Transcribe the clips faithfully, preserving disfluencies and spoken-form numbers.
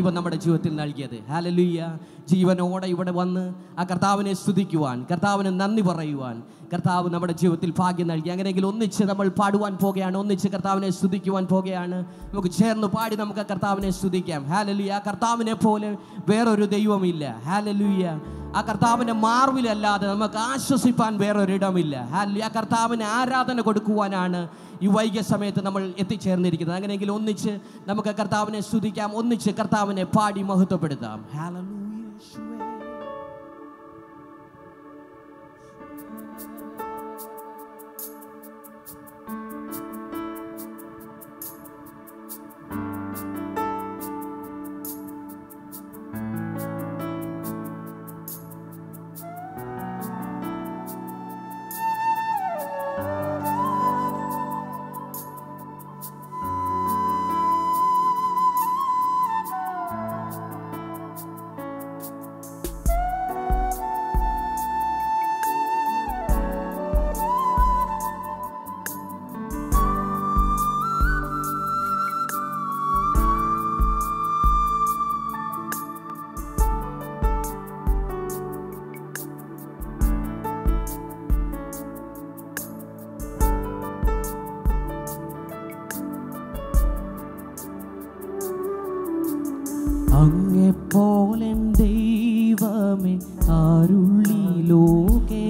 ദൈവം നമ്മുടെ ജീവിതത്തിൽ നൽകിയത്. ഹല്ലേലൂയ. ജീവനോടെ ഇവിടെ വന്ന് ആ കർത്താവിനെ സ്തുതിക്കുവാൻ, കർത്താവിന് നന്ദി പറയുവാൻ കർത്താവ് നമ്മുടെ ജീവിതത്തിൽ ഭാഗ്യം നൽകി. അങ്ങനെയെങ്കിൽ ഒന്നിച്ച് നമ്മൾ പാടുവാൻ പോകുകയാണ്, ഒന്നിച്ച് കർത്താവിനെ സ്തുതിക്കുവാൻ പോകുകയാണ്. നമുക്ക് ചേർന്ന് പാടി നമുക്ക് കർത്താവിനെ സ്തുതിക്കാം. ഹല്ലേലൂയ. ആ കർത്താവിനെ പോലെ വേറൊരു ദൈവമില്ല. ഹല്ലേലൂയ. ആ കർത്താവിൻ്റെ മാർവിലല്ലാതെ നമുക്ക് ആശ്വസിപ്പാൻ വേറൊരിടമില്ല. ഹല്ലേലൂയ. ആ കർത്താവിന് ആരാധന കൊടുക്കുവാനാണ് ഈ വൈകിയ സമയത്ത് നമ്മൾ എത്തിച്ചേർന്നിരിക്കുന്നത്. അങ്ങനെയെങ്കിൽ ഒന്നിച്ച് നമുക്ക് കർത്താവിനെ സ്തുതിക്കാം, ഒന്നിച്ച് കർത്താവിനെ പാടി മഹത്വപ്പെടുത്താം. ഹല്ലേലൂയ. അങ്ങെപ്പോലെൻ ദൈവമേ ആരുള്ളി ലോകേ,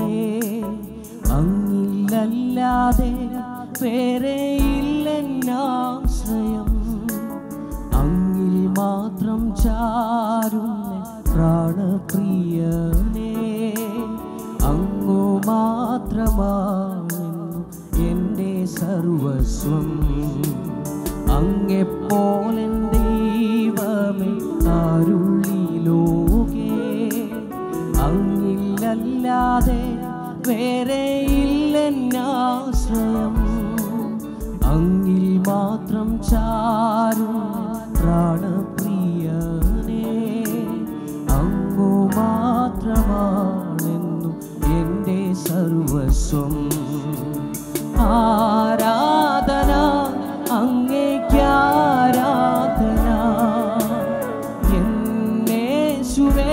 അങ്ങില്ലല്ലാതെ വേറെയില്ലെന്നാശ്രയം. അങ്ങിൽ മാത്രം ചാരുന്ന പ്രാണപ്രിയനേ, അങ്ങു മാത്രമാണെന്നു എൻ്റെ സർവസ്വം. അങ്ങെപ്പോലെൻ ദൈവമേ ആരുള്ളി ലോകേ, അങ്ങില്ലല്ലാതെ വേറെയില്ലെന്നാശ്രയം. അങ്ങിൽ മാത്രം ചാരുന്ന പ്രാണപ്രിയനേ, അങ്ങു മാത്രമാണെന്നു എൻ്റെ സർവസ്വം. ആരാധന അങ്ങേക്കാരാധന, എന്നേശുവേ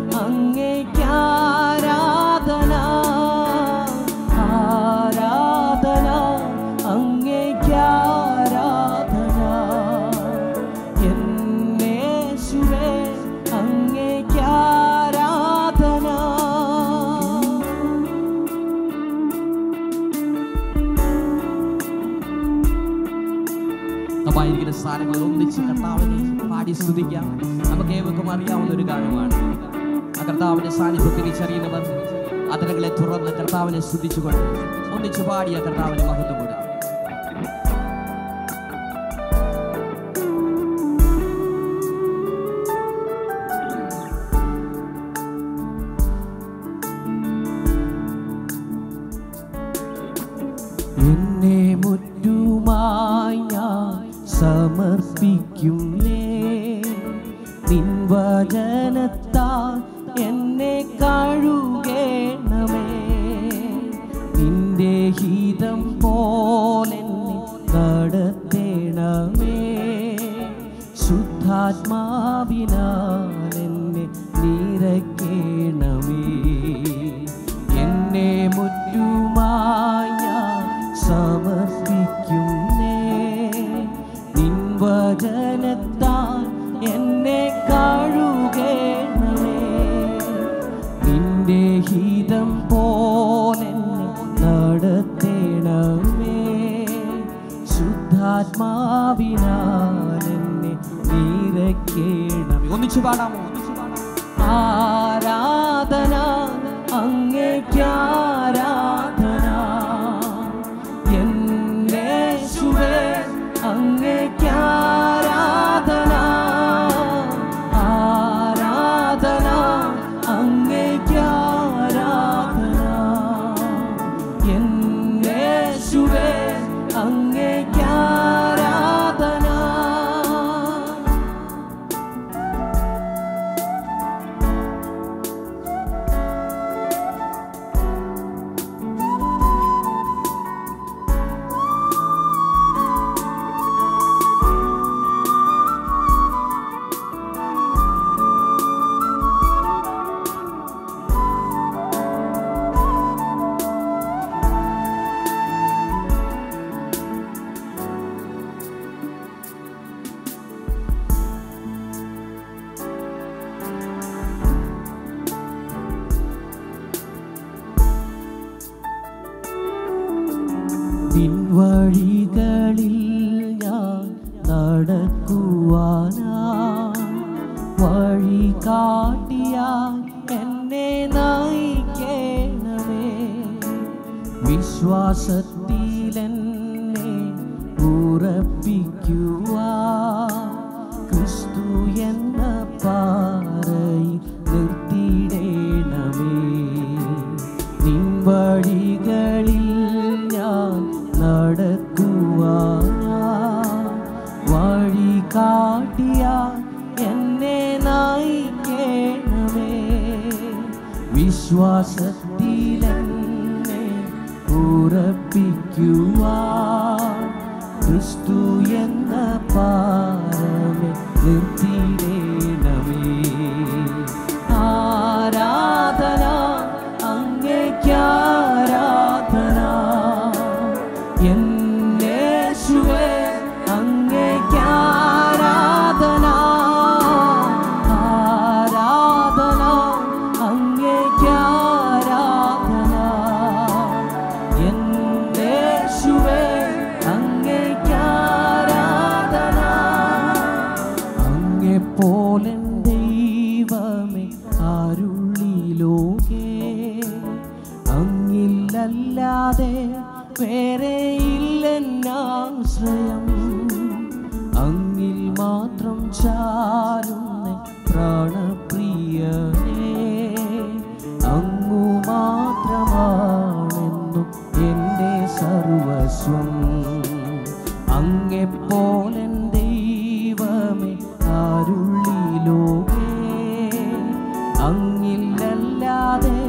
അങ്ങേക്കാരാധന. ആരാധന അങ്ങേക്കാരാധന, എന്നേശുവേ അങ്ങേക്കാരാധന. ായിരിക്കുന്ന സ്ഥാനങ്ങളിൽ ഒന്നിച്ച് കർത്താവിനെ പാടി സ്തുതിക്കാം. നമുക്ക് ഏവർക്കും അറിയാവുന്ന ഒരു കാര്യമാണ്. ആ കർത്താവിന്റെ സാന്നിധ്യം തിരിച്ചറിയുന്നവർ അതിരകളെ തുറന്ന് കർത്താവിനെ സ്തുതിച്ചുകൊണ്ട് ഒന്നിച്ച് പാടിയ കർത്താവിനെ മഹത്വപ്പെടും. എന്നെ മുറ്റുമായി ഞാൻ സമർപ്പിക്കുന്നേ, നിൻ വചനത്താൽ എന്നെ കഴുകേണമേ. നിന്റെ ഹിതം പോലെന്നെ നടത്തേണമേ, ശുദ്ധാത്മാവിനാൽ എന്നെ നിറയ്ക്കേണമേ. എന്നെ മുറ്റുമായി ഞാൻ സമർപ്പിക്കുന്നേ, നിൻ വചനത്താൽ എന്നെ കഴുകേണമേ. നിന്റെ ഹിതം പോലെന്നെ നടത്തേണമേ, ശുദ്ധാത്മാവിനാൽ എന്നെ നിറയ്ക്കേണമേ. ഒന്നിച്ചു പാടാമോ? ആരാധന അങ്ങേക്കാരാധന, എന്നേശുവേ അങ്ങേക്കാരാധന. ആരാധന അങ്ങേക്കാരാധന, എന്നേശുവേ അങ്ങേക്കാരാധന. നിൻ വഴികളിൽ ഞാൻ നടക്കുവാനാ വഴി കാട്ടിയാൽ എന്നെ നയിക്കണമേ. വിശ്വാസത്തിലെന്നെ ഉറപ്പിക്കുവാൻ ക്രിസ്തു എന്ന പാറയിൽ നിർത്തിയിടണമേ. നിൻ വഴികളിൽ ഞാൻ നടക്കുവാനാ വഴി കാട്ടിയാൽ എന്നെ നയിക്കണമേ. വിശ്വാസത്തിലെന്നെ ഉറപ്പിക്കുവാൻ ക്രിസ്തു എന്ന പാറമേ നിർത്തിയിടണമേ. ആരാധന അങ്ങേയ്ക്കാരാധന എന്നേശുവേ അങ്ങേയ്ക്കാരാധന. ആരാധന അങ്ങേയ്ക്കാരാധന എന്നേശുവേ അങ്ങേയ്ക്കാരാധന. അങ്ങെപ്പോലെൻ ദൈവമേ ആരുള്ളി ലോകേ, അങ്ങില്ലല്ലാതെ വേറെയില്ലെന്നാശ്രയം. അങ്ങിൽ മാത്രം ചാരുന്ന പ്രാണപ്രിയനേ, അങ്ങു മാത്രമാണെന്നും എൻ്റെ സർവസ്വം. അങ്ങെപ്പോലെൻ ദൈവമേ ആരുള്ളി ലോകേ, അങ്ങില്ലല്ലാതെ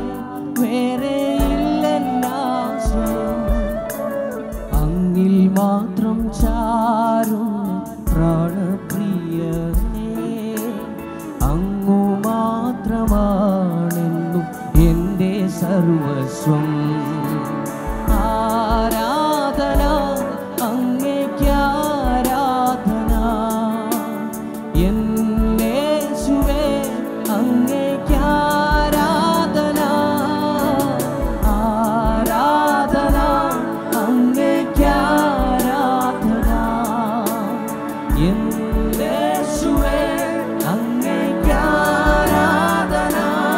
വേറെയില്ലെന്നാശ്രയം. അങ്ങിൽ മാത്രം ചാരുന്ന പ്രാണപ്രിയനേ, അങ്ങു മാത്രമാണെന്നും എൻ്റെ സർവസ്വം. ആരാധന അങ്ങേയ്ക്കാരാധന എന്നേശുവേ അങ്ങേയ്ക്കാരാധന. ആരാധന അങ്ങേയ്ക്കാരാധന എന്നേശുവേ അങ്ങേയ്ക്കാരാധന.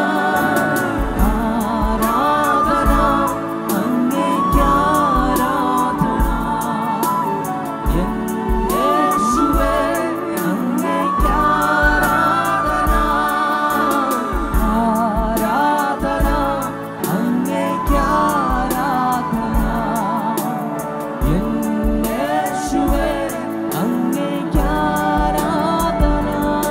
ആരാധന അങ്ങേയ്ക്കാരാധന എന്നേശുവേ അങ്ങേയ്ക്കാരാധന. ആരാധന അങ്ങേയ്ക്കാരാധന എന്നേശുവേ അങ്ങേയ്ക്കാരാധന.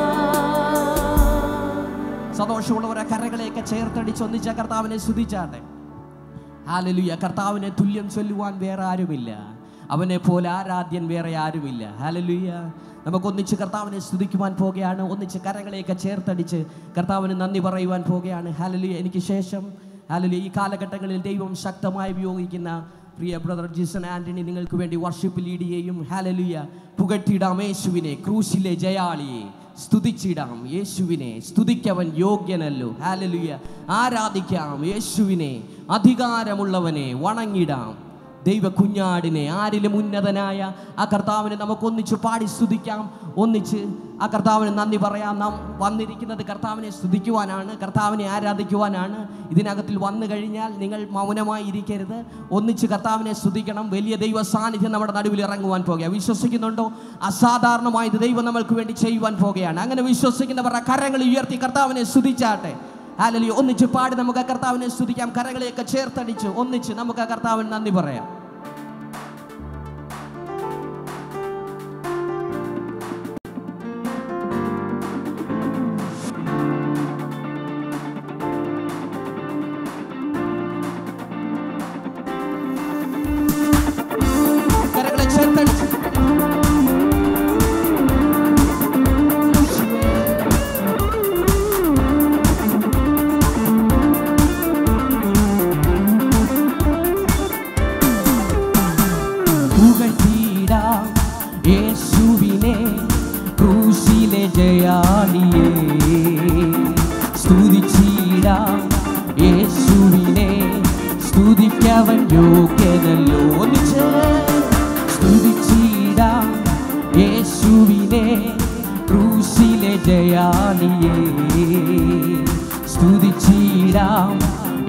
സന്തോഷമുള്ളവരെ കരകളെയൊക്കെ ചേർത്തടിച്ച് ഒന്നിച്ച കർത്താവിനെ സ്തുതിച്ചാട്ടെ. ഹല്ലേലൂയ. കർത്താവിനെ തുല്യം ചൊല്ലുവാൻ വേറെ ആരുമില്ല, അവനെ പോലെ ആരാധ്യൻ വേറെ ആരുമില്ല. ഹല്ലേലൂയ. നമുക്കൊന്നിച്ച് കർത്താവിനെ സ്തുതിക്കുവാൻ പോകുകയാണ്. ഒന്നിച്ച് കരങ്ങളെയൊക്കെ ചേർത്തടിച്ച് കർത്താവിന് നന്ദി പറയുവാൻ പോകുകയാണ്. ഹല്ലേലൂയ. എനിക്ക് ശേഷം ഹല്ലേലൂയ ഈ കാലഘട്ടങ്ങളിൽ ദൈവം ശക്തമായി ഉപയോഗിക്കുന്ന പ്രിയ ബ്രദർ ജിസൺ ആൻ്റണി നിങ്ങൾക്ക് വേണ്ടി വർഷിപ്പ് ലീഡ് ചെയ്യും. ഹല്ലേലൂയ. പുകഴ്ത്തിയിടാം യേശുവിനെ, ക്രൂശിലെ ജയാളിയെ സ്തുതിച്ചിടാം യേശുവിനെ, സ്തുതിക്കവൻ യോഗ്യനല്ലോ. ഹല്ലേലൂയ. ആരാധിക്കാം യേശുവിനെ, അധികാരമുള്ളവനെ വണങ്ങിടാം. ദൈവ കുഞ്ഞാടിനെ, ആരിലും ഉന്നതനായ ആ കർത്താവിനെ നമുക്കൊന്നിച്ച് പാടി സ്തുതിക്കാം. ഒന്നിച്ച് ആ കർത്താവിന് നന്ദി പറയാം. നാം വന്നിരിക്കുന്നത് കർത്താവിനെ സ്തുതിക്കുവാനാണ്, കർത്താവിനെ ആരാധിക്കുവാനാണ്. ഇതിനകത്തിൽ വന്നു കഴിഞ്ഞാൽ നിങ്ങൾ മൗനമായി ഇരിക്കരുത്, ഒന്നിച്ച് കർത്താവിനെ സ്തുതിക്കണം. വലിയ ദൈവ സാന്നിധ്യം നമ്മുടെ നടുവിൽ ഇറങ്ങുവാൻ പോകുകയാണ്. വിശ്വസിക്കുന്നുണ്ടോ? അസാധാരണമായത് ദൈവം നമ്മൾക്ക് വേണ്ടി ചെയ്യുവാൻ പോകുകയാണ്. അങ്ങനെ വിശ്വസിക്കുന്നവരുടെ കരങ്ങൾ ഉയർത്തി കർത്താവിനെ സ്തുതിച്ചാട്ടെ. ഹല്ലേലൂയ. ഒന്നിച്ച് പാടി നമുക്ക് കർത്താവിനെ സ്തുതിക്കാം. കരകളെയൊക്കെ ചേർത്തടിച്ച് ഒന്നിച്ച് നമുക്ക് കർത്താവിന് നന്ദി പറയാം. കരകളെ ചേർത്തടിച്ച്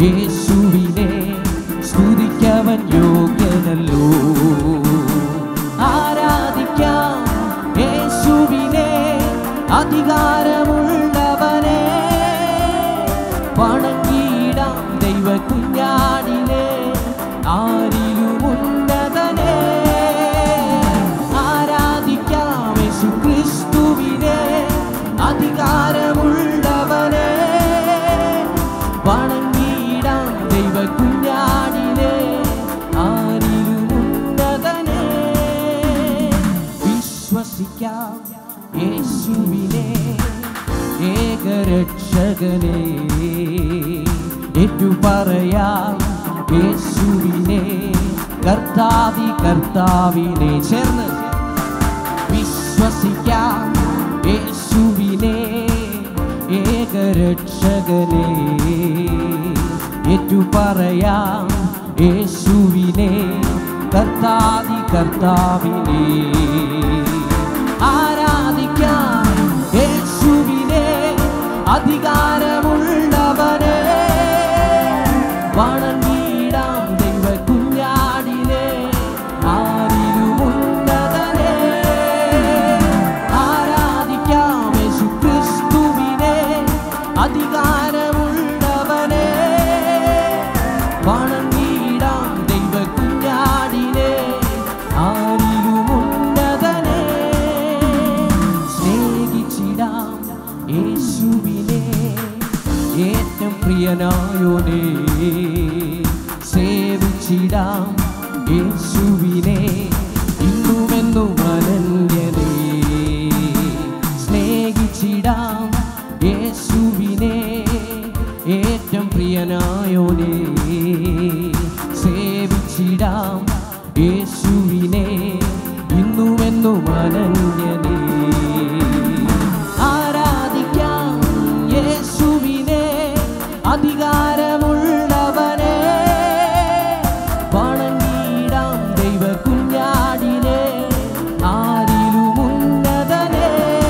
യേശുവിനെ സ്തുതിക്കവൻ യോഗ്യനല്ലോ. ആരാധിക്കാം യേശുവിനെ അധികാരമുള്ളവനെ, വണങ്ങിയിടാം ദൈവ കുഞ്ഞാടിനെ ആരിലും ഉന്നതനെ. ആരാധിക്കാം യേശു ക്രിസ്തുവിനെ അധികാരമുള്ളവനെ, വണങ്ങിയിടാം ദൈവ കുഞ്ഞാടിനെ ആരിലും ഉന്നതനെ. വിശ്വസിക്കാം യേശുവിനെ ഏകരക്ഷകനെ, ഏറ്റുപറയാം യേശുവിനെ കർത്താവി കർത്താവിനെ. ചേർന്ന് വിശ്വസിക്കാം യേശുവിനെ ഏകരക്ഷകനെ, ഏറ്റുപറയാം യേശുവിനെ കർത്താവി കർത്താവിനെ. ആരാധിക്കാം യേശുവിനെ അധികാരമുള്ളവനെ, വണങ്ങിയിടാം ദൈവ കുഞ്ഞാടിനെ ആരിലും ഉന്നതനെ. ആരാധിക്കാം യേശു ക്രിസ്തുവിനെ അധികാരമുള്ളവനെ, വണങ്ങിയിടാം ദൈവ കുഞ്ഞാടിനെ ആരിലും ഉന്നതനെ. സ്നേഹിച്ചിടാം യേശുവിനെ ഏറ്റവും പ്രിയനായോനെ, സേവിച്ചിടാം യേശുവിനെ ഇന്നുമെന്നും അനന്യനെ. സ്നേഹിച്ചിടാം യേശുവിനെ ഏറ്റവും പ്രിയനായോനെ, സേവിച്ചിടാം യേശുവിനെ ഇന്നുമെന്നും അനന്യനെ. ആരാധിക്കാം യേശുവിനെ അധികാരമുള്ളവനെ, വണങ്ങിയിടാം ദൈവ കുഞ്ഞാടിനെ ആരിലും ഉന്നതനെ.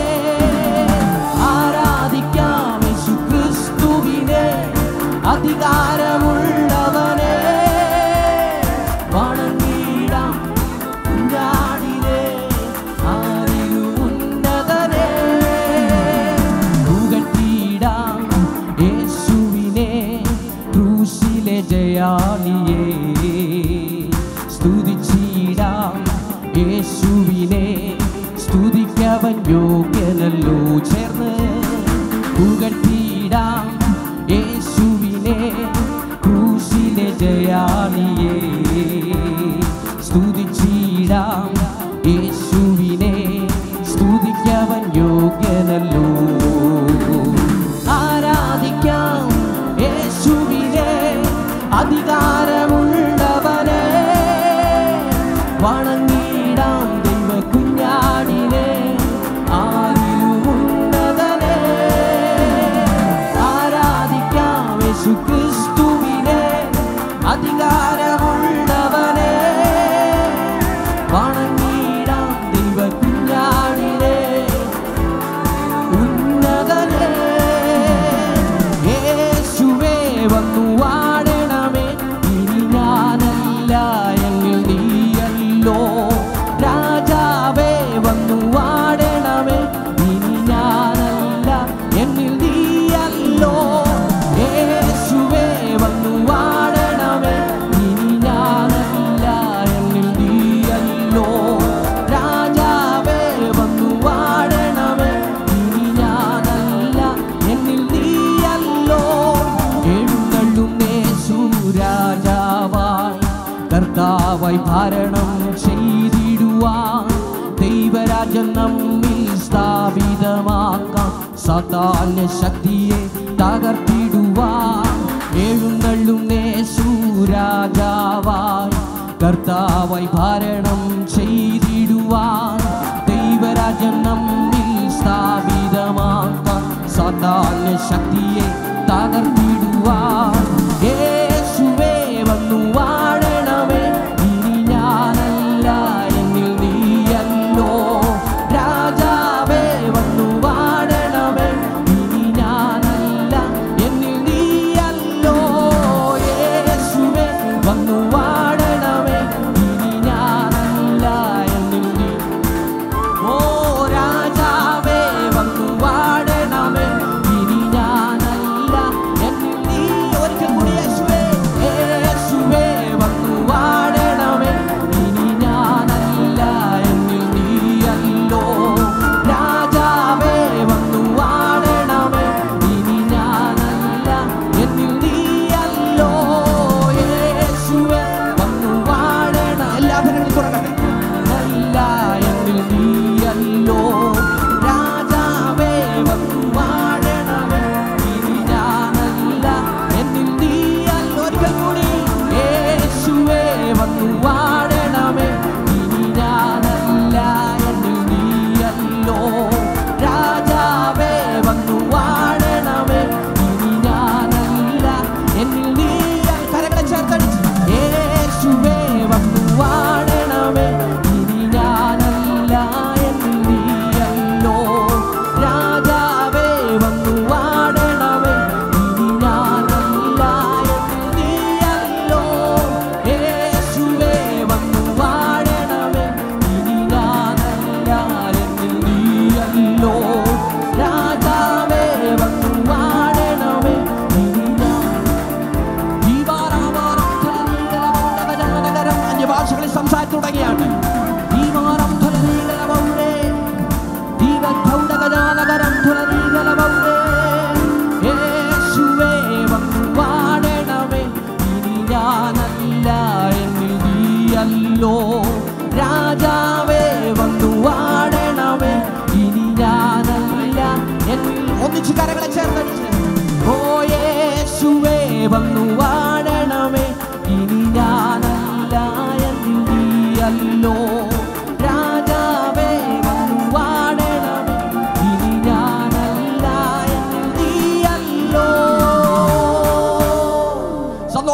ആരാധിക്കാം യേശു ക്രിസ്തുവിനെ അധികാരമുള്ളവനെ, വണങ്ങിയിടാം കുഞ്ഞാടിനെ ആരിലും ഉന്നതനെ. പുകഴ്ത്തിയിടാം യേശുവിനെ ക്രൂശിലെ ജയാളിയെ, സ്തുതിച്ചിടാം യേശുവിനെ സ്തുതിക്കവൻ യോഗ്യനല്ലോ. ചേർന്ന് പുകഴ്ത്തിയിടാം യേശുവിനെ ക്രൂശിലെ ജയാളിയെ, സ്തുതിച്ചിടാം യേശുവിനെ സ്തുതിക്കവൻ യോഗ്യനല്ലോ. ആരാധിക്കാം യേശുവിനെ അധികാരമുള്ളവനെ, വണങ്ങിയിടാം ദൈവ കുഞ്ഞാടിനെ ആരിലും ഉന്നതനെ. ആരാധിക്കാം യേശു ക്രിസ്തുവിനെ അധികാരമുള്ളവനെ, വണങ്ങിയിടാം ദൈവ കുഞ്ഞാടിനെ ഉന്നതനെ. യേശുവേ വന്നു വാടണമേ, ഇനി ഞാനല്ല എന്നിൽ നീയല്ലോ. രാജാവേ വന്നു വാടണമേ, ഇനി ഞാനല്ല എന്നിൽ നീയല്ലോ. യേശുവേ വന്നു വാടണമേ, ഇനി ഞാനല്ല എന്നിൽ നീയല്ലോ. രാജാവേ വന്നു വാടണമേ, ഇനി ഞാനല്ല എന്നിൽ നീയല്ലോ. എഴുന്നള്ളും യേശു രാജാവായി, കർത്താവായി ഭരണം ചെയ്തിടുവാൻ, ദൈവരാജ്യം നമ്മിൽ സ്ഥാപിതമാക്കാം, സാത്താന്യ ശക്തിയെ തകർത്തിടുവാൻ. എഴുന്നള്ളും യേശു രാജാവായി, കർത്താവായി ഭരണം ചെയ്തിടുവാൻ, ദൈവരാജ്യം നമ്മിൽ സ്ഥാപിതമാക്കാം, സാത്താന്യ ശക്തിയെ തകർത്തിടുവാൻ. യേശുവേ വന്നു വാഴണമേ, ഇനി ഞാനല്ല എന്നിൽ നീയല്ലോ. രാജാവേ വന്നു വാഴണമേ, ഇനി ഞാനല്ല എന്നിൽ നീയല്ലോ.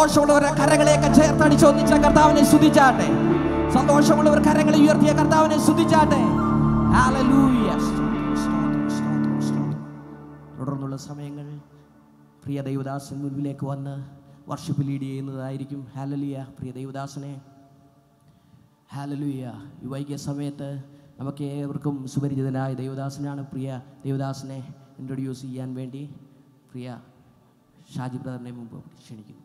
സന്തോഷമുള്ളവരെ കരങ്ങളെയൊക്കെ ചേർത്തടിച്ച് ഒന്നിച്ച കർത്താവിനെ സ്തുതിച്ചാട്ടെ. സന്തോഷമുള്ളവർ കരങ്ങളെ ഉയർത്തിയ കർത്താവിനെ സ്തുതിച്ചാട്ടെ. ഹല്ലേലൂയ. തുടർന്നുള്ള സമയങ്ങൾ പ്രിയ ദൈവദാസൻ മുൻപിലേക്ക് വന്ന് വർഷിപ്പ് ലീഡ് ചെയ്യുന്നതായിരിക്കും. ഹല്ലേലൂയ. പ്രിയ ദൈവദാസനെ, ഹല്ലേലൂയ. ഈ വൈകിയ സമയത്ത് നമുക്ക് ഏവർക്കും സുപരിചിതനായ ദൈവദാസനാണ്. പ്രിയ ദൈവദാസനെ ഇൻട്രൊഡ്യൂസ് ചെയ്യാൻ വേണ്ടി പ്രിയ ഷാജി ബ്രദറിനെ മുമ്പ് ക്ഷണിക്കുന്നു.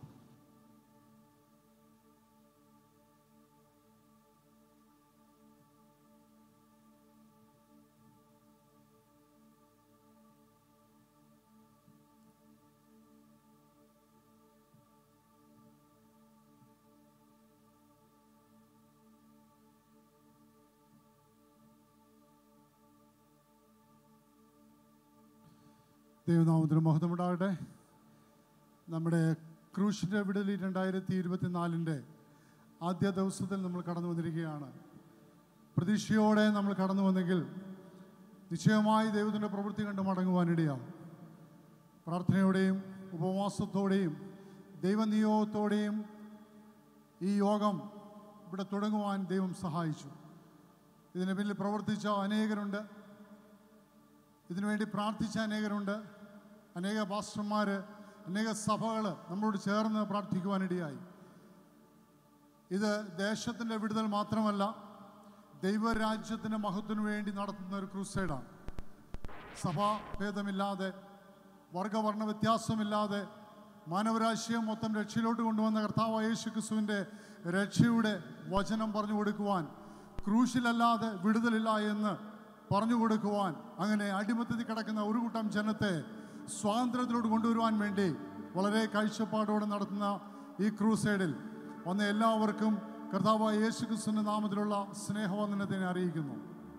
ദൈവനാമത്തിന് മഹത്വമുണ്ടാകട്ടെ. നമ്മുടെ ക്രൂശിൻ്റെ വിടുതൽ രണ്ടായിരത്തി ഇരുപത്തി നാലിൻ്റെ ആദ്യ ദിവസത്തിൽ നമ്മൾ കടന്നു വന്നിരിക്കുകയാണ്. പ്രതീക്ഷയോടെ നമ്മൾ കടന്നു വന്നെങ്കിൽ നിശ്ചയമായി ദൈവത്തിൻ്റെ പ്രവൃത്തി കണ്ട് മടങ്ങുവാനിടയാവും. പ്രാർത്ഥനയോടെയും ഉപവാസത്തോടെയും ദൈവനിയോഗത്തോടെയും ഈ യോഗം ഇവിടെ തുടങ്ങുവാൻ ദൈവം സഹായിച്ചു. ഇതിന് പിന്നിൽ പ്രവർത്തിച്ച അനേകരുണ്ട്, ഇതിനുവേണ്ടി പ്രാർത്ഥിച്ച അനേകരുണ്ട്. അനേക പാസ്റ്റർമാർ, അനേക സഭകൾ നമ്മളോട് ചേർന്ന് പ്രാർത്ഥിക്കുവാനിടയായി. ഇത് ദേശത്തിൻ്റെ വിടുതൽ മാത്രമല്ല, ദൈവരാജ്യത്തിൻ്റെ മഹത്വത്തിനു വേണ്ടി നടത്തുന്ന ഒരു ക്രൂസൈഡാണ്. സഭാഭേദമില്ലാതെ, വർഗവർണ്ണ വ്യത്യാസമില്ലാതെ മാനവരാശിയെ മൊത്തം രക്ഷയിലോട്ട് കൊണ്ടുവന്ന കർത്താവായ യേശു ക്രിസ്തുവിൻ്റെ രക്ഷയുടെ വചനം പറഞ്ഞു കൊടുക്കുവാൻ, ക്രൂശിലല്ലാതെ വിടുതലില്ല എന്ന് പറഞ്ഞു കൊടുക്കുവാൻ, അങ്ങനെ അടിമത്തത്തിൽ കിടക്കുന്ന ഒരു കൂട്ടം ജനത്തെ സ്വാതന്ത്ര്യത്തിലോട്ട് കൊണ്ടുവരുവാൻ വേണ്ടി വളരെ കാഴ്ചപ്പാടോടെ നടത്തുന്ന ഈ ക്രൂസൈഡിൽ വന്ന എല്ലാവർക്കും കർത്താവായ യേശു ക്രിസ്തുവിൻ്റെ നാമത്തിലുള്ള സ്നേഹവന്ദനത്തെ അറിയിക്കുന്നു.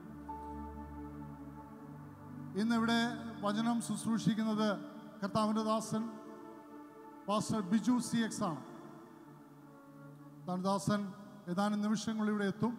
ഇന്നിവിടെ വചനം ശുശ്രൂഷിക്കുന്നത് കർത്താവിൻ്റെ ദാസൻ പാസ്റ്റർ ബിജു സി എക്സ് ആണ്. ദാസൻ ഏതാനും നിമിഷങ്ങൾ ഇവിടെ എത്തും.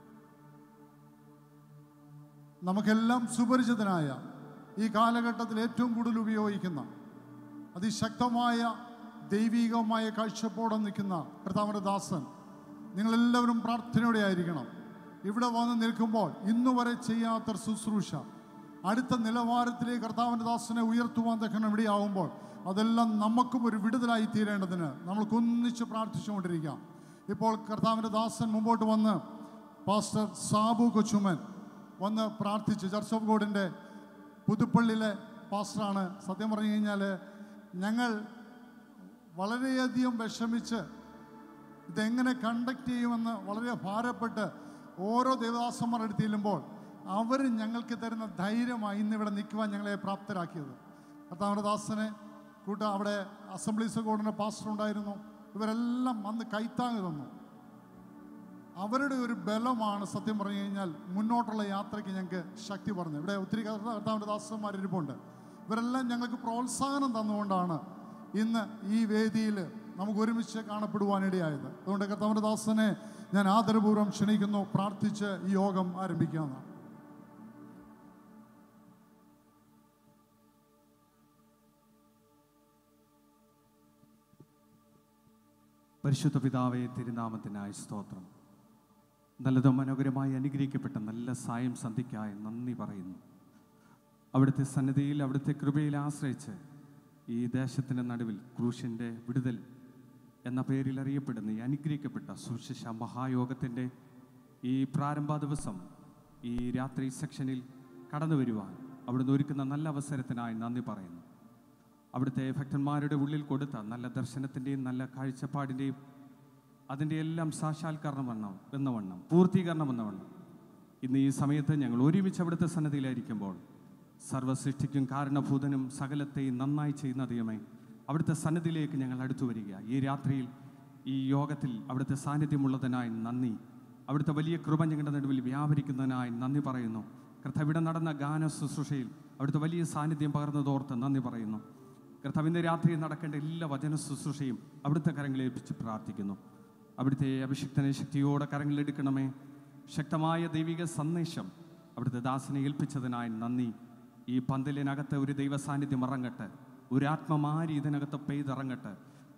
നമുക്കെല്ലാം സുപരിചിതനായ, ഈ കാലഘട്ടത്തിൽ ഏറ്റവും കൂടുതൽ ഉപയോഗിക്കുന്ന, അതിശക്തമായ ദൈവികമായ കാഴ്ചപ്പാടെ നിൽക്കുന്ന കർത്താവിൻ്റെ ദാസൻ, നിങ്ങളെല്ലാവരും പ്രാർത്ഥനയോടെ ആയിരിക്കണം. ഇവിടെ വന്ന് നിൽക്കുമ്പോൾ ഇന്നു വരെ ചെയ്യാത്ത ശുശ്രൂഷ അടുത്ത നിലവാരത്തിലേക്ക് കർത്താവിൻ്റെ ദാസനെ ഉയർത്തുവാൻ തക്കണം ഇവിടെയാവുമ്പോൾ അതെല്ലാം നമുക്കും ഒരു വിടുതലായി തീരേണ്ടതിന് നമ്മൾക്കൊന്നിച്ച് പ്രാർത്ഥിച്ചുകൊണ്ടിരിക്കാം. ഇപ്പോൾ കർത്താവിൻ്റെ ദാസൻ മുമ്പോട്ട് വന്ന് പാസ്റ്റർ സാബു കൊച്ചുമൻ വന്ന് പ്രാർത്ഥിച്ച്, ചർച്ച് ഓഫ് ഗോഡിൻ്റെ പുതുപ്പള്ളിയിലെ പാസ്റ്ററാണ്. സത്യം പറഞ്ഞു കഴിഞ്ഞാൽ ഞങ്ങൾ വളരെയധികം വിഷമിച്ച് ഇതെങ്ങനെ കണ്ടക്ട് ചെയ്യുമെന്ന് വളരെ ഭാരപ്പെട്ട് ഓരോ ദേവദാസന്മാർ എടുത്ത് ചെല്ലുമ്പോൾ അവർ ഞങ്ങൾക്ക് തരുന്ന ധൈര്യമായി ഇന്നിവിടെ നിൽക്കുവാൻ ഞങ്ങളെ പ്രാപ്തരാക്കിയത്. കർത്താവിൻ്റെ ദാസനെ കൂട്ട അവിടെ അസംബ്ലീസ് ഗോഡിൻ്റെ പാസ്റ്റർ ഉണ്ടായിരുന്നു. ഇവരെല്ലാം അന്ന് കൈത്താങ്ങ് തന്നു. അവരുടെ ഒരു ബലമാണ് സത്യം പറഞ്ഞു കഴിഞ്ഞാൽ മുന്നോട്ടുള്ള യാത്രയ്ക്ക് ഞങ്ങൾക്ക് ശക്തി പറഞ്ഞു. ഇവിടെ ഒത്തിരി കർത്താവിൻ്റെ ദാസന്മാർ ഇരിപ്പുണ്ട്. ഇവരെല്ലാം ഞങ്ങൾക്ക് പ്രോത്സാഹനം തന്നുകൊണ്ടാണ് ഇന്ന് ഈ വേദിയിൽ നമുക്ക് ഒരുമിച്ച് കാണപ്പെടുവാനിടയായത്. അതുകൊണ്ട് കർത്താവിൻ്റെ ദാസനെ ഞാൻ ആദരപൂർവ്വം ക്ഷണിക്കുന്നു. പ്രാർത്ഥിച്ച് ഈ യോഗം ആരംഭിക്കാവുന്നതാണ്. പരിശുദ്ധ പിതാവേ, തിരുനാമത്തിനായി സ്തോത്രം. നല്ലതും മനോഹരമായി അനുഗ്രഹിക്കപ്പെട്ട നല്ല സായം സന്ധിക്കായി നന്ദി പറയുന്നു. അവിടുത്തെ സന്നിധിയിൽ, അവിടുത്തെ കൃപയിൽ ആശ്രയിച്ച് ഈ ദേശത്തിൻ്റെ നടുവിൽ ക്രൂശിൻ്റെ വിടുതൽ എന്ന പേരിൽ അറിയപ്പെടുന്ന ഈ അനുഗ്രഹിക്കപ്പെട്ട സുവിശേഷ മഹായോഗത്തിൻ്റെ ഈ പ്രാരംഭ ദിവസം ഈ രാത്രി സെക്ഷനിൽ കടന്നു വരുവാൻ അവിടുന്ന് ഒരുക്കുന്ന നല്ല അവസരത്തിനായി നന്ദി പറയുന്നു. അവിടുത്തെ ഭക്തന്മാരുടെ ഉള്ളിൽ കൊടുത്ത നല്ല ദർശനത്തിൻ്റെയും നല്ല കാഴ്ചപ്പാടിൻ്റെയും അതിൻ്റെ എല്ലാം സാക്ഷാത്കരണം വണ്ണം എന്ന വണ്ണം പൂർത്തീകരണം എന്ന വണ്ണം ഇന്ന് ഈ സമയത്ത് ഞങ്ങൾ ഒരുമിച്ച് അവിടുത്തെ സന്നദ്ധിയിലായിരിക്കുമ്പോൾ സർവ്വസൃഷ്ടിക്കും കാരണഭൂതനും സകലത്തെയും നന്നായി ചെയ്യുന്ന ദൈവമേ, അവിടുത്തെ സന്നിധിയിലേക്ക് ഞങ്ങൾ അടുത്തു വരിക. ഈ രാത്രിയിൽ ഈ യോഗത്തിൽ അവിടുത്തെ സാന്നിധ്യമുള്ളതിനായി നന്ദി. അവിടുത്തെ വലിയ കൃപ ഞങ്ങളുടെ നടുവിൽ വ്യാപരിക്കുന്നതിനായി നന്ദി പറയുന്നു. കർത്താവ് ഇവിടെ നടന്ന ഗാന ശുശ്രൂഷയിൽ അവിടുത്തെ വലിയ സാന്നിധ്യം പകർന്നതോർത്ത് നന്ദി പറയുന്നു. കർത്താവ് ഇന്ന് രാത്രി നടക്കേണ്ട എല്ലാ വചന ശുശ്രൂഷയും അവിടുത്തെ കരങ്ങളിൽ ഏൽപ്പിച്ച് പ്രാർത്ഥിക്കുന്നു. അവിടുത്തെ അഭിഷിക്തനെ ശക്തിയോടെ കരങ്ങളിലെടുക്കണമേ. ശക്തമായ ദൈവിക സന്ദേശം അവിടുത്തെ ദാസനെ ഏൽപ്പിച്ചതിനായി നന്ദി. ഈ പന്തലിനകത്ത് ഒരു ദൈവ സാന്നിധ്യം ഇറങ്ങട്ടെ, ഒരു ആത്മമാരി ഇതിനകത്ത് പെയ്തിറങ്ങട്ടെ.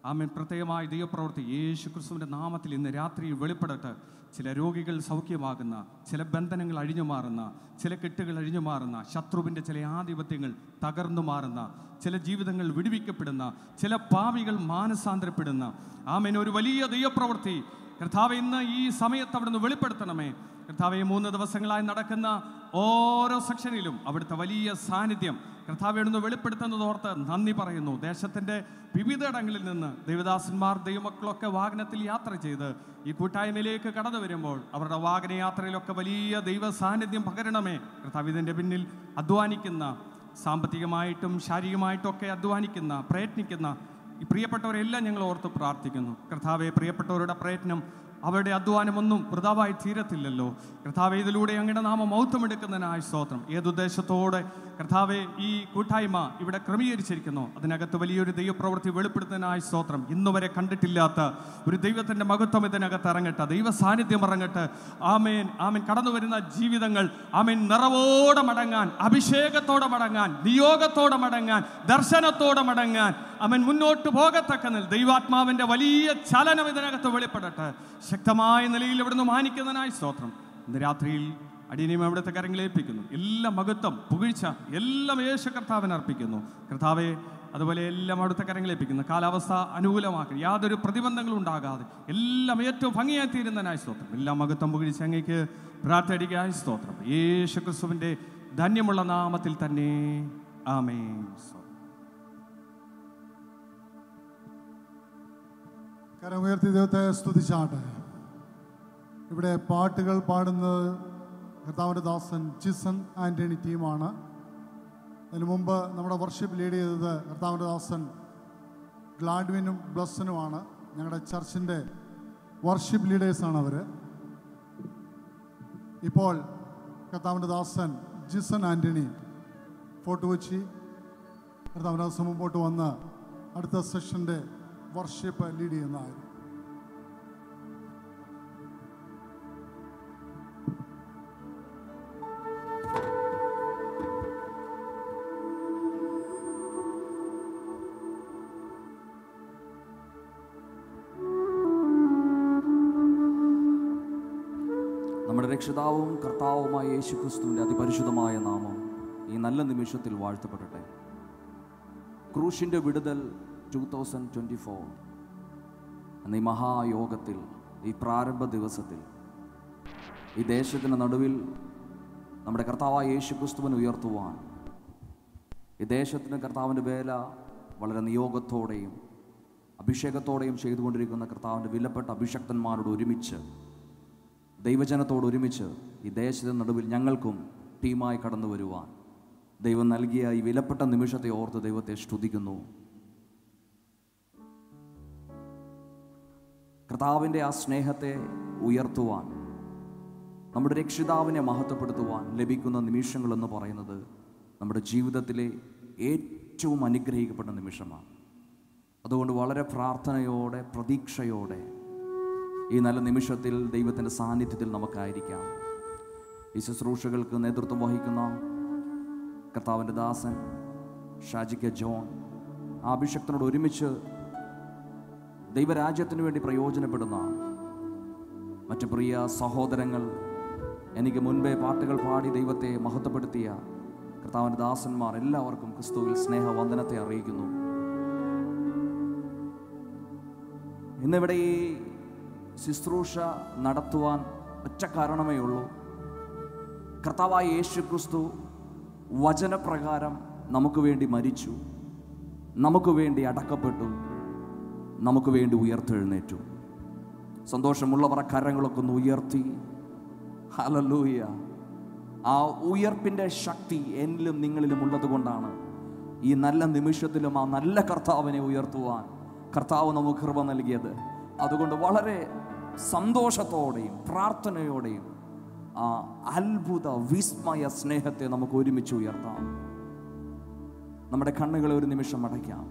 ആമേൻ. പ്രത്യേകമായി ദൈവപ്രവൃത്തി യേശു ക്രിസ്തുവിൻ്റെ നാമത്തിൽ ഇന്ന് രാത്രി വെളിപ്പെടട്ടെ. ചില രോഗികൾ സൗഖ്യമാകുന്ന, ചില ബന്ധനങ്ങൾ അഴിഞ്ഞു മാറുന്ന, ചില കെട്ടുകൾ അഴിഞ്ഞു മാറുന്ന, ശത്രുവിൻ്റെ ചില ആധിപത്യങ്ങൾ തകർന്നു മാറുന്ന, ചില ജീവിതങ്ങൾ വിടുവിക്കപ്പെടുന്ന, ചില പാപികൾ മാനസാന്തരപ്പെടുന്ന ആമേൻ ഒരു വലിയ ദൈവപ്രവൃത്തി കർത്താവെ ഇന്ന് ഈ സമയത്ത് അവിടുന്ന് വെളിപ്പെടുത്തണമേ. കർത്താവെ മൂന്ന് ദിവസങ്ങളായി നടക്കുന്ന ഓരോ സെക്ഷനിലും അവിടുത്തെ വലിയ സാന്നിധ്യം കർത്താവെ അവിടുന്ന് വെളിപ്പെടുത്തുന്നത് ഓർത്ത് നന്ദി പറയുന്നു. ദേശത്തിൻ്റെ വിവിധയിടങ്ങളിൽ നിന്ന് ദൈവദാസന്മാർ ദൈവമക്കളൊക്കെ വാഹനത്തിൽ യാത്ര ചെയ്ത് ഈ കൂട്ടായ്മയിലേക്ക് കടന്നു വരുമ്പോൾ അവരുടെ വാഹനയാത്രയിലൊക്കെ വലിയ ദൈവ സാന്നിധ്യം പകരണമേ. കർത്താവ് ഇതിൻ്റെ പിന്നിൽ അധ്വാനിക്കുന്ന, സാമ്പത്തികമായിട്ടും ശാരീരികമായിട്ടും ഒക്കെ അധ്വാനിക്കുന്ന, പ്രയത്നിക്കുന്ന ഈ പ്രിയപ്പെട്ടവരെല്ലാം ഞങ്ങൾ ഓർത്ത് പ്രാർത്ഥിക്കുന്നു. കർത്താവെ പ്രിയപ്പെട്ടവരുടെ പ്രയത്നം, അവരുടെ അധ്വാനമൊന്നും വൃഥാവായി തീരത്തില്ലല്ലോ. കർത്താവെ ഇതിലൂടെ അങ്ങയുടെ നാമം മൗത്വമെടുക്കുന്നതിനായി സ്തോത്രം. ഏതുദ്ദേശത്തോടെ കർത്താവെ ഈ കൂട്ടായ്മ ഇവിടെ ക്രമീകരിച്ചിരിക്കുന്നു അതിനകത്ത് വലിയൊരു ദൈവപ്രവൃത്തി വെളിപ്പെടുത്തുന്നതിനായി സ്തോത്രം. ഇന്നുവരെ കണ്ടിട്ടില്ലാത്ത ഒരു ദൈവത്തിൻ്റെ മഹത്വം ഇതിനകത്ത് ഇറങ്ങട്ടെ, ദൈവ സാന്നിധ്യം ഇറങ്ങട്ടെ. ആമേൻ ആമേൻ. കടന്നു വരുന്ന ജീവിതങ്ങൾ ആമേൻ നിറവോടെ മടങ്ങാൻ, അഭിഷേകത്തോടെ മടങ്ങാൻ, നിയോഗത്തോടെ മടങ്ങാൻ, ദർശനത്തോടെ മടങ്ങാൻ അവൻ മുന്നോട്ട് പോകത്തക്കനിൽ ദൈവാത്മാവിൻ്റെ വലിയ ചലനം ഇതിനകത്ത് വെളിപ്പെടട്ടെ. ശക്തമായ നിലയിൽ ഇവിടുന്ന് മാനിക്കുന്നതിനായി സ്തോത്രം. ഇന്ന് രാത്രിയിൽ അടിയനെയും അവിടുത്തെ കരങ്ങളിൽ ഏൽപ്പിക്കുന്നു. എല്ലാ മഹത്വം, പുകഴ്ച എല്ലാം യേശു കർത്താവിന് അർപ്പിക്കുന്നു. കർത്താവെ അതുപോലെ എല്ലാം അവിടുത്തെ കരങ്ങളിൽ ഏൽപ്പിക്കുന്നു. കാലാവസ്ഥ അനുകൂലമാക്കി യാതൊരു പ്രതിബന്ധങ്ങളും ഉണ്ടാകാതെ എല്ലാം ഏറ്റവും ഭംഗിയായി തീരുന്നതിനായി സ്തോത്രം. എല്ലാ മഹത്വം, പുകഴ്ച അങ്ങേക്ക് പ്രാർത്ഥിക്കായി സ്തോത്രം. യേശു ക്രിസ്തുവിൻ്റെ ധന്യമുള്ള നാമത്തിൽ തന്നെ ആമേൻ. കരമുയർത്തി ദൈവത്തെ സ്തുതിച്ചാട്ടെ. ഇവിടെ പാട്ടുകൾ പാടുന്നത് കർത്താവിൻ്റെ ദാസൻ ജിസൺ ആൻ്റണി ടീമാണ്. അതിനു മുമ്പ് നമ്മുടെ വർഷിപ്പ് ലീഡ് ചെയ്തത് കർത്താവിൻ്റെ ദാസൻ ഗ്ലാഡ്വിനും ബ്ലസ്സിനുമാണ്. ഞങ്ങളുടെ ചർച്ചിൻ്റെ വർഷിപ്പ് ലീഡേഴ്സാണ് അവർ. ഇപ്പോൾ കർത്താവിൻ്റെ ദാസൻ ജിസൺ ആൻ്റണി ഫോർട്ട് കൊച്ചി കർത്താവിൻ്റെ ദാസൻ മുമ്പോട്ട് വന്ന് അടുത്ത സെഷൻ്റെ വർഷിപ്പ് ലീഡ് ചെയ്യുന്നതായിരുന്നു. നമ്മുടെ രക്ഷിതാവും കർത്താവുമായ യേശു ക്രിസ്തുവിൻ്റെ അതിപരിശുദ്ധമായ നാമം ഈ നല്ല നിമിഷത്തിൽ വാഴ്ത്തപ്പെടട്ടെ. ക്രൂശിൻ്റെ വിടുതൽ ടു തൗസൻഡ് ട്വൻറ്റി ഫോർ എന്ന ഈ മഹായോഗത്തിൽ, ഈ പ്രാരംഭ ദിവസത്തിൽ ഈ ദേശത്തിൻ്റെ നടുവിൽ നമ്മുടെ കർത്താവായ യേശു ക്രിസ്തുവിനെ ഉയർത്തുവാൻ ഈ ദേശത്തിന് കർത്താവിൻ്റെ വേല വളരെ നിയോഗത്തോടെയും അഭിഷേകത്തോടെയും ചെയ്തുകൊണ്ടിരിക്കുന്ന കർത്താവിൻ്റെ വിലപ്പെട്ട അഭിഷക്തന്മാരോട് ഒരുമിച്ച്, ദൈവജനത്തോട് ഒരുമിച്ച് ഈ ദേശത്തിൻ്റെ നടുവിൽ ഞങ്ങൾക്കും ടീമായി കടന്നു വരുവാൻ ദൈവം നൽകിയ ഈ വിലപ്പെട്ട നിമിഷത്തെ ഓർത്ത് ദൈവത്തെ സ്തുതിക്കുന്നു. കർത്താവിൻ്റെ ആ സ്നേഹത്തെ ഉയർത്തുവാൻ, നമ്മുടെ രക്ഷിതാവിനെ മഹത്വപ്പെടുത്തുവാൻ ലഭിക്കുന്ന നിമിഷങ്ങളെന്ന് പറയുന്നത് നമ്മുടെ ജീവിതത്തിലെ ഏറ്റവും അനുഗ്രഹിക്കപ്പെട്ട നിമിഷമാണ്. അതുകൊണ്ട് വളരെ പ്രാർത്ഥനയോടെ, പ്രതീക്ഷയോടെ ഈ നല്ല നിമിഷത്തിൽ ദൈവത്തിൻ്റെ സാന്നിധ്യത്തിൽ നമുക്കായിരിക്കാം. ഈ ശുശ്രൂഷകൾക്ക് നേതൃത്വം വഹിക്കുന്ന കർത്താവിൻ്റെ ദാസൻ ഷാജി കെ ജോൺ, ആ അഭിഷക്തനോട് ഒരുമിച്ച് ദൈവരാജ്യത്തിന് വേണ്ടി പ്രയോജനപ്പെടുന്ന മറ്റു പ്രിയ സഹോദരങ്ങൾ, എനിക്ക് മുൻപേ പാട്ടുകൾ പാടി ദൈവത്തെ മഹത്വപ്പെടുത്തിയ കർത്താവിൻ്റെ ദാസന്മാർ, എല്ലാവർക്കും ക്രിസ്തുവിൽ സ്നേഹവന്ദനത്തെ അറിയിക്കുന്നു. ഇന്നിവിടെ ഈ ശുശ്രൂഷ നടത്തുവാൻ ഒറ്റ കാരണമേ ഉള്ളൂ. കർത്താവായ യേശു ക്രിസ്തു വചനപ്രകാരം നമുക്ക് വേണ്ടി മരിച്ചു, നമുക്ക് വേണ്ടി അടക്കപ്പെട്ടു, നമുക്ക് വേണ്ടി ഉയർത്തെഴുന്നേറ്റു. സന്തോഷമുള്ളവർ കരങ്ങളൊക്കെ ഒന്ന് ഉയർത്തി ഹല്ലേലൂയ. ആ ഉയർപ്പിൻ്റെ ശക്തി എന്നിലും നിങ്ങളിലും ഉള്ളത് കൊണ്ടാണ് ഈ നല്ല നിമിഷത്തിലും ആ നല്ല കർത്താവിനെ ഉയർത്തുവാൻ കർത്താവ് നമുക്ക് കൃപ നൽകിയത്. അതുകൊണ്ട് വളരെ സന്തോഷത്തോടെയും പ്രാർത്ഥനയോടെയും ആ അത്ഭുത വിസ്മയ സ്നേഹത്തെ നമുക്ക് ഒരുമിച്ച് ഉയർത്താം. നമ്മുടെ കണ്ണുകളെ ഒരു നിമിഷം അടയ്ക്കാം.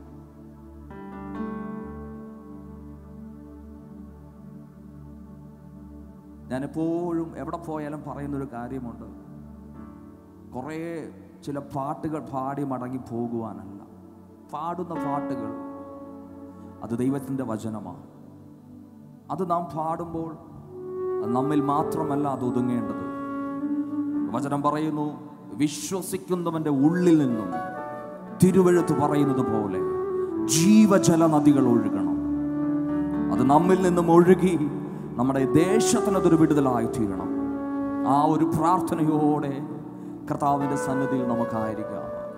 ഞാനെപ്പോഴും എവിടെ പോയാലും പറയുന്നൊരു കാര്യമുണ്ട്, കുറേ ചില പാട്ടുകൾ പാടി മടങ്ങി പോകുവാനല്ല, പാടുന്ന പാട്ടുകൾ അത് ദൈവത്തിൻ്റെ വചനമാണ്. അത് നാം പാടുമ്പോൾ നമ്മിൽ മാത്രമല്ല അത് ഒതുങ്ങേണ്ടത്. വചനം പറയുന്നു, വിശ്വസിക്കുന്നവൻ്റെ ഉള്ളിൽ നിന്നും തിരുവെഴുത്ത് പറയുന്നത് പോലെ ജീവജല നദികൾ ഒഴുകണം. അത് നമ്മിൽ നിന്നും ഒഴുകി നമ്മുടെ ദേശത്തിനതൊരു വിടുതലായി തീരണം. ആ ഒരു പ്രാർത്ഥനയോടെ കർത്താവിൻ്റെ സന്നിധിയിൽ നമുക്കായിരിക്കാം.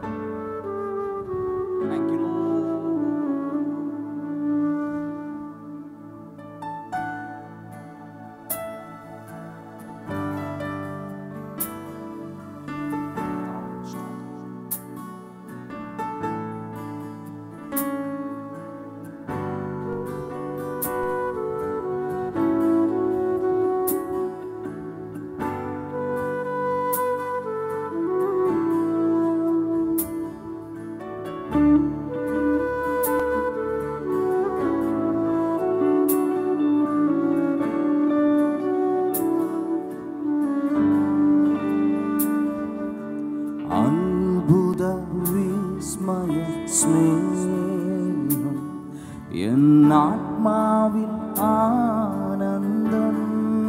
എന്നാത്മാവിൽ ആനന്ദം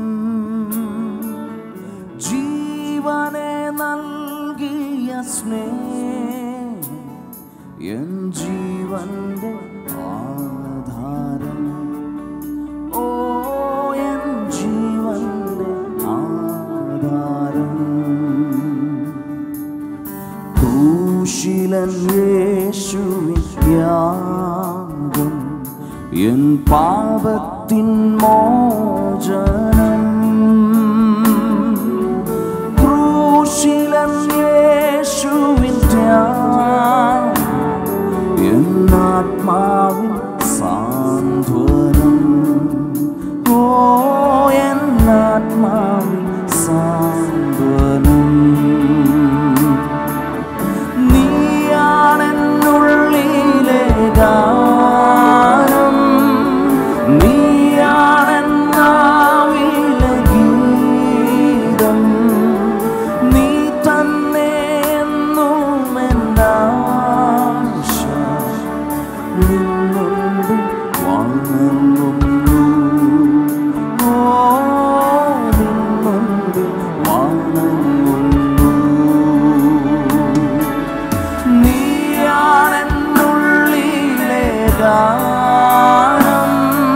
ജീവനെ നൽകിയ സ്നേഹം എൻ ജീവന്റെ ആധാരം. ഓ എൻ ജീവന്റെ ആധാരം. ക്രൂശിലൻ യേശുവിൻ ത്യാഗം എൻ പാപത്തിൻ മോചനം. ക്രൂശിലൻ യേശുവിൻ ത്യാഗം എൻ ആത്മാവിൻ സാന്ത്വനം. ഓ എൻ ആത്മാവിൻ സാന്ത്വനം. നീയാണെന്നുള്ളിലെ ഗാനം, നീയാണെന്നാവിലെ ഗീതം, നീ തന്നെ എന്നും എന്നാശ. നിന്നുണ്ട് വണങ്ങുന്നു. ഓ നിന്നുണ്ട് വണങ്ങുന്നു. നീയാണെന്നുള്ളിലെ ഗാനം,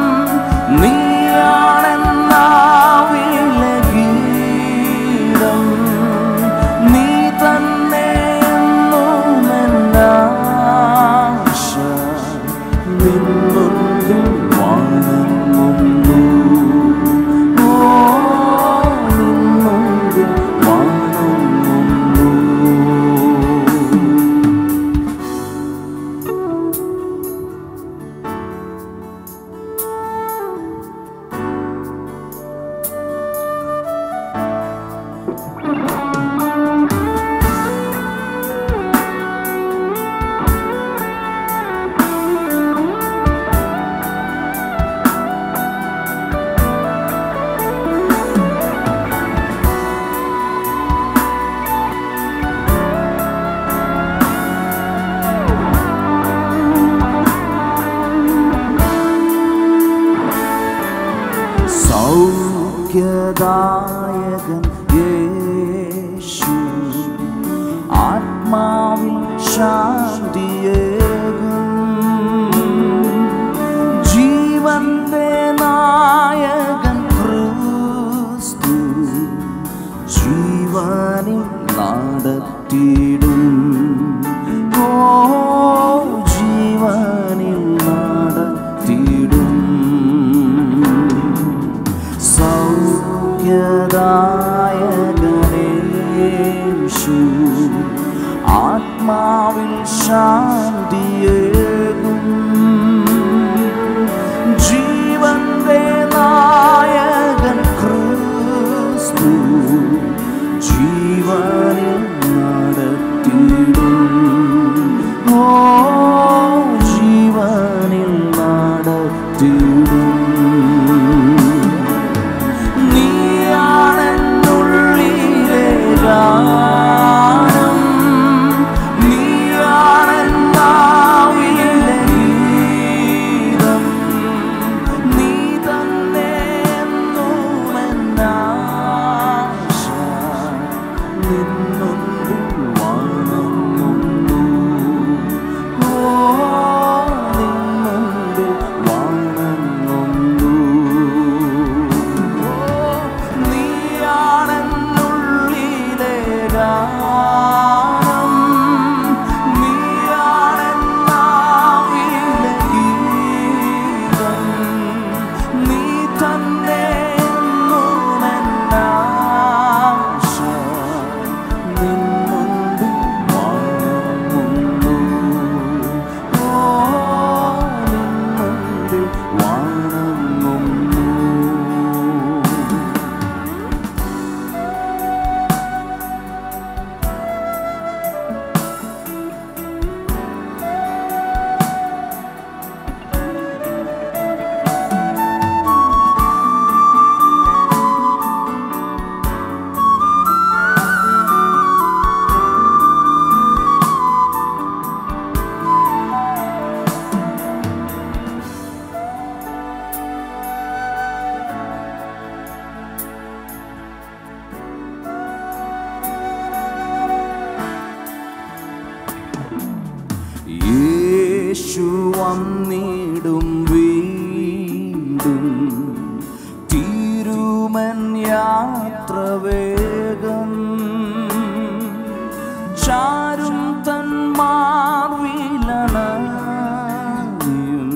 നീയാണെന്നാവിലെ ഗീതം, നീ തന്നെ എന്നും എന്നാശ. നിന്നുണ്ട് വണങ്ങുന്നു. ഓ നിന്നുണ്ട് വണങ്ങുന്നു. സൗഖ്യദായകൻ യേശു ആത്മാവിൽ ശാന്തിയേകും. ജീവന്റെ നായകൻ ക്രിസ്തു ജീവനിൽ നടത്തിയിടും. ഓ ജീവനിൽ നടത്തിയിടും. സൗഖ്യദായകൻ വന്നിടും വീണ്ടും തീരുമൻ യാത്ര വേഗം ചാരും തന്മാർവിലണയും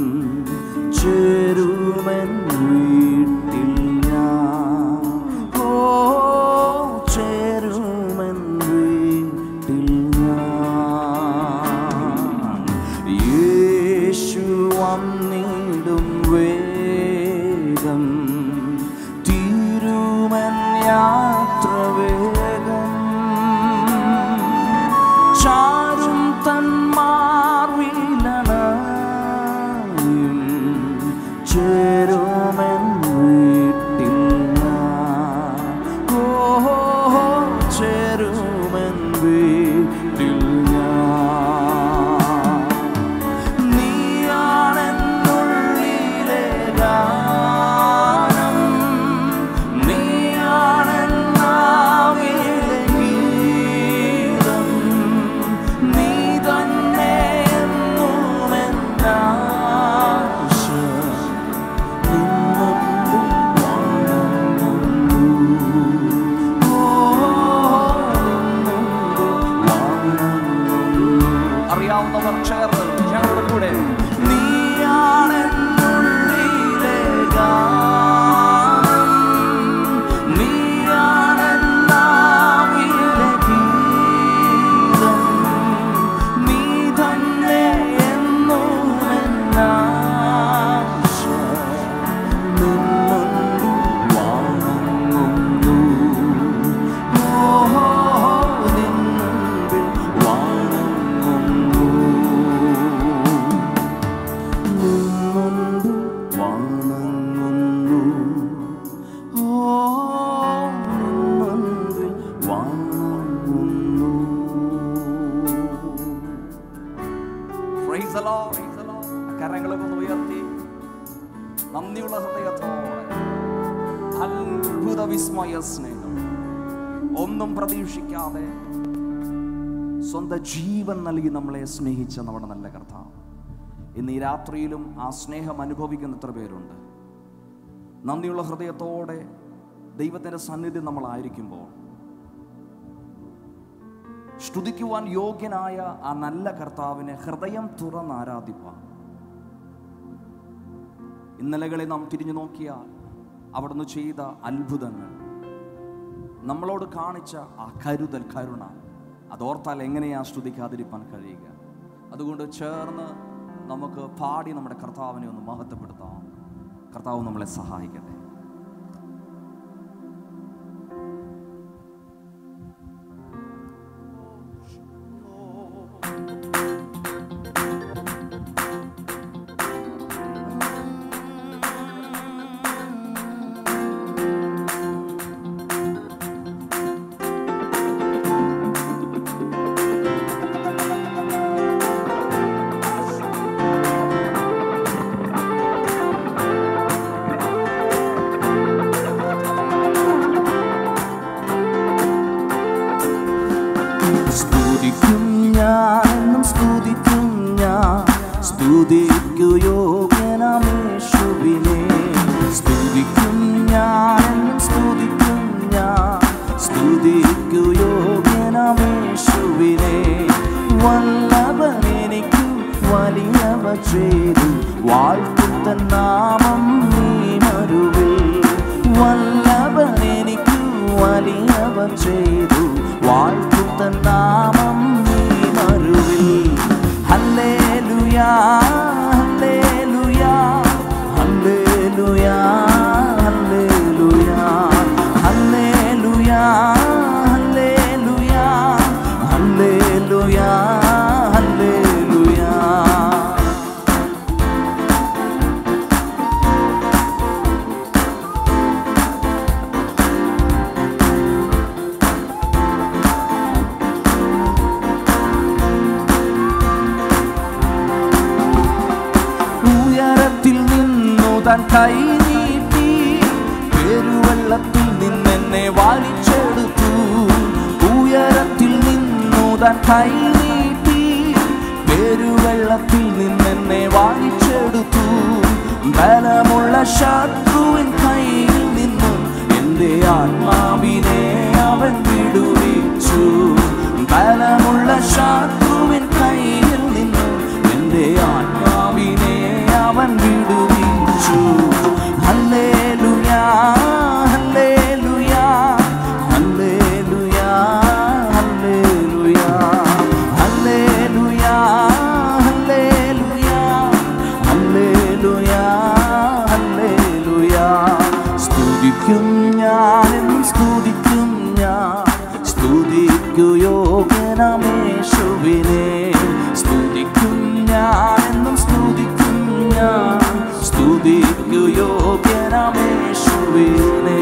ചേരുമൻ വീട്ടിൽ ഞാൻ ഓ ചേരുമൻ വീട്ടിൽ ഞാൻ യേശു വന്നിടും വേഗം തീരുമൻ യാത്ര വേഗം ചാരും തന്മാർവിലണയും ചേരുമൻ വീട്ടിൽ ഞാൻ ഓ ചേരുമൻ വീട്ടിൽ ഞാൻ നീയാണെന്നുള്ളിലെ ഗാനം നീയാണെന്നാവിലെ ഗീതം നീ തന്നെ എന്നുമെന്നാശ നിന്നുള്ളിൽ വാഴുന്നു ഓ നിന്നുള്ളിൽ വാഴുന്നു അറിയാവുന്നവർ ചേർന്ന് ഞങ്ങളുടെ കൂടെ നീയാണെന്നുള്ളിലെ ഗാനം നീയാണെന്നാവിലെ ഗീതം നീ തന്നെ എന്നുമെന്നാശ നിന്നുള്ളിൽ വാഴുന്നു ഓ നിന്നുള്ളിൽ വാഴുന്നു നിന്നുള്ളിൽ വാഴുന്നു ഓ നിന്നുള്ളിൽ വാഴുന്നു. Praise the Lord. കരങ്ങളൊക്കെ ഒന്ന് ഉയർത്തി നന്ദിയുള്ള ഹൃദയത്തോടെ അത്ഭുത വിസ്മയ സ്നേഹം ഒന്നും പ്രതീക്ഷിക്കാതെ സ്വന്തം ജീവൻ നൽകി നമ്മളെ സ്നേഹിച്ച നമ്മുടെ നല്ല കർത്താവ് ഇന്ന് ഈ രാത്രിയിലും ആ സ്നേഹം അനുഭവിക്കുന്ന എത്ര പേരുണ്ട്? നന്ദിയുള്ള ഹൃദയത്തോടെ ദൈവത്തിൻ്റെ സന്നിധി നമ്മളായിരിക്കുമ്പോൾ സ്തുതിക്കുവാൻ യോഗ്യനായ ആ നല്ല കർത്താവിനെ ഹൃദയം തുറന്ന് ആരാധിപ്പാൻ ഇന്നലകളെ നാം തിരിഞ്ഞു നോക്കിയാൽ അവിടുന്ന് ചെയ്ത അത്ഭുതങ്ങൾ, നമ്മളോട് കാണിച്ച ആ കരുതൽ, കരുണ, അതോർത്താൽ എങ്ങനെയാ സ്തുതിക്കാതിരിക്കാൻ കഴിയുക? അതുകൊണ്ട് ചേർന്ന് നമുക്ക് പാടി നമ്മുടെ കർത്താവിനെ ഒന്ന് മഹത്വപ്പെടുത്താം. കർത്താവ് നമ്മളെ സഹായിക്കട്ടെ. സ്തുതിക്കും ഞാനെന്നും സ്തുതിക്കും ഞാൻ സ്തുതിക്കു യോഗ്യനാമേശുവിനെ സ്തുതിക്കും ഞാനെന്നും സ്തുതിക്കും ഞാൻ സ്തുതിക്കു യോഗ്യനാമേശുവിനെ വല്ലഭനെനിക്കു വലിയവ ചെയ്തു വാഴ്ത്തുന്ന നാമം നീ മരുവിൽ വല്ലഭനെനിക്കു വലിയവ ചെയ്തു വാഴ്ത്തുന്ന നാമം നീ മരുവിൽ ഹല്ലേലൂയാ ഹല്ലേലൂയാ ഹല്ലേലൂയാ ഹല്ലേലൂയാ ഹല്ലേലൂയാ ഹല്ലേലൂയാ ഹല്ലേലൂയാ ഹല്ലേലൂയാ. ഉയരത്തിൽ നിന്നു താൻ കൈ നീട്ടി പെരുവെള്ളത്തിൽ നിന്നെന്നെ വലിച്ചെടുത്തു. ഉയരത്തിൽ നിന്നു താൻ കൈ നീട്ടി പെരുവെള്ളത്തിൽ നിന്നെന്നെ വലി ബലമുള്ള ശത്രുവിൻ കയ്യിൽ നിന്നും എൻ്റെ ആത്മാവിനെ അവൻ വിടുവിച്ചു. ബലമുള്ള ശത്രുവിൻ കയ്യിൽ നിന്നും എൻ്റെ ആത്മാവിനെ അവൻ വിടുവിച്ചു. ഹല്ലേലൂയാ ഹല്ലേലൂയാ ഹല്ലേലൂയാ ഹല്ലേലൂയാ ഹല്ലേലൂയാ ഹല്ലേലൂയാ ഹല്ലേലൂയാ ഹല്ലേലൂയാ. സ്തുതിക്കും ഞാനെന്നും സ്തുതിക്കും ഞാൻ, സ്തുതിക്കു യോഗ്യനാമേശുവിനെ. സ്തുതിക്കും ഞാനെന്നും സ്തുതിക്കും ഞാൻ, സ്തുതിക്കു യോഗ്യനാമേശുവിനെ.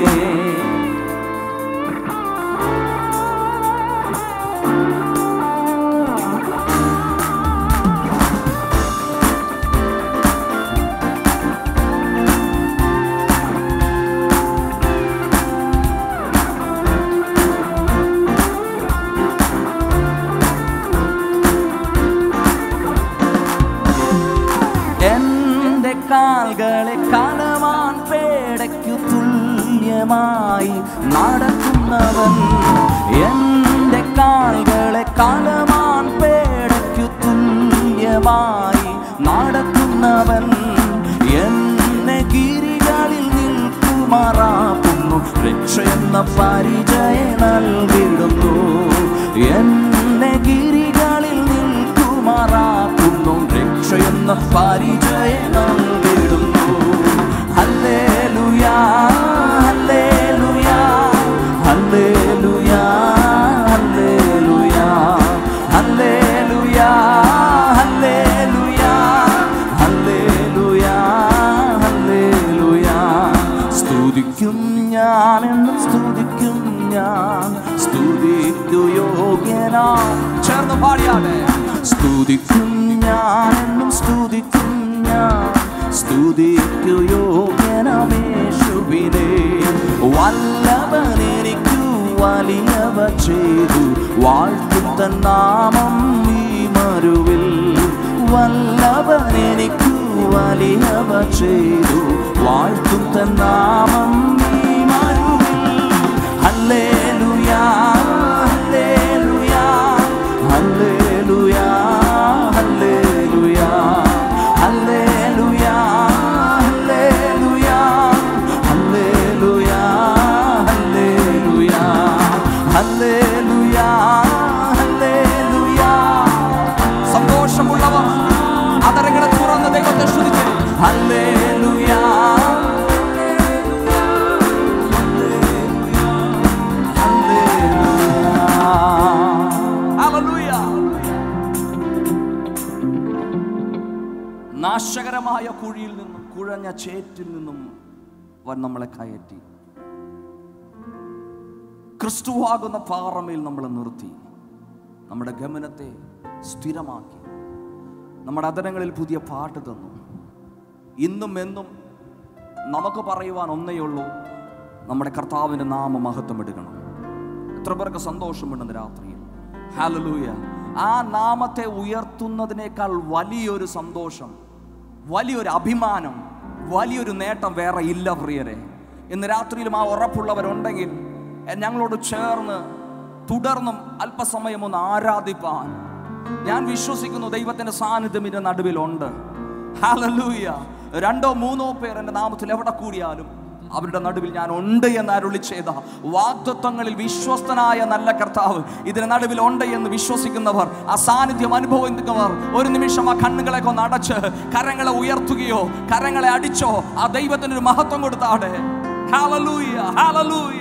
കാൽകളെ കലമാൻ പേടയ്ക്കു തുല്യമായി നടക്കുന്നവൻ, എൻ്റെ കാൽകളെ കലമാൻ പേടയ്ക്കു തുല്യമായി നടക്കുന്നവൻ, എന്നെ ഗിരികളിൽ നിൽക്കുമാറാക്കുന്നു, രക്ഷയെന്ന പരിചയം നൽകിടുന്നു. എന്നെ ഗിരികളിൽ നിൽക്കുമാറാക്കുന്നു, രക്ഷയെന്ന പരിചയം നൽകിടുന്നു. ഹല്ലേലൂയാ ഹല്ലേലൂയാ ഹല്ലേലൂയാ ഹല്ലേലൂയാ ഹല്ലേലൂയാ ഹല്ലേലൂയാ ഹല്ലേലൂയാ ഹല്ലേലൂയാ. സ്തുതിക്കും ഞാനെന്നും സ്തുതിക്കും ഞാൻ, സ്തുതിക്കു യോഗ്യനാ. ചേർന്ന് പാടിയാട്ടെ. സ്തുതിക്കും ഞാനെന്നും സ്തുതിക്കും ഞാൻ, സ്തുതിക്കു യോഗ്യനാമേശുവിനെ. വല്ലഭനെനിക്കു വലിയവ ചെയ്തു, വാഴ്ത്തും തൻ നാമം ഈ മരുവിൽ. വല്ലഭനെനിക്കു വലിയവ ചെയ്തു, വാഴ്ത്തും തൻ നാമം ഈ മരുവിൽ. ഹല്ലേലൂയാ ഹല്ലേലൂയാ ഹല്ലേലൂയാ ഹല്ലേലൂയാ ഹല്ലേലൂയാ ഹല്ലേലൂയാ ഹല്ലേലൂയാ ഹല്ലേലൂയാ ഹല്ലേലൂയാ ഹല്ലേലൂയാ. സന്തോഷമുള്ളവർ അതരങ്ങളെ തുറന്ന് ദൈവത്തെ സ്തുതിച്ച് ഹല്ലേലൂയാ നാശകരമായ കുഴിയിൽ നിന്നും കുഴഞ്ഞ ചേറ്റിൽ നിന്നും അവൻ നമ്മളെ കയറ്റി ക്രിസ്തുവാകുന്ന പാറമേൽ നമ്മളെ നിർത്തി നമ്മുടെ ഗമനത്തെ സ്ഥിരമാക്കി നമ്മുടെ അധരങ്ങളിൽ പുതിയ പാട്ട് തന്നു. ഇന്നും എന്നും നമുക്ക് പറയുവാൻ ഒന്നേയുള്ളൂ, നമ്മുടെ കർത്താവിൻ്റെ നാമം മഹത്വം എടുക്കണം. എത്ര പേർക്ക് സന്തോഷമുണ്ടെന്ന് രാത്രിയിൽ. ഹല്ലേലൂയ. ആ നാമത്തെ ഉയർത്തുന്നതിനേക്കാൾ വലിയൊരു സന്തോഷം, വലിയൊരു അഭിമാനം, വലിയൊരു നേട്ടം വേറെ ഇല്ല പ്രിയരെ. ഇന്ന് രാത്രിയിലും ആ ഉറപ്പുള്ളവരുണ്ടെങ്കിൽ ഞങ്ങളോട് ചേർന്ന് തുടർന്നും അല്പസമയം ഒന്ന് ആരാധിപ്പാൻ ഞാൻ വിശ്വസിക്കുന്നു. ദൈവത്തിൻ്റെ സാന്നിധ്യം ഇതിൻ്റെ നടുവിലുണ്ട്. ഹല്ലേലൂയ. രണ്ടോ മൂന്നോ പേർ എൻ്റെ നാമത്തിൽ എവിടെ കൂടിയാലും അവരുടെ നടുവിൽ ഞാൻ ഉണ്ട് എന്ന് അരുളി ചെയ്ത വാഗ്ദത്തങ്ങളിൽ വിശ്വസ്തനായ നല്ല കർത്താവ് ഇതിന് നടുവിൽ ഉണ്ട് എന്ന് വിശ്വസിക്കുന്നവർ, ആ സാന്നിധ്യം അനുഭവിക്കുന്നവർ ഒരു നിമിഷം ആ കണ്ണുകളെ ഒന്ന് അടച്ച് കരങ്ങളെ ഉയർത്തുകയോ കരങ്ങളെ അടിച്ചോ ആ ദൈവത്തിനൊരു മഹത്വം കൊടുത്താടെ. Hallelujah hallelujah.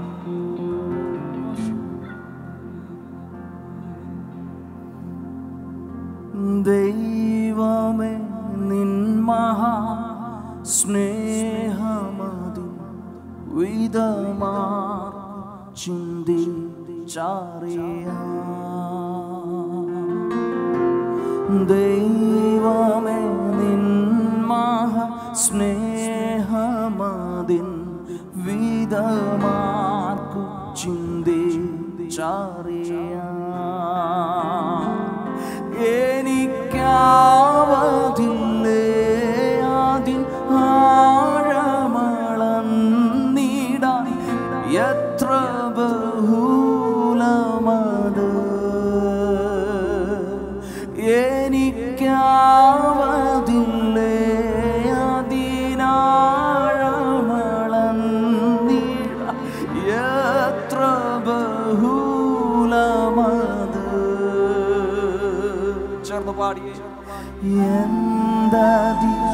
ദൈവമേ നിൻ മഹാ സ്നേഹമതി വിധമാ ചിന്തിച്ചറിയ. ദൈവമേ നിൻ മഹാ സ്നേഹമതിൻ വിധമാർക്കു ചിന്തിച്ചറിയ. എനിക്കാവതില്ലേ അതിൻ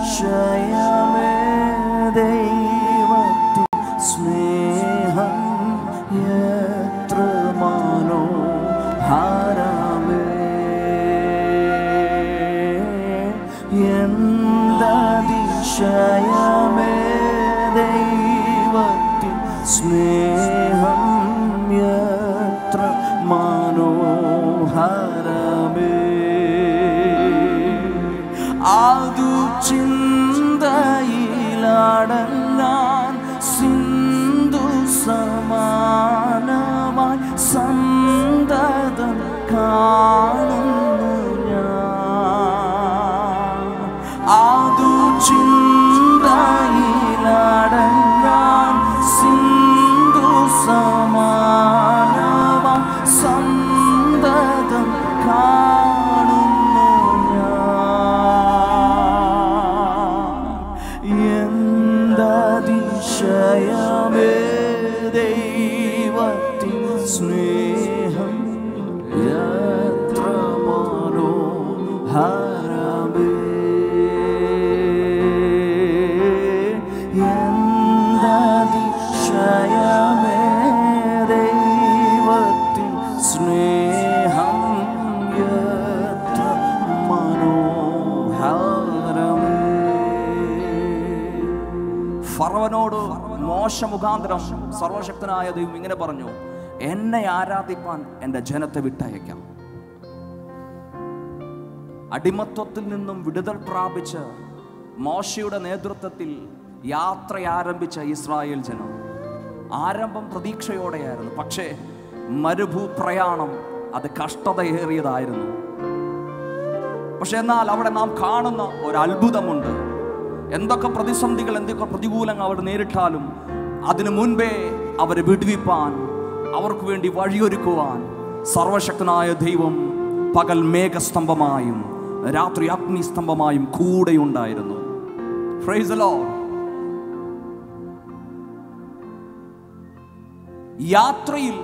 അതിശയമേ ദൈവത്തിൻ സ്നേഹം എത്ര മനോഹരമേ എന്തതിശയമേ ദൈവത്തിൻ സ്നേഹം എത്ര മനോഹരമേ അതു ചിന്തയിലടങ്ങാൻ സിന്ധു സമാനമായി സന്തതം കാണുന്നു ഞാൻ അതു ചിന്തയിലടങ്ങാൻ സിന്ധു സമാനമായി സന്തതം കാണുന്നു എന്തതിശയമേ ദൈവത്തിൻ സ്നേഹം എത്ര മനോഹരമേ എന്തതിശയമേ ദൈവത്തിൻ സ്നേഹം എത്ര മനോഹരമേ. ഫറവനോട് മോശ മുഖാന്തരം സർവശക്തനായ ദൈവം ഇങ്ങനെ പറഞ്ഞു, എന്നെ ആരാധിപ്പാൻ എൻ്റെ ജനത്തെ വിട്ടയക്കാം. അടിമത്വത്തിൽ നിന്നും വിടുതൽ പ്രാപിച്ച് മോശയുടെ നേതൃത്വത്തിൽ യാത്ര ആരംഭിച്ച ഇസ്രായേൽ ജനം ആരംഭം പ്രതീക്ഷയോടെയായിരുന്നു. പക്ഷേ മരുഭൂ പ്രയാണം അത് കഷ്ടതയേറിയതായിരുന്നു. പക്ഷെ എന്നാൽ അവിടെ നാം കാണുന്ന ഒരു അത്ഭുതമുണ്ട്. എന്തൊക്കെ പ്രതിസന്ധികൾ, എന്തൊക്കെ പ്രതികൂലങ്ങൾ അവർ നേരിട്ടാലും അതിനു മുൻപേ അവരെ വിടുവിപ്പാൻ, അവർക്ക് വേണ്ടി വഴിയൊരുക്കുവാൻ സർവശക്തനായ ദൈവം പകൽ മേഘസ്തംഭമായും രാത്രി അഗ്നിസ്തംഭമായും കൂടെയുണ്ടായിരുന്നു. Praise the lord. യാത്രയിൽ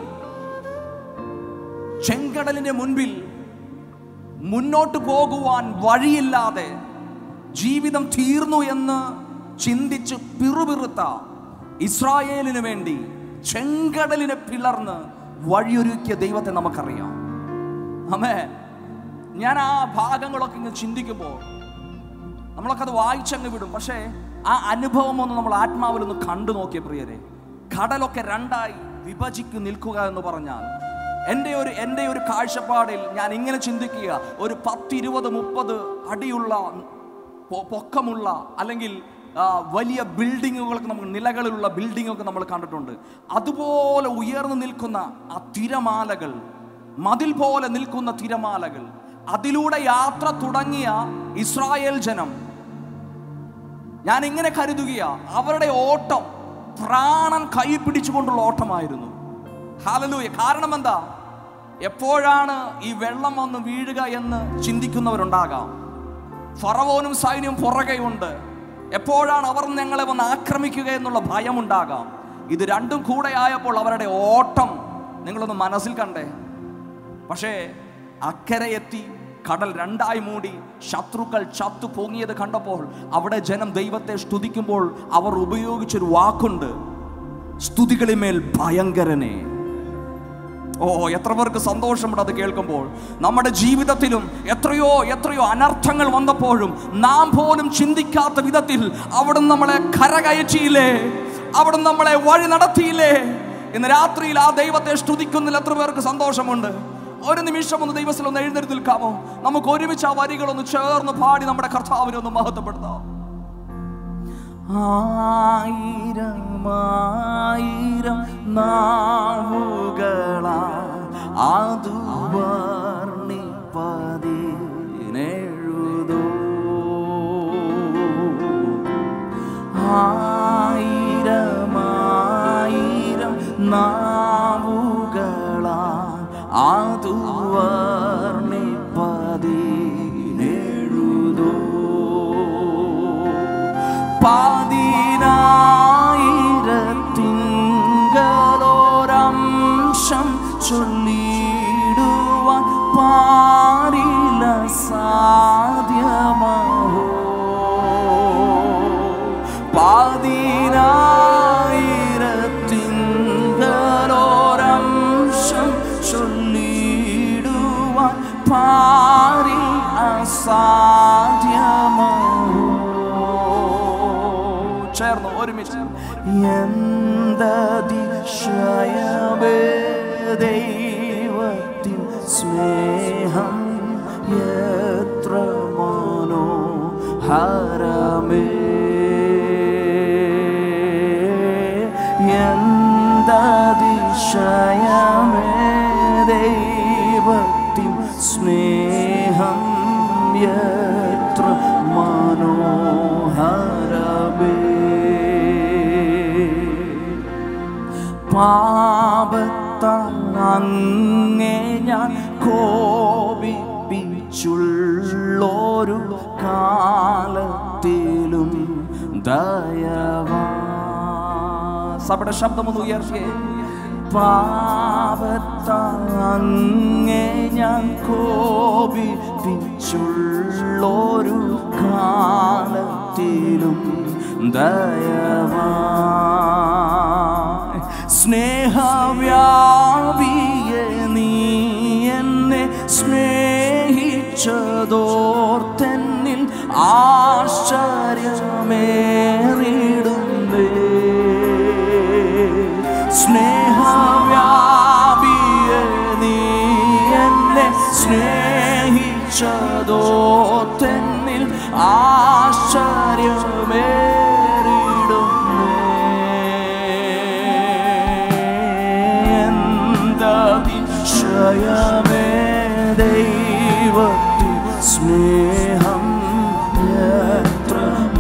ചെങ്കടലിന്റെ മുൻപിൽ മുന്നോട്ട് പോകുവാൻ വഴിയില്ലാതെ ജീവിതം തീർന്നു എന്ന് ചിന്തിച്ച് പിറുപിറുത്ത ഇസ്രായേലിന് വേണ്ടി ചെങ്കടലിനെ പിളർന്ന് വഴിയൊരുക്കിയ ദൈവത്തെ നമുക്കറിയാം. ആമേൻ. ഞാൻ ആ ഭാഗങ്ങളൊക്കെ ഇങ്ങനെ ചിന്തിക്കുമ്പോൾ നമ്മളൊക്കെ അത് വായിച്ചങ്ങ് വിടും. പക്ഷേ ആ അനുഭവം ഒന്ന് നമ്മൾ ആത്മാവിലൊന്ന് കണ്ടു നോക്കിയ പ്രിയരെ, കടലൊക്കെ രണ്ടായി വിഭജിക്ക് നിൽക്കുക എന്ന് പറഞ്ഞാൽ എൻ്റെ ഒരു എൻ്റെ ഒരു കാഴ്ചപ്പാടിൽ ഞാൻ ഇങ്ങനെ ചിന്തിക്കുക, ഒരു പത്തിരുപത് മുപ്പത് അടിയുള്ള പൊക്കമുള്ള അല്ലെങ്കിൽ വലിയ ബിൽഡിങ്ങുകളൊക്കെ നമുക്ക് നിലകളിലുള്ള ബിൽഡിങ്ങൊക്കെ നമ്മൾ കണ്ടിട്ടുണ്ട്. അതുപോലെ ഉയർന്നു നിൽക്കുന്ന ആ തിരമാലകൾ, മതിൽ പോലെ നിൽക്കുന്ന തിരമാലകൾ, അതിലൂടെ യാത്ര തുടങ്ങിയ ഇസ്രായേൽ ജനം, ഞാൻ ഇങ്ങനെ കരുതുക, അവരുടെ ഓട്ടം പ്രാണൻ കൈ പിടിച്ചുകൊണ്ടുള്ള ഓട്ടമായിരുന്നു. ഹല്ലേലൂയ. കാരണം എന്താ? എപ്പോഴാണ് ഈ വെള്ളം വന്ന് വീഴുക എന്ന് ചിന്തിക്കുന്നവരുണ്ടാകാം. ഫറവോനും സൈന്യവും പുറകെയുണ്ട്. എപ്പോഴാണ് അവർ ഞങ്ങളെ വന്ന് ആക്രമിക്കുക എന്നുള്ള ഭയമുണ്ടാകാം. ഇത് രണ്ടും കൂടെ ആയപ്പോൾ അവരുടെ ഓട്ടം നിങ്ങളൊന്ന് മനസ്സിൽ കണ്ടേ. പക്ഷേ അക്കരെ എത്തി കടൽ രണ്ടായി മൂടി ശത്രുക്കൾ ചത്തു പൊങ്ങിയത് കണ്ടപ്പോൾ അവിടെ ജനം ദൈവത്തെ സ്തുതിക്കുമ്പോൾ അവർ ഉപയോഗിച്ചൊരു വാക്കുണ്ട്, സ്തുതികളിന്മേൽ ഭയങ്കരനെ. ഓ, എത്ര പേർക്ക് സന്തോഷമുണ്ട് അത് കേൾക്കുമ്പോൾ. നമ്മുടെ ജീവിതത്തിലും എത്രയോ എത്രയോ അനർത്ഥങ്ങൾ വന്നപ്പോഴും നാം പോലും ചിന്തിക്കാത്ത വിധത്തിൽ അവിടുന്ന് നമ്മളെ കരകയറ്റിയില്ലേ, അവിടുന്ന് നമ്മളെ വഴി നടത്തിയില്ലേ. ഇന്ന് രാത്രിയിൽ ആ ദൈവത്തെ സ്തുതിക്കുന്നതിൽ എത്ര പേർക്ക് സന്തോഷമുണ്ട്? ഒരു നിമിഷം ഒന്ന് ദൈവത്തിൽ ഒന്ന് എഴുന്നേറ്റ് നിൽക്കാമോ? നമുക്ക് ഒരുമിച്ച് ആ വരികളൊന്ന് ചേർന്ന് പാടി നമ്മുടെ കർത്താവിനെ ഒന്ന് മഹത്വപ്പെടുത്താം. ആയിരം ആയിരം നാവുകളാ അതു വർണ്ണിപ്പതിനെഴുതോ, ആയിരം ആയിരം നാവുകളാ അതു വർണ്ണിപ്പതിനെഴുതോ, പതിനായിരത്തിങ്കലോരംശം ചൊല്ലിടുവാൻ പാരില സാധ്യമോ, എന്തതിശയമേ ദൈവത്തിൻ സ്നേഹം എത്ര മനോഹരമേ എന്തതിശയമേ ദൈവത്തിൻ സ്നേഹം എത്ര മനോഹരമേ പാപത്താൽ അങ്ങേ ഞാൻ കോപിപ്പിച്ചുള്ളൊരു കാലത്തിലും ദയവാ സഭയുടെ ശബ്ദമൊന്ന് ഉയർത്തിയേ. പാപത്താൽ അങ്ങേ ഞാൻ കോപിപ്പിച്ചുള്ളൊരു കാലത്തിലും ദയവാ സ്നേഹവ്യാപിയെ നീ എന്നെ സ്നേഹിച്ചതോർത്തെന്നിൽ ആശ്ചര്യമേറിടുന്നേ. സ്നേഹവ്യാപിയെ നീ എന്നെ സ്നേഹിച്ചതോർത്തെന്നിൽ ആശ്ചര്യമേറിടുന്നേ. എന്തതിശയമേ ദൈവത്തിൻ സ്നേഹം എത്ര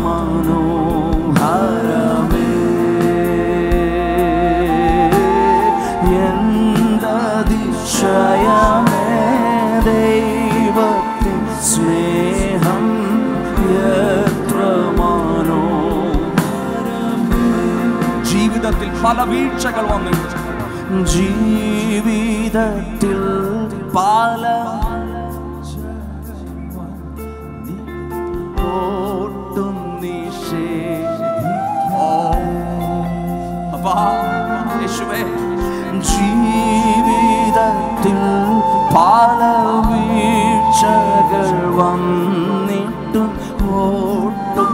മനോഹരമേ. എന്തതിശയമേ ദൈവത്തിൻ സ്നേഹം എത്ര മനോഹരമേ. ജീവിതത്തിൽ പല വീഴ്ചകൾ വന്നിട്ടുണ്ട്. ജീവിതത്തിൽ പല ഓട്ടും യേശുവേ ജീവിതത്തിൽ പല വീഴ്ചകൾ വന്നിട്ടും ഓട്ടും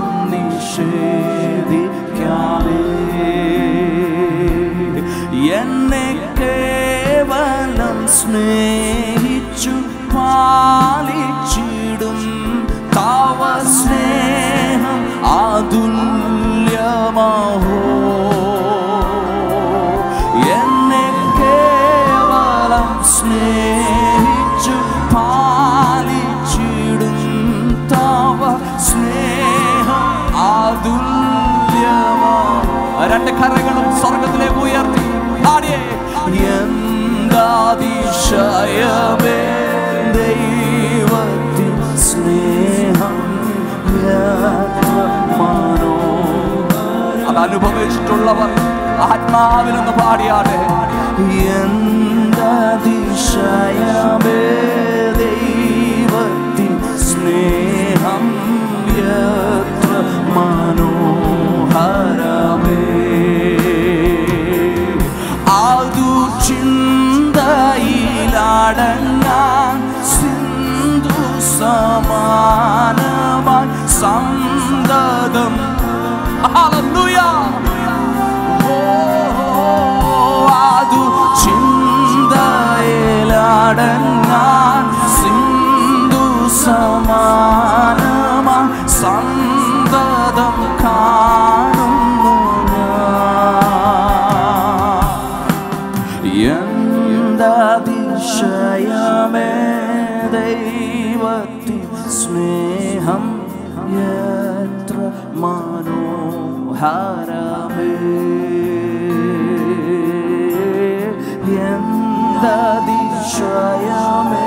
നിഷേധിക്കാതെ എന്നെ കേവലം സ്നേഹിച്ചു പാലിച്ചിടും തവ സ്നേഹം അതുല്യമഹോ. എന്നെ കേവലം സ്നേഹിച്ചു പാലിച്ചിടും തവ സ്നേഹം അതുല്യമഹോ. രണ്ട് കരങ്ങളും സ്വർഗത്തിലേക്ക് ഉയർത്തി എന്താതിശയമേ ദൈവത്തിൻ സ്നേഹം എത്ര മനോഹരമേ. അതനുഭവിച്ചിട്ടുള്ളവർ ആത്മാവിലൊന്ന് പാടിയാടെ. എന്താതിശയമേ ദൈവത്തിൻ സ്നേഹം എത്ര മനോഹരമേ. അതു ചിന്തയിലടങ്ങാൻ സിന്ധു സമാനമായി സന്തതം അതു ചിന്തയിലടങ്ങാൻ സിന്ധു സമാനമായി സന്തതം കാണുന്നു ഞാൻ. എന്താതിശയമേ ദൈവത്തിൻ സ്നേഹം എത്ര മനോഹരമേ. എന്താതിശയമേ.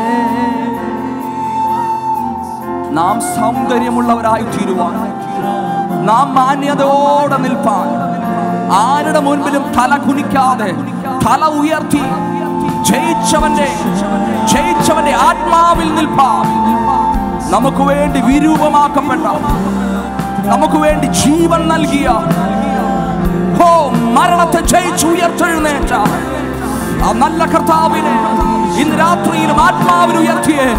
നാം സൗന്ദര്യമുള്ളവരായി തീരുവാൻ, നാം മാന്യതയോടെ നിൽപ്പാൻ, ആരുടെ മുൻപിലും തല കുനിക്കാതെ തല ഉയർത്തി ജയിച്ചവന്റെ ജയിച്ചവന്റെ ആത്മാവിൽ നിൽപ്പാൻ, നമുക്ക് വേണ്ടി വിരൂപമാക്കപ്പെട്ട, നമുക്ക് വേണ്ടി ജീവൻ നൽകിയ, ഓ മരണത്തെ ജയിച്ച് ഉയർത്തെഴുന്നേറ്റ ആ നല്ല കർത്താവിനെ ഇന്ന് രാത്രിയിലും ആത്മാവിൽ ഉയർത്തിയേ.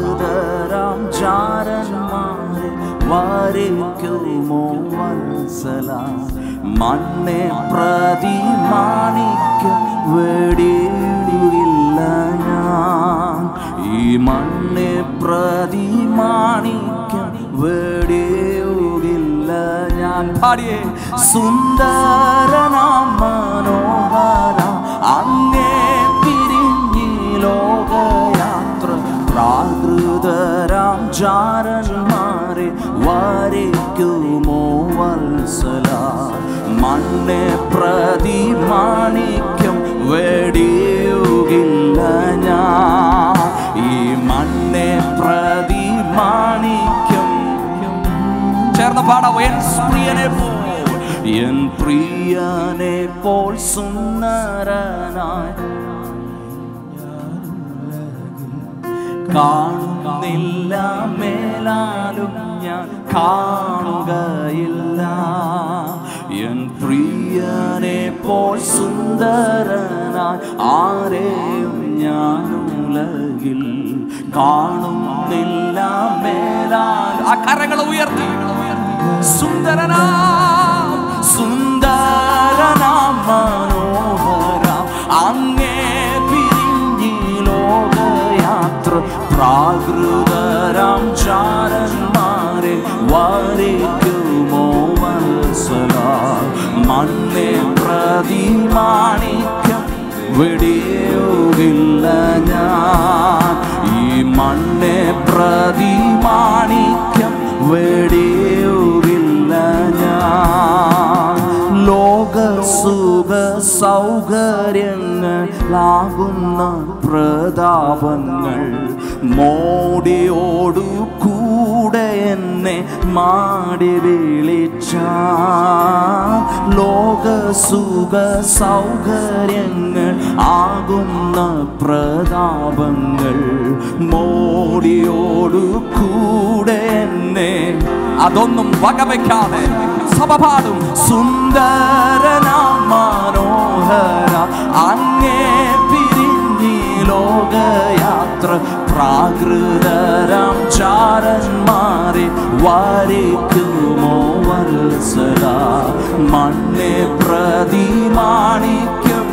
പ്രാകൃതരാം ജാരന്മാരെ വരയ്ക്കുമോ വത്സല. മണ്ണെ പ്രതി മാണിക്യം വെടിയില്ല ഞാൻ, ഈ മണ്ണെ പ്രതി മാണിക്യം വെടിയുകില്ല ഞാൻ. പാടിയേ. സുന്ദരനാം മനോഹര അങ്ങേ പിരിഞ്ഞി ലോകയാത്ര, പ്രാകൃതരാം ജാരന്മാരെ വരയ്ക്കുമോ വത്സല. മണ്ണെ പ്രതി മാണിക്യം വെടിയുകില്ല ഞാൻ, ഈ മണ്ണെ പ്രതി മാണിക്യം. ചേർന്ന് പാടാം. എൻ പ്രിയനെ പോൽ, എൻ പ്രിയനെ പോൽ സുന്ദരനായി കാണുന്നില്ല, മേലാലും ഞാൻ കാണുകയില്ല. എൻ പ്രിയനെ പോൽ സുന്ദരനായി ആരെയും ഞാൻ ഉലകിൽ കാണുന്നില്ല, മേലാലും. ആ കരങ്ങൾ ഉയർത്തി. സുന്ദരനാ സുന്ദരനാ മനോഹര അങ്ങേ പിരിഞ്ഞി ലോകയാത്ര, പ്രാകൃതരാം ജാരന്മാരെ വരയ്ക്കുമോ വത്സല. മണ്ണെ പ്രതി മാണിക്യം വെടിയുകില്ല ഞാൻ, ഈ മണ്ണെ പ്രതി മാണിക്യം വെടിയുകില്ല ഞാൻ. ലോക സുഖ സൗകര്യങ്ങളാകുന്ന പ്രതാപങ്ങൾ മോടിയോടു കൂടെ എന്നെ മാടി വിളിച്ച. ലോക സുഖ സൗകര്യങ്ങൾ ആകുന്ന പ്രതാപങ്ങൾ മോടിയോടു കൂടെ എന്നെ, അതൊന്നും വകവയ്ക്കാതെ സഭ പാടും. സുന്ദരനാ മനോഹര അങ്ങേ പിരിഞ്ഞി ലോകയാത്ര, പ്രാകൃതരാം ജാരന്മാരെ വരയ്ക്കുമോ വത്സല. മണ്ണെ പ്രതി മാണിക്യം.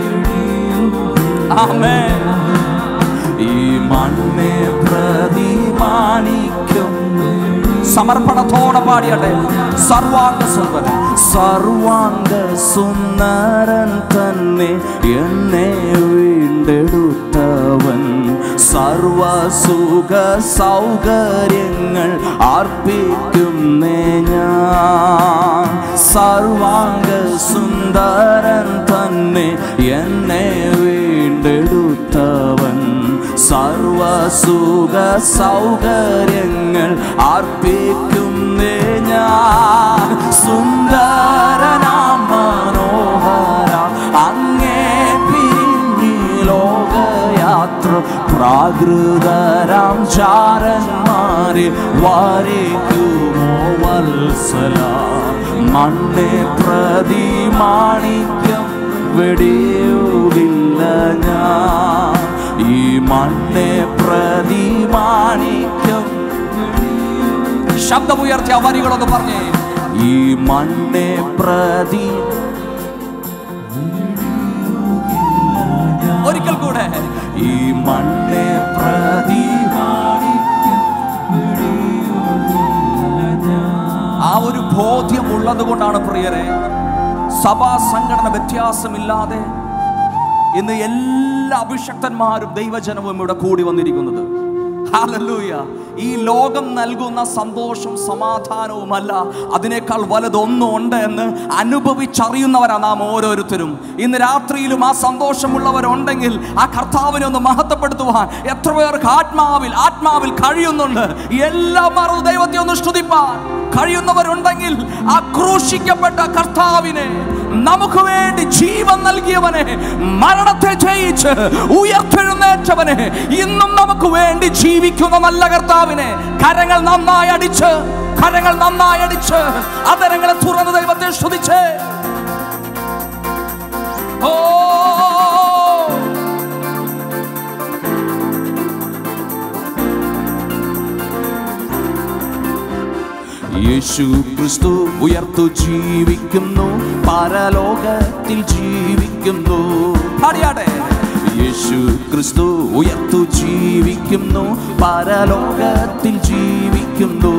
ആമേൻ. ഈ മണ്ണെ പ്രതി മാണിക്യം. സമർപ്പണത്തോടെ പാടിയട്ടെ. സർവാംഗ സുന്ദരൻ, സർവാംഗ സുന്ദരൻ തന്നെ എന്നെ വീണ്ടെടുത്തവൻ, സർവസുഖ സൗകര്യങ്ങൾ അർപ്പിക്കുന്നേ ഞാൻ. സർവാംഗ സുന്ദരൻ തന്നെ എന്നെ വീണ്ടെടുത്തവൻ, സർവസുഖ സൗകര്യങ്ങൾ അർപ്പിക്കുന്നേ ഞാൻ. സുന്ദരനാം മനോഹര അങ്ങേ പിരിഞ്ഞി ലോകയാത്ര, പ്രാകൃതരാം ജാരന്മാരെ വരയ്ക്കുമോ വത്സല. മണ്ണെ പ്രതി മാണിക്യം വെടിയുകില്ല ഞാൻ, ഈ മണ്ണെ പ്രതി മാണിക്യം. ശബ്ദമുയർത്തിയ വരികളൊന്ന് പറഞ്ഞേ. ഈ മണ്ണെ പ്രതി. ഒരിക്കൽ കൂടെ. ഈ മണ്ണെ പ്രതി മാണിക്യം. ആ ഒരു ബോധ്യം ഉള്ളത് കൊണ്ടാണ് പ്രിയരെ, സഭാ സംഘടന വ്യത്യാസമില്ലാതെ ഇന്ന് എല്ലാ അഭിഷക്തന്മാരും ദൈവജനവും ഇവിടെ കൂടി വന്നിരിക്കുന്നത്. ഹല്ലേലൂയ. ഈ ലോകം നൽകുന്ന സന്തോഷം സമാധാനവുമല്ല, അതിനേക്കാൾ വലുതൊന്നും ഉണ്ട് എന്ന് അനുഭവിച്ചറിയുന്നവരാണ് നാം ഓരോരുത്തരും. ഇന്ന് രാത്രിയിലും ആ സന്തോഷമുള്ളവരുണ്ടെങ്കിൽ ആ കർത്താവിനെ ഒന്ന് മഹത്വപ്പെടുത്തുവാൻ എത്ര പേർക്ക് ആത്മാവിൽ ആത്മാവിൽ കഴിയുന്നുണ്ട്. എല്ലാം മറന്നു ദൈവത്തെ ഒന്ന് സ്തുതിപ്പാൻ കഴിയുന്നവരുണ്ടെങ്കിൽ ആ ക്രൂശിക്കപ്പെട്ട കർത്താവിനെ, നമുക്ക് വേണ്ടി ജീവൻ നൽകിയവനെ, മരണത്തെ ജയിച്ച് ഉയർത്തെഴുന്നേറ്റവനെ, ഇന്നും നമുക്ക് വേണ്ടി ജീവിക്കുന്ന നല്ല കർത്താവിനെ കരങ്ങൾ നന്നായി അടിച്ച് കരങ്ങൾ നന്നായി അടിച്ച് അതരങ്ങളെ തുറന്ന് ദൈവത്തെ സ്തുതിച്ച്. ഓ യേശു ക്രിസ്തു ഉയർത്തു ജീവിക്കുന്നു, പരലോകത്തിൽ ജീവിക്കുന്നു. പാടിയാടെ. യേശു ക്രിസ്തു ഉയർത്തു ജീവിക്കുന്നു, പരലോകത്തിൽ ജീവിക്കുന്നു.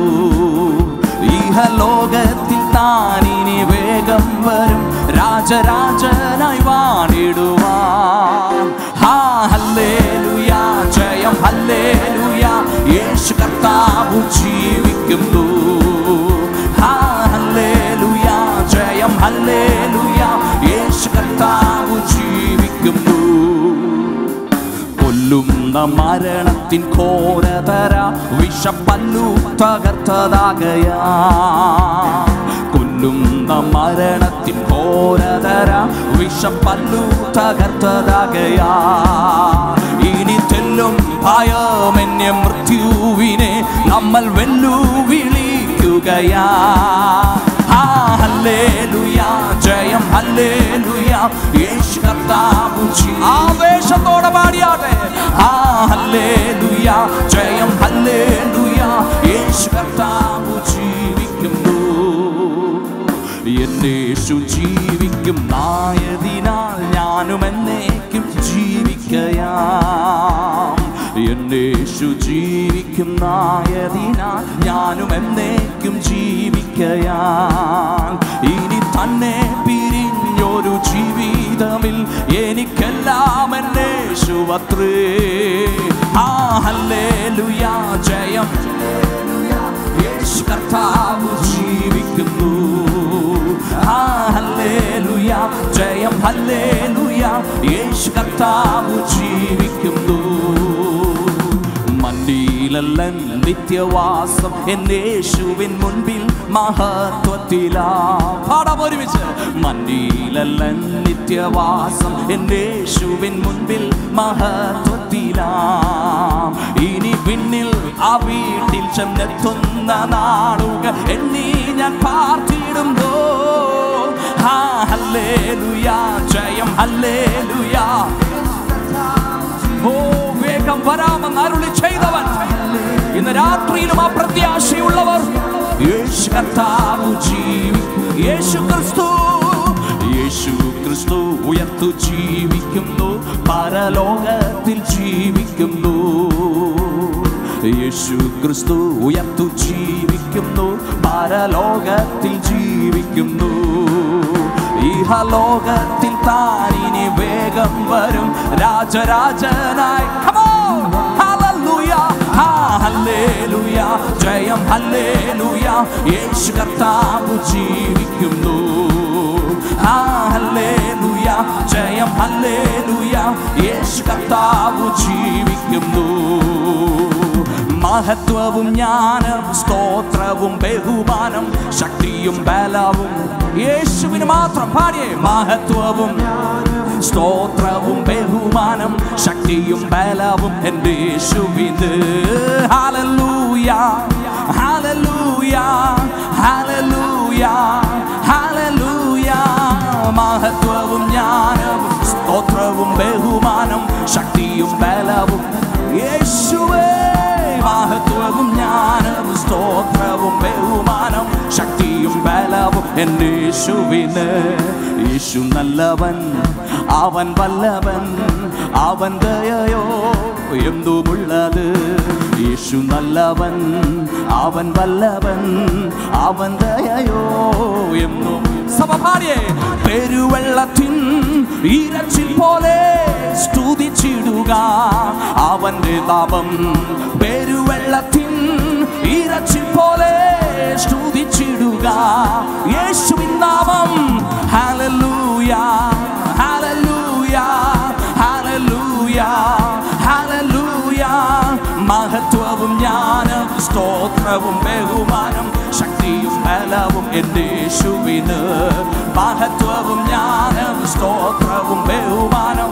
ഇഹലോകത്തിൽ താനിനി വേഗം വരും, രാജരാജനായി വാണിടുവാൻ. ഹാ ഹല്ലേലൂയ, ജയം ഹല്ലേലൂയ, യേശു കർത്താവ് ജീവിക്കുന്നു. ഹാ ഹല്ലേലൂയ, ജയം ഹല്ലേലൂയ, യേശു കർത്താവ് ജീവിക്കുന്നു. കൊല്ലുന്ന മരണത്തിൻ ഘോരതര വിഷപ്പല്ലു തകർത്തതാകയാ. കൊല്ലുന്ന മരണത്തിൻ ഘോരതര വിഷപ്പല്ലു തകർത്തതാകയാ. ഇനി തെല്ലും ഭയമെന്നെ മൃത്യുവിനെ നമ്മൾ വെല്ലുവിളിക്കുകയാ. ഹല്ലേലൂയ, ജയം ഹല്ലേലൂയ, യേശു കർത്താവ് ആവേശത്തോടെ പാടിയാട്ടെ. ഹല്ലേലൂയ, ജയം ഹല്ലേലൂയ, യേശു കർത്താവ് ജീവിക്കുന്നു. എന്റെ യേശു ജീവിക്കും നായതിനാൽ ഞാനും എന്നേക്കും ജീവിക്കയാം. എന്റെ യേശു ജീവിക്കും നായതിനാൽ ഞാനും എന്നേക്കും ജീവിക്കയാം. ഇനി തന്നെ പിരിഞ്ഞൊരു ജീവിതമിൽ എനിക്കെല്ലാം എൻ്റെ യേശുവത്രേ. ഹല്ലേലൂയ, ജയം യേശു കർത്താവ് ജീവിക്കുന്നു. ഹല്ലേലൂയ, ജയം ഹല്ലേലൂയ, യേശു കർത്താവ് ജീവിക്കുന്നു. മണ്ണിലല്ല നിത്യവാസം എന്നേശുവിൻ മുൻപിൽ മഹത്വത്തിലാ. പാടാം ഒരുമിച്ച്. മണ്ണിലല്ല നിത്യവാസം എന്നേശുവിൻ മുൻപിൽ മഹത്വത്തിലാ. ഇനി പിന്നിൽ ആ വീട്ടിൽ ചെന്നെത്തുന്ന നാളുകൾ എണ്ണി ഞാൻ പാർത്തിടുമ്പോ. ഹല്ലേലൂയ, ജയം ഹല്ലേലൂയ. ഓ വേഗം വരാമെന്ന് അരുളി ചെയ്തവൻ ഇന്ന് രാത്രിയിലും ആ പ്രത്യാശയുള്ളവർ. യേശു കർത്താവ് ജീവിക്കും. യേശു ക്രിസ്തു യേശു ക്രിസ്തു ഉയർത്തു ജീവിക്കുന്നു, പരലോകത്തിൽ ജീവിക്കുന്നു. യേശു ക്രിസ്തു ഉയർത്തു ജീവിക്കുന്നു, പരലോകത്തിൽ ജീവിക്കുന്നു. ഇഹലോകത്തിൽ താനിനി വേഗം വരും, രാജരാജനായി. ഹല്ലേലൂയ, ഹല്ലേലൂയ, ജയം ഹല്ലേലൂയ, യേശു കർത്താവ് ജീവിക്കുന്നു. ഹല്ലേലൂയ, ജയം ഹല്ലേലൂയ, യേശു കർത്താവ് ജീവിക്കുന്നു. മഹത്വവും ജ്ഞാനം സ്തോത്രവും ബഹുമാനം ശക്തിയും ബലവും യേശുവിന് മാത്രം. പാടിയേ. മഹത്വവും സ്തോത്രവും ബഹുമാനം ശക്തിയും ബലവും എൻ്റെ യേശുവിന്. ഹല്ലേലൂയ, ഹല്ലേലൂയ, ഹല്ലേലൂയ, ഹല്ലേലൂയ. മഹത്വവും ജ്ഞാനവും സ്തോത്രവും ബഹുമാനം ശക്തിയും ബലവും യേശുവേ. മഹത്വവും ജ്ഞാനവും സ്തോത്രവും ബഹുമാനം ശക്തിയും ബലവും എൻ്റെ യേശുവിന്. യേശു നല്ലവൻ, അവൻ വല്ലവൻ, അവൻ ദയയോ എന്തുമുള്ളത്. യേശു നല്ലവൻ, അവൻ വല്ലവൻ, അവൻ ദയയോ എന്നും. സഭപാടിയേ. പെരുവെള്ളത്തിൻ ഇരച്ചിൽ പോലെ സ്തുതിച്ചിടുക അവന്റെ നാമം. പെരുവെള്ളത്തിൻ ഇരച്ചിൽ പോലെ സ്തുതിച്ചിടുക യേശുവിൻ നാമം. ഹല്ലേലൂയ, ഹല്ലേലൂയ, ഹല്ലേലൂയ, ഹല്ലേലൂയ. മഹത്വവും ജ്ഞാനവും സ്തോത്രവും ബഹുമാനം ശക്തിയും ബലവും എൻ്റെ യേശുവിന്. മഹത്വവും ജ്ഞാനവും സ്തോത്രവും ബഹുമാനം.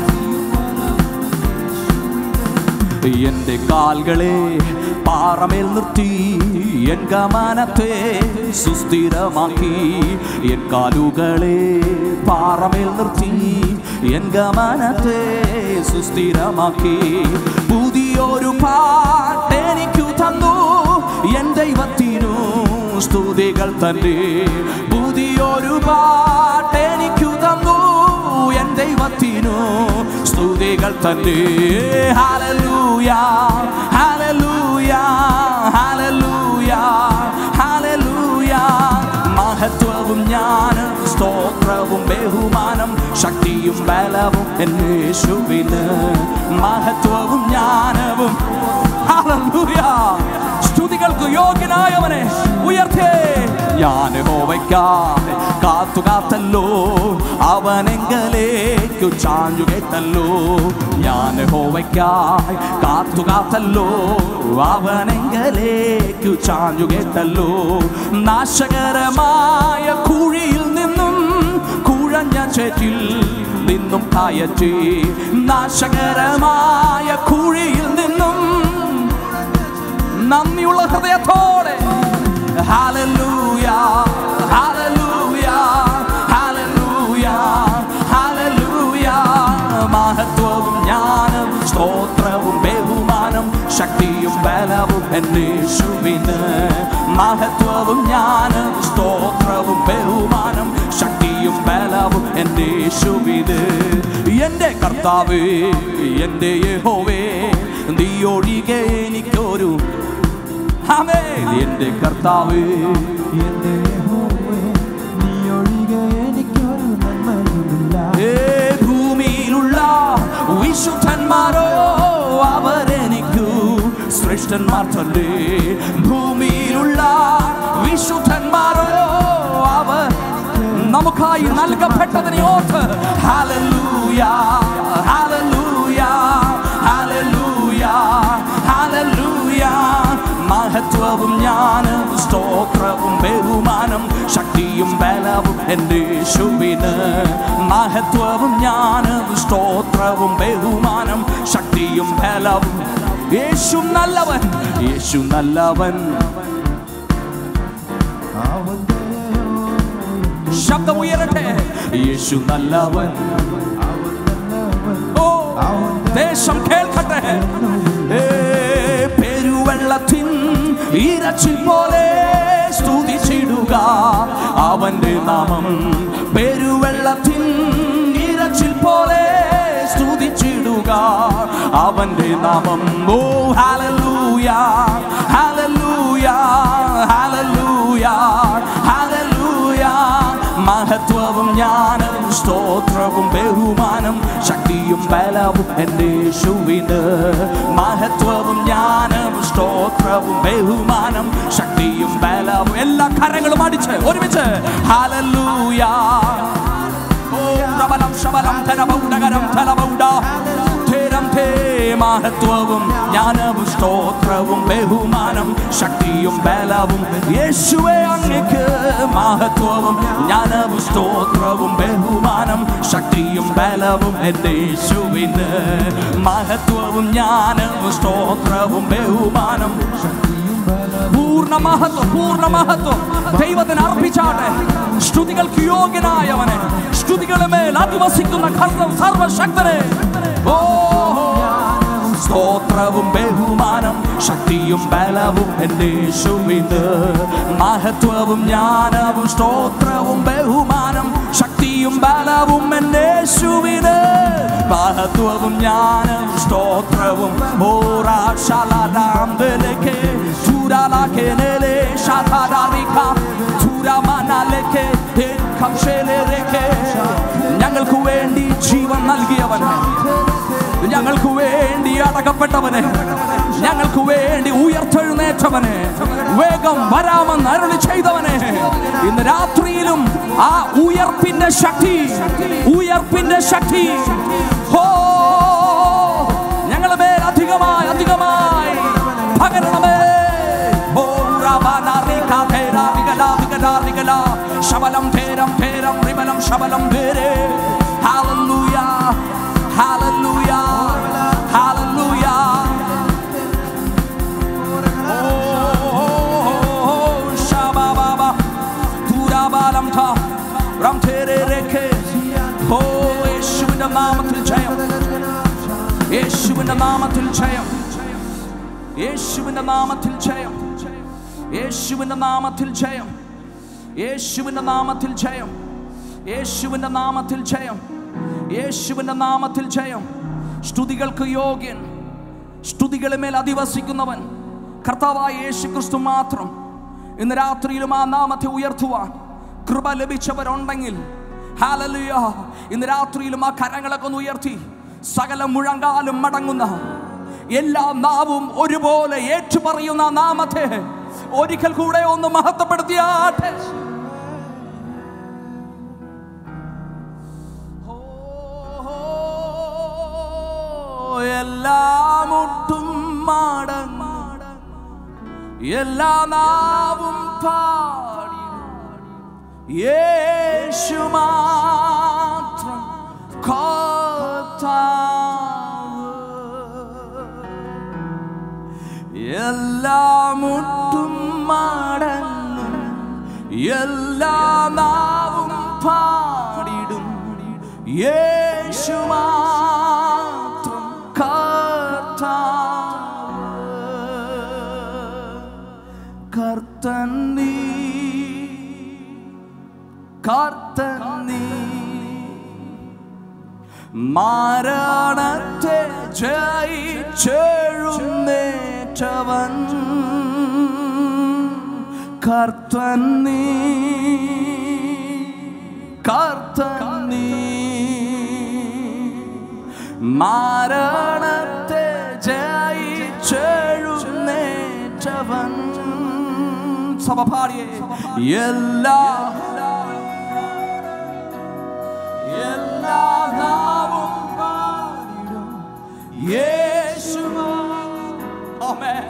എൻ്റെ കാൽകളെ പാറമേൽ നിർത്തി എൻ ഗമനത്തെ സുസ്ഥിരമാക്കി. എൻ കാലുകളെ പാറമേൽ നിർത്തി എൻ ഗമനത്തെ സുസ്ഥിരമാക്കി. പുതിയൊരു പാട്ടെനിക്കു തന്നു എൻ ദൈവത്തിനു സ്തുതികൾ തന്നെ. പുതിയൊരു പാട്ടെനിക്കു തന്നു എൻ ദൈവത്തിനു സ്തുതികൾ തന്നെ. ഹല്ലേലൂയ ഹല്ലേലൂയ ഹല്ലേലൂയ ഹല്ലേലൂയ. മഹത്വവും ജ്ഞാനം സ്തോത്രവും ബഹുമാനം ശക്തിയും ബലവും യേശുവിന്. മഹത്വവും ജ്ഞാനവും ഹല്ലേലൂയ. സ്തുതികൾക്ക് യോഗ്യനായവനെ ഉയർത്തേ. ഞാൻ യഹോവയ്ക്കായി കാത്തു കാത്തല്ലോ, അവനെങ്കലേക്കു ചാഞ്ഞു കേട്ടല്ലോ. ഞാൻ യഹോവയ്ക്കായി കാത്തു കാത്തല്ലോ, അവനെങ്കലേക്കു ചാഞ്ഞു കേട്ടല്ലോ. നാശകരമായ കുഴിയിൽ നിന്നും കുഴഞ്ഞ ചേറ്റിൽ നിന്നും കയറ്റി. നാശകരമായ കുഴിയിൽ നിന്നും നന്ദിയുള്ള ഹൃദയത്തോടെ ഹല്ലേലൂയ ഹല്ലേലൂയ ഹല്ലേലൂയ ഹല്ലേലൂയ. മഹത്വവും ജ്ഞാനം സ്തോത്രവും ബഹുമാനം ശക്തിയും ബലവും യേശുവിന്. മഹത്വവും ജ്ഞാനം സ്തോത്രവും ബഹുമാനം ശക്തിയും ബലവും യേശുവിന്. എൻ്റെ കർത്താവേ എൻ്റെ യഹോവേ, നീ ഒഴികെ എനിക്കൊരു ആമേൻ. എൻ്റെ കർത്താവേ എൻ്റെ യഹോവേ, നീ ഒഴികെ എനിക്കൊരു നന്മയുമില്ല. ഏ ഭൂമിയിലുള്ള വിശുദ്ധന്മാരോ അവരെനിക്കു ശ്രേഷ്ഠന്മാർ തന്നെ. ഭൂമിയിലുള്ള വിശുദ്ധന്മാരോ അവർ നമുക്കായി നൽകപ്പെട്ടതിനെ ഓർത്ത് ഹല്ലേലൂയ ഹല്ലേലൂയ ഹല്ലേലൂയ ഹല്ലേലൂയ. മഹത്വവും ജ്ഞാനം സ്തോത്രവും ബഹുമാനം ശക്തിയും ബലവും യേശുവിന്. മഹത്വവും ജ്ഞാനം സ്തോത്രവും ബഹുമാനം ശക്തിയും ബലവും. യേശു നല്ലവൻ, യേശു നല്ലവൻ. ശബ്ദം ഉയരട്ടെ. യേശു നല്ലവൻ. ഓ ദേശം കേൾക്കട്ടെ. പെരുവെള്ളത്തിൻ ഇരച്ചിൽ പോലെ സ്തുതിച്ചിടുക അവന്റെ നാമം. പെരുവെള്ളത്തിൻ ഇരച്ചിൽ പോലെ സ്തുതിച്ചിടുക അവന്റെ നാമം. ഓ ഹല്ലേലൂയ ഹല്ലേലൂയ ഹല്ലേലൂയ ഹല്ലേലൂയ. മഹത്വവും ജ്ഞാനം സ്തോത്രവും ബഹുമാനം ശക്തിയും ബലവും യേശുവിന്. മഹത്വവും ജ്ഞാനം സ്തോത്രവും ബഹുമാനം ശക്തിയും ബലവും. എല്ലാ കരങ്ങളും അടിച്ച് ഒരുമിച്ച് ഹല്ലേലൂയ. ഓ പ്രബലം ശബലം ധനബൗഡകരം ധനബൗഡ ധേരം ധേ. മഹത്വവും ജ്ഞാനവും സ്തോത്രവും ബഹുമാനം ശക്തിയും ബലവും യേശുവേ അങ്ങേക്ക്. മഹത്വവും ജ്ഞാനവും സ്തോത്രവും ബഹുമാനം ശക്തിയും ബലവും യേശുവിന്. മഹത്വവും ജ്ഞാനവും സ്തോത്രവും ബഹുമാനം പൂർണ്ണ മഹത്വം പൂർണ്ണ മഹത്വം ദൈവത്തിന് അർപ്പിച്ചാട്ടെ. സ്തുതികൾക്ക് യോഗ്യനായവനെ, സ്തുതികളുടെ മേൽ അധിവസിക്കുന്ന കർത്താവ് സർവശക്തനെ. ഓ സ്തോത്രവും ബഹുമാനം ശക്തിയും ബലവും യേശുവിന്. മഹത്വവും ജ്ഞാനവും സ്തോത്രവും ബഹുമാനം ശക്തിയും ബലവും യേശുവിന്. മഹത്വവും ജ്ഞാനവും സ്തോത്രവും ഞങ്ങൾക്ക് വേണ്ടി ജീവൻ നൽകിയവൻ, ഞങ്ങൾക്ക് വേണ്ടി അടക്കപ്പെട്ടവനെ, ഞങ്ങൾക്ക് വേണ്ടി ഉയർത്തെഴുന്നേറ്റവനെ, വേഗം വരാമെന്ന് അരുളി ചെയ്തവനെ, ഇന്ന് രാത്രിയിലും ആ ഉയർപ്പിന്റെ ശക്തി ഉയർപ്പിന്റെ ശക്തി ഹോ ഞങ്ങളുടെ മേൽ അധികമായി അധികമായി പകരണമേ. ശബലം ധേരം ധേരം റിബലം ശബലം ധേരേ. ഹല്ലേലൂയ ഹല്ലേലൂയ ഹല്ലേലൂയ. ഓ യേശുവിന്റെ നാമത്തിൽ ജയം, യേശുവിന്റെ നാമത്തിൽ ജയം, യേശുവിന്റെ നാമത്തിൽ ജയം, യേശുവിന്റെ നാമത്തിൽ ജയം. യേശുവിൻ്റെ നാമത്തിൽ ജയം, യേശുവിൻ്റെ നാമത്തിൽ ജയം, യേശുവിൻ്റെ നാമത്തിൽ ജയം. സ്തുതികൾക്ക് യോഗ്യൻ, സ്തുതികളുടെ മേൽ അധിവസിക്കുന്നവൻ കർത്താവായ യേശു ക്രിസ്തു മാത്രം. ഇന്ന് രാത്രിയിലും ആ നാമത്തെ ഉയർത്തുവാൻ കൃപ ലഭിച്ചവരുണ്ടെങ്കിൽ ഹല്ലേലൂയ, ഇന്ന് രാത്രിയിലും ആ കരങ്ങളൊക്കെ ഒന്ന് ഉയർത്തി സകല മുഴങ്കാലും മടങ്ങുന്ന എല്ലാ നാവും ഒരുപോലെ ഏറ്റുപറയുന്ന നാമത്തെ ഒരിക്കൽ കൂടെ ഒന്ന് മഹത്വപ്പെടുത്തിയാട്ടെ. എല്ലാ മുട്ടും മടങ്ങും, എല്ലാ നാവും പാടി യേശു മാത്രം കർത്താവ്. എല്ലാ മുട്ടും മടങ്ങും, എല്ലാ നാവും പാടിടും യേശു മാത്രം കർത്താവ്. കർത്തൻ നീ, കർത്തൻ നീ, മരണത്തെ ജയിച്ചെഴുന്നേറ്റവൻ. കർത്തൻ നീ, കർത്തൻ നീ, മരണത്തെ ജയിച്ചെഴുന്നേറ്റവൻ. സഭ പാടിയേ. എല്ലാ എല്ലാ നാവും പാടിടും യേശു. ആമേൻ.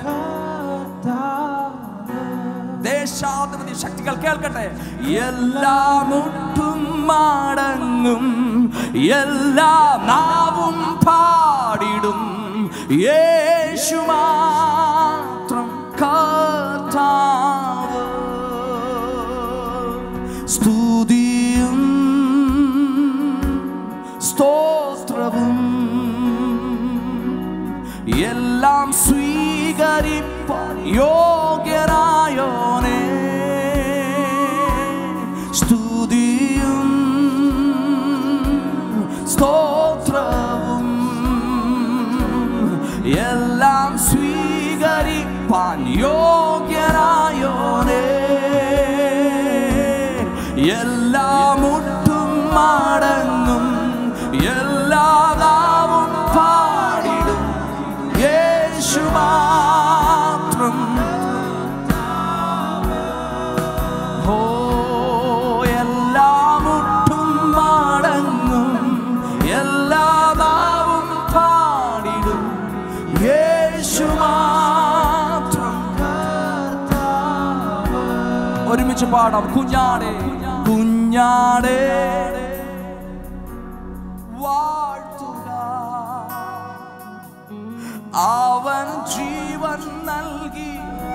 ദേശാധിപതി ശക്തികൾ കേൾക്കട്ടെ. എല്ലാ മുട്ടും മടങ്ങും, എല്ലാ നാവും പാടിടും യേശു മാത്രം കർത്താവ്. സ്തുതിയും സ്തോത്രവും എല്ലാം സ്വീകരിപ്പാൻ യോഗ്യനായോനേ. സ്തുതിയും സ്തോത്രവും എല്ലാം സ്വീകരിപ്പാൻ യോഗ്യനായോനേ. എല്ലാ മുട്ടും മടങ്ങും, എല്ലാ നാവും പാടിടും യേശു മാത്രം. ഓ എല്ലാ മുട്ടും മടങ്ങും, എല്ലാ നാവും പാടിടും യേശു മാത്രം. ഒരുമിച്ച് പാടാം. കുഞ്ഞാടേ കുഞ്ഞാടേ വാഴ്ത്തുക, അവൻ ജീവൻ നൽകി.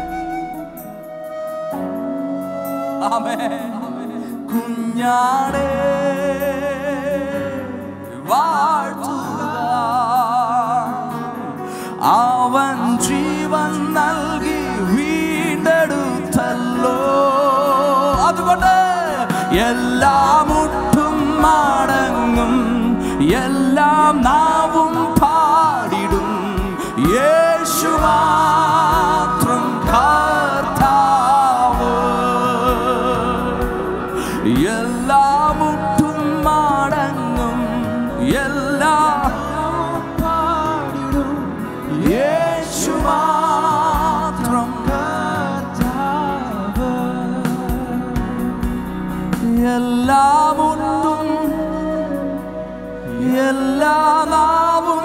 ആമേൻ. കുഞ്ഞാടേ വാഴ്ത്തുക, അവൻ ജീവൻ നൽകി വീണ്ടെടുത്തല്ലോ. അതുകൊണ്ട് എല്ലാ മുട്ടും മടങ്ങും, എല്ലാം നാവും പാടിടും യേശു മാത്രം കർത്താവ്. എല്ലാ മുട്ടും മടങ്ങും, എല്ലാ പാടിടും യേശു മാത്രം കർത്താവ്. എല്ലാ മുട്ടും, എല്ലാ നാവും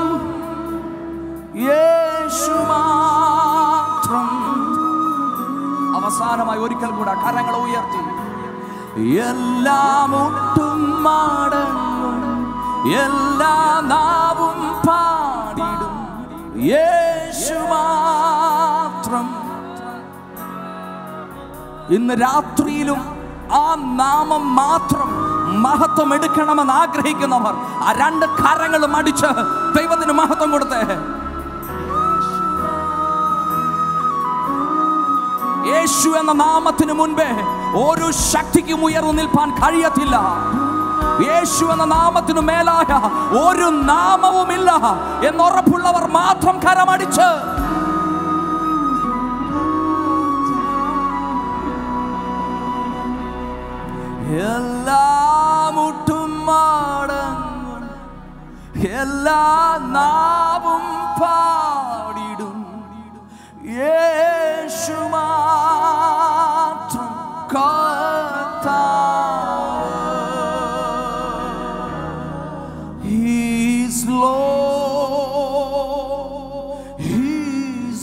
യേശു മാത്രം. അവസാനമായി ഒരിക്കൽ കൂടെ കരങ്ങൾ ഉയർത്തി. എല്ലാ മുട്ടും മടങ്ങും, എല്ലാ നാവും പാടിടും യേശു മാത്രം. ഇന്ന് രാത്രിയിലും ആ നാമം മാത്രം മഹത്വം എടുക്കണമെന്ന് ആഗ്രഹിക്കുന്നവർ ആ രണ്ട് കരങ്ങളും അടിച്ച് ദൈവത്തിന് മഹത്വം കൊടുത്തേ. യേശു എന്ന നാമത്തിന് മുൻപേ ഒരു ശക്തിക്കും ഉയർന്നു നിൽപ്പാൻ കഴിയത്തില്ല. യേശു എന്ന നാമത്തിനു മേലായ ഒരു നാമവുമില്ല എന്നുറപ്പുള്ളവർ മാത്രം കരമടിച്ച് എല്ലാ മുട്ടും മടങ്ങും, എല്ലാ നാവും പാടിടും, യേശു മാത്രം കർത്താവ്. He's Lord, He's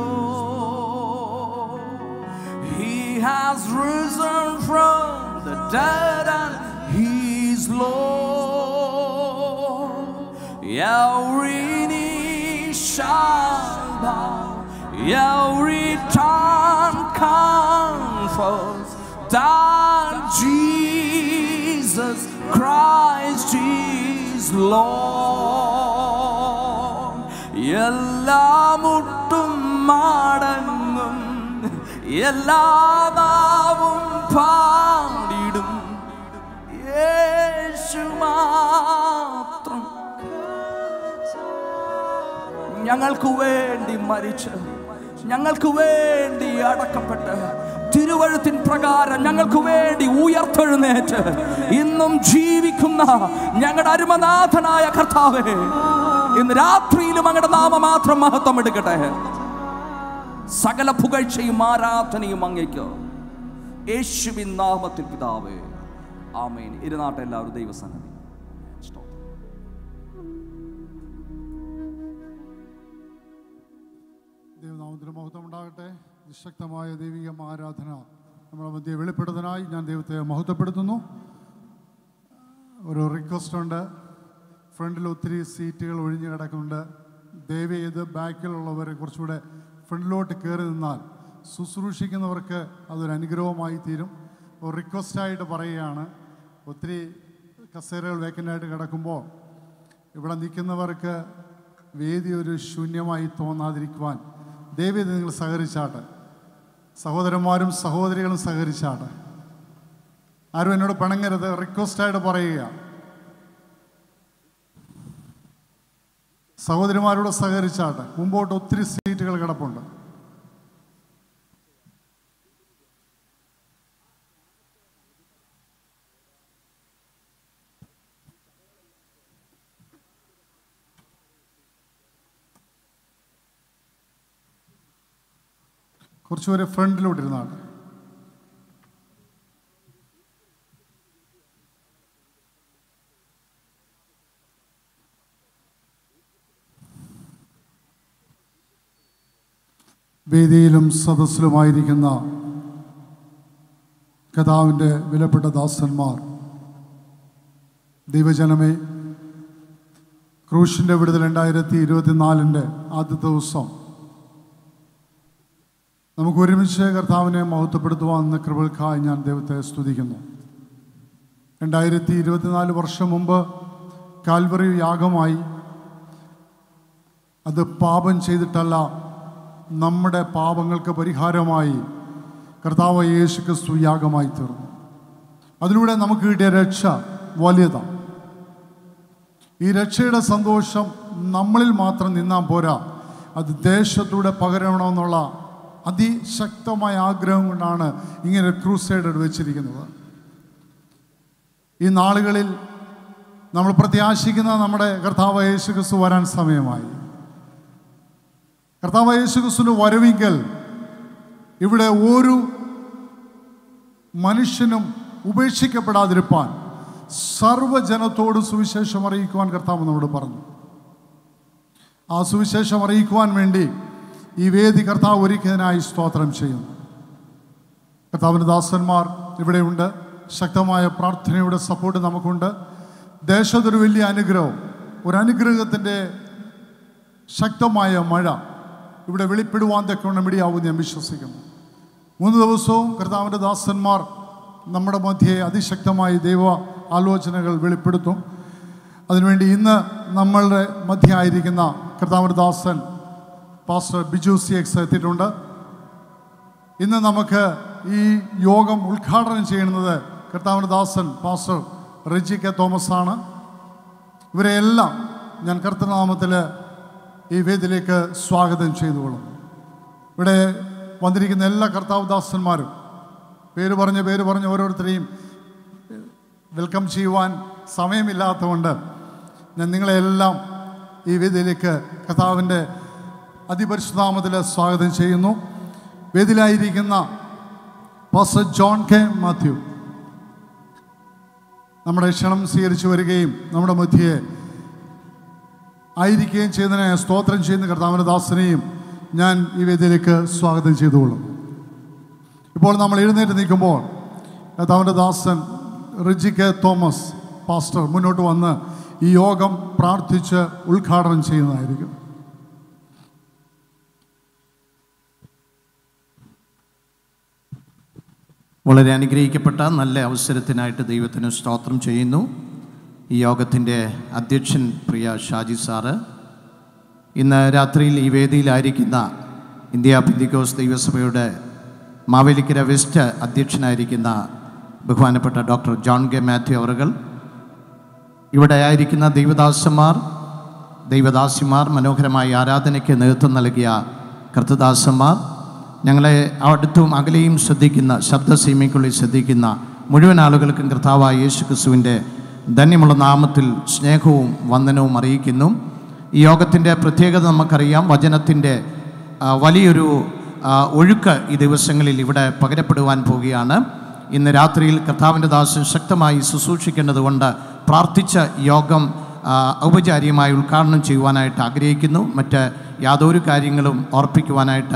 Lord. He has risen from the dead and He's Lord. Every knee shall bow, every tongue confess that Jesus Christ is Lord. എല്ലാ മുട്ടും മടങ്ങും, എല്ലാ നാവും പാടിടും, യേശു മാത്രം. ഞങ്ങൾക്ക് വേണ്ടി മരിച്ച്, ഞങ്ങൾക്ക് വേണ്ടി അടക്കപ്പെട്ട്, തിരുവഴുത്തിൻ പ്രകാരം ഞങ്ങൾക്ക് വേണ്ടി ഉയർത്തെഴുന്നേറ്റ് ഇന്നും ജീവിക്കുന്ന ഞങ്ങളുടെ അരുമനാഥനായ കർത്താവേ, ഇന്ന് രാത്രിയിലും അങ്ങയുടെ നാമം മാത്രം മഹത്വം എടുക്കട്ടെ. സകല പുകഴ്ചയും ആരാധനയും അങ്ങേക്ക്, യേശുവിൻ നാമത്തിൽ പിതാവേ, ആമേൻ. ഇരുന്നാട്ടെ എല്ലാവരും ദൈവസന്നിധി. ദൈവനാമത്തിന് മഹത്വം ഉണ്ടാകട്ടെ. നിശക്തമായ ദൈവിക ആരാധന നമ്മുടെ മധ്യ വെളിപ്പെടുത്താനായി ഞാൻ ദൈവത്തെ മഹത്വപ്പെടുത്തുന്നു. ഒരു റിക്വസ്റ്റ് ഉണ്ട്. ഫ്രണ്ടിൽ ഒത്തിരി സീറ്റുകൾ ഒഴിഞ്ഞു കിടക്കുന്നുണ്ട്. ദയവ് ചെയ്ത് ബാക്കിലുള്ളവർ കുറച്ചുകൂടെ ഫ്രണ്ടിലോട്ട് കയറി നിന്നാൽ ശുശ്രൂഷിക്കുന്നവർക്ക് അതൊരു അനുഗ്രഹമായി തീരും. ഒരു റിക്വസ്റ്റായിട്ട് പറയുകയാണ്. ഒത്തിരി കസേരകൾ വേക്കൻ്റായിട്ട് കിടക്കുമ്പോൾ ഇവിടെ നിൽക്കുന്നവർക്ക് വേദി ഒരു ശൂന്യമായി തോന്നാതിരിക്കുവാൻ ദയവേത് നിങ്ങൾ സഹകരിച്ചാട്ടെ. സഹോദരന്മാരും സഹോദരികളും സഹകരിച്ചാട്ടെ. ആരും എന്നോട് പിണങ്ങരുത്. റിക്വസ്റ്റായിട്ട് പറയുക. സഹോദരിമാരോട് സഹകരിച്ചാട്ടെ. മുമ്പോട്ട് ഒത്തിരി സീറ്റുകൾ കിടപ്പുണ്ട്. കുറച്ചുപേരെ ഫ്രണ്ടിലോട്ടിരുന്നാട്ടെ. വേദിയിലും സദസ്സിലുമായിരിക്കുന്ന കർത്താവിൻ്റെ വിലപ്പെട്ട ദാസന്മാർ, ദൈവജനമേ, ക്രൂശിൻ്റെ വിടുതൽ രണ്ടായിരത്തി ഇരുപത്തിനാലിൻ്റെ ആദ്യത്തെ ദിവസം നമുക്ക് ഒരുമിച്ച് കർത്താവിനെ മഹത്വപ്പെടുത്തുവാൻ കൃപകൾക്കായി ഞാൻ ദൈവത്തെ സ്തുതിക്കുന്നു. രണ്ടായിരത്തി ഇരുപത്തിനാല് വർഷം മുമ്പ് കാൽവറി യാഗമായി, അത് പാപം ചെയ്തിട്ടല്ല, നമ്മുടെ പാപങ്ങൾക്ക് പരിഹാരമായി കർത്താവ് യേശു ക്രിസ്തു യാഗമായി തീർന്നു. അതിലൂടെ നമുക്ക് കിട്ടിയ രക്ഷ വലിയതാണ്. ഈ രക്ഷയുടെ സന്തോഷം നമ്മളിൽ മാത്രം നിന്നാൽ പോരാ, അത് ദേശത്തൂടെ പകരണമെന്നുള്ള അതിശക്തമായ ആഗ്രഹം കൊണ്ടാണ് ഇങ്ങനെ ക്രൂസൈഡ് വെച്ചിരിക്കുന്നത്. ഈ നാളുകളിൽ നമ്മൾ പ്രത്യാശിക്കുന്ന നമ്മുടെ കർത്താവ് യേശു ക്രിസ്തു വരാൻ സമയമായി. കർത്താവ് യേശു ക്രിസ്തുവിൻ്റെ വരവിങ്കൽ ഇവിടെ ഒരു മനുഷ്യനും ഉപേക്ഷിക്കപ്പെടാതിരിപ്പാൻ സർവ്വജനത്തോട് സുവിശേഷം അറിയിക്കുവാൻ കർത്താവ് നമ്മോട് പറഞ്ഞു. ആ സുവിശേഷം അറിയിക്കുവാൻ വേണ്ടി ഈ വേദി കർത്താവ് ഒരുക്കിയതിനായി സ്തോത്രം ചെയ്യുന്നു. കർത്താവിൻ്റെ ദാസന്മാർ ഇവിടെയുണ്ട്. ശക്തമായ പ്രാർത്ഥനയുടെ സപ്പോർട്ട് നമുക്കുണ്ട്. ദേശത്തൊരു വലിയ അനുഗ്രഹം, ഒരു അനുഗ്രഹത്തിൻ്റെ ശക്തമായ മഴ ഇവിടെ വെളിപ്പെടുവാൻ തക്കവണ്ണം ഇടയാവുമെന്ന് ഞാൻ വിശ്വസിക്കുന്നു. മൂന്ന് ദിവസവും കർത്താവിൻ്റെ ദാസന്മാർ നമ്മുടെ മധ്യേ അതിശക്തമായി ദൈവ ആലോചനകൾ വെളിപ്പെടുത്തും. അതിനുവേണ്ടി ഇന്ന് നമ്മളുടെ മധ്യയായിരിക്കുന്ന കർത്താവിൻ്റെ ദാസൻ പാസ്റ്റർ ബിജു സി എക്സ് എത്തിയിട്ടുണ്ട്. ഇന്ന് നമുക്ക് ഈ യോഗം ഉദ്ഘാടനം ചെയ്യുന്നത് കർത്താവിൻ്റെ ദാസൻ പാസ്റ്റർ റിജി കെ തോമസ് ആണ്. ഇവരെയെല്ലാം ഞാൻ കർത്തൃനാമത്തിൽ ഈ വേദിയിലേക്ക് സ്വാഗതം ചെയ്തുകൊള്ളും. ഇവിടെ വന്നിരിക്കുന്ന എല്ലാ കർത്താവ് ദാസന്മാരും പേര് പറഞ്ഞ് പേര് പറഞ്ഞ് ഓരോരുത്തരെയും വെൽക്കം ചെയ്യുവാൻ സമയമില്ലാത്തതുകൊണ്ട് ഞാൻ നിങ്ങളെല്ലാം ഈ വേദിയിലേക്ക് കർത്താവിൻ്റെ അതിപരിശുദ്ധനാമത്തിൽ സ്വാഗതം ചെയ്യുന്നു. വേദിയിലായിരിക്കുന്ന പാസ്റ്റർ ജോൺ കെ മാത്യു നമ്മുടെ ക്ഷണം സ്വീകരിച്ചു വരികയും നമ്മുടെ മധ്യയെ ആയിരിക്കുകയും ചെയ്യുന്നതിനെ സ്തോത്രം ചെയ്യുന്ന കർത്താവിൻ്റെ ദാസനെയും ഞാൻ ഈ വേദിയിലേക്ക് സ്വാഗതം ചെയ്തുകൊള്ളും. ഇപ്പോൾ നമ്മൾ എഴുന്നേറ്റ് നിൽക്കുമ്പോൾ കർത്താവിൻ്റെ ദാസൻ റിജി കെ തോമസ് പാസ്റ്റർ മുന്നോട്ട് വന്ന് ഈ യോഗം പ്രാർത്ഥിച്ച് ഉദ്ഘാടനം ചെയ്യുന്നതായിരിക്കും. വളരെ അനുഗ്രഹിക്കപ്പെട്ട നല്ല അവസരത്തിനായിട്ട് ദൈവത്തിന് സ്തോത്രം ചെയ്യുന്നു. ഈ യോഗത്തിൻ്റെ അധ്യക്ഷൻ പ്രിയ ഷാജി സാറ്, ഇന്ന് രാത്രിയിൽ ഈ വേദിയിലായിരിക്കുന്ന ഇന്ത്യ പെന്തിക്കോസ് ദൈവസഭയുടെ മാവേലിക്കര വെസ്റ്റ് അധ്യക്ഷനായിരിക്കുന്ന ബഹുമാനപ്പെട്ട ഡോക്ടർ ജോൺ കെ മാത്യു അവറുകൾ, ഇവിടെ ആയിരിക്കുന്ന ദൈവദാസന്മാർ, ദൈവദാസിമാർ, മനോഹരമായ ആരാധനയ്ക്ക് നേതൃത്വം നൽകിയ കർത്തദാസന്മാർ, ഞങ്ങളെ അടുത്തും അകലെയും ശ്രദ്ധിക്കുന്ന, ശബ്ദസീമയ്ക്കുള്ളിൽ ശ്രദ്ധിക്കുന്ന മുഴുവൻ ആളുകൾക്കും കർത്താവായ യേശു ക്രിസ്തുവിൻ്റെ ധന്യമുള്ള നാമത്തിൽ സ്നേഹവും വന്ദനവും അറിയിക്കുന്നു. ഈ യോഗത്തിൻ്റെ പ്രത്യേകത നമുക്കറിയാം. വചനത്തിൻ്റെ വലിയൊരു ഒഴുക്ക് ഈ ദിവസങ്ങളിൽ ഇവിടെ പകരപ്പെടുവാൻ പോവുകയാണ്. ഇന്ന് രാത്രിയിൽ കർത്താവിൻ്റെ ദാസൻ ശക്തമായി ശുശ്രൂഷിക്കേണ്ടതുകൊണ്ട് പ്രാർത്ഥിച്ച യോഗം ഔപചാരികമായി ഉദ്ഘാടനം ചെയ്യുവാനായിട്ട് ആഗ്രഹിക്കുന്നു. മറ്റ് യാതൊരു കാര്യങ്ങളും ഓർപ്പിക്കുവാനായിട്ട്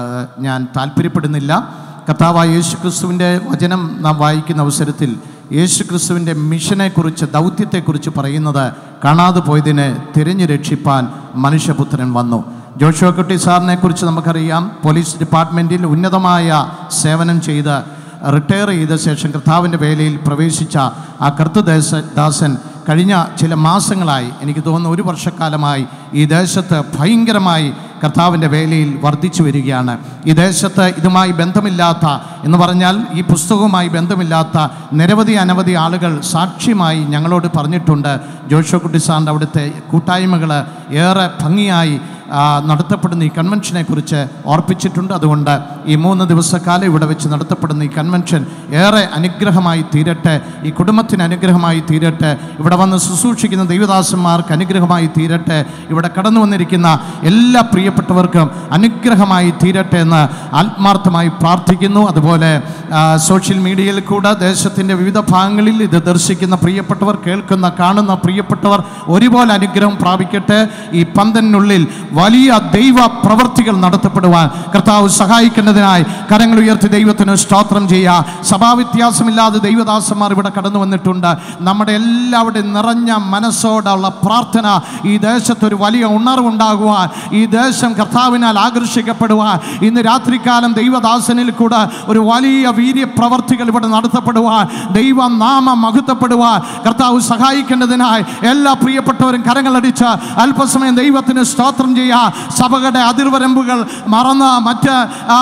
ഞാൻ താല്പര്യപ്പെടുന്നില്ല. കർത്താവായ യേശു ക്രിസ്തുവിൻ്റെ വചനം നാം വായിക്കുന്ന അവസരത്തിൽ യേശു ക്രിസ്തുവിൻ്റെ മിഷനെക്കുറിച്ച്, ദൗത്യത്തെക്കുറിച്ച് പറയുന്നത്, കാണാതെ പോയതിനെ തിരഞ്ഞു രക്ഷിപ്പാൻ മനുഷ്യപുത്രൻ വന്നു. ജോഷുവ കുട്ടി സാറിനെ കുറിച്ച് നമുക്കറിയാം. പോലീസ് ഡിപ്പാർട്ട്മെൻറ്റിൽ ഉന്നതമായ സേവനം ചെയ്ത് റിട്ടയർ ചെയ്ത ശേഷം കർത്താവിൻ്റെ വേലയിൽ പ്രവേശിച്ച ആ കർത്തദാസ ദാസൻ കഴിഞ്ഞ ചില മാസങ്ങളായി, എനിക്ക് തോന്നുന്നു ഒരു വർഷക്കാലമായി, ഈ ദേശത്ത് ഭയങ്കരമായി കർത്താവിൻ്റെ വേലയിൽ വർദ്ധിച്ചു വരികയാണ്. ഈ ദേശത്ത് ഇതുമായി ബന്ധമില്ലാത്ത, എന്ന് പറഞ്ഞാൽ ഈ പുസ്തകവുമായി ബന്ധമില്ലാത്ത നിരവധി അനവധി ആളുകൾ സാക്ഷ്യമായി ഞങ്ങളോട് പറഞ്ഞിട്ടുണ്ട്. ജോഷുവ കുട്ടി സാറിൻ്റെ അവിടുത്തെ കൂട്ടായ്മകൾ ഏറെ ഭംഗിയായി നടത്തപ്പെടുന്ന ഈ കൺവെൻഷനെ കുറിച്ച് ഓർപ്പിച്ചിട്ടുണ്ട്. അതുകൊണ്ട് ഈ മൂന്ന് ദിവസക്കാലം ഇവിടെ വെച്ച് നടത്തപ്പെടുന്ന ഈ കൺവെൻഷൻ ഏറെ അനുഗ്രഹമായി തീരട്ടെ, ഈ കുടുംബത്തിന് അനുഗ്രഹമായി തീരട്ടെ, ഇവിടെ വന്ന് ശുശ്രൂഷിക്കുന്ന ദൈവദാസന്മാർക്ക് അനുഗ്രഹമായി തീരട്ടെ, ഇവിടെ കടന്നു വന്നിരിക്കുന്ന എല്ലാ പ്രിയപ്പെട്ടവർക്കും അനുഗ്രഹമായി തീരട്ടെ എന്ന് ആത്മാർത്ഥമായി പ്രാർത്ഥിക്കുന്നു. അതുപോലെ സോഷ്യൽ മീഡിയയിൽ കൂടെ ദേശത്തിൻ്റെ വിവിധ ഭാഗങ്ങളിൽ ഇത് ദർശിക്കുന്ന പ്രിയപ്പെട്ടവർ, കേൾക്കുന്ന കാണുന്ന പ്രിയപ്പെട്ടവർ ഒരുപോലെ അനുഗ്രഹം പ്രാപിക്കട്ടെ. ഈ പന്തലിനുള്ളിൽ വലിയ ദൈവ പ്രവർത്തികൾ നടത്തപ്പെടുവാൻ കർത്താവ് സഹായിക്കുന്നതിനായി കരങ്ങൾ ഉയർത്തി ദൈവത്തിന് സ്തോത്രം ചെയ്യുക. സഭാവ്യത്യാസമില്ലാതെ ദൈവദാസന്മാർ ഇവിടെ കടന്നു വന്നിട്ടുണ്ട്. നമ്മുടെ എല്ലാവരുടെയും നിറഞ്ഞ മനസ്സോടുള്ള പ്രാർത്ഥന ഈ ദേശത്തൊരു വലിയ ഉണർവുണ്ടാകുവാൻ, ഈ ദേശം കർത്താവിനാൽ ആകർഷിക്കപ്പെടുവാൻ, ഇന്ന് രാത്രികാലം ദൈവദാസനിൽ കൂടെ ഒരു വലിയ വീര്യ പ്രവർത്തികൾ ഇവിടെ നടത്തപ്പെടുവാൻ, ദൈവനാമം മഹത്വപ്പെടുവാൻ കർത്താവ് സഹായിക്കേണ്ടതിനായി എല്ലാ പ്രിയപ്പെട്ടവരും കരങ്ങളടിച്ച് അല്പസമയം ദൈവത്തിന് സ്തോത്രം ചെയ്യുക. സഭകളുടെ അതിർവരമ്പുകൾ മറന്ന്, മറ്റ്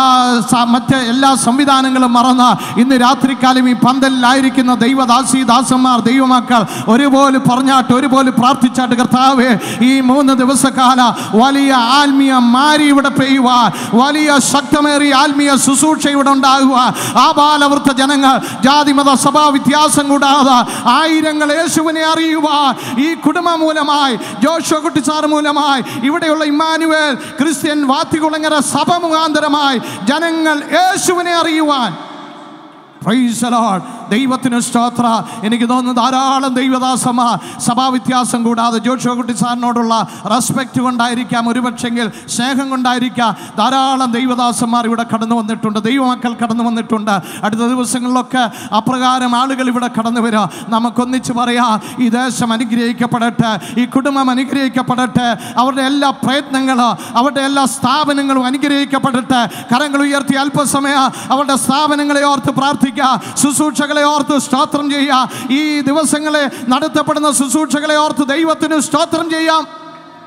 മറ്റ് എല്ലാ സംവിധാനങ്ങളും മറന്ന് ഇന്ന് രാത്രികാലം ഈ പന്തലിലായിരിക്കുന്ന ദൈവദാസി ദാസന്മാർ, ദൈവമക്കൾ ഒരുപോലെ പറഞ്ഞാട്ട്, ഒരുപോലെ പ്രാർത്ഥിച്ചാട്ട്, കർത്താവേ ഈ മൂന്ന് ദിവസക്കാല വലിയ ആത്മീയ മാരി ഇവിടെ പെയ്യുവാൻ, വലിയ ശക്തമേറിയ ആത്മീയ ശുശ്രൂഷ ഇവിടെ ഉണ്ടാകുവാൻ, ആ ബാലവൃത്ത ജനങ്ങൾ ജാതി മത സഭാ വ്യത്യാസം കൂടാതെ ആയിരങ്ങൾ യേശുവിനെ അറിയുവാൻ, ഈ കുടുംബം മൂലമായി, ജോഷുവ കുട്ടി സാർ മൂലമായി, ഇവിടെയുള്ള ഇമ്മാനുവേൽ ക്രിസ്ത്യൻ വാത്തികുളങ്ങര സഭ മുഖാന്തരമായി ജനങ്ങൾ യേശുവിനെ അറിയുവാൻ, പ്രൈസ് ദി ലോർഡ്, ദൈവത്തിന് സ്തോത്ര. എനിക്ക് തോന്നുന്നു ധാരാളം ദൈവദാസന്മാർ സഭാവ്യത്യാസം കൂടാതെ ജോഷുവ കുട്ടി സാറിനോടുള്ള റെസ്പെക്റ്റ് കൊണ്ടായിരിക്കാം, ഒരുപക്ഷെങ്കിൽ സ്നേഹം കൊണ്ടായിരിക്കാം, ധാരാളം ദൈവദാസന്മാർ ഇവിടെ കടന്നു വന്നിട്ടുണ്ട്, ദൈവമക്കൾ കടന്നു വന്നിട്ടുണ്ട്. അടുത്ത ദിവസങ്ങളിലൊക്കെ അപ്രകാരം ആളുകൾ ഇവിടെ കടന്നു വരിക. നമുക്കൊന്നിച്ച് പറയാം, ഈ ദേശം അനുഗ്രഹിക്കപ്പെടട്ടെ, ഈ കുടുംബം അനുഗ്രഹിക്കപ്പെടട്ടെ, അവരുടെ എല്ലാ പ്രയത്നങ്ങളും, അവരുടെ എല്ലാ സ്ഥാപനങ്ങളും അനുഗ്രഹിക്കപ്പെടട്ടെ. കരങ്ങൾ ഉയർത്തി അല്പസമയം അവരുടെ സ്ഥാപനങ്ങളെ ഓർത്ത് പ്രാർത്ഥിക്കുക, ശുശ്രൂഷകളെ ഓർത്ത് സ്തോത്രം ചെയ്യുക. ഈ ദിവസങ്ങളെ നടത്തപ്പെടുന്ന ശുശ്രൂഷകളെ ഓർത്ത് ദൈവത്തിന് സ്തോത്രം ചെയ്യാം.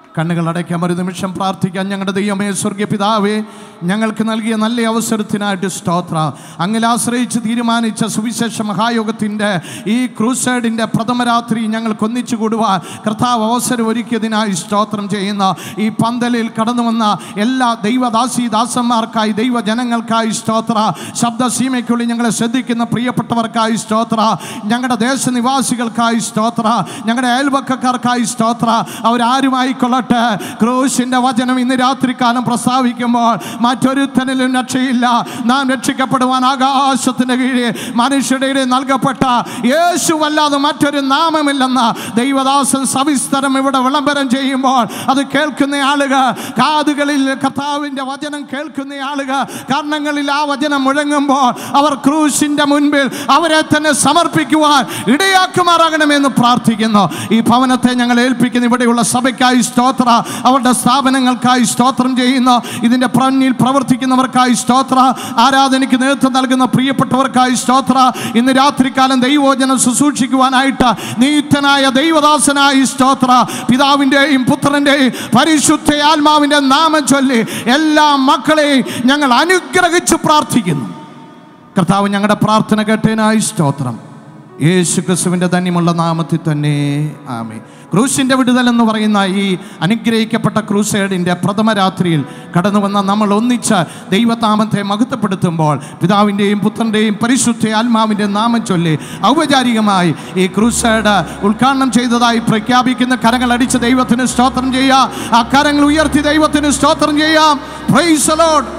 കണ്ണുകൾ അടയ്ക്കാം, ഒരു നിമിഷം പ്രാർത്ഥിക്കാം. ഞങ്ങളുടെ ദൈവമേ, സ്വർഗീയ പിതാവേ, ഞങ്ങൾക്ക് നൽകിയ നല്ല അവസരത്തിനായിട്ട് സ്തോത്ര. അങ്ങിൽ ആശ്രയിച്ച് തീരുമാനിച്ച സുവിശേഷ മഹായോഗത്തിൻ്റെ ഈ ക്രൂസൈഡിൻ്റെ പ്രഥമ രാത്രി ഞങ്ങൾക്ക് ഒന്നിച്ചു കൂടുവാൻ കർത്താവ് അവസരം ഒരുക്കിയതിനായി സ്തോത്രം ചെയ്യുന്ന ഈ പന്തലിൽ കടന്നു വന്ന എല്ലാ ദൈവദാസി ദാസന്മാർക്കായി, ദൈവജനങ്ങൾക്കായി സ്തോത്ര. ശബ്ദസീമയ്ക്കുള്ളിൽ ഞങ്ങളെ ശ്രദ്ധിക്കുന്ന പ്രിയപ്പെട്ടവർക്കായി സ്തോത്ര. ഞങ്ങളുടെ ദേശനിവാസികൾക്കായി സ്തോത്ര. ഞങ്ങളുടെ അയൽവക്കക്കാർക്കായി സ്തോത്ര. അവരാരുമായിക്കൊള്ളട്ടെ, ക്രൂശിന്റെ വചനം ഇന്ന് രാത്രികാലം പ്രസ്താവിക്കുമ്പോൾ മറ്റൊരുത്തനിലും രക്ഷയില്ല. നാം രക്ഷിക്കപ്പെടുവാൻ ആകാശത്തിന് കീഴിൽ മനുഷ്യരുടെ നൽകപ്പെട്ട യേശുവല്ലാതെ മറ്റൊരു നാമമില്ലെന്ന ദൈവദാസൻ സവിസ്തരം ഇവിടെ വിളംബരം ചെയ്യുമ്പോൾ അത് കേൾക്കുന്ന ആളുകൾ, കാതുകളിൽ കർത്താവിൻ്റെ വചനം കേൾക്കുന്ന ആളുകൾ, കർണങ്ങളിൽ ആ വചനം മുഴങ്ങുമ്പോൾ അവർ ക്രൂശിന്റെ മുൻപിൽ അവരെ തന്നെ സമർപ്പിക്കുവാൻ ഇടയാക്കുമാറാകണമെന്ന് പ്രാർത്ഥിക്കുന്നു. ഈ ഭവനത്തെ ഞങ്ങൾ ഏൽപ്പിക്കുന്ന ഇവിടെയുള്ള സഭയ്ക്കായി സ്തോത്ര, അവരുടെ സ്ഥാപനങ്ങൾക്കായി സ്തോത്രം ചെയ്യുന്നു. ഇതിൻ്റെ പ്രന്നിൽ പ്രവർത്തിക്കുന്നവർക്കായി സ്തോത്ര. ആരാധനയ്ക്ക് നേതൃത്വം നൽകുന്ന പ്രിയപ്പെട്ടവർക്കായി സ്തോത്ര. ഇന്ന് രാത്രികാലം ദൈവവചനം ശുശ്രൂഷിക്കുവാനായിട്ട് നീതനായ ദൈവദാസനായി സ്തോത്ര. പിതാവിൻ്റെയും പുത്രൻ്റെയും പരിശുദ്ധ ആത്മാവിൻ്റെ നാമം ചൊല്ലി എല്ലാ മക്കളെയും ഞങ്ങൾ അനുഗ്രഹിച്ച് പ്രാർത്ഥിക്കുന്നു. കർത്താവ് ഞങ്ങളുടെ പ്രാർത്ഥന കേട്ടതിനായി സ്തോത്രം. യേശു ക്രിസ്തുവിൻ്റെ ധന്യമുള്ള നാമത്തിൽ തന്നെ ആമേൻ. ക്രൂശിൻ്റെ വിടുതൽ എന്ന് പറയുന്ന ഈ അനുഗ്രഹിക്കപ്പെട്ട ക്രൂസൈഡിൻ്റെ പ്രഥമ രാത്രിയിൽ കടന്നു വന്ന നമ്മൾ ഒന്നിച്ച് ദൈവനാമത്തെ മഹത്വപ്പെടുത്തുമ്പോൾ പിതാവിൻ്റെയും പുത്രൻ്റെയും പരിശുദ്ധ ആത്മാവിൻ്റെ നാമം ചൊല്ലി ഔപചാരികമായി ഈ ക്രൂസൈഡ് ഉദ്ഘാടനം ചെയ്തതായി പ്രഖ്യാപിക്കുന്ന കരങ്ങൾ അടിച്ച് ദൈവത്തിന് സ്തോത്രം ചെയ്യാം. ആ കരങ്ങൾ ഉയർത്തി ദൈവത്തിന് സ്തോത്രം ചെയ്യാം. Praise the Lord.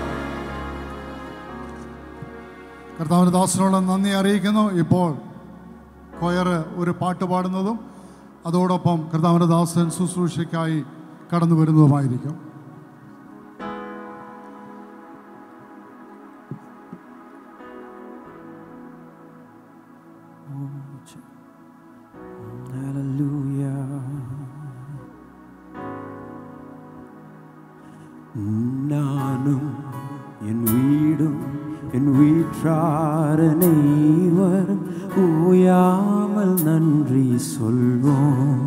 കർത്താവിൻ്റെ ദാസനോട് നന്ദി അറിയിക്കുന്നു. ഇപ്പോൾ കൊയർ ഒരു പാട്ട് പാടുന്നതും അതോടൊപ്പം കർത്താവിൻ്റെ ദാസൻ ശുശ്രൂഷയ്ക്കായി കടന്നു വരുന്നതുമായിരിക്കും. நானும் என் வீடும் என் வீற்றாரனைவரும் ஓயாமல் நன்றி சொல்வோம்.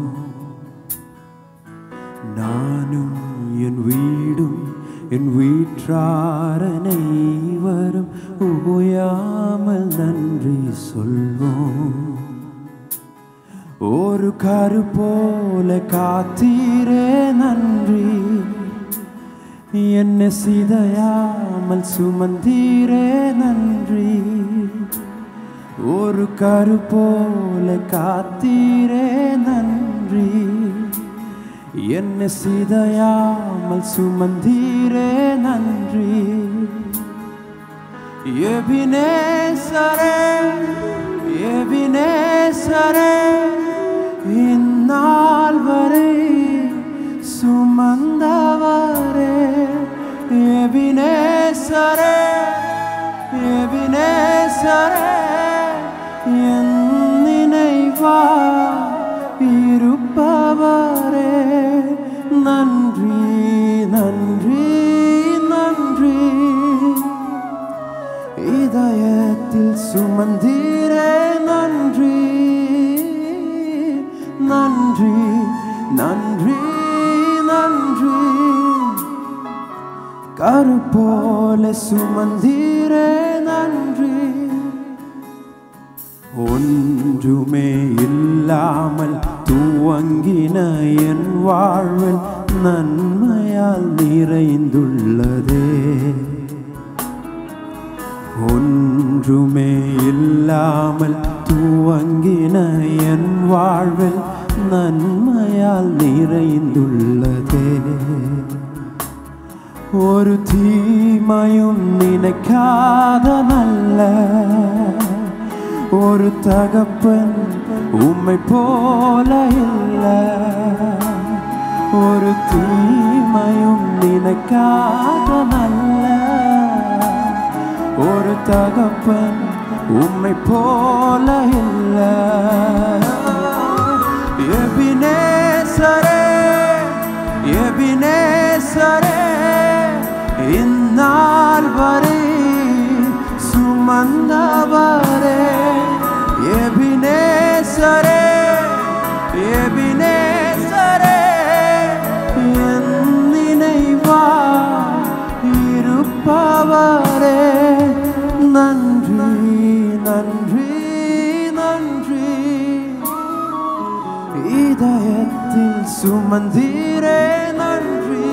நானும் என் வீடும் என் வீற்றாரனைவரும் ஓயாமல் நன்றி சொல்வோம். ஒரு கரு போல காத்தீரே நன்றி, என்னை சிதையாமல் சுமந்தீரே நன்றி. ஒரு கரு போல காத்தீரே நன்றி, என்னை சிதையாமல் சுமந்தீரே நன்றி. எபினேசரே எபினேசரே, இந்நாள் வரை சுமந்தவரே. எபினேசரே எபினேசரே, என் நினைவா இருப்பவரே. நன்றி நன்றி நன்றி, இதயத்தில் சுமந்தீரே நன்றி. நன்றி நன்றி நன்றி, கரு போல சுமந்தீரே நன்றி. ஒன்றுமே இல்லாமல் துவங்கின என் வாழ்வில் நன்மையால் நிறைந்துள்ளதே. ஒன்றுமே இல்லாமல் துவங்கின என் வாழ்வில் நன்மையால் நிறைந்துள்ளதே. ஒரு தீமையும் நினைக்காத நல்ல ஒரு தகப்பன் உம்மை போல இல்லை. ஒரு தீமையும் நினைக்காத நல்ல ஒரு தகப்பன் உம்மை போல இல்லை. எபினேசரே எபினேசரே, இந்நாள் வரை சுமந்தவரே. எபினேசரே எபினேசரே, சுமந்தவரே நன்றி நன்றி நன்றி. இதயத்தில் சுமந்தீரே நன்றி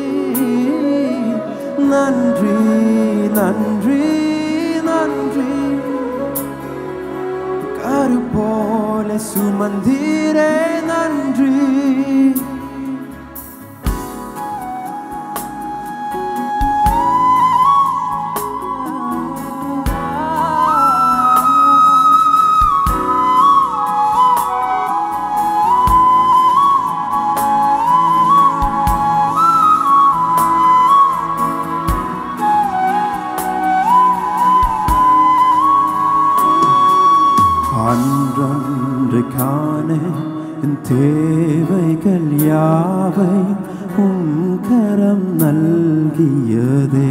நன்றி நன்றி நன்றி. கரு போல சுமந்தீரே நன்றி. அன்றன்றுக்கான என் தேவைகள் யாவை உன் கரம் நல்கியதே.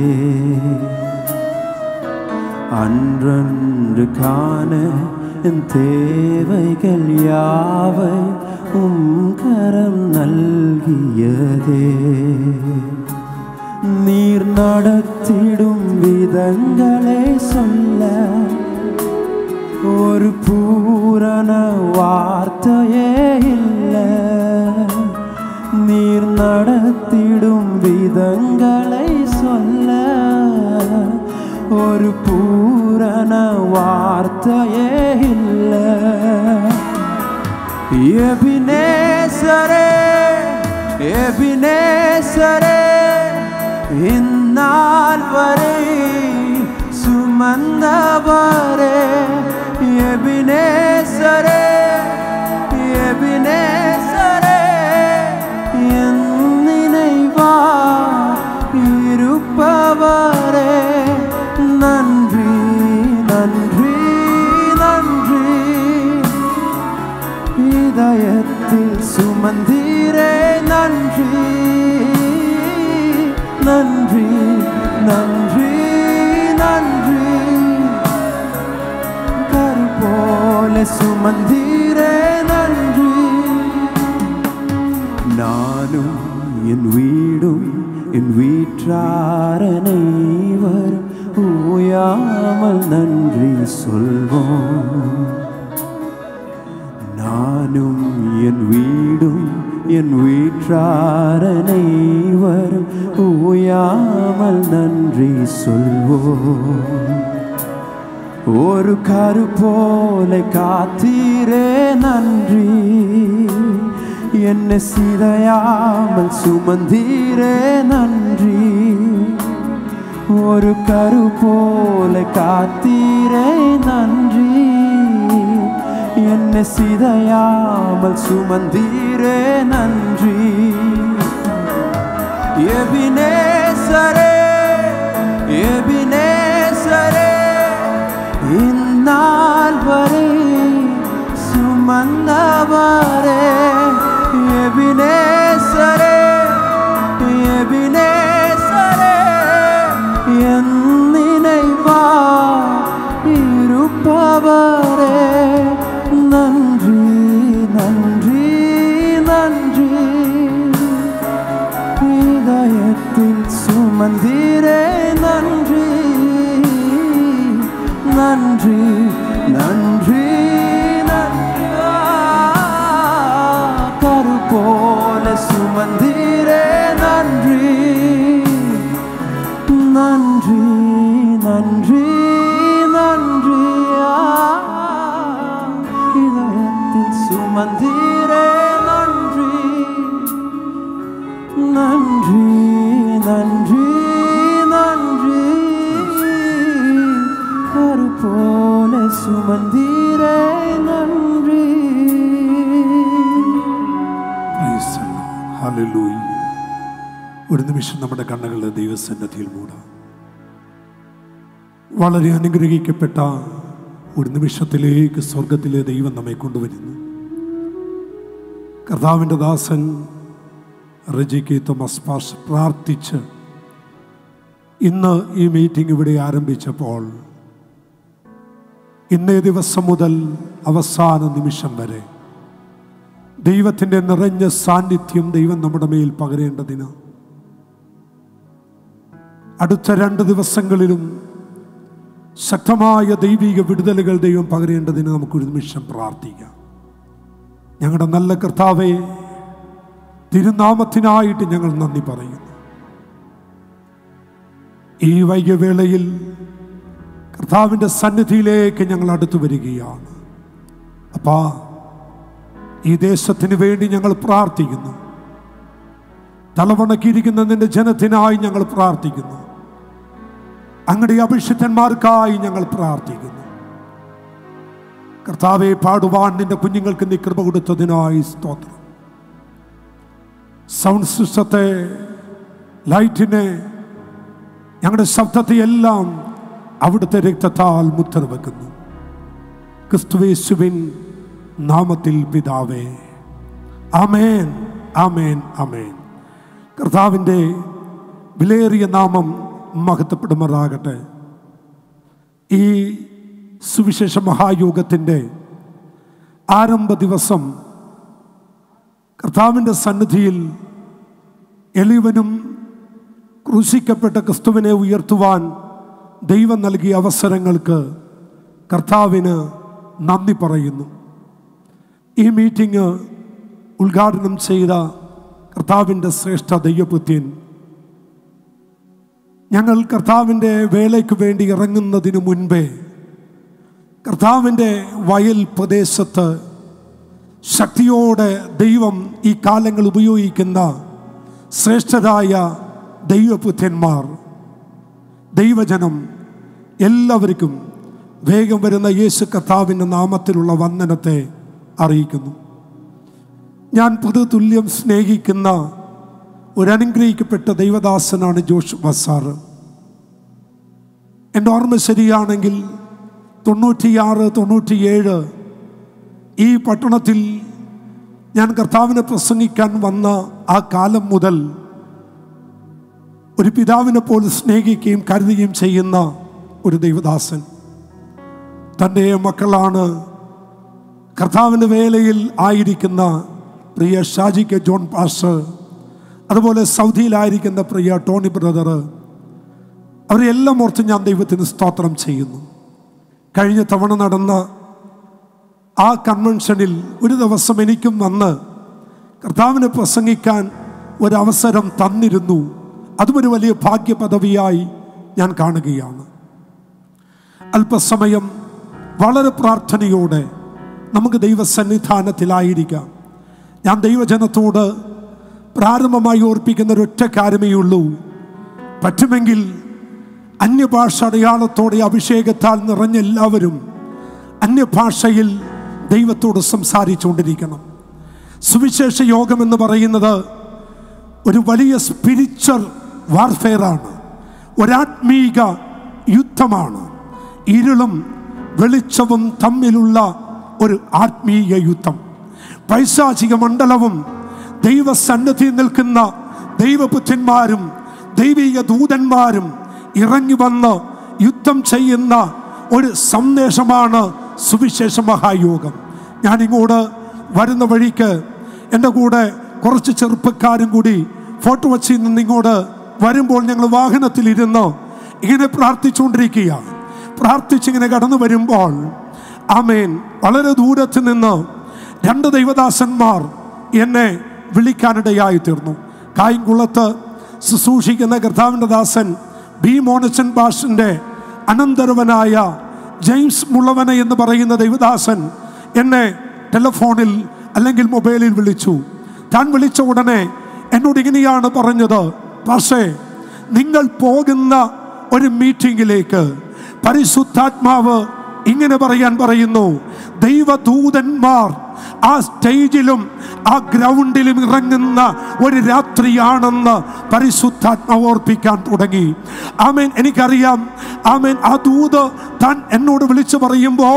அன்றன்றுக்கான என் தேவைகள் யாவை உன் கரம் நல்கியதே. நீர் நடத்திடும் விதங்களை சொல்ல ஒரு பூரண வார்த்தையே இல்லை. நீர் நடத்திடும் விதங்களை சொல்ல ஒரு பூரண வார்த்தையே இல்லை. எபினேசரே எபினேசரே இந்நாள் வரை சுமந்தவரே. எபினேசரே எபினேசரே என் நினைவா இருப்பவரே. நன்றி நன்றி நன்றி. இதயத்தில் சுமந்தீரே நன்றி நன்றி நன்றி நன்றி. கரு போல சுமந்தீரே நன்றி. நானும் என் வீடும் என் வீட்டார் அனைவரும் ஓயாமல் நன்றி சொல்வோம். நானும் என் வீடும் என் வீட்டார் அனைவரும் ஓயாமல் நன்றி சொல்வோம். ஒரு கரு போல காத்தீரே நன்றி. என்னை சிதையாமல் சுமந்தீரே நன்றி. ஒரு கரு போல காத்தீரே நன்றி. என்னை சிதையாமல் சுமந்தீரே நன்றி. எபினேசரே எபினேசரே இந்நாள் வரை சுமந்தவரே. எபினேசரே எபினேசரே என் நினைவா இருப்பவரே. நன்றி நன்றி நன்றி. இதயத்தில் சுமந்தீரே நன்றி நன்றி நன்றி நன்றி. கரு போல சுமந்தீரே நன்றி நன்றி நன்றி நன்றி. இதயத்தில் சுமந்தீரே நன்றி நன்றி நன்றி நன்றி. கரு போல சுமந்தீரே நன்றி. ഹല്ലേലൂയ. ഒരു നിമിഷം നമ്മുടെ കണ്ണുകളെ ദൈവസന്നിധിയിൽ മൂടാം. വളരെ അനുഗ്രഹിക്കപ്പെട്ട ഒരു നിമിഷത്തിലേക്ക് സ്വർഗത്തിലെ ദൈവം നമ്മെ കൊണ്ടുവരുന്നു. കർത്താവിൻ്റെ ദാസൻ റെജിക്ക് തോമസ് പാസ്റ്റർ പ്രാർത്ഥിച്ച് ഇന്ന് ഈ മീറ്റിംഗ് ഇവിടെ ആരംഭിച്ചപ്പോൾ ഇന്നേ ദിവസം മുതൽ അവസാന നിമിഷം വരെ ദൈവത്തിൻ്റെ നിറഞ്ഞ സാന്നിധ്യം ദൈവം നമ്മുടെ മേൽ പകരേണ്ടതിന് അടുത്ത രണ്ട് ദിവസങ്ങളിലും ശക്തമായ ദൈവിക വിടുതലുകൾ ദൈവം പകരേണ്ടതിന് നമുക്കൊരു നിമിഷം പ്രാർത്ഥിക്കാം. ഞങ്ങളുടെ നല്ല കർത്താവേ, തിരുനാമത്തിനായിട്ട് ഞങ്ങൾ നന്ദി പറയുന്നു. ഈ വൈകിയവേളയിൽ കർത്താവിൻ്റെ സന്നിധിയിലേക്ക് ഞങ്ങൾ അടുത്തു വരികയാണ്. അപ്പാ, ഈ ദേശത്തിന് വേണ്ടി ഞങ്ങൾ പ്രാർത്ഥിക്കുന്നു. തലവണക്കിയിരിക്കുന്ന നിന്റെ ജനത്തിനായി ഞങ്ങൾ പ്രാർത്ഥിക്കുന്നു. അങ്ങയുടെ അഭിഷിക്തന്മാർക്കായി ഞങ്ങൾ പ്രാർത്ഥിക്കുന്നു. കർത്താവെ, പാടുവാൻ നിന്റെ കുഞ്ഞുങ്ങൾക്ക് നീ കൃപ കൊടുത്തതിനായി സ്തോത്രം. സൗണ്ട് സിസ്റ്റത്തെ, ലൈറ്റിനെ, ഞങ്ങളുടെ ശബ്ദത്തെ എല്ലാം അവിടുത്തെ രക്തത്താൽ മുദ്ര വെക്കുന്നു. ക്രിസ്തുയേശുവിൻ നാമത്തിൽ പിതാവേ, ആമേൻ, ആമേൻ, ആമേൻ. കർത്താവിൻ്റെ വിലയേറിയ നാമം മഹത്വപ്പെടുമാറാകട്ടെ. ഈ സുവിശേഷ മഹായോഗത്തിൻ്റെ ആരംഭ ദിവസം കർത്താവിൻ്റെ സന്നിധിയിൽ എളിയവനും ക്രൂശിക്കപ്പെട്ട ക്രിസ്തുവിനെ ഉയർത്തുവാൻ ദൈവം നൽകിയ അവസരങ്ങൾക്ക് കർത്താവിന് നന്ദി പറയുന്നു. ഈ മീറ്റിംഗ് ഉദ്ഘാടനം ചെയ്ത കർത്താവിൻ്റെ ശ്രേഷ്ഠ ദൈവപുത്രൻ, ഞങ്ങൾ കർത്താവിൻ്റെ വേലയ്ക്ക് വേണ്ടി ഇറങ്ങുന്നതിന് മുൻപേ കർത്താവിൻ്റെ വയൽ പ്രദേശത്ത് ശക്തിയോടെ ദൈവം ഈ കാലങ്ങൾ ഉപയോഗിക്കുന്ന ശ്രേഷ്ഠരായ ദൈവപുത്രന്മാർ, ദൈവജനം എല്ലാവർക്കും വേഗം വരുന്ന യേശു കർത്താവിൻ്റെ നാമത്തിലുള്ള വന്ദനത്തെ അറിയിക്കുന്നു. ഞാൻ പുതുതുല്യം സ്നേഹിക്കുന്ന ഒരു അനുഗ്രഹിക്കപ്പെട്ട ദൈവദാസനാണ് ജോഷ് ബസാർ. എൻ്റെ ഓർമ്മ ശരിയാണെങ്കിൽ തൊണ്ണൂറ്റിയാറ് തൊണ്ണൂറ്റിയേഴ് ഈ പട്ടണത്തിൽ ഞാൻ കർത്താവിനെ പ്രസംഗിക്കാൻ വന്ന ആ കാലം മുതൽ ഒരു പിതാവിനെ പോലെ സ്നേഹിക്കുകയും കരുതുകയും ചെയ്യുന്ന ഒരു ദൈവദാസൻ. തൻ്റെ മക്കളാണ് കർത്താവിൻ്റെ വേലയിൽ ആയിരിക്കുന്ന പ്രിയ ഷാജി കെ ജോൺ പാസ്റ്റർ, അതുപോലെ സൗദിയിലായിരിക്കുന്ന പ്രിയ ടോണി ബ്രദർ, അവരെല്ലാം ഓർത്ത് ഞാൻ ദൈവത്തിന് സ്തോത്രം ചെയ്യുന്നു. കഴിഞ്ഞ തവണ നടന്ന ആ കൺവെൻഷനിൽ ഒരു ദിവസം എനിക്കും വന്ന് കർത്താവിനെ പ്രസംഗിക്കാൻ ഒരവസരം തന്നിരുന്നു. അതും ഒരു വലിയ ഭാഗ്യ പദവിയായി ഞാൻ കാണുകയാണ്. അല്പസമയം വളരെ പ്രാർത്ഥനയോടെ നമുക്ക് ദൈവസന്നിധാനത്തിലായിരിക്കാം. ഞാൻ ദൈവജനത്തോട് പ്രാരംഭമായി ഓർപ്പിക്കുന്ന ഒരൊറ്റ കാര്യമേ ഉള്ളൂ. പറ്റുമെങ്കിൽ അന്യഭാഷ അടയാളത്തോടെ അഭിഷേകത്താൽ നിറഞ്ഞ എല്ലാവരും അന്യഭാഷയിൽ ദൈവത്തോട് സംസാരിച്ചുകൊണ്ടിരിക്കണം. സുവിശേഷ യോഗം എന്ന് പറയുന്നത് ഒരു വലിയ സ്പിരിച്വൽ വാർഫെയറാണ്, ഒരാത്മീക യുദ്ധമാണ്. ഇരുളും വെളിച്ചവും തമ്മിലുള്ള ഒരു ആത്മീയ യുദ്ധം. പൈശാചിക മണ്ഡലവും ദൈവസന്നിധിയിൽ നിൽക്കുന്ന ദൈവപുത്രന്മാരും ദൈവിക ദൂതന്മാരും ഇറങ്ങി വന്ന് യുദ്ധം ചെയ്യുന്ന ഒരു സന്ദേശമാണ് സുവിശേഷ മഹായോഗം. ഞാനിങ്ങോട്ട് വരുന്ന വഴിക്ക് എൻ്റെ കൂടെ കുറച്ച് ചെറുപ്പക്കാരും കൂടി ഫോട്ടോ വച്ച് നിന്ന് ഇങ്ങോട്ട് വരുമ്പോൾ ഞങ്ങൾ വാഹനത്തിലിരുന്ന് ഇങ്ങനെ പ്രാർത്ഥിച്ചുകൊണ്ടിരിക്കുകയാണ്. പ്രാർത്ഥിച്ചിങ്ങനെ കടന്നു വരുമ്പോൾ ആമേൻ, വളരെ ദൂരത്ത് നിന്ന് രണ്ട് ദൈവദാസന്മാർ എന്നെ വിളിക്കാനിടയായി തീർന്നു. കായംകുളത്ത് ശുശ്രൂഷിക്കുന്ന കർത്താവിൻ്റെ ദാസൻ ബി മോനച്ചൻ ബാഷിൻ്റെ അനന്തരവനായ ജെയിംസ് മുള്ളവന എന്ന് പറയുന്ന ദൈവദാസൻ എന്നെ ടെലിഫോണിൽ അല്ലെങ്കിൽ മൊബൈലിൽ വിളിച്ചു. താൻ വിളിച്ച ഉടനെ എന്നോട് ഇങ്ങനെയാണ് പറഞ്ഞത്, പക്ഷേ നിങ്ങൾ പോകുന്ന ഒരു മീറ്റിംഗിലേക്ക് പരിശുദ്ധാത്മാവ് ഇങ്ങനെ പറയാൻ പറയുന്നു, ദൈവദൂതന്മാർ ആ സ്റ്റേജിലും ആ ഗ്രൗണ്ടിലും ഇറങ്ങുന്ന ഒരു രാത്രിയാണെന്ന് പരിശുദ്ധാത്മാവ് ഓർപ്പിക്കാൻ തുടങ്ങി. ആമേൻ. എനിക്കറിയാം, ആമേൻ, ആ ദൂത് താൻ എന്നോട് വിളിച്ചു പറയുമ്പോൾ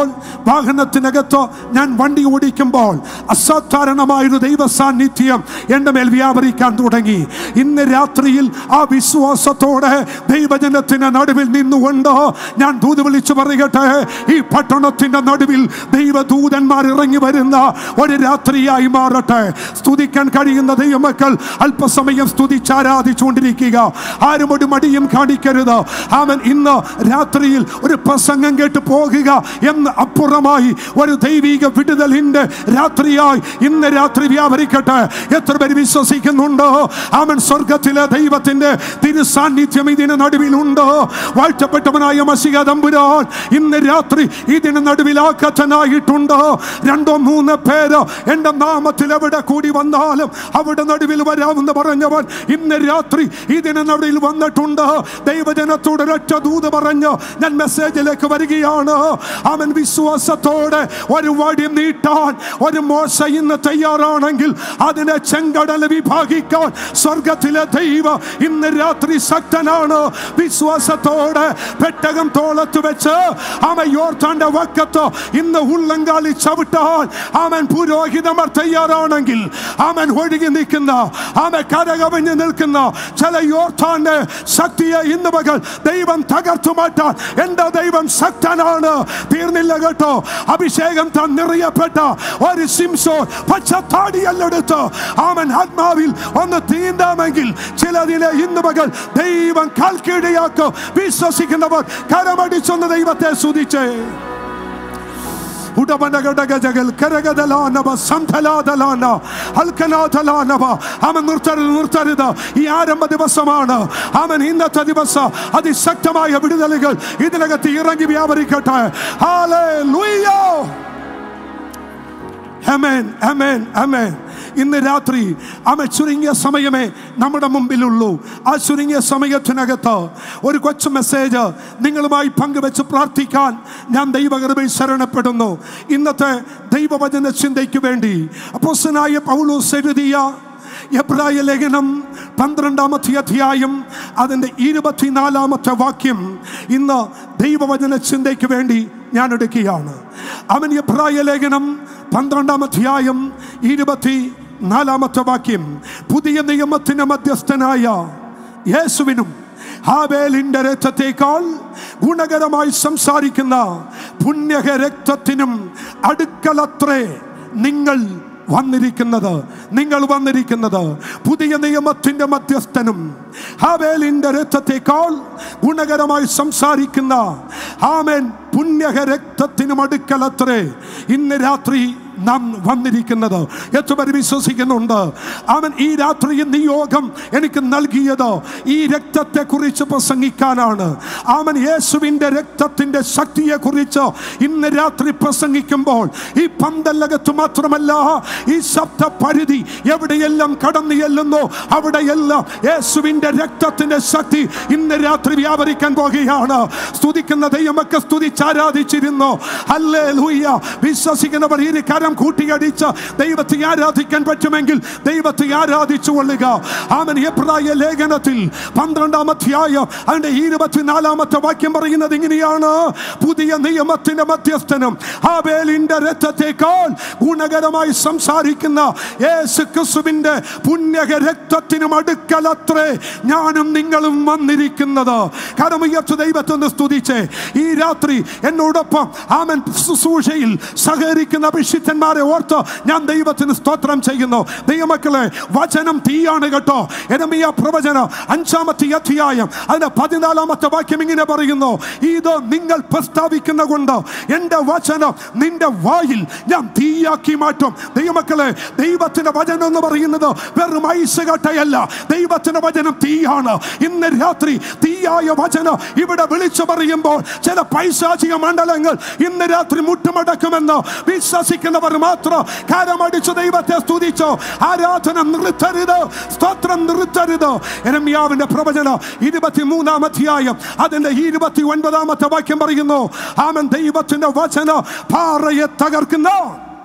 വാഹനത്തിനകത്തോ ഞാൻ വണ്ടി ഓടിക്കുമ്പോൾ അസാധാരണമായൊരു ദൈവ സാന്നിധ്യം എൻ്റെ മേൽ വ്യാപരിക്കാൻ തുടങ്ങി. ഇന്ന് രാത്രിയിൽ ആ വിശ്വാസത്തോടെ ദൈവജനത്തിന്റെ നടുവിൽ നിന്നുകൊണ്ട് ഞാൻ ദൂത് വിളിച്ചു പറയട്ടെ, ഈ പട്ടണത്തിന്റെ നടുവിൽ ദൈവദൂതന്മാർ ഇറങ്ങി വരുന്ന ഒരു രാത്രിയായി മാറട്ടെ. സ്തുതിക്കാൻ കഴിയുന്ന ദൈവമക്കൾ അല്പസമയം സ്തുതിച്ചാരാധിച്ചുകൊണ്ടിരിക്കുക. ആരും ഒരു മടിയും കാണിക്കരുത്. അവൻ ഇന്ന് രാത്രിയിൽ ഒരു പ്രസംഗം കേട്ട് പോകുക എന്ന് അപ്പുറമായി ഒരു ദൈവിക വിടുതലിന്റെ രാത്രിയായി ഇന്ന് രാത്രി വ്യാപരിക്കട്ടെ. എത്ര പേര് വിശ്വസിക്കുന്നുണ്ടോ? അവൻ സ്വർഗത്തിലെ ദൈവത്തിന്റെ തിരു സാന്നിധ്യം ഇതിന് നടുവിലുണ്ട്. വാഴ്ത്തപ്പെട്ടവനായ മശിഹ തമ്പുരാൻ ഇന്ന് രാത്രി ഇതിന് നടുവിലാക്കത്തനായിട്ടുണ്ട്. രണ്ടോ മൂന്ന് പേര് എന്റെ നാമത്തിൽ എവിടെ കൂടി വന്നാലും അവിടെ നടുവിൽ വരാമെന്ന് പറഞ്ഞവൻ ഇന്ന് രാത്രി ഇതിന് നടുവിൽ വന്നിട്ടുണ്ട്. ദൈവജനത്തോട് ഒരൊറ്റ ദൂത് പറഞ്ഞ് ഞാൻ മെസ്സേജിലേക്ക് വരികയാണ്. അവൻ വിശ്വാസത്തോടെ ഒരു വടി നീട്ടാൻ ഒരു മോശ ഇന്ന് തയ്യാറാണെങ്കിൽ അതിനെ ചെങ്കടൽ വിഭാഗിക്കാൻ സ്വർഗത്തിലെ ദൈവം ഇന്ന് രാത്രി ശക്തനാണ്. വിശ്വാസത്തോടെ പെട്ടകം തോളത്ത് വെച്ച് അവൻ യോർദാന്റെ വക്കത്ത് ഇന്ന് ഉള്ളങ്കാലി ചവിട്ടാൻ അവൻ പുരോഹിതന്മാർ തയ്യാറാണെങ്കിൽ അവൻ ഒഴുകി നിൽക്കുന്ന അവൻ കരകവിഞ്ഞ് നിൽക്കുന്ന ചില യോർദാന്റെ ശക്തിയെ ഇന്ന് പകൽ ദൈവം തകർത്തു മാറ്റാൻ എന്റെ ദൈവം ശക്തനാണ്. തീർന്നില്ല കേട്ടോ. അഭിഷേകം തന്നിറിയപ്പെട്ട ഒരു സിംസോൻ പച്ചത്താടിയെടുത്ത് അവൻ ആത്മാവിൽ ഒന്ന് തീണ്ടാമെങ്കിൽ ചിലതിനെ ഇന്ന് പകൽ ദൈവം കാൽക്കീഴിയാക്കും. വിശ്വസിക്കുന്നവർ കരമടിച്ചൊന്ന് ദൈവത്തെ സ്തുതിച്ചേ. അവൻ നിർത്തരുത് നിർത്തരുത് ഈ ആരംഭ ദിവസമാണ്. അവൻ ഇന്നത്തെ ദിവസം അതിശക്തമായ വിടുതലുകൾ ഇതിനകത്ത് ഇറങ്ങി വ്യാപരിക്കട്ടെ. ഹല്ലേലൂയ. ആമേൻ ആമേൻ ആമേൻ. ഇന്ന് രാത്രി അവൻ ചുരുങ്ങിയ സമയമേ നമ്മുടെ മുമ്പിലുള്ളൂ. ആ ചുരുങ്ങിയ സമയത്തിനകത്ത് ഒരു കൊച്ചു മെസ്സേജ് നിങ്ങളുമായി പങ്കുവെച്ച് പ്രാർത്ഥിക്കാൻ ഞാൻ ദൈവകൃപയിൽ ശരണപ്പെടുന്നു. ഇന്നത്തെ ദൈവവചന ചിന്തയ്ക്ക് വേണ്ടി അപ്പോസ്തലനായ പൗലോസ് എഴുതിയ എബ്രായ ലേഖനം പന്ത്രണ്ടാമത്തെ അധ്യായം അതിൻ്റെ ഇരുപത്തിനാലാമത്തെ വാക്യം ഇന്ന് ദൈവവചന ചിന്തയ്ക്ക് വേണ്ടി ഞാൻ എടുക്കുകയാണ്. അവൻ എബ്രായ ലേഖനം പന്ത്രണ്ടാം അധ്യായം ഇരുപത്തി നാലാമത്തെ വാക്യം, പുതിയ നിയമത്തിന്റെ മധ്യസ്ഥനായ യേശുവിനും ഹാബേലിന്റെ രക്തത്തേക്കാൾ ഗുണകരമായി സംസാരിക്കുന്ന പുണ്യക രക്തത്തിനും അടുക്കലത്രേ നിങ്ങൾ വന്നിരിക്കുന്നത് നിങ്ങൾ വന്നിരിക്കുന്നത് പുതിയ നിയമത്തിന്റെ മധ്യസ്ഥനും ഹാബേലിന്റെ രക്തത്തേക്കാൾ ഗുണകരമായി സംസാരിക്കുന്ന ആമേൻ പുണ്യക രക്തത്തിനും അടുക്കലത്രേ ഇന്ന് രാത്രി നാം വന്നിരിക്കുന്നത്. എത്ര പേർ വിശ്വസിക്കുന്നുണ്ട്? അവൻ ഈ രാത്രി നിയോഗം എനിക്ക് നൽകിയത് ഈ രക്തത്തെ കുറിച്ച് പ്രസംഗിക്കാനാണ്. അവൻ യേശുവിൻ്റെ രക്തത്തിൻ്റെ ശക്തിയെ കുറിച്ച് ഇന്ന് രാത്രി പ്രസംഗിക്കുമ്പോൾ ഈ പന്തലകത്ത് മാത്രമല്ല, ഈ ശബ്ദ പരിധി എവിടെയെല്ലാം കടന്നു ചെല്ലുന്നു അവിടെയെല്ലാം യേശുവിൻ്റെ രക്തത്തിൻ്റെ ശക്തി ഇന്ന് രാത്രി വ്യാപരിക്കാൻ പോകുകയാണ്. സ്തുതിക്കുന്ന ദൈവമൊക്കെ സ്തുതിച്ചാരാധിച്ചിരുന്നു. ഹല്ലേലൂയ. വിശ്വസിക്കുന്നവർ ഈ കരം കൂട്ടിയടിച്ച് ദൈവത്തെ ആരാധിക്കാൻ പറ്റുമെങ്കിൽ ദൈവത്തെ ആരാധിച്ചു കൊള്ളുക. അവൻ എബ്രായ ലേഖനത്തിൽ പന്ത്രണ്ടാം അധ്യായം അതിന്റെ ഇരുപത്തിനാലാമത്തെ വാക്യം പറയുന്നത് ഇങ്ങനെയാണ്, പുതിയ നിയമത്തിന്റെ മധ്യസ്ഥനും ഹാബേലിന്റെ രക്തത്തേക്കാൾ ഗുണകരമായി സംസാരിക്കുന്ന യേശു ക്രിസ്തുവിന്റെ പുണ്യക രക്തത്തിനും അടുക്കലത്രേ ഞാനും നിങ്ങളും വന്നിരിക്കുന്നത്. കരമുയർത്തി ദൈവത്തെ സ്തുതിച്ചേ. ഈ രാത്രി എന്നോടൊപ്പം ആമൻ ശുശ്രൂഷയിൽ സഹകരിക്കുന്ന അഭിഷിക്തന്മാരെ ഓർത്ത് ഞാൻ ദൈവത്തിന് സ്തോത്രം ചെയ്യുന്നു. ദൈവമക്കളെ, വചനം തീയാണ് കേട്ടോ. യെരമ്യാ പ്രവചനം അഞ്ചാമത്തെ അധ്യായം അതിന്റെ പതിനാലാമത്തെ വാക്യം ഇങ്ങനെ പറയുന്നു, ഇത് നിങ്ങൾ പ്രസ്താവിക്കുന്ന കൊണ്ട് എൻ്റെ വചനം നിന്റെ വായിൽ ഞാൻ തീയാക്കി മാറ്റും. ദൈവമക്കളെ, ദൈവത്തിന്റെ വചനം എന്ന് പറയുന്നത് വെറും ഐസ് കട്ടയല്ല. ദൈവത്തിന്റെ വചനം തീയാണ്. ഇന്ന് രാത്രി തീയായ വചനം ഇവിടെ വിളിച്ചു പറയുമ്പോൾ ചില പൈശാചിക മണ്ഡലങ്ങൾ ഇന്ന് രാത്രി മുട്ടുമടക്കുമെന്ന് വിശ്വസിക്കുന്നവർ മാത്രം കരമടിച്ചു ദൈവത്തെ സ്തുതിച്ചോ. ആരാധന നിർത്തരുത്, സ്തോത്രം നിർത്തരുത്. യെരമ്യാവിന്റെ പ്രവചനം ഇരുപത്തിമൂന്നാം അധ്യായം അതിന്റെ ഇരുപത്തി ഒൻപതാമത്തെ വാക്യം പറയുന്നു, ആമൻ ദൈവത്തിന്റെ വചനം പാറയെ തകർക്കുന്ന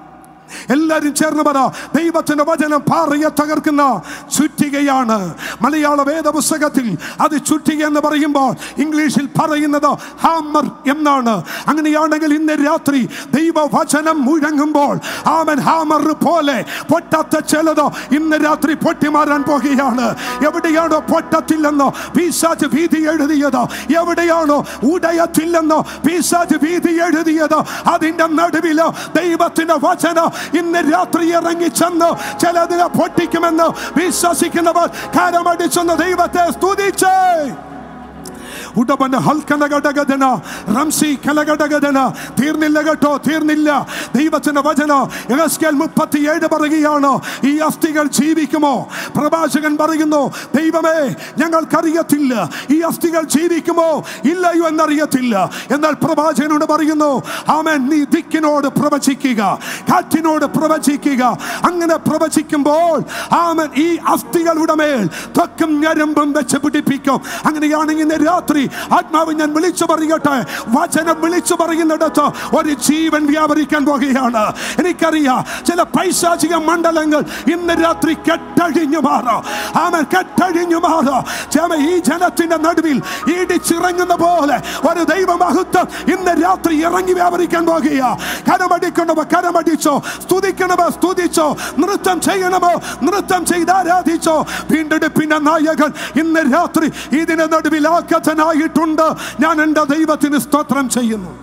എല്ലാരും ചേർന്ന് പറ, ദൈവത്തിന്റെ വചനം പാറയെ തകർക്കുന്ന ചുറ്റികയാണ്. മലയാള വേദപുസ്തകത്തിൽ അത് ചുറ്റിക എന്ന് പറയുമ്പോൾ ഇംഗ്ലീഷിൽ പറയുന്നത് ഹാമർ എന്നാണ്. അങ്ങനെയാണെങ്കിൽ ഇന്ന് രാത്രി ദൈവവചനം മുഴങ്ങുമ്പോൾ അവൻ ഹാമർ പോലെ പൊട്ടാത്ത ചിലതോ ഇന്ന് രാത്രി പൊട്ടിമാറാൻ പോകുകയാണ്. എവിടെയാണോ പൊട്ടത്തില്ലെന്നോ പിശാച് ഭീതി എഴുതിയതോ, എവിടെയാണോ ഉടയത്തില്ലെന്നോ പിശാച് ഭീതി എഴുതിയതോ, അതിന്റെ നടുവിലോ ദൈവത്തിന്റെ വചനം ഇന്ന് രാത്രി ഇറങ്ങി ചെന്ന് ചിലതിനെ പൊട്ടിക്കുമെന്ന് വിശ്വസിക്കുന്നവർ കരമടിച്ചെന്ന് ദൈവത്തെ സ്തുതിച്ചേ. ഉടപന ഹൽക്കന ഘടകധന റംസി കലഘടകധന. തീർന്നില്ല കേട്ടോ, തീർന്നില്ല. ദൈവത്തിന്റെ വചനം എഹെസ്കേൽ മുപ്പത്തിയേഴ് പറയുകയാണ്, ഈ അസ്ഥികൾ ജീവിക്കുമോ? പ്രവാചകൻ പറയുന്നു, ദൈവമേ ഞങ്ങൾക്കറിയത്തില്ല ഈ അസ്ഥികൾ ജീവിക്കുമോ ഇല്ലയോ എന്നറിയത്തില്ല. എന്നാൽ പ്രവാചകനോട് പറയുന്നു, ആമേൻ, നീ ദിക്കിനോട് പ്രവചിക്കുക, കാറ്റിനോട് പ്രവചിക്കുക. അങ്ങനെ പ്രവചിക്കുമ്പോൾ ആമേൻ ഈ അസ്ഥികളുടെ മേൽ ത്വക്കും ഞരമ്പും വെച്ച് പിടിപ്പിക്കും. അങ്ങനെയാണെങ്കിൽ ഇന്ന് രാത്രി ആത്മാവ് ഞാൻ വിളിച്ചു പറയട്ടെ, വചനം വിളിച്ചു പറയുന്നിടത്ത് ഒരു ജീവൻ വ്യാപരിക്കാൻ പോകുകയാണ്. എനിക്കറിയാം ചില പൈശാചിക മണ്ഡലങ്ങൾ ഇന്ന് രാത്രി കെട്ടഴിഞ്ഞു മാറും. ആമേൻ, കെട്ടഴിഞ്ഞു മാറും. ഈ ജനത്തിന്റെ നടുവിൽ ഇടിച്ചിറങ്ങുന്ന പോലെ ഒരു ദൈവമഹത്വം ഇന്ന് രാത്രി ഇറങ്ങി വ്യാപരിക്കാൻ പോകുക. കരമടിക്കണമോ കരമടിച്ചോ, സ്തുതിക്കണമോ സ്തുതിച്ചോ, നൃത്തം ചെയ്യണമോ നൃത്തം ചെയ്ത് ആരാധിച്ചോ. വീണ്ടെടുപ്പിന്റെ നായകൻ ഇന്ന് രാത്രി ഇതിന് നടുവിൽ ആകത്തനായിട്ടുണ്ട്. ഞാൻ എൻ്റെ ദൈവത്തിന് സ്തോത്രം ചെയ്യുന്നു.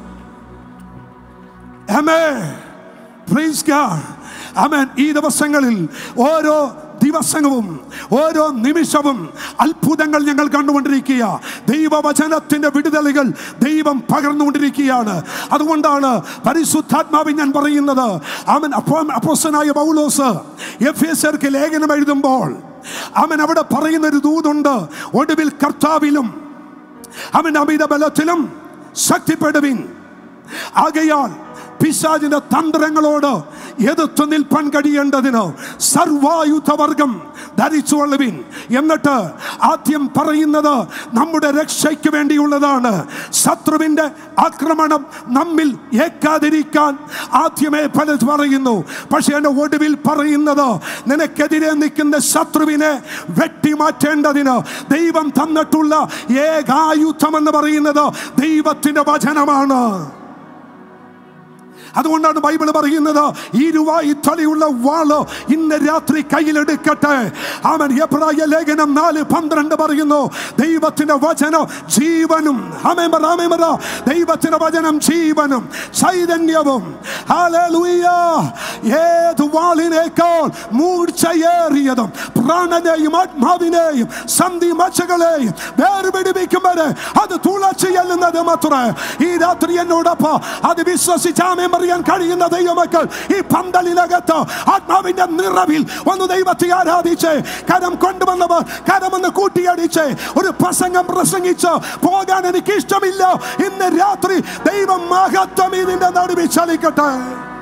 ആമേൻ, പ്രൈസ് ഗോഡ്. ആമേൻ. ഈ ദിവസങ്ങളിൽ ഓരോ ദിവസവും ഓരോ നിമിഷവും അത്ഭുതങ്ങൾ ഞങ്ങൾ കണ്ടുകൊണ്ടിരിക്കുക. ദൈവവചനത്തിന്റെ വിടുതലുകൾ ദൈവം പകർന്നുകൊണ്ടിരിക്കുകയാണ്. അതുകൊണ്ടാണ് പരിശുദ്ധാത്മാവിൽ ഞാൻ പറയുന്നത്, അവൻ അപ്പോസ്തലനായ പൗലോസ് എഫേസ്യർക്ക് ലേഖനം എഴുതുമ്പോൾ അവൻ അവിടെ പറയുന്ന ഒരു ദൂതുണ്ട്, ഒടുവിൽ കർത്താവിലും അവൻ അമിത ബലത്തിലും ശക്തിപ്പെടുവിൻ. ആകയാൽ പിശാചിന്റെ തന്ത്രങ്ങളോട് എതിർത്തു നിൽപ്പാൻ കഴിയേണ്ടതിന് സർവായുധവർഗം ധരിച്ചുകൊള്ളുവിൻ. എന്നിട്ട് ആദ്യം പറയുന്നത് നമ്മുടെ രക്ഷയ്ക്ക് വേണ്ടിയുള്ളതാണ്. ശത്രുവിന്റെ ആക്രമണം നമ്മിൽ ഏക്കാതിരിക്കാൻ ആദ്യമേ പലത് പറയുന്നു. പക്ഷേ എൻ്റെ ഒടുവിൽ പറയുന്നത്, നിനക്കെതിരെ നിൽക്കുന്ന ശത്രുവിനെ വെട്ടിമാറ്റേണ്ടതിന് ദൈവം തന്നിട്ടുള്ള ഏകായുധം എന്ന് പറയുന്നത് ദൈവത്തിന്റെ വചനമാണ്. അതുകൊണ്ടാണ് ബൈബിൾ പറയുന്നത്, ഇരുവായി തലയുള്ള വാള് ഇന്ന് രാത്രി കയ്യിലെടുക്കട്ടെ. അവൻ എബ്രായ ലേഖനം നാല് പന്ത്രണ്ട് പറയുന്നു, ദൈവത്തിന്റെ വചനം ജീവനും, ദൈവത്തിന്റെ വചനം ജീവനും ചൈതന്യവും. ഹല്ലേലൂയ. ഏത് വാളിനേക്കാൾ മൂർച്ചയേറിയതും പ്രാണനെയും ആത്മാവിനെയും സന്ധി മച്ചകളെയും വേർപിടിപ്പിക്കും വരെ അത് തുളച്ചു ചെല്ലുന്നത് മാത്രമേ. ഈ രാത്രി എന്നോടൊപ്പം അത് വിശ്വസിച്ചാമേ അറിയാൻ കഴിയുന്ന ദൈവമക്കൾ ഈ പന്തലിനകത്ത് ആത്മാവിന്റെ നിറവിൽ ഒന്ന് ദൈവത്തെ ആരാധിച്ച് കരം കൊണ്ടുവന്നവർ കരമൊന്ന് കൂട്ടിയടിച്ച് ഒരു പ്രസംഗം പ്രസംഗിച്ച് പോകാൻ എനിക്ക് ഇഷ്ടമില്ല. ഇന്ന് രാത്രി ദൈവം മഹത്വം ഇതിന്റെ നടുവിൽ ചലിക്കട്ടെ.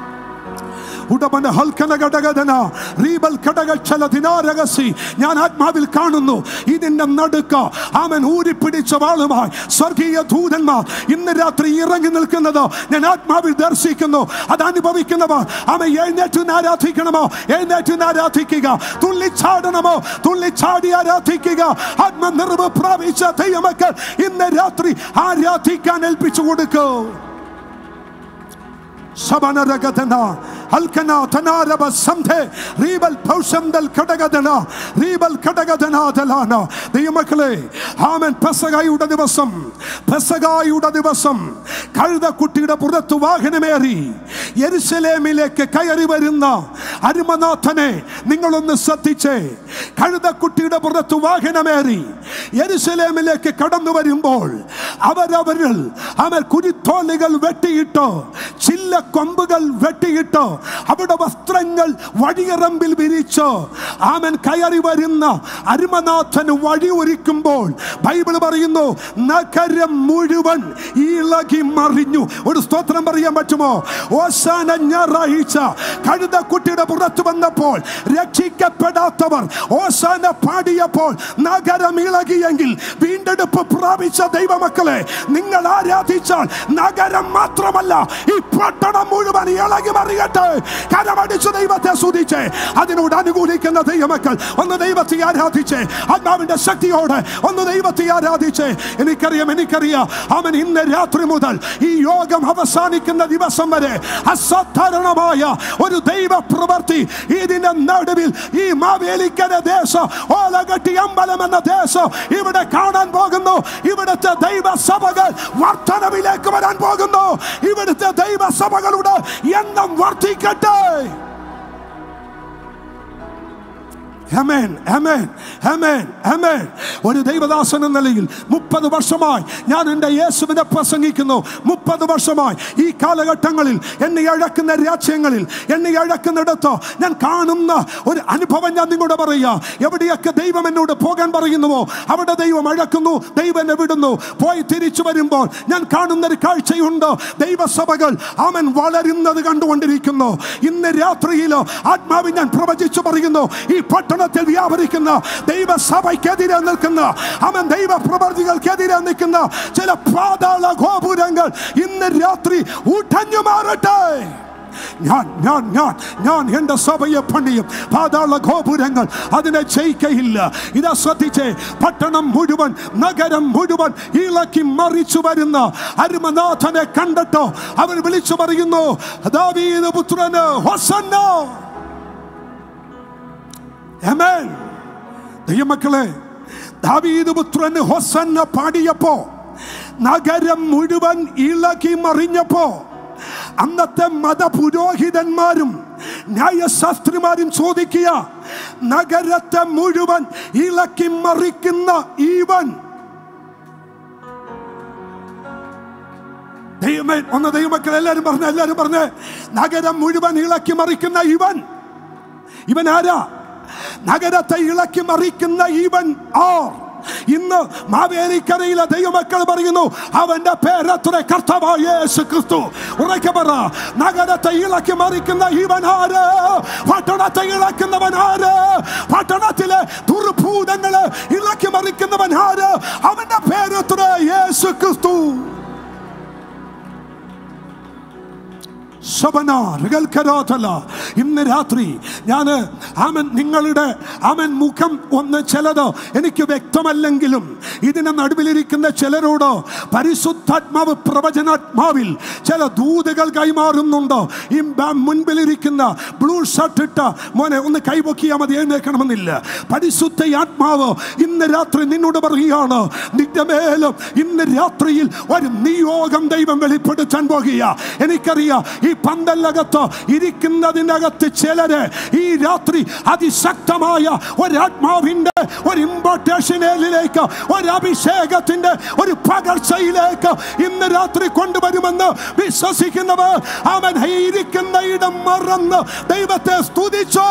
ഞാൻ ആത്മാവിൽ കാണുന്നു ഇതിന്റെ നടുക്ക അവൻ ഊരിപ്പിടിച്ച വാളുമായി സ്വർഗീയ ദൂതന്മാർ ഇന്ന് രാത്രി ഇറങ്ങി നിൽക്കുന്നത് ഞാൻ ആത്മാവിൽ ദർശിക്കുന്നു. അത് അനുഭവിക്കുന്നവർ അവൻ എഴുന്നേറ്റ് ആരാധിക്കണമോ എഴുന്നേറ്റ് ആരാധിക്കുക, തുള്ളിച്ചാടണമോ തുള്ളിച്ചാടി ആരാധിക്കുക. ആത്മനിറവ് പ്രാപിച്ച ദൈവമക്കൾ ഇന്ന് രാത്രി ആരാധിക്കാൻ ഏൽപ്പിച്ചു കൊടുക്കൂ. Shabanaragadana, Alkana, Tanaraba, Samde, Rebel Poshamdal Kadagadana, Rebel Kadagadana Delana, the Yamakale, Haman Pasagayuda Devasam, Pasagayuda Devasam, Kalda Kutida Puratu Wahanemeri, Yerusalemileke Kayarivarina, Arimanatane, Ningalon the Satiche, Kalda Kutida Puratu Wahanemeri, Yerusalemileke Kadamuvarimbol, Avaravaril, Amer Kudito legal Vetito, Chilla. കൊമ്പുകൾ വെട്ടിയിട്ട് അവിടെ വസ്ത്രങ്ങൾ വഴിയറമ്പിൽ വിരിച്ച് ആമൻ കയറി വരുന്ന അരുമനാഥന് വഴി ഒരുക്കുമ്പോൾ Bible പറയുന്നു നഗരം മുഴുവൻ ഇളകി മറിഞ്ഞു. ഒരു സ്തോത്രം പറയാൻ പറ്റുമോ? ഓശാന ഞായറാഴ്ച കഴുതക്കുട്ടിയുടെ പുറത്ത് വന്നപ്പോൾ രക്ഷിക്കപ്പെടാത്തവർ ഓശാന പാടിയപ്പോൾ നഗരം ഇളകിയെങ്കിൽ വീണ്ടെടുപ്പ് പ്രാപിച്ച ദൈവമക്കളെ, നിങ്ങൾ ആരാധിച്ചാൽ നഗരം മാത്രമല്ല ഈ പട്ടണം മുഴുവൻ ഇളകി മറിയട്ടെ. കരമടിച്ചു ദൈവത്തെ സ്തുതിച്ച് അതിനോട് അനുകൂലിക്കുന്ന ദൈവമക്കൾ ഒന്ന് ദൈവത്തെ ആരാധിച്ച് ആത്മാവിന്റെ ശക്തിയോടെ ഒന്ന് ദൈവത്തെ ആരാധിച്ച്. എനിക്കറിയാം എനിക്കറിയാം അവൻ ഇന്ന് രാത്രി മുതൽ ഈ യോഗം അവസാനിക്കുന്ന ദിവസം വരെ അസാധാരണമായ ഒരു ദൈവ പ്രവൃത്തി ഇതിന്റെ നടുവിൽ ഈ മാവേലിക്കര ദേശം ഓലകട്ടി അമ്പലം എന്ന ദേശം ഇവിടെ കാണാൻ പോകുന്നു. ഇവിടുത്തെ ദൈവസഭകൾ വർധനവിലേക്ക് വരാൻ പോകുന്നു. ഇവിടുത്തെ ദൈവസഭകളുടെ എണ്ണം വർദ്ധിക്കട്ടെ. Amen, amen, amen, amen. ഒരു ദൈവദാസൻ എന്ന നിലയിൽ മുപ്പത് വർഷമായി ഞാൻ എൻ്റെ യേശുവിനെ പ്രസംഗിക്കുന്നു. മുപ്പത് വർഷമായി ഈ കാലഘട്ടങ്ങളിൽ എന്നെ അഴക്കുന്ന രാജ്യങ്ങളിൽ എന്നെ അഴക്കുന്നിടത്ത് ഞാൻ കാണുന്ന ഒരു അനുഭവം ഞാൻ നിങ്ങളോട് പറയുക. എവിടെയൊക്കെ ദൈവം എന്നോട് പോകാൻ പറയുന്നുവോ അവിടെ ദൈവം അഴക്കുന്നു, ദൈവം എന്നെ വിടുന്നു. പോയി തിരിച്ചു വരുമ്പോൾ ഞാൻ കാണുന്നൊരു കാഴ്ചയുണ്ട്. ദൈവസഭകൾ അവൻ വളരുന്നത് കണ്ടുകൊണ്ടിരിക്കുന്നു. ഇന്ന് രാത്രിയിൽ ആത്മാവിൽ ഞാൻ പ്രവചിച്ചു പറയുന്നു, ഈ പട്ടണത്തിൽ വ്യാപരിക്കുന്ന ദൈവസഭയ്ക്കെതിരെ നിൽക്കുന്ന അവൻ ദൈവ പ്രവർത്തികൾക്കെതിരെ നിൽക്കുന്ന ചില പാതാള ഗോപുരങ്ങൾ ഇന്ന് രാത്രി ഉടഞ്ഞു മാറട്ടെ. ഞാൻ ഞാൻ ഞാൻ ഞാൻ എൻ്റെ സഭയെ പണിയും. പാതാള ഗോപുരങ്ങൾ അതിനെ ജയിക്കയില്ല. ഇതാ ശ്രദ്ധിച്ചേ, പട്ടണം മുഴുവൻ നഗരം മുഴുവൻ ഇളക്കി മറിച്ചു വരുന്ന അരുമനാഥനെ കണ്ടിട്ടോ അവൻ വിളിച്ചു പറയുന്നു, ദാവീദ് പുത്രന് ഹോസന്ന. ആമേൻ. ദൈവമക്കളെ, ദാവീദ് പുത്രന് ഹോസന്ന പാടിയപ്പോ നഗരം മുഴുവൻ ഇളകി മറിഞ്ഞപ്പോ അന്നത്തെ മതപുരോഹിതന്മാരും ന്യായശാസ്ത്രിമാരും ചോദിക്കുക, നഗരത്തെ മുഴുവൻ ഇളക്കി മറിക്കുന്ന ഈവൻ ദൈവമേ ഒന്ന് ദൈവമക്കൾ എല്ലാരും പറഞ്ഞ എല്ലാരും പറഞ്ഞ് നഗരം മുഴുവൻ ഇളക്കി മറിക്കുന്ന ഇവൻ ഇവൻ ആരാ? നഗരത്തെ ഇളക്കി മറിക്കുന്ന ഇവൻ ആർ? ഇന്ന് മാവേലിക്കരയിലെ ദൈവമക്കൾ പറയുന്നു, അവന്റെ പേരത്ര കർത്താവായ യേശു ക്രിസ്തു. ഉറക്കെ പറ, നഗരത്തെ ഇളക്കി മറിക്കുന്ന ഇവൻ ആര്? പട്ടണത്തെ ഇളക്കുന്നവൻ ആര്? പട്ടണത്തിലെ ദുർഭൂതങ്ങളെ ഇളക്കി മറിക്കുന്നവൻ ആര്? അവന്റെ പേരത്ര യേശു ക്രിസ്തു. ഇന്ന് രാത്രി ഞാൻ അവൻ നിങ്ങളുടെ അവൻ മുഖം ഒന്ന് ചിലത് എനിക്ക് വ്യക്തമല്ലെങ്കിലും ഇതിന് നടുവിലിരിക്കുന്ന ചിലരോട് പരിശുദ്ധാത്മാവ് പ്രവചനാത്മാവിൽ ചില ദൂതുകൾ കൈമാറുന്നുണ്ട്. ഈ മുൻപിലിരിക്കുന്ന ബ്ലൂ ഷർട്ട് ഇട്ട മോനെ ഒന്ന് കൈപൊക്കിയാൽ മതി, എഴുന്നേക്കണമെന്നില്ല. പരിശുദ്ധ ആത്മാവ് ഇന്ന് രാത്രി നിന്നോട് പറയുകയാണ്, നിന്റെ മേലും ഇന്ന് രാത്രിയിൽ ഒരു നിയോഗം ദൈവം വെളിപ്പെടുത്താൻ പോകുക. എനിക്കറിയാം ഈ പന്തലകത്ത് ഇരിക്കുന്നതിനകത്ത് ചിലര് ഈ രാത്രി അതിശക്തമായ ഒരാത്മാവിന്റെ ഒരു ഇമ്പോർട്ടേഷനിലേക്ക് ഒരു അഭിഷേകത്തിന്റെ ഒരു പകർച്ചയിലേക്ക് ഇന്ന് രാത്രി കൊണ്ടുവരുമെന്ന് വിശ്വസിക്കുന്നവർ അവൻ ഇരിക്കുന്ന ഇടം മറന്ന് ദൈവത്തെ സ്തുതിച്ചോ.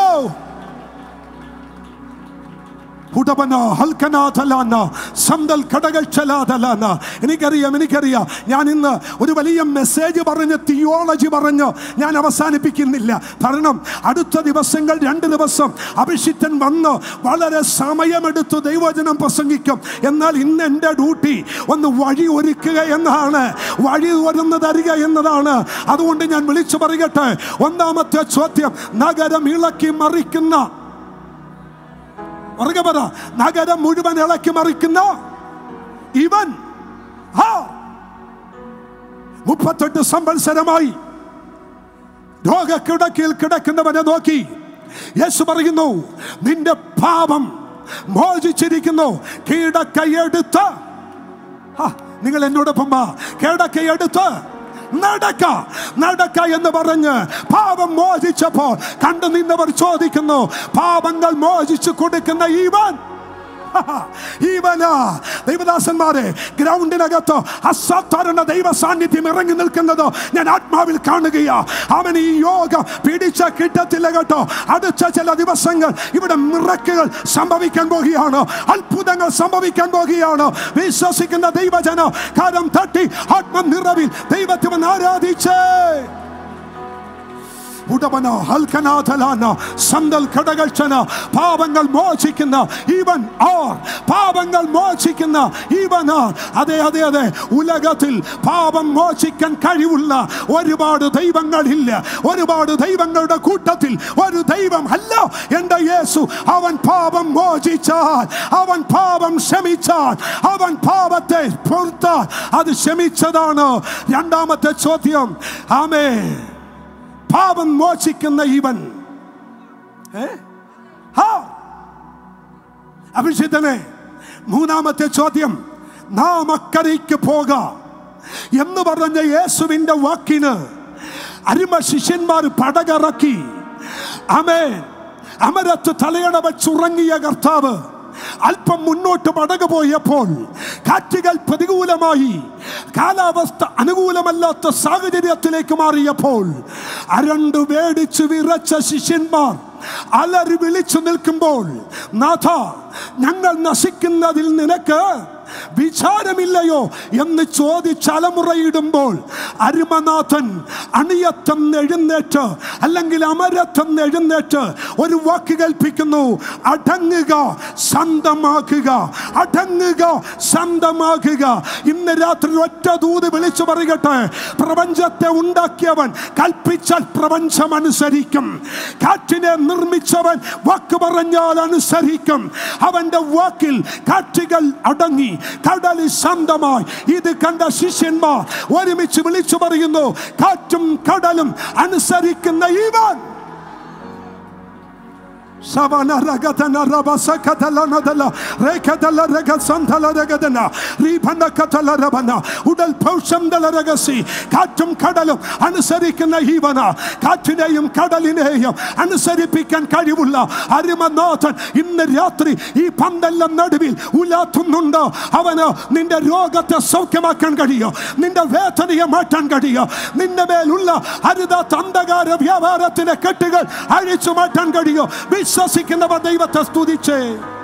എനിക്കറിയാം എനിക്കറിയാം ഞാൻ ഇന്ന് ഒരു വലിയ മെസ്സേജ് പറഞ്ഞ് തിയോളജി പറഞ്ഞ് ഞാൻ അവസാനിപ്പിക്കുന്നില്ല. കാരണം അടുത്ത ദിവസങ്ങൾ രണ്ട് ദിവസം അഭിഷിക്തൻ വന്ന് വളരെ സമയമെടുത്ത് ദൈവവചനം പ്രസംഗിക്കും. എന്നാൽ ഇന്ന് എൻ്റെ ഡ്യൂട്ടി ഒന്ന് വഴി ഒരുക്കുക എന്നതാണ്, വഴി ഒരുന്ന് തരിക എന്നതാണ്. അതുകൊണ്ട് ഞാൻ വിളിച്ചു പറയട്ടെ, ഒന്നാമത്തെ ചോദ്യം, നഗരം ഇളക്കി മറിക്കുന്ന പറ നഗരം മുഴുവൻ ഇളക്കി മറിക്കുന്ന ഇവൻ മുപ്പത്തെട്ട് സംവത്സരമായി രോഗക്കിടക്കയിൽ കിടക്കുന്നവനെ നോക്കി യേശു പറയുന്നു, നിന്റെ പാപം മോചിച്ചിരിക്കുന്നു. കിടക്കയെടുത്ത് നിങ്ങൾ എന്നോടൊപ്പം കിടക്കയെടുത്ത് നടക്ക നടക്ക എന്ന് പറഞ്ഞ് പാപം മോചിച്ചപ്പോൾ കണ്ടു നിന്നവർ ചോദിക്കുന്നു, പാപങ്ങൾ മോചിച്ചു കൊടുക്കുന്ന ഇവൻ ഇവനാ? ദൈവദാസന്മാരെ, ഗ്രൗണ്ടിനകത്ത് അസാധാരണ ദൈവ സാന്നിധ്യം ഇറങ്ങി നിൽക്കുന്നത് ഞാൻ ആത്മാവിൽ കാണുകയാ. അവൻ ഈ യോഗ പിടിച്ച കിട്ടത്തില്ല കേട്ടോ. അടുത്ത ചില ദിവസങ്ങൾ ഇവിടെ മിറക്കുകൾ സംഭവിക്കാൻ പോകുകയാണ്, അത്ഭുതങ്ങൾ സംഭവിക്കാൻ പോകുകയാണ്. വിശ്വസിക്കുന്ന ദൈവജന കരം തട്ടി ആത്മനിറവിൽ ദൈവത്തെ ആരാധിച്ചേ. ഉടവന ഹൽക്കനാഥലാന സന്തൽ കടകൾച്ചന പാപങ്ങൾ മോചിക്കുന്ന ഇവൻ ആർ പാപങ്ങൾ മോചിക്കുന്ന ഇവൻ ആർ അതെ അതെ അതെ ഉലകത്തിൽ പാപം മോചിക്കാൻ കഴിവുള്ള ഒരുപാട് ദൈവങ്ങളില്ല. ഒരുപാട് ദൈവങ്ങളുടെ കൂട്ടത്തിൽ ഒരു ദൈവം അല്ല എൻ്റെ യേശു. അവൻ പാപം മോചിച്ചാൽ, അവൻ പാപം ക്ഷമിച്ചാൽ, അവൻ പാപത്തെ പൊറുത്താൽ അത് ക്ഷമിച്ചതാണ്. രണ്ടാമത്തെ ചോദ്യം, ആമേൻ, പാപം മോചിക്കുന്ന ഇവൻ അഭിഷിക്തനെ. മൂന്നാമത്തെ ചോദ്യം, നാം അക്കരയ്ക്ക് പോക എന്ന് പറഞ്ഞ യേശുവിന്റെ വാക്കിന് അരിമ ശിഷ്യന്മാർ പടകിറക്കി. ആമേൻ. അമരത്ത് തലയണ വെച്ചുറങ്ങിയ കർത്താവ് അല്പം മുന്നോട്ട് പടക് പോയപ്പോൾ കാറ്റുകൾ പ്രതികൂലമായി, കാലാവസ്ഥ അനുകൂലമല്ലാത്ത സാഹചര്യത്തിലേക്ക് മാറിയപ്പോൾ അരണ്ടു വേടിച്ചു വിറച്ച ശിഷ്യന്മാർ അലറി വിളിച്ചു നിൽക്കുമ്പോൾ, നാഥ, ഞങ്ങൾ നശിക്കുന്നതിൽ നിനക്ക് വിചാരമില്ലയോ എന്ന് ചോദിച്ച് അലമുറയിടുമ്പോൾ അരുമനാഥൻ അണിയത്തെന്ന് എഴുന്നേറ്റ് അല്ലെങ്കിൽ അമരത്തെന്ന് എഴുന്നേറ്റ് ഒരു വാക്ക് കൽപ്പിക്കുന്നു, അടങ്ങുക, ശാന്തമാക്കുക, അടങ്ങുക, ശാന്തമാക്കുക. ഇന്ന് രാത്രി ഒറ്റ ദൂത് വിളിച്ചു പറയട്ടെ, പ്രപഞ്ചത്തെ ഉണ്ടാക്കിയവൻ കൽപ്പിച്ചാൽ പ്രപഞ്ചം അനുസരിക്കും. കാറ്റിനെ നിർമ്മിച്ചവൻ വാക്ക് പറഞ്ഞാൽ അനുസരിക്കും. അവന്റെ വാക്കിൽ കാറ്റുകൾ അടങ്ങി, കടലിൽ ശാന്തമായി. ഇത് കണ്ട ശിഷ്യന്മാർ ഒരുമിച്ച് വിളിച്ചു പറയുന്നു, കാറ്റും കടലും അനുസരിക്കുന്ന ഇവൻ. ഉടൽ കാറ്റും കടലും അനുസരിക്കുന്ന ഈവന. കാറ്റിനെയും കടലിനെയും അനുസരിപ്പിക്കാൻ കഴിവുള്ള അരുമനാഥൻ ഇന്ന് രാത്രി ഈ പന്തെല്ലാം നടുവിൽ ഉലാത്തുന്നുണ്ട്. അവന് നിന്റെ രോഗത്തെ സൗഖ്യമാക്കാൻ കഴിയും, നിന്റെ വേദനയെ മാറ്റാൻ കഴിയും, നിന്റെ മേലുള്ള അരുതാത്ത അന്ധകാര വ്യാപാരത്തിന്റെ കെട്ടുകൾ അഴിച്ചു മാറ്റാൻ കഴിയും. വിശ്വസിക്കുന്നവർ ദൈവത്തെ സ്തുതിച്ചേ.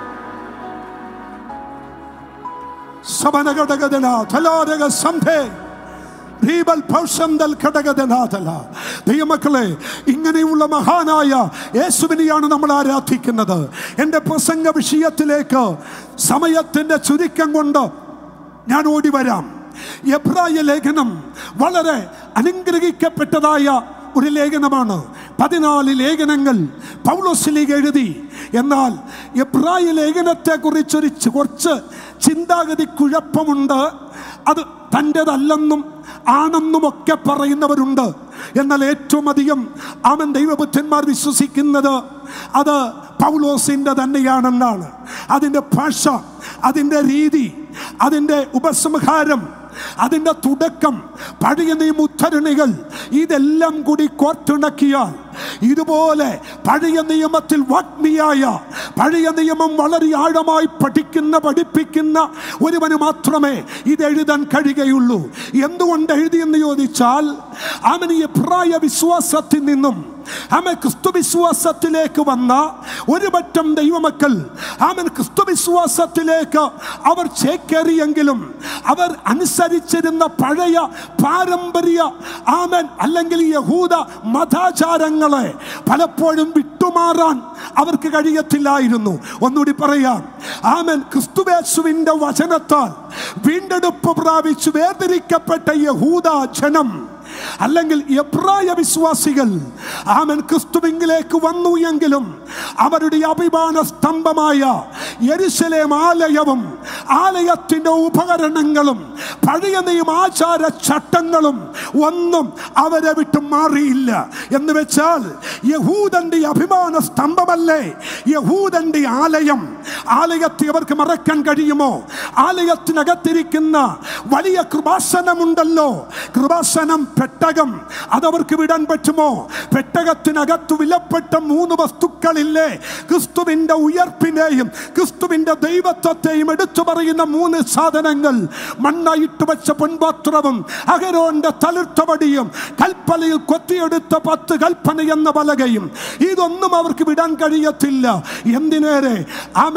ദൈവമക്കളെ, ഇങ്ങനെയുള്ള മഹാനായ യേശുവിനെയാണ് നമ്മൾ ആരാധിക്കുന്നത്. എൻ്റെ പ്രസംഗ വിഷയത്തിലേക്ക് സമയത്തിൻ്റെ ചുരുക്കം കൊണ്ട് ഞാൻ ഓടി വരാം. എബ്രായ ലേഖനം വളരെ അനുഗ്രഹിക്കപ്പെട്ടതായ ഒരു ലേഖനമാണ്. പതിനാല് ലേഖനങ്ങൾ പൗലോസ്ലീഹ എഴുതി. എന്നാൽ എബ്രായ ലേഖനത്തെ കുറിച്ചൊരു കുറച്ച് ചിന്താഗതി കുഴപ്പമുണ്ട്. അത് തൻ്റെതല്ലെന്നും ആണെന്നുമൊക്കെ പറയുന്നവരുണ്ട്. എന്നാൽ ഏറ്റവും അധികം ആമൻ ദൈവപുത്രന്മാർ വിശ്വസിക്കുന്നത് അത് പൗലോസിൻ്റെ തന്നെയാണെന്നാണ്. അതിൻ്റെ ഭാഷ, അതിൻ്റെ രീതി, അതിൻ്റെ ഉപസംഹാരം, അതിൻ്റെ തുടക്കം, പഴയ നിയമ ഉദ്ധരണികൾ, ഇതെല്ലാം കൂടി കോർത്തിണക്കിയാൽ ഇതുപോലെ പഴയ നിയമത്തിൽ വാഗ്മിയായ, പഴയ നിയമം വളരെ ആഴമായി പഠിക്കുന്ന പഠിപ്പിക്കുന്ന ഒരുവന് മാത്രമേ ഇത് എഴുതാൻ കഴിയുകയുള്ളൂ. എന്തുകൊണ്ട് എഴുതിയെന്ന് ചോദിച്ചാൽ, അവൻ ഈ എബ്രായ വിശ്വാസത്തിൽ നിന്നും അവൻ ക്രിസ്തു വിശ്വാസത്തിലേക്ക് വന്ന ഒരു പറ്റം ദൈവമക്കൾ അവൻ ക്രിസ്തു വിശ്വാസത്തിലേക്ക് അവർ ചേക്കേറിയെങ്കിലും അവർ അനുസരിച്ചിരുന്ന പഴയ പാരമ്പര്യ ആമൻ അല്ലെങ്കിൽ യഹൂദ മതാചാരങ്ങളെ പലപ്പോഴും വിട്ടുമാറാൻ അവർക്ക് കഴിയത്തില്ലായിരുന്നു. ഒന്നുകൂടി പറയാം, ആമൻ, ക്രിസ്തുയേശുവിൻ്റെ വചനത്താൽ വീണ്ടെടുപ്പ് പ്രാപിച്ചു വേർതിരിക്കപ്പെട്ട യഹൂദ ജനം അല്ലെങ്കിൽ എബ്രായ വിശ്വാസികൾ ആമൻ ക്രിസ്തുവിലേക്ക് വന്നു എങ്കിലും അവരുടെ അഭിമാന സ്തംഭമായ യെരുശലേം ആലയവും ആലയത്തിൻ്റെ ഉപകരണങ്ങളും പഴയ നിയമ ആചാര ചട്ടങ്ങളും ഒന്നും അവരെ വിട്ടു മാറിയില്ല. എന്ന് വെച്ചാൽ യഹൂദന്റെ അഭിമാന സ്തംഭമല്ലേ യഹൂദന്റെ ആലയം. ആലയത്തെ അവർക്ക് മറക്കാൻ കഴിയുമോ? ആലയത്തിനകത്തിരിക്കുന്ന വലിയ കൃപാസനമുണ്ടല്ലോ, കൃപാസനം പെട്ടകം, അതവർക്ക് വിടാൻ പറ്റുമോ? പെട്ടകത്തിനകത്ത് വിലപ്പെട്ട മൂന്ന് വസ്തുക്കളില്ലേ? ക്രിസ്തുവിന്റെ ഉയർപ്പിനെയും ക്രിസ്തുവിന്റെ ദൈവത്വത്തെയും എടുത്തു പറയുന്ന മൂന്ന് സാധനങ്ങൾ. മണ്ണായിട്ട് വെച്ച പൊൻപാത്രവും അഹരോന്റെ തളിർത്തവടിയും കൽപ്പലയിൽ കൊത്തിയെടുത്ത പത്ത് കൽപ്പന എന്ന പലകയും. ഇതൊന്നും അവർക്ക് വിടാൻ കഴിയത്തില്ല. എന്തിനേറെ ആമേൻ,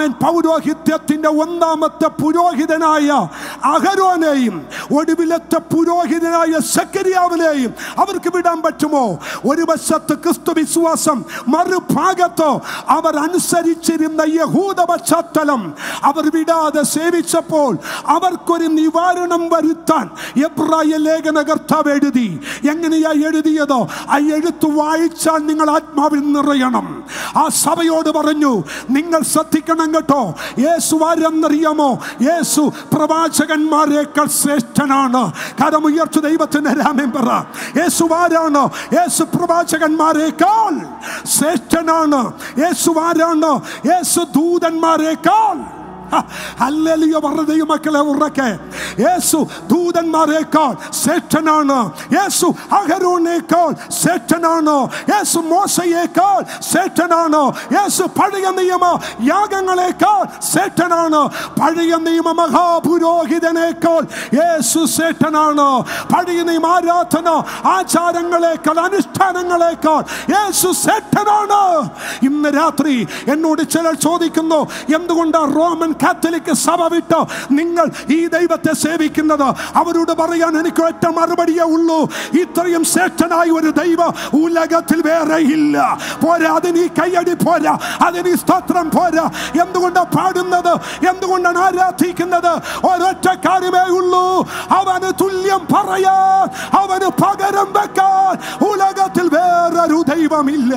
ആമേൻ പൗരോഹിത്യത്തിന്റെ ഒന്നാമത്തെ പുരോഹിതനായ അഹരോനെയും ഒടുവിലത്തെ പുരോഹിതനായ സെക്കരിയാവിനെയും അവർക്ക് വിടാൻ പറ്റുമോ? ഒരു വശത്ത് ക്രിസ്തു വിശ്വാസം, മറുഭാഗത്തോ അവർ അനുസരിച്ചിരുന്ന യഹൂദ പശ്ചാത്തലം അവർ വിടാതെ സേവിച്ചപ്പോൾ അവർക്കൊരു നിവാരണം വരുത്താൻ എബ്രായ ലേഖന കർത്താവ് എഴുതി. എങ്ങനെയാ എഴുതിയതോ? ആ എഴുത്ത് വായിച്ചാൽ നിങ്ങൾ ആത്മാവിൽ നിറയണം. ആ സഭയോട് പറഞ്ഞു, നിങ്ങൾ ശ്രദ്ധിക്കണം കേട്ടോ. യേശു ആരെന്നറിയാമോ? യേശു പ്രവാചകന്മാരെക്കാൾ ശ്രേഷ്ഠനാണ്. കരമുയർച്ചു ദൈവത്തിന് രാമൻ പറ. യേശു ആരാണ്? യേശു പ്രവാചകന്മാരെക്കാൾ ശ്രേഷ്ഠനാണ്. യേശു ആരാണ്? യേശു ദൂതന്മാരെക്കാൾ. ഹല്ലേലൂയ പറ ദൈവമക്കളെ ഉറക്കെ. യേശു ദൂതന്മാരെക്കാൾ ശ്രേഷ്ഠനാണ്. യേശു അഹരോനേക്കാൾ ശ്രേഷ്ഠനാണ്. യേശു മോശയേക്കാൾ ശ്രേഷ്ഠനാണ്. യേശു പഴയ നിയമ യാഗങ്ങളെക്കാൾ ശ്രേഷ്ഠനാണ്. പഴയ നിയമ മഹാപുരോഹിതനേക്കാൾ യേശു ശ്രേഷ്ഠനാണ്. പഴയ നിയമ ആരാധന ആചാരങ്ങളെക്കാൾ അനുഷ്ഠാനങ്ങളെക്കാൾ യേശു ശ്രേഷ്ഠനാണ്. ഇന്ന് രാത്രി എന്നോട് ചിലർ ചോദിക്കുന്നു, എന്തുകൊണ്ടാണ് റോമൻ കാത്തലിക് സഭ വിട്ട് നിങ്ങൾ ഈ ദൈവത്തെ സേവിക്കുന്നത്? അവരോട് പറയാൻ എനിക്ക് ഒറ്റ മറുപടിയേ ഉള്ളൂ. ഇത്രയും ശ്രേഷ്ഠനായ ഒരു ദൈവം ഉലകത്തിൽ വേറെ ഇല്ല. പോരാ, അതിന് ഈ കയ്യടി പോരാ, അതിന് ഈ സ്തോത്രം പോരാ. എന്തുകൊണ്ടാണ് പാടുന്നത്? എന്തുകൊണ്ടാണ് ആരാധിക്കുന്നത്? ഒരൊറ്റ കാര്യമേ ഉള്ളൂ, അവന് തുല്യം പറയാൻ, അവന് പകരം വെക്കാൻ ഉലകത്തിൽ വേറൊരു ദൈവമില്ല.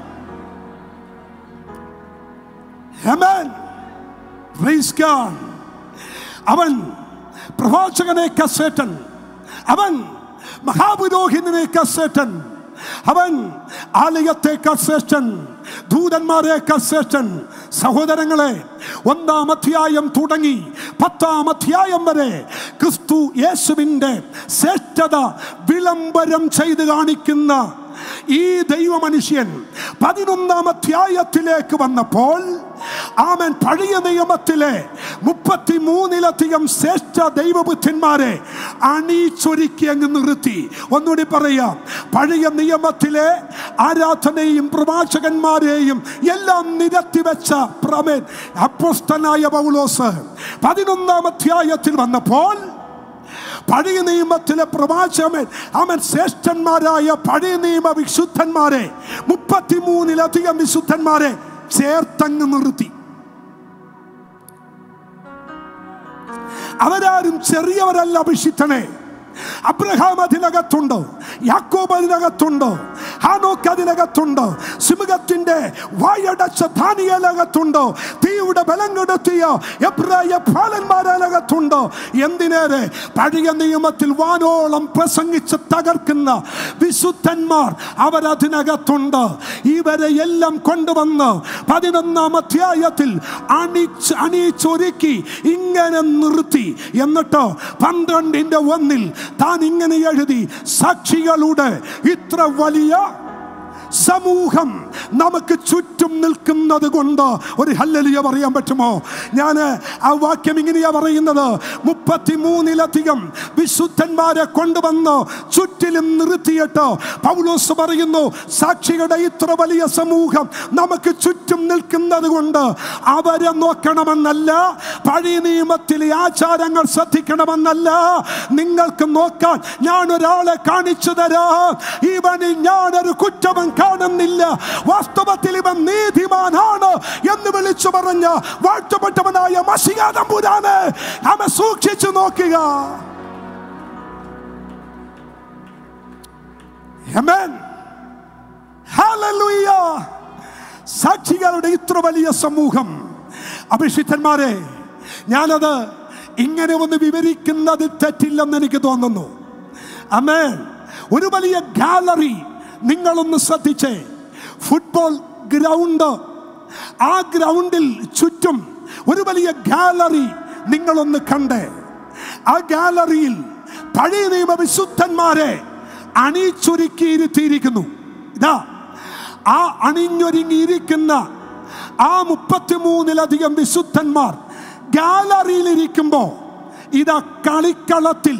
ആമേൻ. Praise God. അവൻ പ്രവാചകനേക്കാൾ ശ്രേഷ്ഠൻ, അവൻ മഹാപുരോഹിതനേക്കാൾ ശ്രേഷ്ഠൻ, അവൻ ആലയത്തേക്കാൾ ശ്രേഷ്ഠൻ, ദൂതന്മാരേക്കാൾ ശ്രേഷ്ഠൻ. സഹോദരങ്ങളെ, ഒന്നാം അധ്യായം തുടങ്ങി പത്താം അധ്യായം വരെ ക്രിസ്തു യേശുവിൻ്റെ ശ്രേഷ്ഠത വിളംബരം ചെയ്ത് കാണിക്കുന്ന ഈ ദൈവ മനുഷ്യൻ പതിനൊന്നാം അധ്യായത്തിലേക്ക് വന്നപ്പോൾ ആമേൻ പഴയ നിയമത്തിലെ മുപ്പത്തി മൂന്നിലധികം ശ്രേഷ്ഠ ദൈവബുദ്ധന്മാരെ അണിച്ചൊരുക്കി അങ്ങ് നിർത്തി. ഒന്നുകൂടി പറയാം, പഴയ നിയമത്തിലെ ആരാധനയും പ്രവാചകന്മാരെയും എല്ലാം നിരത്തി വെച്ച പ്രമേൻ അപ്പോസ്തലനായ പൗലോസ് പതിനൊന്നാം അധ്യായത്തിൽ വന്നപ്പോൾ പഴയ നിയമത്തിലെ പ്രവാചകൻ അവൻ ശ്രേഷ്ഠന്മാരായ പഴയ നിയമ വിശുദ്ധന്മാരെ മുപ്പത്തിമൂന്നിലധികം വിശുദ്ധന്മാരെ ചേർത്തങ്ങ് നിർത്തി. അവരാരും ചെറിയവരല്ല അഭിഷിക്തനെ. അബ്രഹാം അതിനകത്തുണ്ട്, യാക്കോബ് അതിനകത്തുണ്ട്, ഹാനോക്ക് അതിനകത്തുണ്ട്, സിംഹത്തിന്റെ വായടച്ച ദാനിയേലകത്തുണ്ട്, തീയുടെ ബലം കെടുത്തിയ എബ്രായ ബാലന്മാരകത്തുണ്ട്. എന്തിനേറെ, പഴയ നിയമത്തിൽ വാനോളം പ്രസംഗിച്ച് തകർക്കുന്ന വിശുദ്ധന്മാർ അവരതിനകത്തുണ്ട്. ഇവരെ എല്ലാം കൊണ്ടുവന്ന് പതിനൊന്നാം അധ്യായത്തിൽ അണിച്ച് അണിച്ചൊരുക്കി ഇങ്ങനെ നിർത്തി. എന്നിട്ട് പന്ത്രണ്ടിന്റെ ഒന്നിൽ താൻ ഇങ്ങനെ എഴുതി, സാക്ഷികളുടെ ഇത്ര വലിയ സമൂഹം നമുക്ക് ചുറ്റും നിൽക്കുന്നത് കൊണ്ട് ഒരു ഹല്ലേലൂയ പറയാൻ പറ്റുമോ? ഞാൻ ആ വാക്യം ഇങ്ങനെയാ പറയുന്നത്, മുപ്പത്തിമൂന്നിലധികം വിശുദ്ധന്മാരെ കൊണ്ടുവന്ന് ചുറ്റിലും നിർത്തിയിട്ട് പൗലോസ് പറയുന്നു, സാക്ഷികളുടെ ഇത്ര വലിയ സമൂഹം നമുക്ക് ചുറ്റും നിൽക്കുന്നത് കൊണ്ട് അവരെ നോക്കണമെന്നല്ല, പഴയ നിയമത്തിലെ ആചാരങ്ങൾ ശ്രദ്ധിക്കണമെന്നല്ല, നിങ്ങൾക്ക് നോക്കാൻ ഞാൻ ഒരാളെ കാണിച്ചു തരാം, ഇവനിൽ ഞാനൊരു കുറ്റവും കാണുന്നില്ല, വാസ്തവത്തിൽ ഇവൻ നീതിമാനാണ് എന്ന് വിളിച്ചു പറഞ്ഞ വാഴ്ത്തപ്പെട്ടവനായ മശിഹാ തമ്പുരാനെ അവൻ സൂക്ഷിച്ചു നോക്കുക. ആമേൻ, ഹല്ലേലൂയ. സാക്ഷികളുടെ ഇത്ര വലിയ സമൂഹം, അഭിഷിക്തന്മാരെ, ഞാനത് ഇങ്ങനെ ഒന്ന് വിവരിക്കുന്നത് തെറ്റില്ലെന്ന് എനിക്ക് തോന്നുന്നു. ആമേൻ. ഒരു വലിയ ഗാലറി നിങ്ങളൊന്ന് ശ്രദ്ധിച്ചേ. ഫുട്ബോൾ ഗ്രൗണ്ട്, ആ ഗ്രൗണ്ടിൽ ചുറ്റും ഒരു വലിയ ഗാലറി നിങ്ങളൊന്ന് കണ്ടേ. ആ ഗാലറിയിൽ പഴയ നിയമ വിശുദ്ധന്മാരെ അണിച്ചൊരുക്കിയിരുത്തിയിരിക്കുന്നു. ഇതാ ആ അണിഞ്ഞൊരുങ്ങിയിരിക്കുന്ന ആ മുപ്പത്തിമൂന്നിലധികം വിശുദ്ധന്മാർ ഗാലറിയിൽ ഇരിക്കുമ്പോ ഇതാ കളിക്കളത്തിൽ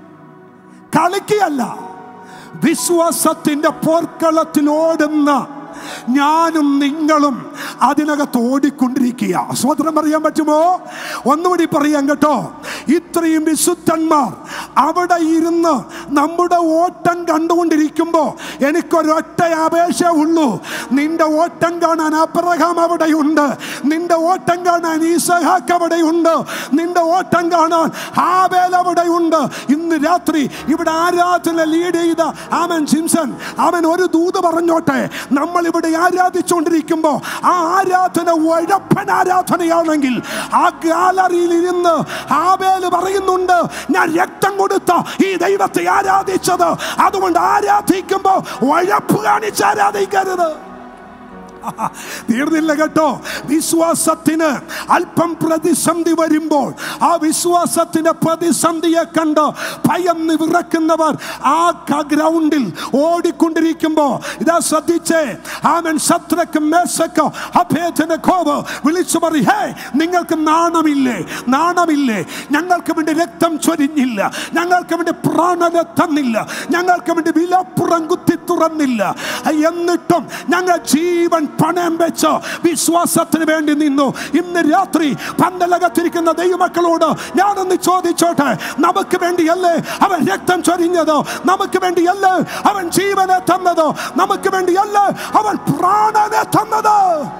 കളിക്കുകയല്ല, വിശ്വാസത്തിന്റെ പോർക്കളത്തിൽ ഓടുന്ന ഞാനും നിങ്ങളും അതിനകത്ത് ഓടിക്കൊണ്ടിരിക്കുക. സ്വതന്ത്രം പറയാൻ പറ്റുമോ? ഒന്നുകൂടി പറയാം കേട്ടോ. ഇത്രയും വിശുദ്ധന്മാർ അവിടെ ഇരുന്ന് നമ്മുടെ ഓട്ടം കണ്ടുകൊണ്ടിരിക്കുമ്പോൾ എനിക്കൊരൊറ്റ അപേക്ഷ ഉള്ളൂ. നിന്റെ ഓട്ടം കാണാൻ അബ്രഹാം അവിടെയുണ്ട്, നിന്റെ ഓട്ടം കാണാൻ ഈസഹാക്ക് അവിടെയുണ്ട്, നിന്റെ ഓട്ടം കാണാൻ ഹാബേൽ അവിടെയുണ്ട്. ഇന്ന് രാത്രി ഇവിടെ ആരാധന ലീഡ് ചെയ്ത ആമൻ ജിംസൺ, അവൻ ഒരു ദൂത് പറഞ്ഞോട്ടെ. നമ്മൾ ഇവിടെ ആരാധിച്ചുകൊണ്ടിരിക്കുമ്പോൾ ആ ആരാധന ഉഴപ്പൻ ആരാധനയാണെങ്കിൽ ആ ഗാലറിയിൽ ഇരുന്ന് ഹാബേൽ പറയുന്നുണ്ട്, ഞാൻ രക്തം കൊടുത്ത ഈ ദൈവത്തെ ആരാധിച്ചത്, അതുകൊണ്ട് ആരാധിക്കുമ്പോൾ ഉഴപ്പ് കാണിച്ച് ആരാധിക്കരുത്. തീർന്നില്ല കേട്ടോ. വിശ്വാസത്തിന് അല്പം പ്രതിസന്ധി വരുമ്പോൾ ആ വിശ്വാസത്തിന്റെ പ്രതിസന്ധിയെ കണ്ട് ഭയന്ന് വിറക്കുന്നവർ ആ ഗ്രൗണ്ടിൽ ഓടിക്കൊണ്ടിരിക്കുമ്പോൾ ഇതാ ശ്രദ്ധിച്ചേ, ആമൻ ശദ്രക്ക് മേശക്ക് അഭേദനെഗോവ് വിളിച്ചു പറയും, ഹേ നിങ്ങൾക്ക് നാണമില്ലേ, നാണമില്ലേ? ഞങ്ങൾക്ക് വേണ്ടി രക്തം ചൊരിഞ്ഞില്ല, ഞങ്ങൾക്ക് വേണ്ടി പ്രാണനെ തന്നില്ല, ഞങ്ങൾക്ക് വേണ്ടി വിലപ്പുറം കുത്തി തുറന്നില്ല, എന്നിട്ടും ഞങ്ങൾ ജീവൻ പണയം വെച്ച് വിശ്വാസത്തിന് വേണ്ടി നിന്നു. ഇന്ന് രാത്രി പന്തലകത്തിരിക്കുന്ന ദൈവമക്കളോട് ഞാനൊന്ന് ചോദിച്ചോട്ടെ, നമുക്ക് വേണ്ടിയല്ലേ അവൻ രക്തം ചൊരിഞ്ഞത്? നമുക്ക് വേണ്ടിയല്ലേ അവൻ ജീവനെ തന്നത്? നമുക്ക് വേണ്ടിയല്ലേ അവൻ പ്രാണനെ തന്നത്?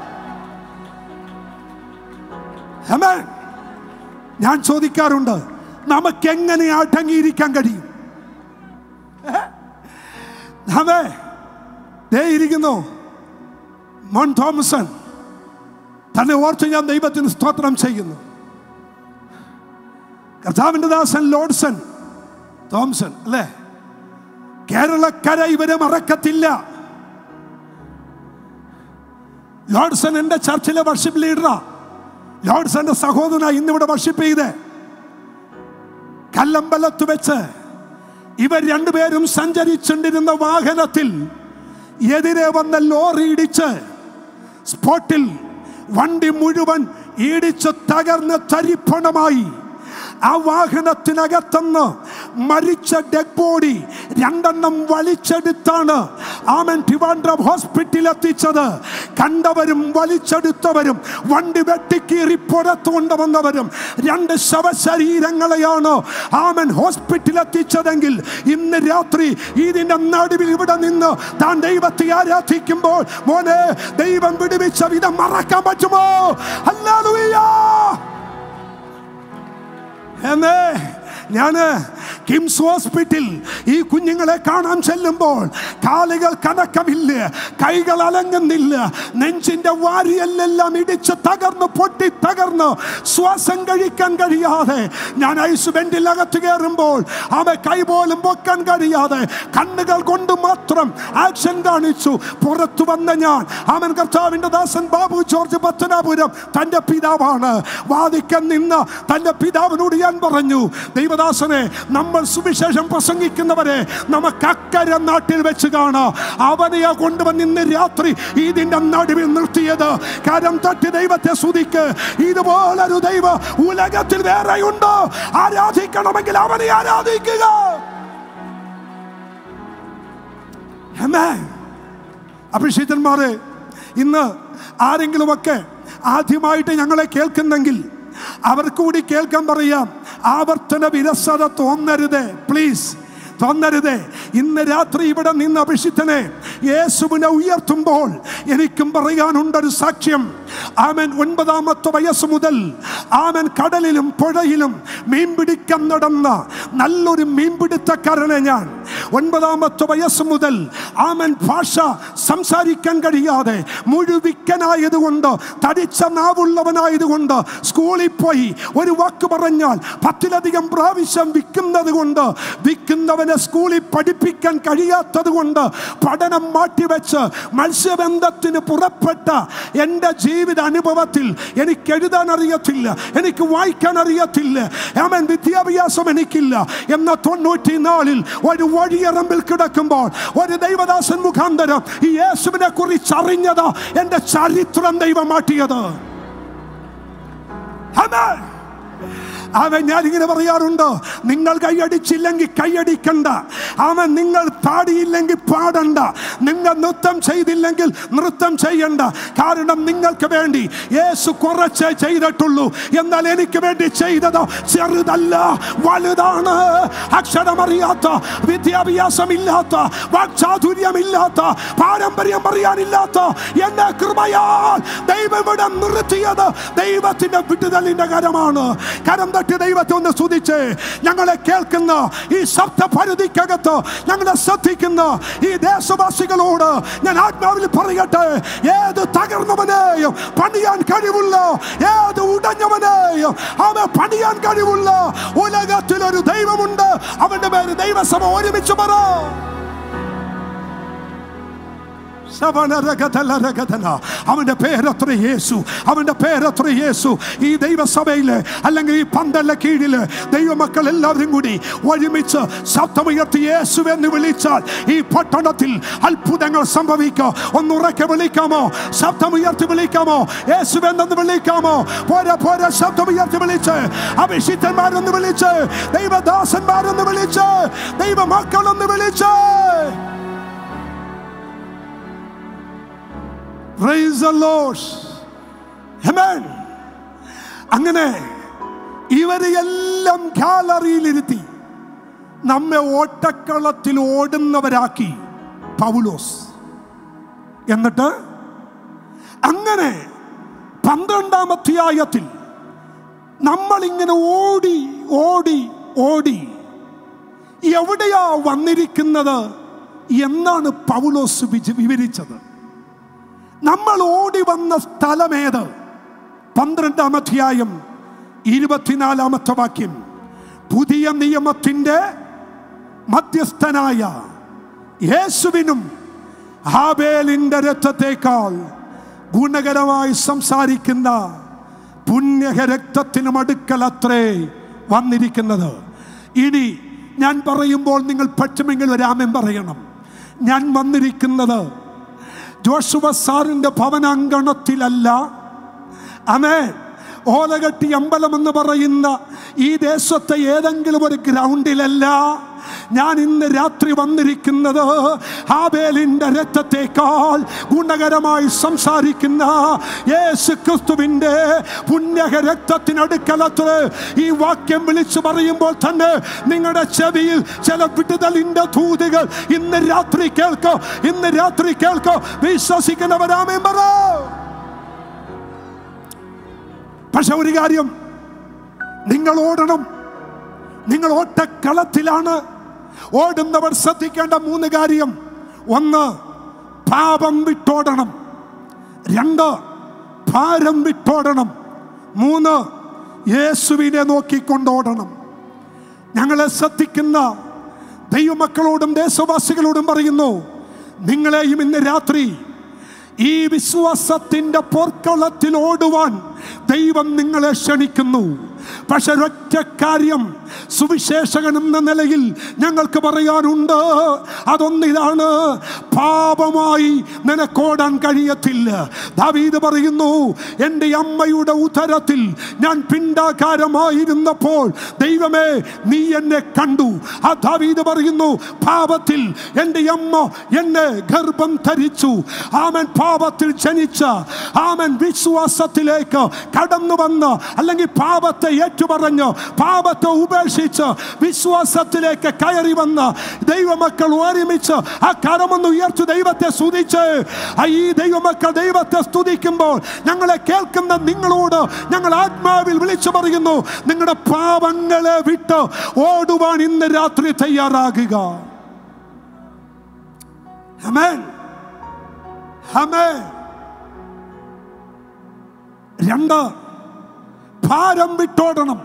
ആമേൻ. ഞാൻ ചോദിക്കാറുണ്ട്, നമുക്ക് എങ്ങനെ അടങ്ങിയിരിക്കാൻ കഴിയും? അതെ, ദേ ഇരിക്കുന്നു മോൻ തോമസൺ. തന്നെ ഓർത്ത് ഞാൻ ദൈവത്തിന് സ്തോത്രം ചെയ്യുന്നു. കർത്താവിന്റെ ദാസൻ ലോഡ്സൺ തോംസൺ അല്ലേ? കേരളക്കര ഇവരെ മറക്കത്തില്ല. ലോഡ്സൺ എന്റെ ചർച്ചിലെ വർഷിപ്പ് ലീഡറാ. ലോഡ്സന്റെ സഹോദരനാ ഇന്നിവിടെ വർഷിപ്പ് ചെയ്തേ. കല്ലമ്പലത്ത് വെച്ച് ഇവർ രണ്ടുപേരും സഞ്ചരിച്ചുകൊണ്ടിരുന്ന വാഹനത്തിൽ എതിരെ വന്ന ലോറി ഇടിച്ച് സ്പോട്ടിൽ വണ്ടി മുഴുവൻ ഇടിച്ച് തകർന്ന് തരിപ്പണമായി. ആ വാഹനത്തിനകത്തുനിന്ന് മരിച്ച ഡെഡ് ബോഡി രണ്ടെണ്ണം വലിച്ചെടുത്താണ് ആമൻ ട്രിവാൻഡ്രം ഹോസ്പിറ്റലിൽ എത്തിച്ചത്. കണ്ടവരും വലിച്ചെടുത്തവരും വണ്ടി വെട്ടിക്കീറി പുറത്തു കൊണ്ടുവന്നവരും രണ്ട് ശവശരീരങ്ങളെയാണ് ആമൻ ഹോസ്പിറ്റലിൽ എത്തിച്ചതെങ്കിൽ ഇന്ന് രാത്രി ഇതിന്റെ നടുവിൽ ഇവിടെ നിന്ന് താൻ ദൈവത്തെ ആരാധിക്കുമ്പോൾ മോനെ, ദൈവം വിടുവിച്ച വിധം മറക്കാൻ പറ്റുമോ? ഹല്ലേലൂയ. എന്നേ ഞാന് കിംസ് ഹോസ്പിറ്റൽ ഈ കുഞ്ഞുങ്ങളെ കാണാൻ ചെല്ലുമ്പോൾ കാലുകൾ കണക്കമില്ല, കൈകൾ അലങ്ങുന്നില്ല, നെഞ്ചിന്റെ വാരിയെല്ലാം ഇടിച്ച് തകർന്ന് പൊട്ടി തകർന്ന് ശ്വാസം കഴിക്കാൻ കഴിയാതെ ഞാൻ ഐസ് ബെൻഡിൽ അകത്ത് കയറുമ്പോൾ അവ കൈ പോലും പൊക്കാൻ കഴിയാതെ കണ്ണുകൾ കൊണ്ട് മാത്രം ആക്ഷൻ കാണിച്ചു പുറത്തു വന്ന ഞാൻ അവൻ കർത്താവിന്റെ ദാസൻ ബാബു ജോർജ് പത്തനാപുരം തന്റെ പിതാവാണ്. വാദിക്കാൻ നിന്ന് തന്റെ പിതാവിനോട് ഞാൻ പറഞ്ഞു, ദൈവദാസനെ, നമ്മൾ സുവിശേഷം പ്രസംഗിക്കുന്നവരെ നമുക്ക് അക്കരെ നാട്ടിൽ വെച്ച് കാണാം. അവനെയാ കൊണ്ടുവന്ന് ഇന്ന് രാത്രി ഇതിന്റെ നടുവിൽ നിർത്തിയത്. കരം തട്ടി ദൈവത്തെ സ്തുതിക്ക്. ഇതുപോലൊരു ദൈവ ഉലകത്തിൽ വേറെയുണ്ടോ? ആരാധിക്കണമെങ്കിൽ അവനെ ആരാധിക്കുക. അഭിഷിക്തന്മാരെ, ഇന്ന് ആരെങ്കിലുമൊക്കെ ആദ്യമായിട്ട് ഞങ്ങളെ കേൾക്കുന്നെങ്കിൽ അവർക്ക് കൂടി കേൾക്കാൻ പറയാം, ആവർത്തന വിരസത തോന്നരുത്, പ്ലീസ് തോന്നരുത്. ഇന്ന് രാത്രി ഇവിടെ നിന്ന് അഭിഷിക്തനെ യേശുവിനെ ഉയർത്തുമ്പോൾ എനിക്കും പറയാനുണ്ടൊരു സാക്ഷ്യം. ആമൻ ഒൻപതാമത്തെ വയസ്സ് മുതൽ ആമൻ കടലിലും പുഴയിലും മീൻ പിടിക്കാൻ നടന്ന നല്ലൊരു മീൻപിടുത്തക്കാരനെ ഞാൻ. ഒൻപതാമത്തെ വയസ്സ് മുതൽ ആമൻ ഭാഷ സംസാരിക്കാൻ കഴിയാതെ മുഴുവിക്കനായതുകൊണ്ട്, തടിച്ച നാവുള്ളവനായതുകൊണ്ട് സ്കൂളിൽ പോയി ഒരു വാക്ക് പറഞ്ഞാൽ പത്തിലധികം പ്രാവശ്യം വിൽക്കുന്നത് കൊണ്ട്, വിൽക്കുന്നവനെ സ്കൂളിൽ പഠിപ്പിക്കാൻ കഴിയാത്തത് കൊണ്ട് പഠനം മാറ്റിവെച്ച് മത്സ്യബന്ധത്തിന് പുറപ്പെട്ട എൻ്റെ ജീവിത അനുഭവത്തിൽ എനിക്ക് എഴുതാൻ അറിയത്തില്ല, എനിക്ക് വായിക്കാൻ അറിയത്തില്ല, ആമേൻ, വിദ്യാഭ്യാസം എനിക്കില്ല എന്ന തൊണ്ണൂറ്റി നാലിൽ ഒരു വഴിയറമ്പിൽ കിടക്കുമ്പോൾ ഒരു ദൈവദാസൻ മുഖാന്തരം ഈ യേശുവിനെ കുറിച്ച് അറിഞ്ഞത് എൻ്റെ ചരിത്രം ദൈവം മാറ്റിയത്. ആമേൻ. അവൻ ഞാനിങ്ങനെ പറയാറുണ്ട്, നിങ്ങൾ കൈയടിച്ചില്ലെങ്കിൽ കൈയടിക്കണ്ട. അവൻ നിങ്ങൾ പാടിയില്ലെങ്കിൽ പാടണ്ട. നിങ്ങൾ നൃത്തം ചെയ്തില്ലെങ്കിൽ നൃത്തം ചെയ്യണ്ട. കാരണം നിങ്ങൾക്ക് വേണ്ടി യേശു കുറച്ചേ ചെയ്തിട്ടുള്ളൂ. എന്നാൽ എനിക്ക് വേണ്ടി ചെയ്തത് ചെറുതല്ല, വലുതാണ്. അക്ഷരമറിയാത്ത, വിദ്യാഭ്യാസമില്ലാത്ത, വാക്ചാതുര്യമില്ലാത്ത, പാരമ്പര്യം പറയാനില്ലാത്ത എന്നെ കൃപയാൽ ദൈവം ഇവിടെ നിർത്തിയത് ദൈവത്തിന്റെ വിടുതലിന്റെ കരമാണ്. കരം തട്ടി ദൈവത്തെ ഒന്ന് സ്തുതിച്ച് ഞങ്ങളെ കേൾക്കുന്ന ഈ ശബ്ദപരിധിക്കകത്ത് ഞങ്ങളെ ശ്രദ്ധിക്കുന്ന ഈ ദേശവാസികളോട് ഞാൻ ആത്മാവിൽ പറയട്ടെ, ഏത് തകർന്നവനെയും പണിയാൻ കഴിവുള്ള, ഏത് ഉടഞ്ഞവനെയും അവൻ പണിയാൻ കഴിവുള്ള ഉലകത്തിലൊരു ദൈവമുണ്ട്. അവന്റെ പേര് ദൈവസഭ. ഒരുമിച്ച് പറ. അവന്റെ പേരത്ര യേശു, അവന്റെ പേരത്ര യേശു. ഈ ദൈവസഭയില് അല്ലെങ്കിൽ ഈ പന്തലിന്റെ കീഴില് ദൈവമക്കൾ എല്ലാവരും കൂടി ഒരുമിച്ച് ശബ്ദമുയർത്തി യേശു എന്ന് വിളിച്ചാൽ ഈ പട്ടണത്തിൽ അത്ഭുതങ്ങൾ സംഭവിക്കാം. ഒന്നുറക്കെ വിളിക്കാമോ? ശബ്ദമുയർത്തി വിളിക്കാമോ? യേശു എന്നൊന്ന് വിളിക്കാമോ? പോരാ പോരാ, ശബ്ദമുയർത്തി വിളിച്ച് അഭിഷിക്തന്മാരൊന്ന് വിളിച്ച്, ദൈവദാസന്മാരൊന്ന് വിളിച്ച്, ദൈവമക്കളൊന്ന് വിളിച്ച്. Praise the Lord. Amen. അങ്ങനെ ഇവരെയെല്ലാം ഗാലറിയിലിരുത്തി നമ്മെ ഓട്ടക്കളത്തിൽ ഓടുന്നവരാക്കി പൗലോസ്. എന്നിട്ട് അങ്ങനെ പന്ത്രണ്ടാം അധ്യായത്തിൽ നമ്മളിങ്ങനെ ഓടി ഓടി ഓടി എവിടെയാ വന്നിരിക്കുന്നത് എന്നാണ് പൗലോസ് വിവരിച്ചത്. നമ്മൾ ഓടി വന്ന സ്ഥലമേത്? പന്ത്രണ്ടാം അധ്യായം ഇരുപത്തിനാലാമത്തെ വാക്യം. പുതിയ നിയമത്തിന്റെ മധ്യസ്ഥനായ യേശുവിനും ഹാബേലിന്റെ രക്തത്തേക്കാൾ ഗുണകരമായി സംസാരിക്കുന്ന പുണ്യക രക്തത്തിനും അടുക്കൽ അത്രേ വന്നിരിക്കുന്നത്. ഇനി ഞാൻ പറയുമ്പോൾ നിങ്ങൾ പറ്റുമെങ്കിൽ ഒരു ആമേൻ പറയണം. ഞാൻ വന്നിരിക്കുന്നത് ജോഷുവ സാറിന്റെ ഭവനാങ്കണത്തിലല്ല. ആമേൻ. ഓലകെട്ടി അമ്പലം എന്ന് പറയുന്ന ഈ ദേശത്തെ ഏതെങ്കിലും ഒരു ഗ്രൗണ്ടിലല്ല. ഞാൻ ഇന്ന് രാത്രി വന്നിരിക്കുന്നത് ഹാബേലിന്റെ രക്തത്തേക്കാൾ ഗുണകരമായി സംസാരിക്കുന്ന യേശു ക്രിസ്തുവിന്റെ പുണ്യക രക്തത്തിനടുക്കലത്ത്. ഈ വാക്യം വിളിച്ചു പറയുമ്പോൾ തന്നെ നിങ്ങളുടെ ചെവിയിൽ ചില വിടുതലിന്റെ ദൂതുകൾ ഇന്ന് രാത്രി കേൾക്കോ, ഇന്ന് രാത്രി കേൾക്കോ. വിശ്വസിക്കുന്നവരാമേൻ പറ. പക്ഷെ ഒരു കാര്യം, നിങ്ങൾ ഓടണം. നിങ്ങൾ ഓട്ടക്കളത്തിലാണ്. ഓടുന്നവർ ശ്രദ്ധിക്കേണ്ട മൂന്ന് കാര്യം. ഒന്ന്, പാപം വിട്ടോടണം. രണ്ട്, ഭാരം വിട്ടോടണം. മൂന്ന്, യേശുവിനെ നോക്കിക്കൊണ്ടോടണം. ഞങ്ങളെ ശ്രദ്ധിക്കുന്ന ദൈവമക്കളോടും ദേശവാസികളോടും പറയുന്നു, നിങ്ങളെയും ഇന്ന് രാത്രി ഈ വിശ്വാസത്തിന്റെ പോർക്കളത്തിൽ ഓടുവാൻ ദൈവം നിങ്ങളെ ക്ഷണിക്കുന്നു. പക്ഷെ ഒറ്റ കാര്യം സുവിശേഷകൻ എന്ന നിലയിൽ ഞങ്ങൾക്ക് പറയാനുണ്ട്. അതൊന്നിതാണ്, പാപമായി നിനക്കോടാൻ കഴിയത്തില്ല. ദാവീദ് പറയുന്നു, എൻ്റെ അമ്മയുടെ ഉദരത്തിൽ ഞാൻ പിണ്ഡാകാരമായിരുന്നപ്പോൾ ദൈവമേ നീ എന്നെ കണ്ടു. ആ ദാവീദ് പറയുന്നു, പാപത്തിൽ എൻ്റെ അമ്മ എന്നെ ഗർഭം ധരിച്ചു. ആമൻ പാപത്തിൽ ജനിച്ച ആമൻ വിശ്വാസത്തിലേക്ക് കടന്നു വന്ന്, അല്ലെങ്കിൽ പാപത്തെ ഏറ്റുപറഞ്ഞ് പാപത്തെ ഉപേക്ഷിച്ച് വിശ്വാസത്തിലേക്ക് കയറി വന്ന ദൈവമക്കൾ ഒരുമിച്ച് ആ കരമൊന്ന് ഉയർത്തി ദൈവത്തെ സ്തുതിച്ച്, ഈ ദൈവമക്കൾ ദൈവത്തെ സ്തുതിക്കുമ്പോൾ ഞങ്ങളെ കേൾക്കുന്ന നിങ്ങളോട് ഞങ്ങൾ ആത്മാവിൽ വിളിച്ചു പറയുന്നു, നിങ്ങളുടെ പാപങ്ങളെ വിട്ട് ഓടുവാൻ ഇന്ന് രാത്രി തയ്യാറാകുക. ആമേൻ, ആമേൻ. രണ്ട്, ഭാരം വിട്ടോടണം.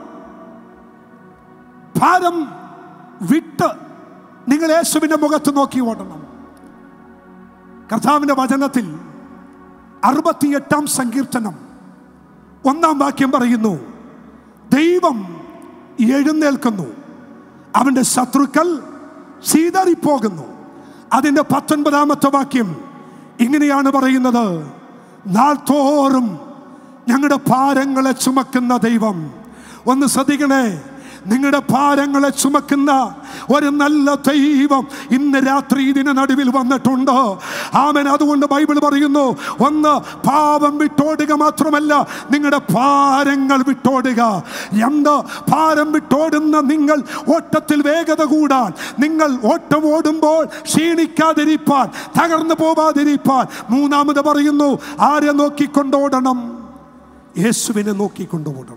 ഭാരം വിട്ട് നിങ്ങൾ യേശുവിന്റെ മുഖത്ത് നോക്കി ഓടണം. കർത്താവിന്റെ വചനത്തിൽ അറുപത്തിയെട്ടാം സങ്കീർത്തനം ഒന്നാം വാക്യം പറയുന്നു, ദൈവം എഴുന്നേൽക്കുന്നു, അവന്റെ ശത്രുക്കൾ ചീതറിപ്പോകുന്നു. അതിന്റെ പത്തൊൻപതാമത്തെ വാക്യം ഇങ്ങനെയാണ് പറയുന്നത്, നാൾതോറും ഞങ്ങളുടെ ഭാരങ്ങളെ ചുമക്കുന്ന ദൈവം ഒന്ന് ശ്രദ്ധിക്കണേ, നിങ്ങളുടെ ഭാരങ്ങളെ ചുമക്കുന്ന ഒരു നല്ല ദൈവം ഇന്ന് രാത്രി ഇതിന് നടുവിൽ വന്നിട്ടുണ്ട്. ആമേൻ. അതുകൊണ്ട് ബൈബിൾ പറയുന്നു, ഒന്ന് പാപം വിട്ടോടുക മാത്രമല്ല, നിങ്ങളുടെ ഭാരങ്ങൾ വിട്ടോടുക. രണ്ട്, ഭാരം വിട്ടോടുന്ന നിങ്ങൾ ഓട്ടത്തിൽ വേഗത കൂടാൻ, നിങ്ങൾ ഓട്ടം ഓടുമ്പോൾ ക്ഷീണിക്കാതിരിപ്പാൻ, തകർന്നു പോവാതിരിപ്പാൻ. മൂന്നാമത് പറയുന്നു, ആരെ നോക്കിക്കൊണ്ടോടണം? യേശുവിനെ നോക്കിക്കൊണ്ടോടണം.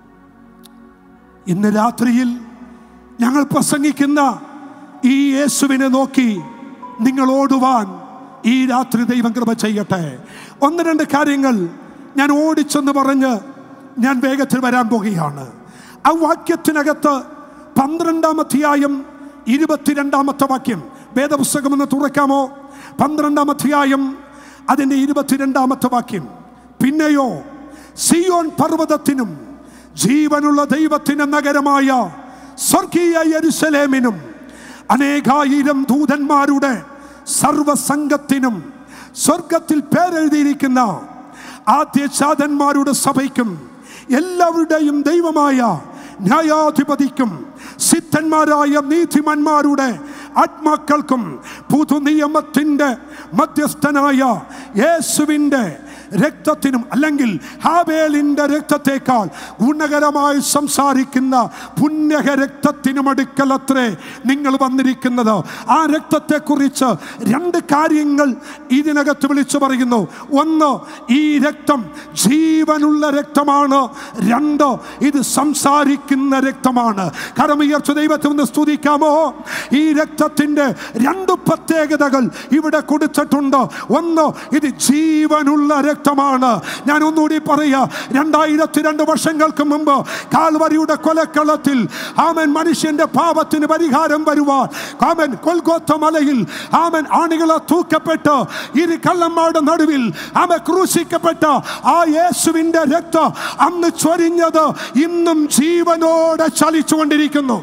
ഇന്ന് രാത്രിയിൽ ഞങ്ങൾ പ്രസംഗിക്കുന്ന ഈ യേശുവിനെ നോക്കി നിങ്ങൾ ഓടുവാൻ ഈ രാത്രി ദൈവം കൃപ ചെയ്യട്ടെ. ഒന്ന് രണ്ട് കാര്യങ്ങൾ ഞാൻ ഓടിച്ചെന്ന് പറഞ്ഞ് ഞാൻ വേഗത്തിൽ വരാൻ പോകുകയാണ്. ആ വാക്യത്തിനകത്ത് പന്ത്രണ്ടാം അധ്യായം ഇരുപത്തിരണ്ടാമത്തെ വാക്യം, വേദപുസ്തകം ഒന്ന് തുറക്കാമോ? പന്ത്രണ്ടാം അധ്യായം അതിൻ്റെ ഇരുപത്തിരണ്ടാമത്തെ വാക്യം. പിന്നെയോ സിയോൻ പർവ്വതത്തിനും ജീവനുള്ള ദൈവത്തിന്റെ നഗരമായ സ്വർഗീയ യെരൂശലേമിനും അനേകായിരം ദൂതന്മാരുടെ സർവസംഘത്തിനും സ്വർഗത്തിൽ പേരെഴുതിയിരിക്കുന്ന ആദ്യജാതന്മാരുടെ സഭയ്ക്കും എല്ലാവരുടെയും ദൈവമായ ന്യായാധിപതിക്കും സിദ്ധന്മാരായ നീതിമാന്മാരുടെ ആത്മാക്കൾക്കും പുതുനിയമത്തിന്റെ മധ്യസ്ഥനായ യേശുവിൻ്റെ രക്തത്തിനും, അല്ലെങ്കിൽ ഹാബേലിന്റെ രക്തത്തെക്കാൾ ഗുണകരമായി സംസാരിക്കുന്ന പുണ്യക രക്തത്തിനും അടുക്കലത്രേ നിങ്ങൾ വന്നിരിക്കുന്നത്. ആ രക്തത്തെക്കുറിച്ച് രണ്ട് കാര്യങ്ങൾ ഇതിനകത്ത് വിളിച്ചു പറയുന്നു. ഒന്ന്, ഈ രക്തം ജീവനുള്ള രക്തമാണ്. രണ്ട്, ഇത് സംസാരിക്കുന്ന രക്തമാണ്. കരമുയർച്ച ദൈവത്തെ ഒന്ന് സ്തുതിക്കാമോ? ഈ രക്തത്തിന്റെ രണ്ട് പ്രത്യേകതകൾ ഇവിടെ കൊടുത്തിട്ടുണ്ട്. ഒന്ന്, ഇത് ജീവനുള്ള രക്തമാണ്. ഞാൻ ഒന്നുകൂടി പറയാ, രണ്ടായിരത്തി രണ്ട് വർഷങ്ങൾക്ക് മുമ്പ് കാൽവരിയുടെ കൊലക്കളത്തിൽ ആമൻ മനുഷ്യന്റെ പാപത്തിന് പരിഹാരം വരുവാൻ ആമൻ ഗൊൽഗോഥ മലയിൽ ആമൻ ആണികളെ തൂക്കപ്പെട്ട് ഇരു കള്ളന്മാരുടെ നടുവിൽ ആമൻ ക്രൂശിക്കപ്പെട്ട ആ യേശുവിന്റെ രക്തം അന്ന് ചൊരിഞ്ഞത് ഇന്നും ജീവനോടെ ചലിച്ചുകൊണ്ടിരിക്കുന്നു.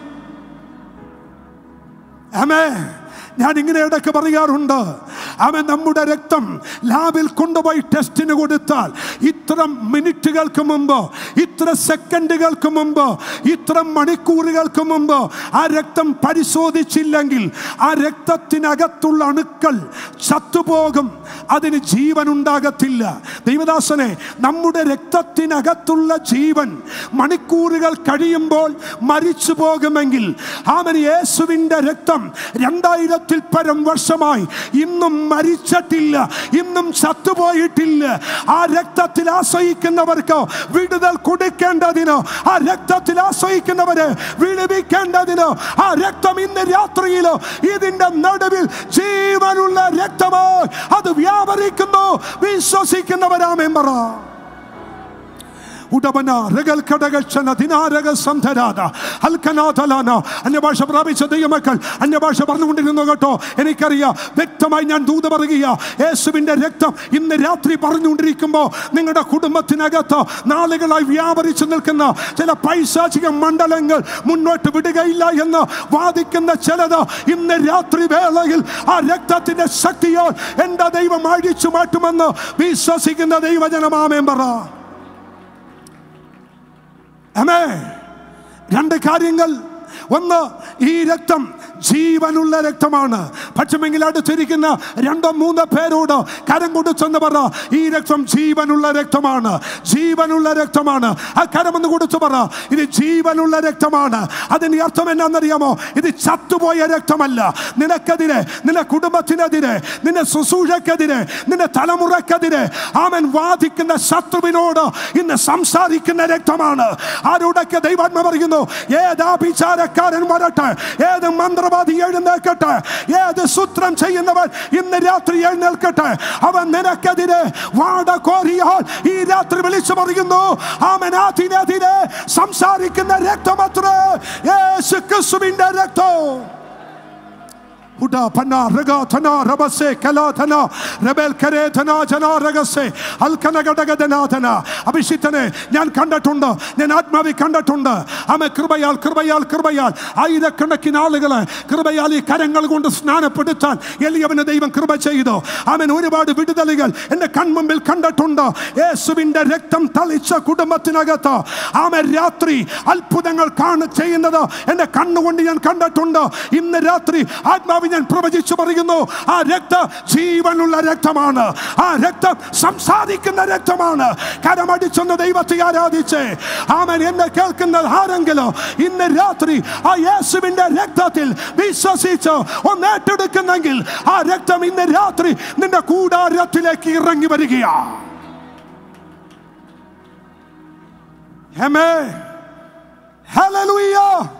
ആമേൻ. ഞാൻ ഇങ്ങനെ ഇടയ്ക്ക് പറയാറുണ്ട്, അവൻ നമ്മുടെ രക്തം ലാബിൽ കൊണ്ടുപോയി ടെസ്റ്റിന് കൊടുത്താൽ ഇത്ര മിനിറ്റുകൾക്ക് മുമ്പ്, ഇത്ര സെക്കൻഡുകൾക്ക് മുമ്പ്, ഇത്ര മണിക്കൂറുകൾക്ക് മുമ്പ് ആ രക്തം പരിശോധിച്ചില്ലെങ്കിൽ ആ രക്തത്തിനകത്തുള്ള അണുക്കൾ ചത്തുപോകും, അതിന് ജീവൻ ഉണ്ടാകത്തില്ല. ദൈവദാസനെ, നമ്മുടെ രക്തത്തിനകത്തുള്ള ജീവൻ മണിക്കൂറുകൾ കഴിയുമ്പോൾ മരിച്ചു പോകുമെങ്കിൽ അവൻ യേശുവിൻ്റെ രക്തം രണ്ടായിരത്തി പരം വർഷമായി ഇന്നും മരിച്ചിട്ടില്ല, ഇന്നും ചത്തുപോയിട്ടില്ല. ആ രക്തത്തിൽ ആശ്രയിക്കുന്നവർക്ക് വിടുതൽ കൊടുക്കേണ്ടതിന്, ആ രക്തത്തിൽ ആശ്രയിക്കുന്നവരെ വിടുവിക്കേണ്ടതിന് ആ രക്തം ഇന്ന് രാത്രിയിൽ ഇതിന്റെ നടുവിൽ ജീവനുള്ള രക്തമോ അത് വ്യാപരിക്കുന്നു. വിശ്വസിക്കുന്നവരാമേൻ പറ. അന്യഭാഷ പ്രാപിച്ച ദൈവമക്കൾ അന്യഭാഷ പറഞ്ഞുകൊണ്ടിരുന്നു കേട്ടോ. എനിക്കറിയാം, വ്യക്തമായി ഞാൻ ദൂത പറയുക, യേശുവിൻ്റെ രക്തം ഇന്ന് രാത്രി പറഞ്ഞുകൊണ്ടിരിക്കുമ്പോൾ നിങ്ങളുടെ കുടുംബത്തിനകത്ത് നാളുകളായി വ്യാപരിച്ചു നിൽക്കുന്ന ചില പൈശാചിക മണ്ഡലങ്ങൾ മുന്നോട്ട് വിടുകയില്ല എന്ന് വാദിക്കുന്ന ചിലത് ഇന്ന് രാത്രി വേളയിൽ ആ രക്തത്തിന്റെ ശക്തിയാൽ എൻ്റെ ദൈവം അഴിച്ചു മാറ്റുമെന്ന് വിശ്വസിക്കുന്ന ദൈവജനമാമേൻ പറ. ആമേൻ. രണ്ട് കാര്യങ്ങൾ. ഒന്ന്, ഈ രക്തം ജീവനുള്ള രക്തമാണ്. പക്ഷെങ്കിൽ അടുത്തിരിക്കുന്ന രണ്ടോ മൂന്നോ പേരോട് കരം കൊടുത്തെന്ന് പറ, ഈ രക്തം ജീവനുള്ള രക്തമാണ്, ജീവനുള്ള രക്തമാണ്. ആ കരമെന്ന് കൊടുത്തു പറ, ഇത് ജീവനുള്ള രക്തമാണ്. അതിന്റെ അർത്ഥം എന്നാണെന്നറിയാമോ? ഇത് ചത്തുപോയ രക്തമല്ല. നിനക്കെതിരെ, നിന്റെ കുടുംബത്തിനെതിരെ, നിന്റെ ശുശ്രൂഷക്കെതിരെ, നിന്റെ തലമുറക്കെതിരെ അവൻ വാദിക്കുന്ന ശത്രുവിനോട് ഇന്ന് സംസാരിക്കുന്ന രക്തമാണ്. ആരോടൊക്കെ ദൈവാത്മ പറയുന്നു, ഏതാഭിചാരക്കാരൻ വരട്ടെ, ഏത് മന്ത്രവാദി എഴുന്നേൽക്കട്ടെ, ഏത് സൂത്രം ചെയ്യുന്നവൻ ഇന്ന് രാത്രി എഴുന്നേൽക്കട്ടെ, അവൻ നിനക്കെതിരെ വാട കോരിയാൽ ഈ രാത്രി വിളിച്ചു പറയുന്നു, അവൻ അതിനെതിരെ സംസാരിക്കുന്ന രക്തമത്രേ യേശു ക്രിസ്തുവിന്റെ രക്തം. Uda pana raga thana rabase kala thana rebel kare thana jana ragase alkana gadaga dana thana അഭിഷിക്തനെ ഞാൻ കണ്ടിട്ടുണ്ട്, ഞാൻ ആത്മാവി കണ്ടിട്ടുണ്ട്. ആമേ കൃപയാൽ കൃപയാൽ കൃപയാൽ ആയിരക്കണക്കിന് ആളുകളെ കൃപയാൽ ഈ കരങ്ങൾ കൊണ്ട് സ്നാനപ്പെടുത്താൻ എളിയവന് ദൈവം കൃപ ചെയ്തു. ആമേൻ. ഒരുപാട് വിടുതലുകൾ എൻ്റെ കൺമുമ്പിൽ കണ്ടിട്ടുണ്ട്. യേശുവിൻ്റെ രക്തം തളിച്ച കുടുംബത്തിനകത്ത് ആമേൻ രാത്രി അത്ഭുതങ്ങൾ കാണ ചെയ്യുന്നത് എൻ്റെ കണ്ണുകൊണ്ട് ഞാൻ കണ്ടിട്ടുണ്ട്. ഇന്ന് രാത്രി ആത്മാവി ഞാൻ പ്രവചിച്ചു പറയുന്നു, ആ രക്തം ജീവനുള്ള രക്തമാണ്, ആ രക്തം സംസാരിക്കുന്ന രക്തമാണ്. കരമടിച്ചൊന്ന് ദൈവത്തെ ആരാധിച്ച് ആമേൻ. എന്നെ കേൾക്കുന്ന ആരെങ്കിലും ഇന്ന് രാത്രി ആ യേശുവിന്റെ രക്തത്തിൽ വിശ്വസിച്ച് ഒന്ന് ഏറ്റെടുക്കുന്നെങ്കിൽ ആ രക്തം ഇന്ന് രാത്രി നിന്റെ കൂടാരത്തിലേക്ക് ഇറങ്ങി വരികയാ. ആമേൻ. ഹല്ലേലൂയ.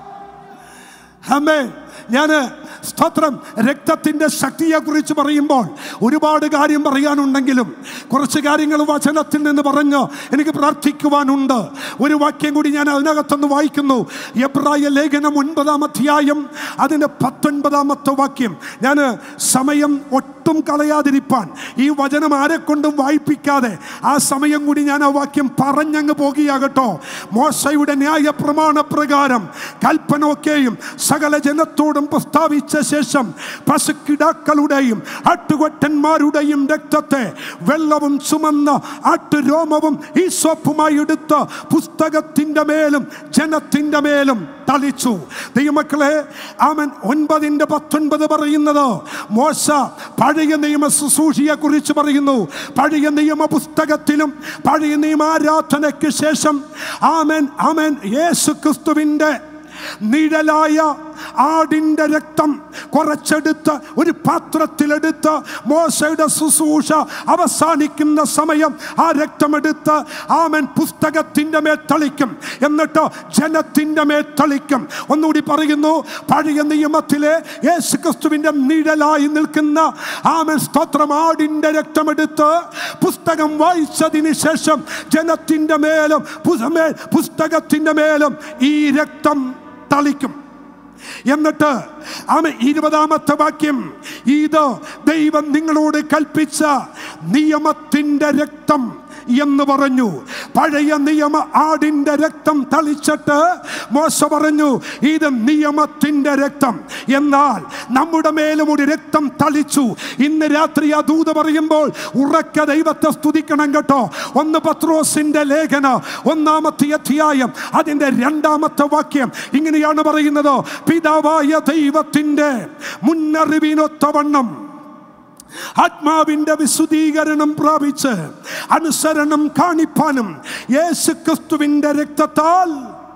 ആമേൻ. ഞാൻ സ്തോത്രം രക്തത്തിൻ്റെ ശക്തിയെ കുറിച്ച് പറയുമ്പോൾ ഒരുപാട് കാര്യം പറയാനുണ്ടെങ്കിലും കുറച്ച് കാര്യങ്ങൾ വചനത്തിൽ നിന്ന് പറഞ്ഞ് എനിക്ക് പ്രാർത്ഥിക്കുവാനുണ്ട്. ഒരു വാക്യം കൂടി ഞാൻ അതിനകത്തൊന്ന് വായിക്കുന്നു. എബ്രായ ലേഖനം ഒൻപതാം അധ്യായം അതിൻ്റെ പത്തൊൻപതാമത്തെ വാക്യം. ഞാൻ സമയം ഒട്ടും കളയാതിരിപ്പാൻ ഈ വചനം ആരെക്കൊണ്ടും വായിപ്പിക്കാതെ ആ സമയം കൂടി ഞാൻ ആ വാക്യം പറഞ്ഞങ്ങ് പോകുകയാകട്ടോ. മോശയുടെ ന്യായ പ്രമാണ പ്രകാരം കൽപ്പനയൊക്കെയും സകല ജനത്തോടും പ്രസ്താവിച്ച ശേഷം പശുക്കിടാക്കളുടെയും ആട്ടുകൊറ്റന്മാരുടെയും രക്തത്തെ വെള്ളവും ചുമന്ന ആട്ടുരോമവും ഈസോപ്പുമായി എടുത്ത് പുസ്തകത്തിന്റെ മേലും ജനത്തിന്റെ മേലും തളിച്ചു. ദൈവമക്കളെ, ആമൻ ഒൻപതിന്റെ പത്തൊൻപത് പറയുന്നത് മോശ പഴയ നിയമ ശുശ്രൂഷയെ കുറിച്ച് പറയുന്നു. പഴയ നിയമ പുസ്തകത്തിലും പഴയ നിയമ ആരാധനയ്ക്ക് ശേഷം ആമൻ ആമൻ യേശു ക്രിസ്തുവിന്റെ നിഴലായ ആടിന്റെ രക്തം കുറച്ചെടുത്ത് ഒരു പാത്രത്തിലെടുത്ത് മോശയുടെ ശുശ്രൂഷ അവസാനിക്കുന്ന സമയം ആ രക്തമെടുത്ത് ആമൻ പുസ്തകത്തിന്റെ മേൽ തളിക്കും, എന്നിട്ട് ജനത്തിന്റെ മേൽ തളിക്കും. ഒന്നുകൂടി പറയുന്നു, പഴയ നിയമത്തിലെ യേശു ക്രിസ്തുവിന്റെ നിഴലായി നിൽക്കുന്ന ആമൻ സ്തോത്രം ആടിന്റെ രക്തമെടുത്ത് പുസ്തകം വായിച്ചതിന് ശേഷം ജനത്തിന്റെ മേലും പുസ്തകത്തിന്റെ മേലും ഈ രക്തം തളിക്കും. എന്നിട്ട് ആമേൻ ഇരുപതാമത്തെ വാക്യം, ഇത് ദൈവം നിങ്ങളോട് കൽപ്പിച്ച നിയമത്തിന്റെ രക്തം എന്ന് പറഞ്ഞു. പഴയ നിയമ ആടിന്റെ രക്തം തളിച്ചിട്ട് മോശ പറഞ്ഞു, ഇത് നിയമത്തിന്റെ രക്തം. എന്നാൽ നമ്മുടെ മേലും ഒരു രക്തം തളിച്ചു. ഇന്ന് രാത്രി ആ ദൂത് പറയുമ്പോൾ ഉറക്ക ദൈവത്തെ സ്തുതിക്കണം കേട്ടോ. ഒന്ന് പത്രോസിന്റെ ലേഖന ഒന്നാമത്തെ അധ്യായം അതിന്റെ രണ്ടാമത്തെ വാക്യം ഇങ്ങനെയാണ് പറയുന്നത്, പിതാവായ ദൈവത്തിന്റെ മുന്നറിവിനൊത്തവണ്ണം ആത്മാവിന്റെ വിശുദ്ധീകരണം പ്രാപിച്ച് അനുസരണം കാണിപ്പാനും യേശു ക്രിസ്തുവിന്റെ രക്തത്താൽ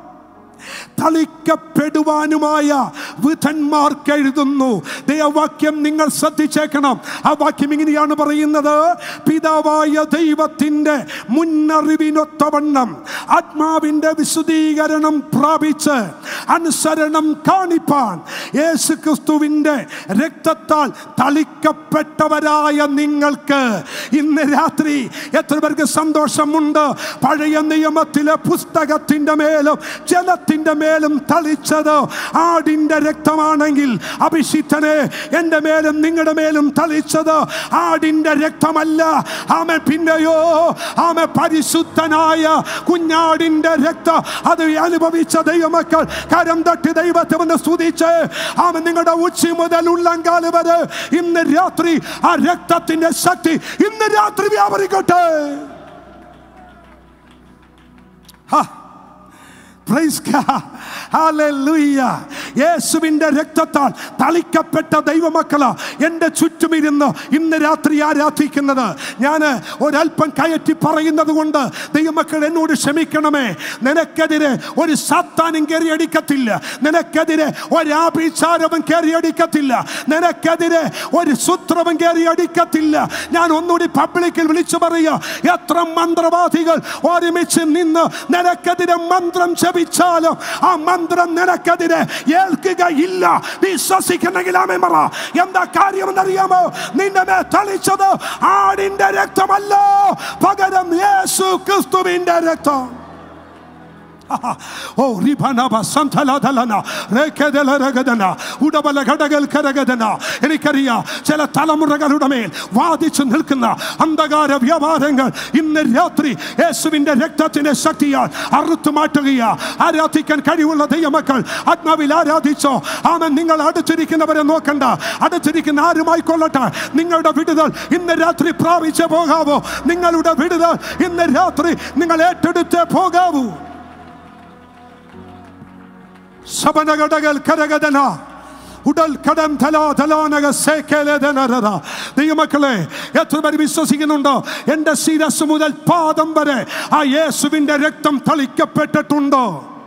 തളിക്കപ്പെടുവാനുമായ വിധന്മാർക്ക് എഴുതുന്നു. ദൈവവാക്യം നിങ്ങൾ ശ്രദ്ധിച്ചേക്കണം. ആ വാക്യം ഇങ്ങനെയാണ് പറയുന്നത്, പിതാവായ ദൈവത്തിന്റെ മുന്നറിവിനൊത്തവണ്ണം ആത്മാവിന്റെ വിശുദ്ധീകരണം പ്രാപിച്ച് അനുസരണം കാണിപ്പാൻ യേശു ക്രിസ്തുവിന്റെ രക്തത്താൽ തളിക്കപ്പെട്ടവരായ നിങ്ങൾക്ക് ഇന്ന് രാത്രി എത്ര പേർക്ക് സന്തോഷമുണ്ട്? പഴയ നിയമത്തിലെ പുസ്തകത്തിന്റെ മേലും ജനത്തിന്റെ മേലും തളിച്ചത് ആടിന്റെ രക്തമാണെങ്കിൽ അഭിഷിക്തനെ എൻ്റെ മേലും നിങ്ങളുടെ മേലും തളിച്ചത് ആടിന്റെ രക്തമല്ല. ആമേ പിന്നെയോ ആമേ പരിശുദ്ധനായ കുഞ്ഞാടിന്റെ രക്തം. അത് അനുഭവിച്ച ദൈവമക്കൾ കരം തട്ടി ദൈവത്തെ ഒന്ന് സ്തുതിച്ച് ആമേ നിങ്ങളുടെ ഉച്ചി മുതൽ ഉള്ളങ്കാല് വരെ ഇന്ന് രാത്രി ആ രക്തത്തിന്റെ ശക്തി ഇന്ന് രാത്രി വ്യാപരിക്കട്ടെ. Praise God. Hallelujah. യേശുവിന്റെ രക്തത്താൽ തളിക്കപ്പെട്ട ദൈവമക്കള എൻ്റെ ചുറ്റുമിരുന്ന് ഇന്ന് രാത്രി ആരാധിക്കുന്നത്. ഞാൻ ഒരല്പം കയറ്റി പറയുന്നത് കൊണ്ട് ദൈവമക്കൾ എന്നോട് ക്ഷമിക്കണമേ. നിനക്കെതിരെ ഒരു സാത്താനും കയറിയടിക്കത്തില്ല, നിനക്കെതിരെ ഒരാഭിചാരവും കയറിയടിക്കത്തില്ല, നിനക്കെതിരെ ഒരു സൂത്രവും കയറിയടിക്കത്തില്ല. ഞാൻ ഒന്നുകൂടി പബ്ലിക്കിൽ വിളിച്ചു പറയുക, എത്ര മന്ത്രവാദികൾ ഒരുമിച്ച് നിന്ന് നിനക്കെതിരെ മന്ത്രം ജപിച്ചാലും ആ മന്ത്രം നിനക്കെതിരെ ഏൽക്കുകയില്ല. വിശ്വസിക്കുന്നെങ്കിൽ ആമേൻ പറ. എന്താ കാര്യമെന്നറിയാമോ? നിന്റെ മേൽ തളിച്ചത് ആടിന്റെ രക്തമല്ല, പകരം യേശു ക്രിസ്തുവിന്റെ രക്തം. ഓ റിബനബ സന്തലദലന രേഖദലരഗദന ഉടബല ഘടകൽ കരഗദന. എനിക്കറിയാം ചില തലമുറകളുടെ മേൽ വാദിച്ചു നിൽക്കുന്ന അന്ധകാര വ്യാപാരങ്ങൾ ഇന്ന് രാത്രി യേശുവിന്റെ രക്തത്തിന്റെ ശക്തിയാൽ അറുത്തു മാറ്റുകയാ. ആരാധിക്കാൻ കഴിവുള്ള ദൈവമക്കൾ ആത്മാവിൽ ആരാധിച്ചോ. ആമേൻ. നിങ്ങൾ അടുത്തിരിക്കുന്നവരെ നോക്കണ്ട, അടുത്തിരിക്കുന്ന ആരുമായിക്കൊള്ളട്ടെ, നിങ്ങളുടെ വിടുതൽ ഇന്ന് രാത്രി പ്രാപിച്ചേ പോകാവൂ. നിങ്ങളുടെ വിടുതൽ ഇന്ന് രാത്രി നിങ്ങൾ ഏറ്റെടുത്തേ പോകാവൂ. ശബനഗടകൾ കരഗദന ഉടൽ കടം തലാ തലാനക സേക്കേലേദനരദ. ദൈവമക്കളെ, എത്ര പേര് വിശ്വസിക്കുന്നുണ്ടോ എൻ്റെ ശിരസ് മുതൽ പാദം വരെ ആ യേശുവിൻ്റെ രക്തം തളിക്കപ്പെട്ടിട്ടുണ്ടോ?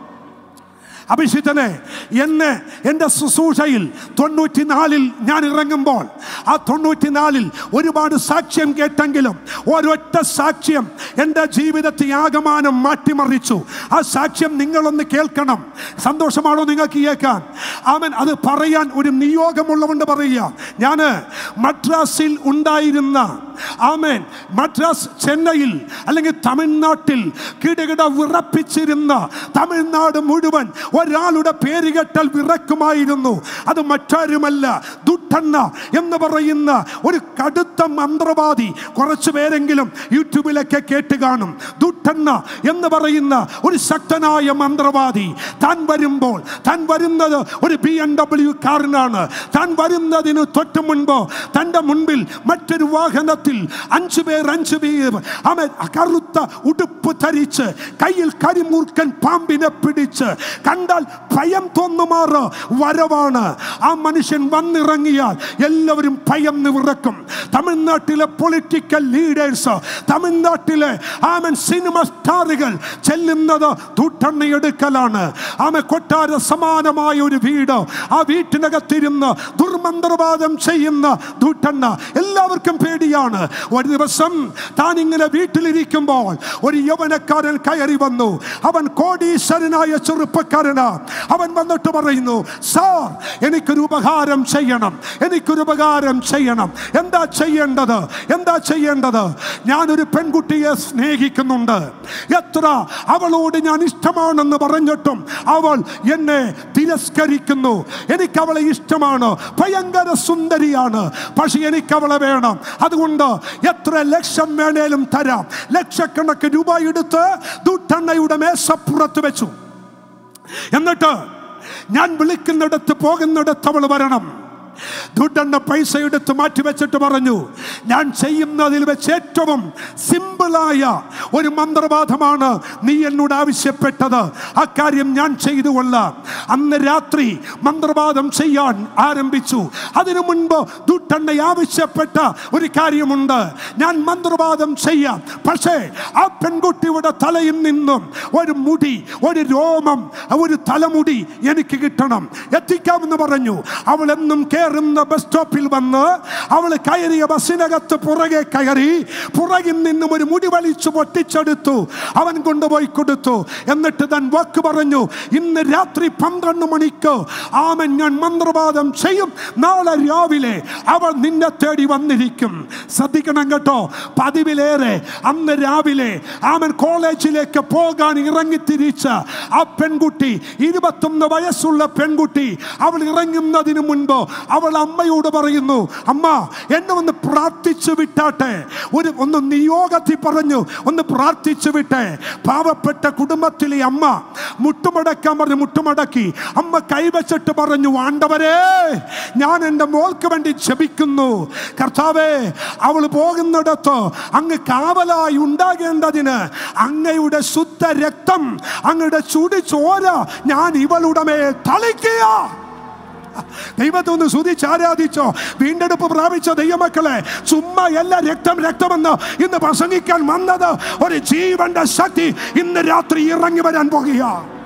അഭിഷിക്തനെ, എന്നെ എൻ്റെ ശുശ്രൂഷയിൽ തൊണ്ണൂറ്റിനാലിൽ ഞാൻ ഇറങ്ങുമ്പോൾ ആ തൊണ്ണൂറ്റിനാലിൽ ഒരുപാട് സാക്ഷ്യം കേട്ടെങ്കിലും ഒരൊറ്റ സാക്ഷ്യം എൻ്റെ ജീവിതത്തെ ആകമാനം മാറ്റിമറിച്ചു. ആ സാക്ഷ്യം നിങ്ങളൊന്ന് കേൾക്കണം. സന്തോഷമാണോ നിങ്ങൾക്ക് കേൾക്കാൻ? ആമൻ. അത് പറയാൻ ഒരു നിയോഗമുള്ളതുകൊണ്ട് പറയുക. ഞാൻ മദ്രാസിൽ ഉണ്ടായിരുന്ന, ആമേൻ, മദ്രാസ് ചെന്നൈയിൽ അല്ലെങ്കിൽ തമിഴ്നാട്ടിൽ കിടകിട വിറപ്പിച്ചിരുന്ന തമിഴ്നാട് മുഴുവൻ ഒരാളുടെ പേര് കേട്ടാൽ വിറക്കുമായിരുന്നു. അത് മറ്റാരുമല്ല, ദുട്ടണ്ണ എന്ന് പറയുന്ന ഒരു കടുത്ത മന്ത്രവാദി. കുറച്ചു പേരെങ്കിലും യൂട്യൂബിലൊക്കെ കേട്ട് കാണും. ദുട്ടണ്ണ എന്ന് പറയുന്ന ഒരു ശക്തനായ മന്ത്രവാദി താൻ വരുമ്പോൾ, താൻ വരുന്നത് ഒരു ബി എം ഡബ്ല്യു കാറിനാണ്. താൻ വരുന്നതിന് തൊട്ട് മുൻപ് തൻ്റെ മുൻപിൽ മറ്റൊരു വാഹനത്തിൽ അഞ്ചു പേർ അഞ്ചു പേർ അവൻ കറുത്ത ഉടുപ്പ് ധരിച്ച് കയ്യിൽ കരിമൂർക്കൻ പാമ്പിനെ പിടിച്ച് കണ്ടാൽ ഭയം തോന്നുമാറ് വരവാണ്. ആ മനുഷ്യൻ വന്നിറങ്ങിയാൽ എല്ലാവരും ഭയം നിറക്കും. തമിഴ്നാട്ടിലെ പൊളിറ്റിക്കൽ ലീഡേഴ്സ്, തമിഴ്നാട്ടിലെ ആമൻ സിനിമ സ്റ്റാറുകൾ ചെല്ലുന്നത് ദുട്ടണ്ണയെടുക്കലാണ്. ആമ കൊട്ടാര സമാനമായ ഒരു വീട്, ആ വീട്ടിനകത്തിരുന്ന് ദുർമന്ത്രവാദം ചെയ്യുന്ന ദുട്ടണ്ണ. എല്ലാവർക്കും പേടിയാണ്. ഒരു ദിവസം താൻ ഇങ്ങനെ വീട്ടിലിരിക്കുമ്പോൾ ഒരു യൗവനക്കാരൻ കയറി വന്നു. അവൻ കോടീശ്വരനായ ചെറുപ്പക്കാരനാ. അവൻ വന്നിട്ട് പറയുന്നു, സാർ, എനിക്കൊരു ഉപകാരം ചെയ്യണം, എനിക്കൊരു ഉപകാരം ചെയ്യണം. എന്താ ചെയ്യേണ്ടത്? എന്താ ചെയ്യേണ്ടത്? ഞാനൊരു പെൺകുട്ടിയെ സ്നേഹിക്കുന്നുണ്ട്. എത്ര അവളോട് ഞാൻ ഇഷ്ടമാണെന്ന് പറഞ്ഞിട്ടും അവൾ എന്നെ തിരസ്കരിക്കുന്നു. എനിക്ക് അവളെ ഇഷ്ടമാണ്, ഭയങ്കര സുന്ദരിയാണ്, പക്ഷെ എനിക്ക് അവളെ വേണം. അതുകൊണ്ട് എത്ര ലക്ഷം വേണേലും തരാം. ലക്ഷക്കണക്കിന് രൂപ എടുത്ത് ദുട്ടണ്ണയുടെ മേശപ്പുറത്ത് വെച്ചു. എന്നിട്ട് ഞാൻ വിളിക്കുന്നിടത്ത് പോകുന്നിടത്ത് അവൾ വരണം. ദുട്ടണ്ണ പൈസ എടുത്ത് മാറ്റി വെച്ചിട്ട് പറഞ്ഞു, ഞാൻ ചെയ്യുന്നതിൽ വെച്ച് ഏറ്റവും സിമ്പിളായ ഒരു മന്ത്രവാദമാണ് നീ എന്നോട് ആവശ്യപ്പെട്ടത്. അക്കാര്യം ഞാൻ ചെയ്തു കൊള്ളാം. അന്ന് രാത്രി മന്ത്രവാദം ചെയ്യാൻ ആരംഭിച്ചു. അതിനു മുൻപ് ദുട്ടണ്ണ ആവശ്യപ്പെട്ട ഒരു കാര്യമുണ്ട്. ഞാൻ മന്ത്രവാദം ചെയ്യാം, പക്ഷേ ആ പെൺകുട്ടിയുടെ തലയിൽ നിന്നും ഒരു മുടി, ഒരു രോമം, ഒരു തലമുടി എനിക്ക് കിട്ടണം. എത്തിക്കാമെന്ന് പറഞ്ഞു. അവൾ എന്നും കയറുന്ന ബസ് സ്റ്റോപ്പിൽ വന്ന് അവൾ കയറിയ ബസ്സിനകത്ത് പുറകെ കയറി പുറകിൽ നിന്നും ഒരു മുടി വലിച്ചു പൊട്ടിച്ചെടുത്തു. അവൻ കൊണ്ടുപോയി കൊടുത്തു. എന്നിട്ട് താൻ വാക്ക് പറഞ്ഞു, ഇന്ന് രാത്രി പന്ത്രണ്ട് മണിക്ക് ആമൻ ഞാൻ മന്ത്രവാദം ചെയ്യും. നാളെ രാവിലെ അവൾ നിന്നെ തേടി വന്നിരിക്കും. ശ്രദ്ധിക്കണം കേട്ടോ. പതിവിലേറെ അന്ന് രാവിലെ ആമൻ കോളേജിലേക്ക് പോകാൻ ഇറങ്ങിത്തിരിച്ച ആ പെൺകുട്ടി, ഇരുപത്തൊന്ന് വയസ്സുള്ള പെൺകുട്ടി, അവൾ ഇറങ്ങുന്നതിന് മുൻപ് അവൾ അമ്മയോട് പറയുന്നു, അമ്മ എന്നെ ഒന്ന് പ്രാർത്ഥിച്ചു വിട്ടാട്ടെ. ഒരു ഒന്ന് നിയോഗത്തിൽ പറഞ്ഞു ഒന്ന് പ്രാർത്ഥിച്ചു വിട്ടെ. പാവപ്പെട്ട കുടുംബത്തിലെ അമ്മ മുട്ടുമടക്കാൻ പറഞ്ഞു. മുട്ടുമടക്കി അമ്മ കൈവച്ചിട്ട് പറഞ്ഞു, ആണ്ടവരേ, ഞാൻ എൻ്റെ മോൾക്ക് വേണ്ടി ജപിക്കുന്നു. കർത്താവേ, അവൾ പോകുന്നിടത്ത് അങ്ങ് കാവലായി ഉണ്ടാകേണ്ടതിന് അങ്ങയുടെ ശുദ്ധ രക്തം, അങ്ങയുടെ ചുടി ചോര ഞാൻ ഇവളുടെ മേൽ തളിക്കുക. ദൈവത്തെ ഒന്ന് സ്തുതിച്ച് ആരാധിച്ചോ. വീണ്ടെടുപ്പ് പ്രാപിച്ച ദൈവമക്കളെ, ചുമ്മാ എല്ലാ രക്തം രക്തമെന്ന് ഇന്ന് പ്രസംഗിക്കാൻ വന്നത് ഒരു ജീവന്റെ ശക്തി ഇന്ന് രാത്രി ഇറങ്ങി വരാൻ പോകുക.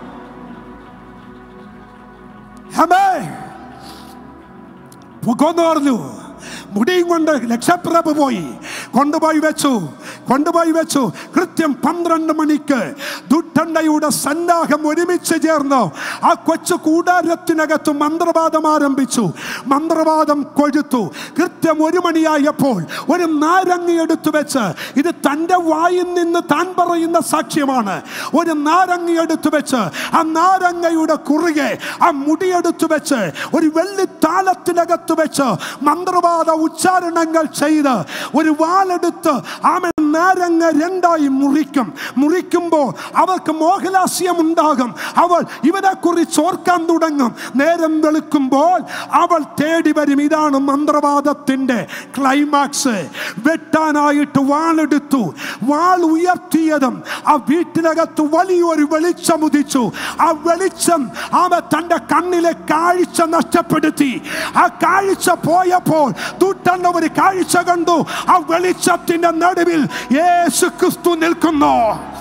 പൊക്കോന്ന് പറഞ്ഞു. മുടിയും കൊണ്ട് ലക്ഷപ്രഭ പോയി കൊണ്ടുപോയി വെച്ചു കൊണ്ടുപോയി വെച്ചു കൃത്യം പന്ത്രണ്ട് മണിക്ക് ദുട്ടണ്ടയുടെ സന്നാഹം ഒരുമിച്ച് ചേർന്ന് ആ കൊച്ചു കൂടാരത്തിനകത്ത് മന്ത്രവാദം ആരംഭിച്ചു. മന്ത്രവാദം കൊഴുത്തു. കൃത്യം ഒരു മണിയായപ്പോൾ ഒരു നാരങ്ങ എടുത്തു വെച്ച്, ഇത് തൻ്റെ വായിൽ നിന്ന് താൻ പറയുന്ന സാക്ഷ്യമാണ്, ഒരു നാരങ്ങ എടുത്തു വെച്ച് ആ നാരങ്ങയുടെ കുറുകെ ആ മുടിയെടുത്തു വെച്ച് ഒരു വെള്ളിത്താളത്തിനകത്ത് വെച്ച് മന്ത്രവാദ ഉച്ചാരണങ്ങൾ ചെയ്ത് ഒരു വാളെടുത്ത് ആമൻ നാരങ്ങ രണ്ടായി മുറിക്കും. മുറിക്കുമ്പോൾ അവർക്ക് മോഹലാസ്യം ഉണ്ടാകും. അവൾ ഇവനെ കുറിച്ച് ഓർക്കാൻ തുടങ്ങും. നേരം വെളുക്കുമ്പോൾ അവൾ തേടി വരും. ഇതാണ് മന്ത്രവാദത്തിന്റെ ക്ലൈമാക്സ്. വെട്ടാനായിട്ട് വാളെടുത്തു. വാൾ ഉയർത്തിയതും ആ വീട്ടിനകത്ത് വലിയൊരു വെളിച്ചം ഉദിച്ചു. ആ വെളിച്ചം അവ തന്റെ കണ്ണിലെ കാഴ്ച നഷ്ടപ്പെടുത്തി. ആ കാഴ്ച പോയപ്പോൾ ദൂതൻ ഒരു കാഴ്ച കണ്ടു. ആ വെളിച്ചത്തിന്റെ നടുവിൽ യേശു ക്രിസ്തു നിൽക്കുന്നു.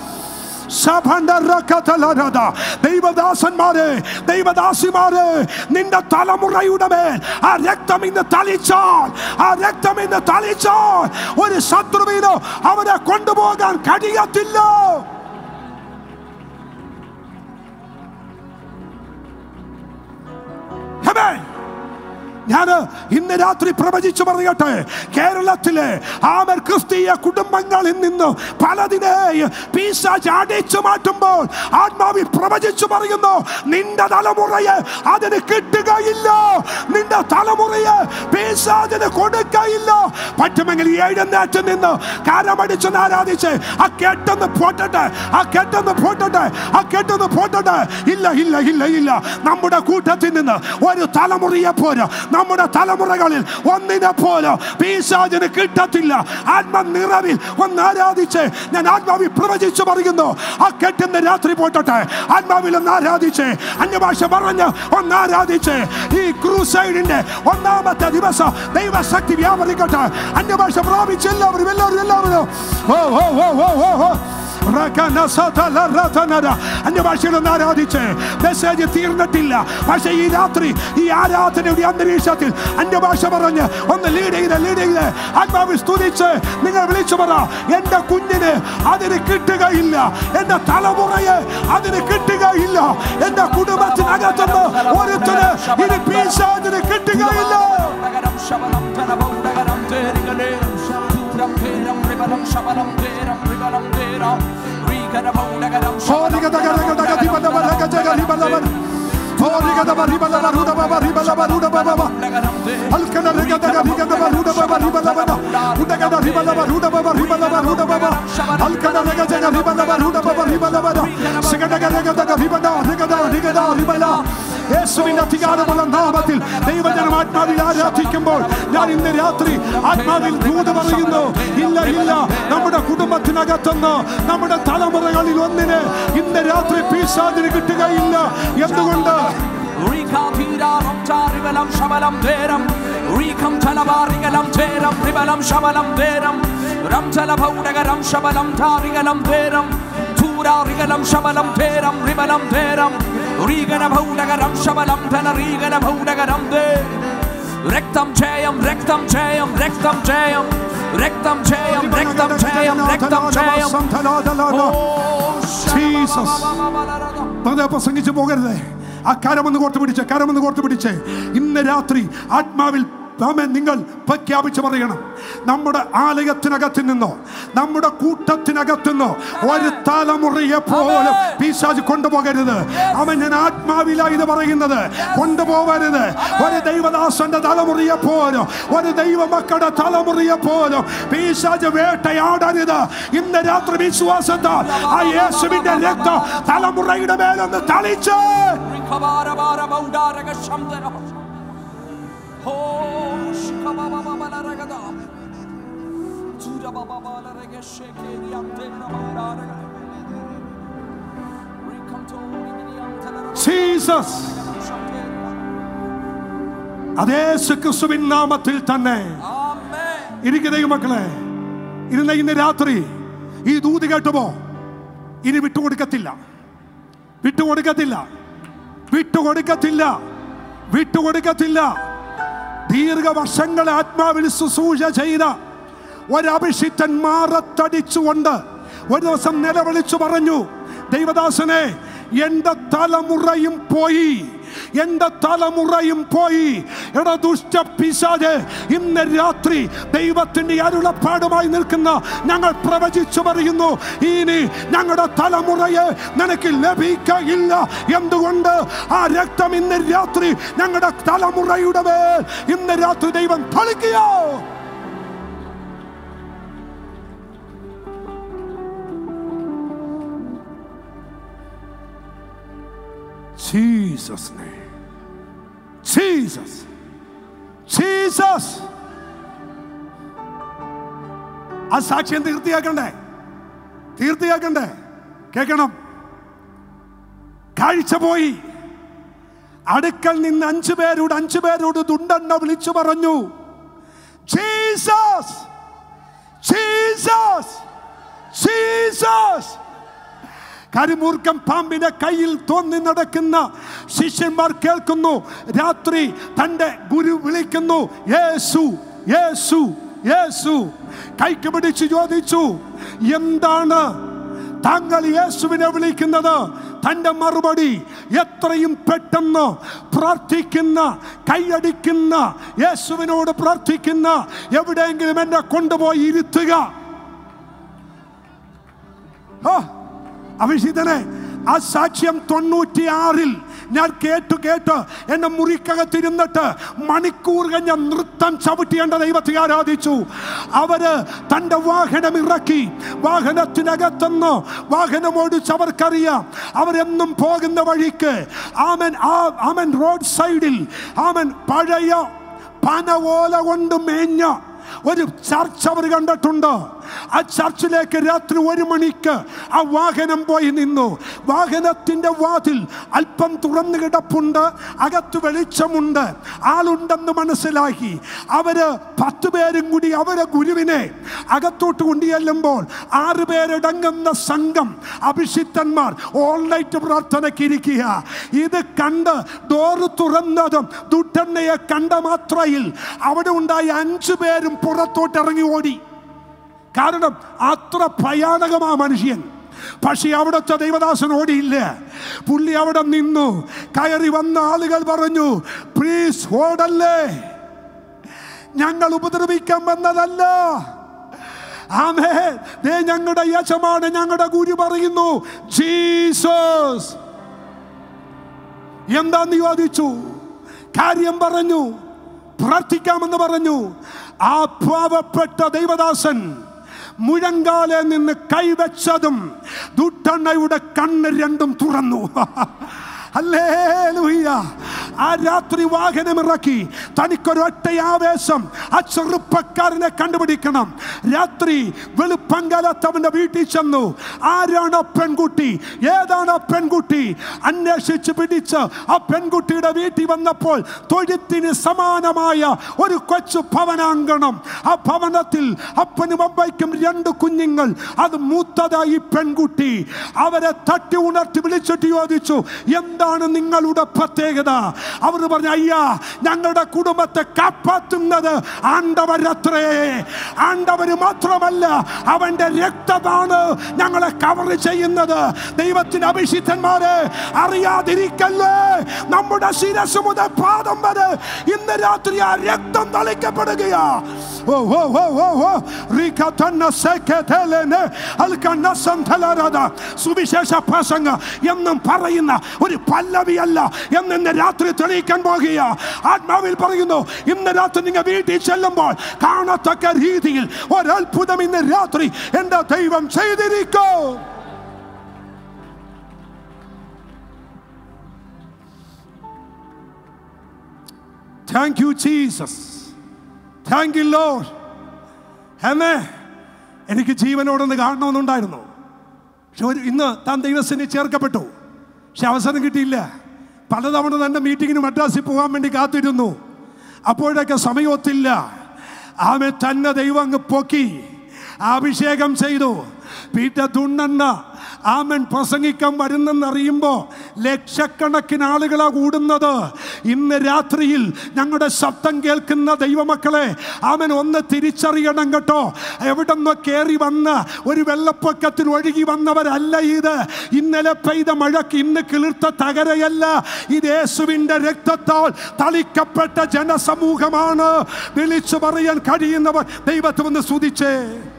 ദൈവദാസന്മാരെ, ദൈവദാസിമാരെ, നിന്റെ തലമുറയുടെ മേൽ ആ രക്തം ഇന്ന് തളിച്ചാൽ, ആ രക്തം ഇന്ന് തളിച്ചാൽ ഒരു ശത്രുവിനോ അവനെ കൊണ്ടുപോകാൻ കഴിയത്തില്ല. ഞാൻ ഇന്ന് രാത്രി പ്രവചിച്ചു പറയട്ടെ, കേരളത്തിലെ ആമർ ക്രിസ്തീയ കുടുംബങ്ങളിൽ നിന്ന് പലതിനെ പിശാച് അടിച്ചു മാറ്റുമ്പോൾ ആത്മാവിൽ പ്രവചിച്ചു പറയുന്നു, നിന്റെ തലമുറയെ അതിന് കിട്ടുകയില്ല. നിന്റെ തലമുറയെ പിശാചിന് കൊടുക്കയില്ല. പറ്റുമെങ്കിൽ എഴുന്നേറ്റ് നിന്ന് കരമടിച്ചൊന്ന് ആരാധിച്ച് ആ കെട്ടെന്ന് പോട്ടട്ടെ, ആ കെട്ടെന്ന് പോട്ടട്ടെ, ആ കെട്ടെന്ന് പോട്ടട്ടെ. ഇല്ല ഇല്ല ഇല്ല ഇല്ല, നമ്മുടെ കൂട്ടത്തിൽ നിന്ന് ഒരു തലമുറയെ പോരാ, നമ്മുടെ തലമുറകളിൽ ഒന്നിനെ പോലെ പിശാചിന് കിട്ടത്തില്ല. ആത്മ നിറവിൽ ഒന്ന് ആരാധിച്ച് ഞാൻ ആത്മാവിൽ പ്രവചിച്ചു പറയുന്നു, ആ കെട്ടുന്ന രാത്രി പോട്ടെ, ആത്മാവിൽ ഒന്ന് ആരാധിച്ച് അന്യഭാഷ പറഞ്ഞ് ഒന്ന് ആരാധിച്ച് ഈ ക്രൂസൈഡിന്റെ ഒന്നാമത്തെ ദിവസം ദൈവശക്തി വ്യാപരിക്കട്ടെ. അന്യഭാഷ പ്രാപിച്ച് എല്ലാവരും എല്ലാവരും എല്ലാവരും ഓ ഓ ഓ ഓ ഓ അന്യഭാഷയിലൊന്ന് ആരാധിച്ച്. മെസ്സേജ് തീർന്നിട്ടില്ല, പക്ഷേ ഈ രാത്രി ഈ ആരാധനയുടെ അന്തരീക്ഷത്തിൽ അന്യഭാഷ പറഞ്ഞ് ഒന്ന് ലീഡ് ചെയ്ത് ലീഡ് ചെയ്ത് ആത്മാവിൽ സ്തുതിച്ച് നിങ്ങൾ വിളിച്ചു പറ, എന്റെ കുഞ്ഞിന് അതിന് കിട്ടുകയില്ല, എന്റെ തലമുറയെ അതിന് കിട്ടുകയില്ല, എന്റെ കുടുംബത്തിനകത്തുനിന്ന് ഒരുത്തന് ഇനി പിശാചിന് കിട്ടുകയില്ല. യേശുവിന്റെ അധികാരമുള്ള നാമത്തിൽ ദൈവജനം ആത്മാവിൽ ആരാധിക്കുമ്പോൾ ഞാൻ ഇന്ന് രാത്രി ആത്മാവിൽ ദൂത് പറയുന്നു, ഇല്ല ഇല്ല, നമ്മുടെ കുടുംബത്തിനകത്തുനിന്ന് നമ്മുടെ തലമുറകളിൽ ഒന്നിന് ഇന്ന് രാത്രി പിശാചിന് കിട്ടുകയില്ല. എന്തുകൊണ്ട്? രക്തം ജയം, രക്തം ജയം, രക്തം ജയം, രക്തം ജയം, രക്തം ജയം, രക്തം ജയം. പ്രസംഗിച്ചു പോകരുത്. ആ കരമൊന്ന് കോർത്ത് പിടിച്ച്, കരമൊന്ന് കോർത്ത് പിടിച്ച് ഇന്ന് രാത്രി ആത്മാവിൽ നിങ്ങൾ പ്രഖ്യാപിച്ച് പറയണം, നമ്മുടെ ആലയത്തിനകത്ത് നിന്നോ നമ്മുടെ കൂട്ടത്തിനകത്ത് നിന്നോ ഒരു തലമുറയെ പോലും പിശാച് കൊണ്ടുപോകരുത്. അവൻ ഞാൻ ആത്മാവിലായി ഇത് പറയുന്നത്, കൊണ്ടുപോകരുത്. ഒരു ദൈവദാസന്റെ തലമുറയെ പോലും ഒരു ദൈവമക്കളുടെ തലമുറയെ പോലും പിശാച് വേട്ടയാടരുത്. ഇന്ന് രാത്രി വിശ്വാസത്താൽ ആ യേശുവിന്റെ രക്തം തലമുറയുടെ മേലൊന്ന് തളിച്ച് ജീസസ് അതേ ക്രിസ്തുവിൻ നാമത്തിൽ തന്നെ ഇരിക്കുന്ന ദൈവമക്കളെ, ഇരുന്ന ഇന്ന് രാത്രി ഈ ദൂത് കേട്ടുപോ ഇനി വിട്ടുകൊടുക്കത്തില്ല, വിട്ടുകൊടുക്കത്തില്ല, വിട്ടുകൊടുക്കത്തില്ല, വിട്ടുകൊടുക്കത്തില്ല. ദീർഘവർഷങ്ങൾ ആത്മാവിൽ ശുശ്രൂഷ ചെയ്ത ഒരഭിഷിക്തൻ മാറത്തടിച്ചുകൊണ്ട് ഒരു ദിവസം നിലവിളിച്ചു പറഞ്ഞു, ദൈവദാസനെ, എൻ്റെ തലമുറയും പോയി, എൻ്റെ തലമുറയും പോയി. എടാ ദുഷ്ട പിശാചേ, ഇന്ന് രാത്രി ദൈവത്തിൻ്റെ അരുളപ്പാടുമായി നിൽക്കുന്ന ഞങ്ങൾ പ്രവചിച്ചു പറയുന്നു, ഇനി ഞങ്ങളുടെ തലമുറയെ നിനക്ക് ലഭിക്കയില്ല. എന്തുകൊണ്ട്? ആ രക്തം ഇന്ന് രാത്രി ഞങ്ങളുടെ തലമുറയുടെ മേൽ ഇന്ന് രാത്രി ദൈവം തളിക്കുകയോ. Jesus name. Jesus. Jesus. ആ സാക്ഷ്യം തീർത്തിയാക്കണ്ടേ? തീർത്തിയാക്കണ്ടേ? കേൾക്കണം. കാഴ്ച പോയി. അടുക്കൽ നിന്ന് അഞ്ചു പേരോട് അഞ്ചു പേരോട് ദുണ്ടെണ്ണ വിളിച്ചു പറഞ്ഞു, ജീസസ്, ജീസസ്, ജീസസ്. കരിമൂർഖം പാമ്പിന്റെ കയ്യിൽ തോന്നി നടക്കുന്ന ശിഷ്യന്മാർ കേൾക്കുന്നു. രാത്രി തന്റെ ഗുരു വിളിക്കുന്നു, യേശു, യേശു, യേശു. കൈക്ക് പിടിച്ച് ചോദിച്ചു, എന്താണ് താങ്കൾ യേശുവിനെ വിളിക്കുന്നത്? തന്റെ മറുപടി, എത്രയും പെട്ടെന്ന് പ്രാർത്ഥിക്കുന്ന, കൈയടിക്കുന്ന യേശുവിനോട് പ്രാർത്ഥിക്കുന്ന എവിടെയെങ്കിലും എന്നെ കൊണ്ടുപോയി ഇരുത്തുക. അഭിഷിതനെ, ആ സാക്ഷ്യം തൊണ്ണൂറ്റിയാറിൽ ഞാൻ കേട്ടു കേട്ട് എന്നെ മുറിക്കകത്തിരുന്നിട്ട് മണിക്കൂർ കഴിഞ്ഞ നൃത്തം ചവിട്ടിയേണ്ട ദൈവത്തെ ആരാധിച്ചു. അവര് തൻ്റെ വാഹനം ഇറക്കി. വാഹനത്തിനകത്തുനിന്ന് വാഹനം ഓടിച്ചവർക്കറിയാം അവരെന്നും പോകുന്ന വഴിക്ക് ആമൻ ആ ആമൻ റോഡ് സൈഡിൽ ആമൻ പഴയ പനവോല കൊണ്ട് മേഞ്ഞ ഒരു ചർച്ച് അവർ കണ്ടിട്ടുണ്ട്. ആ ചർച്ചിലേക്ക് രാത്രി ഒരു മണിക്ക് ആ വാഹനം പോയി നിന്നു. വാഹനത്തിന്റെ വാതിൽ അല്പം തുറന്നു കിടപ്പുണ്ട്, അകത്ത് വെളിച്ചമുണ്ട്, ആളുണ്ടെന്ന് മനസ്സിലാക്കി. അവര് പത്ത് പേരും കൂടി അവരെ ഗുരുവിനെ അകത്തോട്ട് കൊണ്ടുചെല്ലുമ്പോൾ ആറ് പേരടങ്ങുന്ന സംഘം അഭിഷിക്തന്മാർ ഓൾ നൈറ്റ് പ്രാർത്ഥനയ്ക്ക് ഇരിക്കുക. ഇത് കണ്ട് ഡോറ് തുറന്നതും ദുട്ടണ്ണയെ കണ്ട മാത്രയിൽ അവിടെ ഉണ്ടായ അഞ്ചു പേരും പുറത്തോട്ട് ഇറങ്ങി ഓടി. കാരണം അത്ര ഭയാനകമാ മനുഷ്യൻ. പക്ഷെ അവിടുത്തെ ദൈവദാസൻ ഓടിയില്ല. പുള്ളി അവിടെ നിന്നു. കയറി വന്ന ആളുകൾ പറഞ്ഞു, പ്ലീസ് ഓടല്ലേ, ഞങ്ങൾ ഉപദ്രവിക്കാൻ വന്നതല്ല. ആമേൻ. ദേ ഞങ്ങളുടെ യജമാനൻ, ഞങ്ങളുടെ ഗുരു പറയുന്നു ജീസസ്. എന്താന്ന് ചോദിച്ചു, കാര്യം പറഞ്ഞു, പ്രാർത്ഥിക്കാമെന്ന് പറഞ്ഞു. ആ പാവപ്പെട്ട ദൈവദാസൻ മുഴങ്കാലെ നിന്ന് കൈവച്ചതും ദുട്ടണ്ണയുടെ കണ്ണ് രണ്ടും തുറന്നു. ഹല്ലേലൂയ. ആ രാത്രി വാഹനമിറക്കി. തനിക്കൊരൊറ്റ ആവേശം, ആ ചെറുപ്പക്കാരനെ കണ്ടുപിടിക്കണം. രാത്രി വെളുപ്പങ്കാലത്ത് അവന്റെ വീട്ടിൽ ചെന്നു. ആരാണ് ആ പെൺകുട്ടി, ഏതാണ് ആ പെൺകുട്ടി അന്വേഷിച്ച് പിടിച്ച് ആ പെൺകുട്ടിയുടെ വീട്ടിൽ വന്നപ്പോൾ തൊഴുത്തിന് സമാനമായ ഒരു കൊച്ചു ഭവനാങ്കണം. ആ ഭവനത്തിൽ അപ്പനും അമ്മയ്ക്കും രണ്ട് കുഞ്ഞുങ്ങൾ. അത് മൂത്തതായി പെൺകുട്ടി. അവരെ തട്ടി ഉണർത്തി വിളിച്ചിട്ട് ചോദിച്ചു, എന്താണ് നിങ്ങളുടെ പ്രത്യേകത? അവർ പറഞ്ഞു, അയ്യാ, ഞങ്ങളുടെ കുടുംബത്തെ കാപ്പാറ്റുന്നത് ആണ്ടവരത്രേ. ആണ്ടവര് മാത്രമല്ല, അവന്റെ രക്തമാണ് ഞങ്ങളെ കവർ ചെയ്യുന്നത്. ദൈവത്തിന്റെ അഭിഷിക്തന്മാരെ, അറിയാതിരിക്കല്ലേ, നമ്മുടെ ശിരസ് മുതൽ പാദം വരെ ഇന്ന് രാത്രി ആ രക്തം തളിക്കപ്പെടുകയാ. ഓ ഓ ഓ ഓ ഓ സുവിശേഷ പ്രസംഗ എന്നും പറയുന്ന ഒരു പല്ലവിയല്ല എന്ന് രാത്രി തെളിയിക്കാൻ പോകുക. ആത്മാവിൽ പറയുന്നു, ഇന്ന് രാത്രി നിങ്ങൾ വീട്ടിൽ ചെല്ലുമ്പോൾ കാണത്തക്ക രീതിയിൽ ഒരത്ഭുതം ഇന്ന് രാത്രി എന്റെ ദൈവം ചെയ്തിരിക്കും. Thank you Jesus. Thank you Lord. എന്നേ എനിക്ക് ജീവനോടൊന്ന് കാണണമെന്നുണ്ടായിരുന്നു. പക്ഷെ ഒരു ഇന്ന് താൻ ദൈവസേനയിൽ ചേർക്കപ്പെട്ടു. പക്ഷെ അവസരം കിട്ടിയില്ല. പലതവണ തന്നെ മീറ്റിങ്ങിന് മദ്രാസിൽ പോകാൻ വേണ്ടി കാത്തിരുന്നു. അപ്പോഴൊക്കെ സമയമൊത്തില്ല. ആമേ തന്നെ ദൈവം അങ്ങ് പൊക്കി അഭിഷേകം ചെയ്തു. പീറ്റർ ദുണ്ണണ്ണ ആമൻ പ്രസംഗിക്കാൻ വരുന്നെന്നറിയുമ്പോൾ ലക്ഷക്കണക്കിന് ആളുകളാ കൂടുന്നത്. ഇന്ന് രാത്രിയിൽ ഞങ്ങളുടെ ശബ്ദം കേൾക്കുന്ന ദൈവമക്കളെ, അവൻ ഒന്ന് തിരിച്ചറിയണം കേട്ടോ. എവിടെ നിന്നോ കയറി വന്ന ഒരു വെള്ളപ്പൊക്കത്തിൽ ഒഴുകി വന്നവരല്ല ഇത്. ഇന്നലെ പെയ്ത മഴയ്ക്ക് ഇന്ന് കിളിർത്ത തകരയല്ല. ഇത് യേശുവിന്റെ രക്തത്താൽ തളിക്കപ്പെട്ട ജനസമൂഹമാണ്. വിളിച്ചു പറയാൻ കഴിയുന്നവർ ദൈവത്തെ ഒന്ന് സ്തുതിച്ചേ.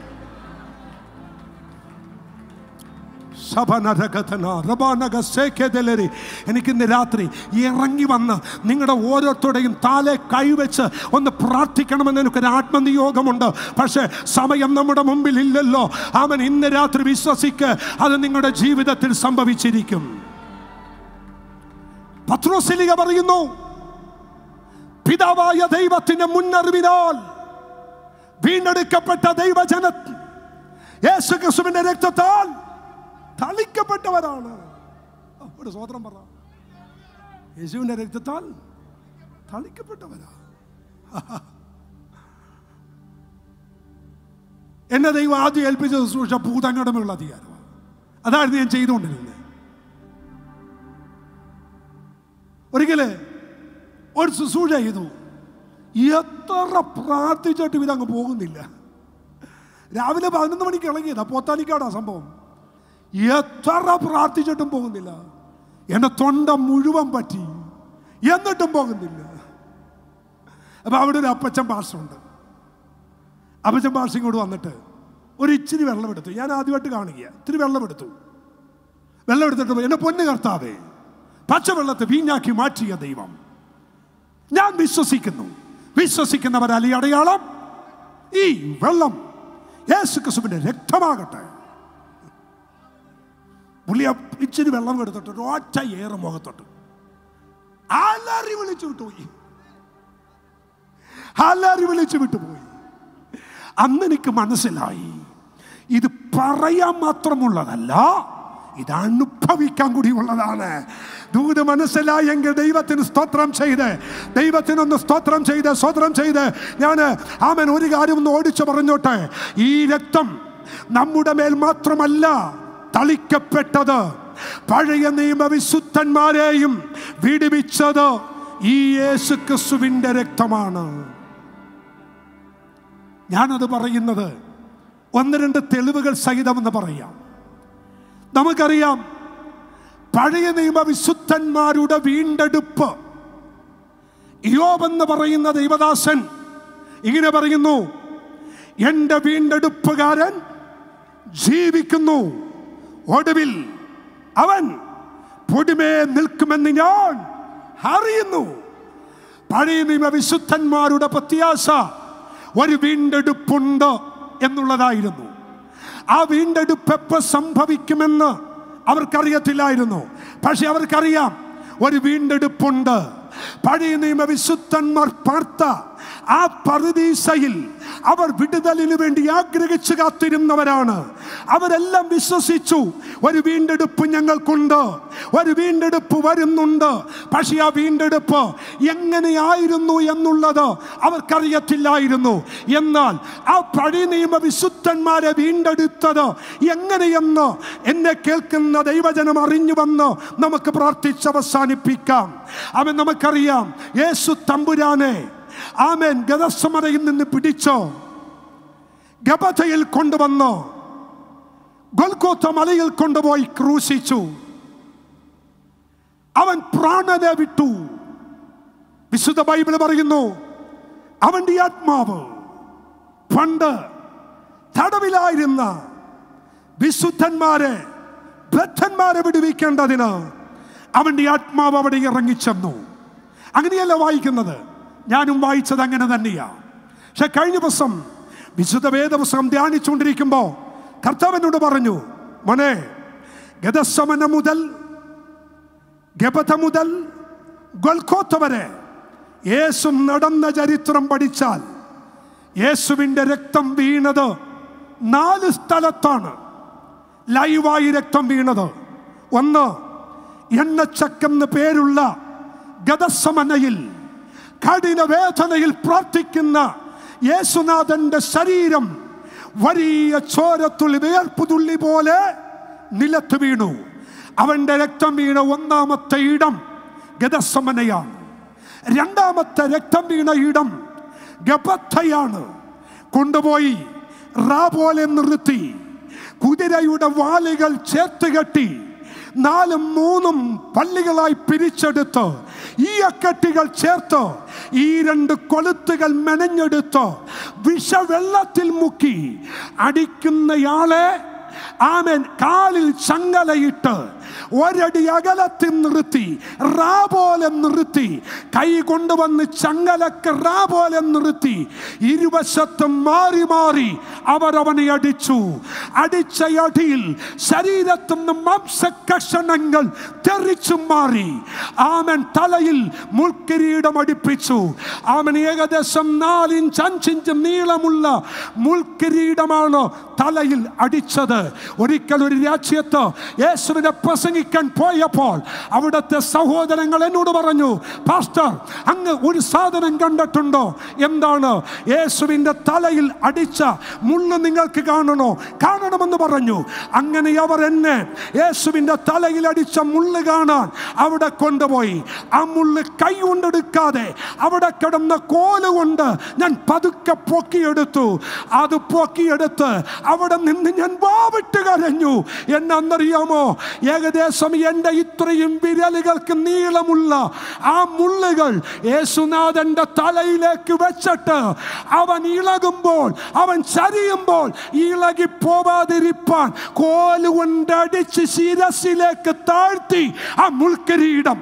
എനിക്കിന്ന് രാത്രി ഇറങ്ങി വന്ന് നിങ്ങളുടെ ഓരോരുത്തരുടെയും താലെ കൈവച്ച് ഒന്ന് പ്രാർത്ഥിക്കണമെന്ന് എനിക്കൊരു ആത്മനിയോഗമുണ്ട്. പക്ഷേ സമയം നമ്മുടെ മുമ്പിൽ ഇല്ലല്ലോ. അവൻ ഇന്ന് രാത്രി വിശ്വസിക്ക്, അത് നിങ്ങളുടെ ജീവിതത്തിൽ സംഭവിച്ചിരിക്കും. പത്രോസ്ലീഹ പറയുന്നു, പിതാവായ ദൈവത്തിന്റെ മുന്നറിവിനാൽ വീണ്ടെടുക്കപ്പെട്ട ദൈവജന യേശുക്രിസ്തുവിന്റെ രക്തത്താൽ തളിക്കപ്പെട്ടവരാണ്. ഒരു സ്വതന്ത്രം പറ, യേശുവിന്റെ രക്തത്താൽ തളിക്കപ്പെട്ടവരാ. എന്നെ ദൈവം ആദ്യം ഏൽപ്പിച്ച ശുശ്രൂഷ ഭൂതങ്ങടമുള്ള അധികാരമാണ്. അതായിരുന്നു ഞാൻ ചെയ്തുകൊണ്ടിരുന്നത്. ഒരിക്കല് ഒരു ശുശ്രൂഷ ചെയ്തു. എത്ര പ്രാർത്ഥിച്ചിട്ടും ഇതങ്ങ് പോകുന്നില്ല. രാവിലെ പതിനൊന്ന് മണിക്ക് ഇളകിയതാ, പോത്താലിക്കാടാ സംഭവം. എത്ര പ്രാർത്ഥിച്ചിട്ടും പോകുന്നില്ല. എന്റെ തൊണ്ട മുഴുവൻ പറ്റി, എന്നിട്ടും പോകുന്നില്ല. അപ്പൊ അവിടെ ഒരു അപ്പച്ചൻ പാർസുണ്ട്. അപ്പച്ചൻ പാർസ് ഇങ്ങോട്ട് വന്നിട്ട് ഒരു ഇച്ചിരി വെള്ളം എടുത്തു. ഞാൻ ആദ്യമായിട്ട് കാണുക. ഇത്തിരി വെള്ളം എടുത്തു. വെള്ളം എടുത്തിട്ട് എന്നെ പൊന്നു കർത്താവേ, പച്ചവെള്ളത്തെ വീഞ്ഞാക്കി മാറ്റിയ ദൈവം ഞാൻ വിശ്വസിക്കുന്നു. വിശ്വസിക്കുന്നവരാൽ ഈ അടയാളം, ഈ വെള്ളം യേശുക്രിസ്തുവിന്റെ രക്തമാകട്ടെ. പുള്ളി ഇച്ചിരി വെള്ളം എടുത്തിട്ട് ഒറ്റ ഏറെ മുഖത്തോട്ട് അലറി വിളിച്ചു വിട്ടുപോയി. അലറി വിളിച്ചു വിട്ടുപോയി. അന്ന് എനിക്ക് മനസ്സിലായി, ഇത് പറയാൻ മാത്രമുള്ളതല്ല, ഇത് അനുഭവിക്കാൻ കൂടിയുള്ളതാണ്. ദൂത് മനസ്സിലായെങ്കിൽ ദൈവത്തിന് സ്തോത്രം ചെയ്ത്, ദൈവത്തിനൊന്ന് സ്തോത്രം ചെയ്ത് സ്തോത്രം ചെയ്ത് ഞാൻ ആമേൻ ഒരു കാര്യം ഒന്ന് ഓടിച്ചു പറഞ്ഞോട്ടെ. ഈ രക്തം നമ്മുടെ മേൽ മാത്രമല്ല തളിക്കപ്പെട്ടത്, പഴയ നിയമ വിശുദ്ധന്മാരെയും വിടുവിച്ചത് ഈ യേശുക്രിസ്തുവിന്റെ രക്തമാണ്. ഞാനത് പറയുന്നത് ഒന്ന് രണ്ട് തെളിവുകൾ സഹിതമെന്ന് പറയാം. നമുക്കറിയാം, പഴയ നിയമ വിശുദ്ധന്മാരുടെ വീണ്ടെടുപ്പ്. യോബ് എന്ന് പറയുന്ന ദൈവദാസൻ ഇങ്ങനെ പറയുന്നു, എൻ്റെ വീണ്ടെടുപ്പുകാരൻ ജീവിക്കുന്നു, ഒടുവിൽ അവൻ പൊടിമേ നിൽക്കുമെന്ന് ഞാൻ അറിയുന്നു. പഴയ നിയമ വിശുദ്ധന്മാരുടെ പ്രത്യാശ ഒരു വീണ്ടെടുപ്പുണ്ട് എന്നുള്ളതായിരുന്നു. ആ വീണ്ടെടുപ്പ് എപ്പോൾ സംഭവിക്കുമെന്ന് അവർക്കറിയത്തില്ലായിരുന്നു. പക്ഷെ അവർക്കറിയാം ഒരു വീണ്ടെടുപ്പുണ്ട്. പഴയ നിയമ വിശുദ്ധന്മാർ പാർത്ത ആ പറുദീസയിൽ അവർ വിടുതലിന് വേണ്ടി ആഗ്രഹിച്ചു കാത്തിരുന്നവരാണ്. അവരെല്ലാം വിശ്വസിച്ചു, ഒരു വീണ്ടെടുപ്പ് ഞങ്ങൾക്കുണ്ട്, ഒരു വീണ്ടെടുപ്പ് വരുന്നുണ്ട്. പക്ഷെ ആ വീണ്ടെടുപ്പ് എങ്ങനെയായിരുന്നു എന്നുള്ളത് അവർക്കറിയത്തില്ലായിരുന്നു. എന്നാൽ ആ പഴയ നിയമ വിശുദ്ധന്മാരെ വീണ്ടെടുത്തത് എങ്ങനെയെന്ന് എന്നെ കേൾക്കുന്ന ദൈവജനം അറിഞ്ഞുവെന്ന് നമുക്ക് പ്രാർത്ഥിച്ച് അവസാനിപ്പിക്കാം. അവൻ നമുക്കറിയാം, യേശു തമ്പുരാനെ ആമേൻ ഗദസമനയിൽ നിന്ന് പിടിച്ചോ ഗബതയിൽ കൊണ്ടുവന്നോ ഗൊൽഗോഥ മലയിൽ കൊണ്ടുപോയി ക്രൂശിച്ചു. അവൻ പ്രാണനെ വിട്ടു. വിശുദ്ധ ബൈബിൾ പറയുന്നു, അവന്റെ ആത്മാവ് പണ്ട് തടവിലായിരുന്ന വിശുദ്ധന്മാരെ ബദ്ധന്മാരെ വിടുവിക്കേണ്ടതിന് അവന്റെ ആത്മാവ് അവിടെ ഇറങ്ങിച്ചെന്നു. അങ്ങനെയല്ല വായിക്കുന്നത്, ഞാനും വായിച്ചത് അങ്ങനെ തന്നെയാ. പക്ഷെ കഴിഞ്ഞ ദിവസം വിശുദ്ധ വേദപുസ്തകം ധ്യാനിച്ചുകൊണ്ടിരിക്കുമ്പോൾ കർത്താവിനോട് പറഞ്ഞു, മോനെ, ഗദസമന മുതൽ ഗബത മുതൽ ഗൊൽഗോഥ വരെ യേശു നടന്ന ചരിത്രം പഠിച്ചാൽ യേശുവിൻ്റെ രക്തം വീണത് നാല് സ്ഥലത്താണ്. ലൈവായി രക്തം വീണത് ഒന്ന്, എണ്ണച്ചക്കെന്ന് പേരുള്ള ഗദസമനയിൽ കഠിന വേദനയിൽ പ്രാർത്ഥിക്കുന്ന യേശുനാഥന്റെ ശരീരം വലിയ ചോരത്തുള്ളി വേർപ്പുതുള്ളി പോലെ നിലത്ത് വീണു. അവന്റെ രക്തം വീണ ഒന്നാമത്തെ ഇടം ഗദസമനയാണ്. രണ്ടാമത്തെ രക്തം വീണ ഇടം ഗബത്തയാണ്. കൊണ്ടുപോയി റാ പോലെ നിർത്തി കുതിരയുടെ വാലുകൾ ചേർത്ത് കെട്ടി നാലും മൂന്നും പള്ളികളായി പിരിച്ചെടുത്ത് ഈ അക്കട്ടികൾ ചേർത്ത് ഈ രണ്ട് കൊളുത്തുകൾ മെനഞ്ഞെടുത്ത് വിഷവെള്ളത്തിൽ മുക്കി അടിക്കുന്നയാളെ ആമേൻ കാലിൽ ചങ്ങലയിട്ട് ഒരടി അകലത്തിൽ നിർത്തി റാ പോലെ നിർത്തി കൈ കൊണ്ടുവന്ന് ചങ്ങലക്ക് റാ പോലെ നിർത്തി ഇരുവശത്തും മാറി മാറി അവർ അവനെ അടിച്ചു. അടിച്ച അടിയിൽ ശരീരത്തിൽ നിന്ന് മാംസകഷണങ്ങൾ തെറിച്ചു മാറി. ആമൻ തലയിൽ മുൾക്കിരീടം അടിപ്പിച്ചു. ആമൻ ഏകദേശം നാലിഞ്ച് അഞ്ചിഞ്ച് നീളമുള്ള മുൾക്കിരീടമാണ് തലയിൽ അടിച്ചത്. ഒരിക്കൽ ഒരു രാജ്യത്ത് യേശുവിനെ പ്രസംഗിക്കാൻ പോയപ്പോൾ അവിടുത്തെ സഹോദരങ്ങൾ എന്നോട് പറഞ്ഞു, പാസ്റ്റർ അങ്ങ് ഒരു സാധനം കണ്ടിട്ടുണ്ടോ? എന്താണ്? യേശുവിൻ്റെ തലയിൽ അടിച്ച മുള്ള് നിങ്ങൾക്ക് കാണണോ? കാണണമെന്ന് പറഞ്ഞു. അങ്ങനെ അവർ എന്നെ യേശുവിൻ്റെ തലയിൽ അടിച്ച മുള്ള് കാണാൻ അവിടെ കൊണ്ടുപോയി. ആ മുള്ള് കൈ കൊണ്ടെടുക്കാതെ അവിടെ കിടന്ന കോലുകൊണ്ട് ഞാൻ പതുക്കെ പൊക്കിയെടുത്തു. അത് പൊക്കിയെടുത്ത് അവിടെ നിന്ന് ഞാൻ വാവിട്ട് കരഞ്ഞു. എന്നറിയാമോ? ഏകദേശം എൻ്റെ ഇത്രയും വിരലുകൾക്ക് നീളമുള്ള ആ മുള്ളുകൾ യേശുനാഥന്റെ തലയിലേക്ക് വെച്ചിട്ട് അവൻ ഇളകുമ്പോൾ, അവൻ ചരിയുമ്പോൾ ഇളകി പോവാതിരിപ്പാൻ കോലുകൊണ്ട് അടിച്ച് ശിരസിലേക്ക് താഴ്ത്തി ആ മുൾക്കിരീടം,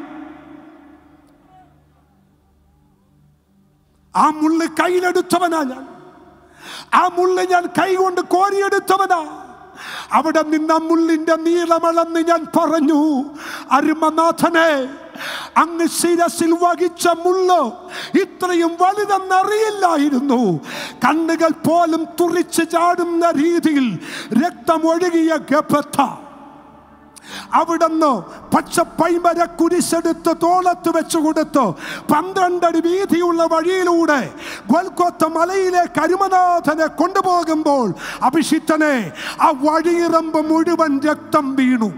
ആ മുള്ള് കയ്യിലെടുത്തവനാ ഞാൻ. ആ മുള്ള് ഞാൻ കൈകൊണ്ട് കോരിയെടുത്തവനാ. അവിടെ നിന്ന് മുള്ളിന്റെ നീളമളന്ന് ഞാൻ പറഞ്ഞു, അരുമനാഥനെ, അങ്ങ് ശിരസിൽ വഹിച്ച മുള്ള് ഇത്രയും വലുതെന്നറിയില്ലായിരുന്നു. കണ്ണുകൾ പോലും തുറിച്ച് ചാടുന്ന രീതിയിൽ രക്തമൊഴുകിയ ഗബത്ത. അവിടുന്ന് പച്ച പൈമര കുരിശെടുത്ത് തോളത്ത് വെച്ചു കൊടുത്ത് പന്ത്രണ്ടടി വീതിയുള്ള വഴിയിലൂടെ ഗൊൽഗോത്ത മലയിലേക്ക് അരുമനാഥനെ കൊണ്ടുപോകുമ്പോൾ അഭിഷിക്തനെ ആ വഴിയിറമ്പ് മുഴുവൻ രക്തം വീണു.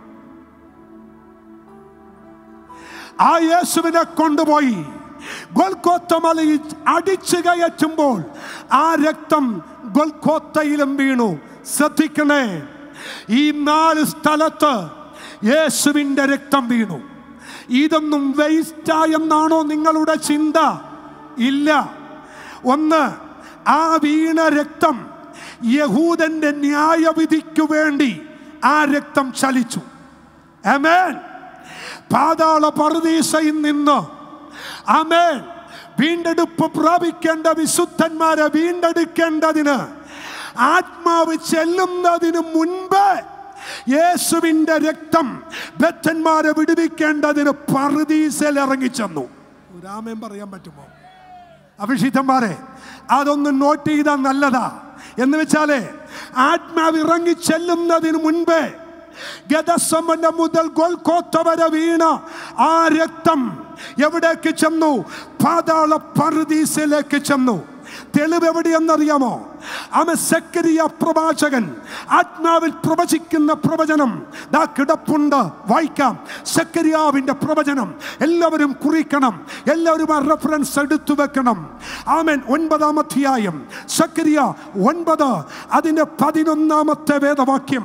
ആ യേശുവിനെ കൊണ്ടുപോയി ഗൊൽഗോത്ത മലയിൽ അടിച്ചു കയറ്റുമ്പോൾ ആ രക്തം ഗൊൽഗോത്തയിലും വീണു. ശ്രദ്ധിക്കണേ, ഈ നാല് സ്ഥലത്ത് യേശുവിൻ്റെ രക്തം വീണു. ഇതൊന്നും വേസ്റ്റായെന്നാണോ നിങ്ങളുടെ ചിന്ത? ഇല്ല. ഒന്ന്, ആ വീണ രക്തം യഹൂദന്റെ ന്യായവിധിക്കു വേണ്ടി ആ രക്തം ചലിച്ചു. ആമേൻ. പാതാള പറുദീസയിൽ നിന്ന് ആമേൻ വീണ്ടെടുപ്പ് പ്രാപിക്കേണ്ട വിശുദ്ധന്മാരെ വീണ്ടെടുക്കേണ്ടതിന് ആത്മാവ് ചെല്ലുന്നതിന് മുൻപ് യേശുവിന്റെ രക്തം ബദ്ധന്മാരെ വിടുവിക്കേണ്ടതിന് പറുദീസയിൽ ഇറങ്ങിച്ചെന്നു. രാമൻ പറയാൻ പറ്റുമോ? അഭിഷിക്തന്മാരെ, അതൊന്ന് നോട്ട് ചെയ്താൽ നല്ലതാ. എന്ന് വെച്ചാലേ ആത്മാവ് ഇറങ്ങി ചെല്ലുന്നതിന് മുൻപേ ഗദസമന മുതൽ ഗൊൽഗോത്ത വരെ വീണ ആ രക്തം എവിടേക്ക് ചെന്നു? പാതാള പറുദീസയിലേക്ക് ചെന്നു. തെളിവ് എവിടെയെന്നറിയാമോ? അവൻ സെക്കരിയ പ്രവാചകൻ ആത്മാവിൽ പ്രവചിക്കുന്ന പ്രവചനം ദാ കിടപ്പുണ്ട്, വായിക്കാം. സെക്കരിയാവിന്റെ പ്രവചനം എല്ലാവരും കുറിക്കണം, എല്ലാവരും ആ റെഫറൻസ് എടുത്തു വെക്കണം. ആമേൻ. ഒൻപതാം അധ്യായം സെക്കരിയ ഒൻപത്, അതിന്റെ പതിനൊന്നാമത്തെ വേദവാക്യം.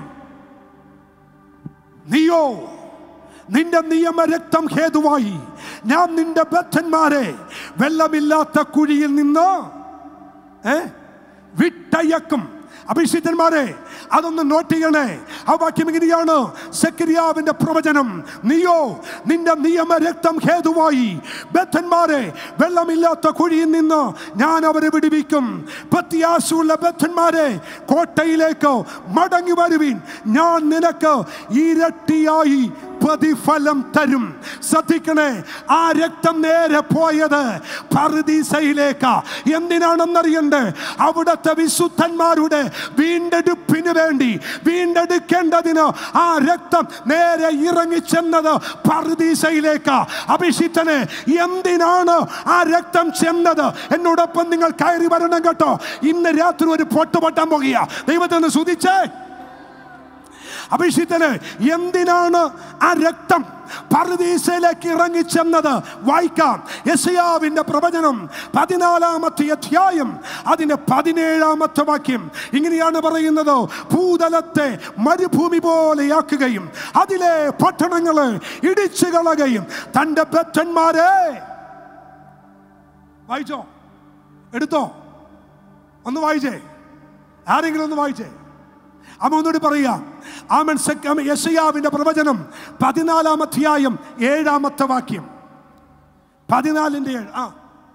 നീയോ നിന്റെ നിയമ രക്തം ഹേതുവായി ഞാൻ നിന്റെ ബദ്ധന്മാരെ വെള്ളമില്ലാത്ത കുഴിയിൽ നിന്ന് ഏ വിട്ടയക്കും. അഭിഷിക്തന്മാരെ, അതൊന്ന് നോട്ട് ചെയ്യണേ. ആ വാക്യം ഇങ്ങനെയാണ്, സെക്കരിയാവിന്റെ പ്രവചനം. നീയോ നിന്റെ നിയമ രക്തം ഹേതുവായി ബദ്ധന്മാരെ വെള്ളമില്ലാത്ത കുഴിയിൽ നിന്ന് ഞാൻ അവരെ വിടുവിക്കും. പ്രത്യാശയുള്ള ബദ്ധന്മാരെ കോട്ടയിലേക്ക് മടങ്ങി വരുവിൻ, ഞാൻ നിനക്ക് ഇരട്ടിയായി പ്രതിഫലം തരും. ശ്രദ്ധിക്കണേ, ആ രക്തം നേരെ പോയത് പറുദീസയിലേക്ക്. എന്തിനാണെന്നറിയണ്ടേ? അവിടുത്തെ വിശുദ്ധന്മാരുടെ വീണ്ടെടുപ്പിന് വേണ്ടി, വീണ്ടെടുക്കേണ്ടതിന് ആ രക്തം നേരെ ഇറങ്ങിച്ചെന്നത് പറുദീസയിലേക്ക്. അഭിഷിക്തനെ, എന്തിനാണ് ആ രക്തം ചെന്നത്? എന്നോടൊപ്പം നിങ്ങൾ കയറി വരണം കേട്ടോ. ഇന്ന് രാത്രി ഒരു പൊട്ട് പൊട്ടാൻ പോകുക. ദൈവത്തെ ഒന്ന് സ്തുതിച്ചേ. അഭിഷിക്തന് എന്തിനാണ് ആ രക്തം പറുദീസയിലേക്ക് ഇറങ്ങിച്ചെന്നത് വായിക്കാം. യെശയ്യാവിന്റെ പ്രവചനം പതിനാലാമത്തെ അധ്യായം അതിന്റെ പതിനേഴാമത്തെ വാക്യം ഇങ്ങനെയാണ് പറയുന്നത്: ഭൂതലത്തെ മരുഭൂമി പോലെയാക്കുകയും അതിലെ പട്ടണങ്ങളെ ഇടിച്ചു കളയുകയും തന്റെ ബദ്ധന്മാരെ. വായിച്ചോ? എടുത്തോ? ഒന്ന് വായിച്ചേ. ആരെങ്കിലും ഒന്ന് വായിച്ചേ. അമ്മ ഒന്നുകൂടി പറയാം. ആമൻ. യെശയ്യാവിന്റെ പ്രവചനം പതിനാലാം അധ്യായം ഏഴാമത്തെ വാക്യം. പതിനാലിന്റെ ഏഴ്. ആ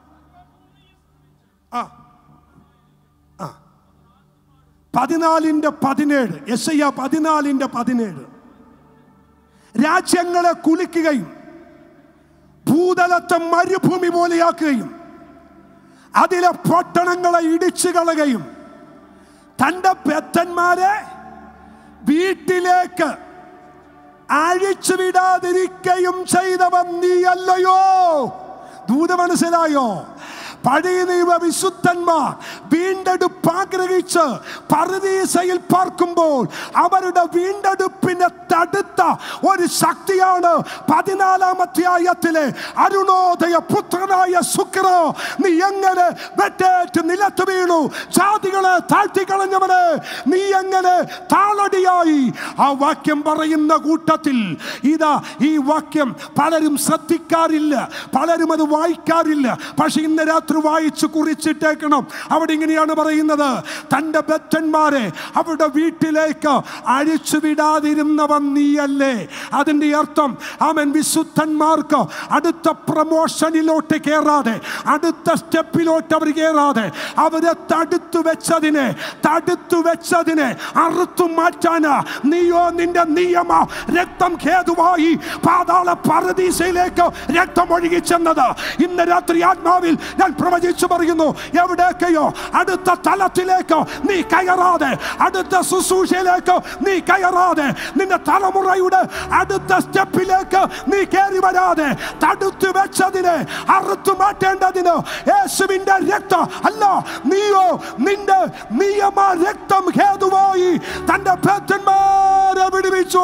ആ ആ പതിനാലിന്റെ പതിനേഴ്. യെശയ്യാ പതിനാലിന്റെ പതിനേഴ്. രാജ്യങ്ങളെ കുലുക്കുകയും ഭൂതലത്തെ മരുഭൂമി പോലെയാക്കുകയും അതിലെ പട്ടണങ്ങളെ ഇടിച്ചു കളയുകയും തന്റെ ബദ്ധന്മാരെ വീട്ടിലേക്ക് അഴിച്ചു വിടാതിരിക്കുകയും ചെയ്തവൻ നീയല്ലയോ? ദൂത മനസ്സിലായോ? പഴയ നിയമ വിശുദ്ധന്മാർ വീണ്ടെടുപ്പ് ആഗ്രഹിച്ച് പറുദീസയിൽ പാർക്കുമ്പോൾ അവരുടെ വീണ്ടെടുപ്പിനെ തടുത്ത ഒരു ശക്തിയാണ് പതിനാലാം അധ്യായത്തിലെ അരുണോദയ പുത്രനായ ശുക്ര. നീ എങ്ങനെ വെട്ടേറ്റ് നിലത്ത് വീണു? ജാതികളെ താഴ്ത്തിക്കളഞ്ഞവനെ നീ എങ്ങനെ താളടിയായി? ആ വാക്യം പറയുന്ന കൂട്ടത്തിൽ ഇതാ ഈ വാക്യം പലരും ശ്രദ്ധിക്കാറില്ല, പലരും അത് വായിക്കാറില്ല. പക്ഷെ ഇന്ന് രാത്രി വായിച്ചു കുറിച്ചിട്ടേക്കണം. അവിടെ ഇങ്ങനെയാണ് പറയുന്നത്: തന്റെ ബദ്ധന്മാരെ അവരുടെ വീട്ടിലേക്ക് അഴിച്ചുവിടാതിരുന്നവൻ നീയല്ലേ? അതിന്റെ അർത്ഥം അവൻ വിശുദ്ധന്മാർക്ക് അടുത്ത പ്രമോഷനിലോട്ട് കയറാതെ, അടുത്ത സ്റ്റെപ്പിലോട്ട് അവർ കയറാതെ അവരെ തടുത്തു വെച്ചതിനെ തടുത്തു വെച്ചതിനെ അറുത്തു മാറ്റാന് നീയോ നിന്റെ നിയമ രക്തം ഹേതുവായി പാതാള പറുദീസയിലേക്ക് രക്തം ഒഴുകിച്ചെന്നത് ഇന്ന് രാത്രി ആത്മാവിൽ ഞാൻ പ്രവചിച്ചു പറയുന്നു. എവിടേക്കയോ അടുത്ത തലത്തിലേക്ക് നീ കയറാതെ, അടുത്ത ശുശ്രൂഷയിലേക്ക് നീ കയറാതെ, നിന്റെ തലമുറയുടെ അടുത്ത സ്റ്റെപ്പിലേക്ക് നീ കയറി വരാതെ തടുത്തു വെച്ചതിനെ അറുത്തു മാറ്റേണ്ടതിന് യേശുവിന്റെ രക്തം അല്ല, നീയോ നിന്റെ നിയമ രക്തം ഹേതുവായി തന്റെ ഭക്തന്മാരെ വിടുവിച്ചു.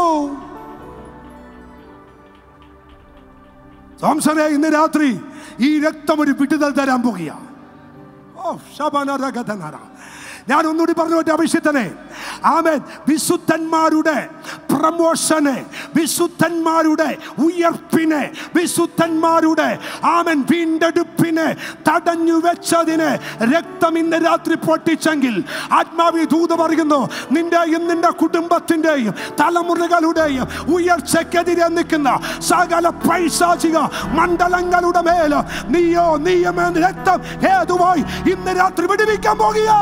സംസരെ ഇന്ന് രാത്രി ഈ രക്തം ഒരു വിടുതൽ തരാൻ പോകുക. ഓ ശബനരഗതനര. ഞാൻ ഒന്നുകൂടി പറഞ്ഞു അഭിഷിക്തനെ. ആമേൻ. വിശുദ്ധന്മാരുടെ പ്രമോഷനെ, വിശുദ്ധന്മാരുടെ ഉയർപ്പിനെ, വിശുദ്ധന്മാരുടെ ആമേൻ വീണ്ടെടുപ്പിനെ തടഞ്ഞു വെച്ചതിനെ രക്തം ഇന്ന് രാത്രി പൊട്ടിച്ചെങ്കിൽ ആത്മാവി ദൂത പറയുന്നു, നിന്റെയും നിന്റെ കുടുംബത്തിന്റെയും തലമുറകളുടെയും ഉയർച്ചക്കെതിരെ നിൽക്കുന്ന സകല പൈശാചിക മണ്ഡലങ്ങളുടെ മേൽ നീയോ നീയമേ രക്തം ഹേതുവായി ഇന്ന് രാത്രി വിടുവിക്കാൻ പോകുകയോ?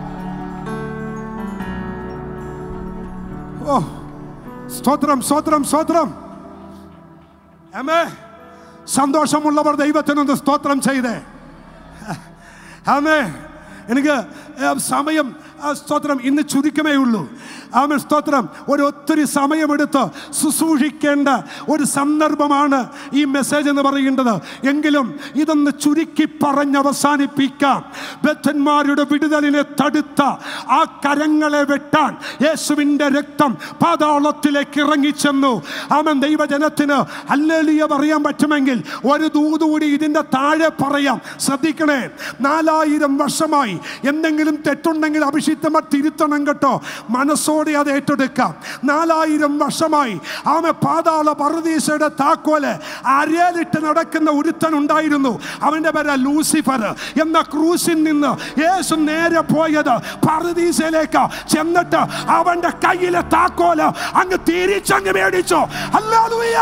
ഓ സ്തോത്രം, സ്തോത്രം, സ്തോത്രം. ആമേ. സന്തോഷമുള്ളവർ ദൈവത്തിനൊന്ന് സ്തോത്രം ചെയ്തേ. ആമേ. എനിക്ക് സമയം സ്തോത്രം ഇന്ന് ചുരുക്കമേ ഉള്ളൂ. ആമേൻ. സ്തോത്രം. ഒരു ഒത്തിരി സമയമെടുത്ത് ശുശ്രൂഷിക്കേണ്ട ഒരു സന്ദർഭമാണ് ഈ മെസ്സേജ് എന്ന് പറയുന്നത്. എങ്കിലും ഇതൊന്ന് ചുരുക്കി പറഞ്ഞ് അവസാനിപ്പിക്കാം. ബദ്ധന്മാരുടെ വിടുതലിനെ തടുത്ത ആ കരങ്ങളെ വെട്ടാൻ യേശുവിൻ്റെ രക്തം പാതാളത്തിലേക്ക് ഇറങ്ങിച്ചെന്നു. ആമേൻ. ദൈവജനത്തിന് ഹല്ലേലൂയ പറയാൻ പറ്റുമെങ്കിൽ ഒരു ദൂതുകൂടി ഇതിൻ്റെ താഴെ പറയാം. ശ്രദ്ധിക്കണേ. നാലായിരം വർഷമായി എന്തെങ്കിലും തെറ്റുണ്ടെങ്കിൽ അഭിഷിക്തന്മാർ തിരുത്തണം കേട്ടോ. മനസ്സോടെ അത് ഏറ്റെടുക്കാം. നാലായിരം വർഷമായി ആമ പാതാള പറുദീസയുടെ താക്കോല് അരയിലിട്ട് നടക്കുന്ന ഒരുത്തൻ ഉണ്ടായിരുന്നു. അവന്റെ പേര് ലൂസിഫർ. എന്ന ക്രൂസിൽ നിന്ന് യേശു നേരെ പോയത് പറുദീസയിലേക്ക് ചെന്നിട്ട് അവന്റെ കയ്യിലെ താക്കോല് അങ്ങ് തിരിച്ചങ്ങ് മേടിച്ചു. ഹല്ലേലൂയ.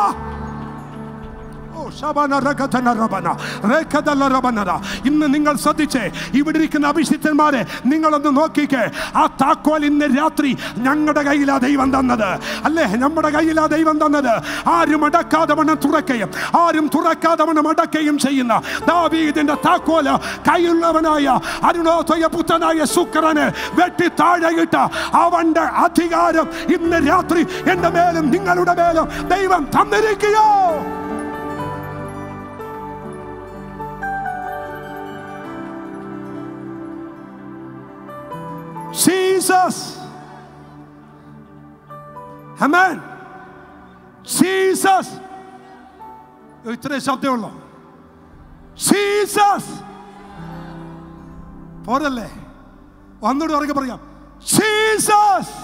ഇന്ന് നിങ്ങൾ ശ്രദ്ധിച്ചേ. ഇവിടെ ഇരിക്കുന്ന അഭിഷിക്തന്മാരെ നിങ്ങളൊന്ന് നോക്കിക്കേ. ആ താക്കോൽ ഇന്ന് രാത്രി ഞങ്ങളുടെ കയ്യിലാ ദൈവം തന്നത്, അല്ലേ? നമ്മുടെ കയ്യിലാ ദൈവം തന്നത്. ആരും അടക്കാതെ വണ്ണം തുറക്കുകയും ആരും തുറക്കാതെ വണ്ണം അടക്കുകയും ചെയ്യുന്ന ദാവീദിന്റെ താക്കോല് കയ്യിലുള്ളവനായ അരുണോദയ പുത്രനായ ശുക്രനെ വെട്ടി താഴെയിട്ട അവന്റെ അധികാരം ഇന്ന് രാത്രി എന്റെ മേലും നിങ്ങളുടെ മേലും ദൈവം തന്നിരിക്കുകയോ? Jesus. ആമേൻ. ജീസസ്. ഇത്രേ ശബ്ദമുള്ളൂ. ജീസസ്. പോരല്ലേ? ഒന്നുകൂടി ഉറക്കെ പറയാം. ജീസസ്.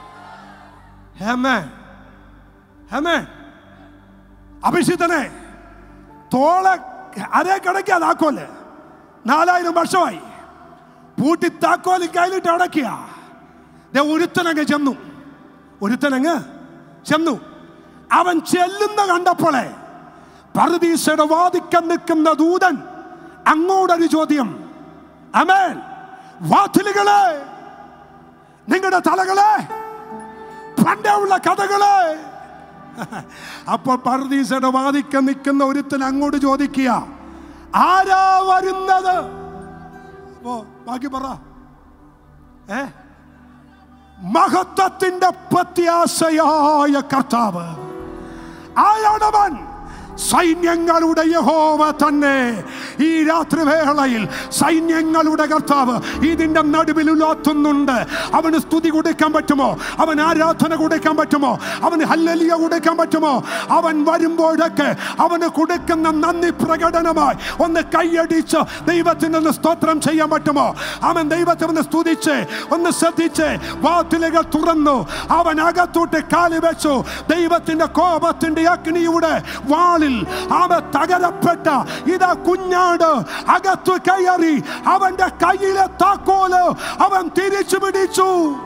ആമേൻ. ആമേൻ. അഭിഷിക്തനെ തോളെ അരേ കിടക്കിയ താക്കോല് നാലായിരം വർഷമായി പൂട്ടി താക്കോല് കയ്യിലിട്ട് അടക്കിയ ഒരുത്തനങ്ങ് ചെന്നു. ഒരുത്തനങ്ങ് ചെന്നു. അവൻ ചെല്ലുന്ന കണ്ടപ്പോളെ പറുദീസയുടെ വാതിക്കൽ നിൽക്കുന്ന ദൂതൻ അങ്ങോട്ടൊരു ചോദ്യം. ആമേൻ. വാതിലുകളെ, നിങ്ങളുടെ തലകളെ, പണ്ടേ ഉള്ള കഥകളെ. അപ്പോൾ പറുദീസയുടെ വാതിക്കൽ നിൽക്കുന്ന ഒരുത്തൻ അങ്ങോട്ട് ചോദിക്കുക, ആരാ വരുന്നത്? ഓ ബാക്കി പറ. ഏ മഹത്വത്തിന്റെ പ്രത്യാശയായ കർത്താവ് ആരാണവൻ? സൈന്യങ്ങളുടെ യഹോവ തന്നെ. ഈ രാത്രിവേളയിൽ സൈന്യങ്ങളുടെ കർത്താവ് ഇതിന്റെ നടുവിൽ ഉലാത്തുന്നുണ്ട്. അവന് സ്തുതി കൊടുക്കാൻ പറ്റുമോ? അവൻ ആരാധന കൊടുക്കാൻ പറ്റുമോ? അവന് ഹല്ലേലൂയ കൊടുക്കാൻ പറ്റുമോ? അവൻ വരുമ്പോഴൊക്കെ അവന് കൊടുക്കുന്ന നന്ദി പ്രകടനമായി ഒന്ന് കൈയടിച്ച് ദൈവത്തിന് ഒന്ന് സ്തോത്രം ചെയ്യാൻ പറ്റുമോ? അവൻ ദൈവത്തെ ഒന്ന് സ്തുതിച്ച് ഒന്ന് ശ്രദ്ധിച്ച് വാതിലുകൾ തുറന്നു. അവൻ അകത്തോട്ട് കാല് വെച്ചു. ദൈവത്തിന്റെ കോപത്തിന്റെ അഗ്നിയുടെ വാളിൽ അവൻ തകരപ്പെട്ട ഇതാ കുഞ്ഞാട് അകത്ത് കയറി അവന്റെ കയ്യിലെ താക്കോല് അവൻ തിരിച്ചു പിടിച്ചു.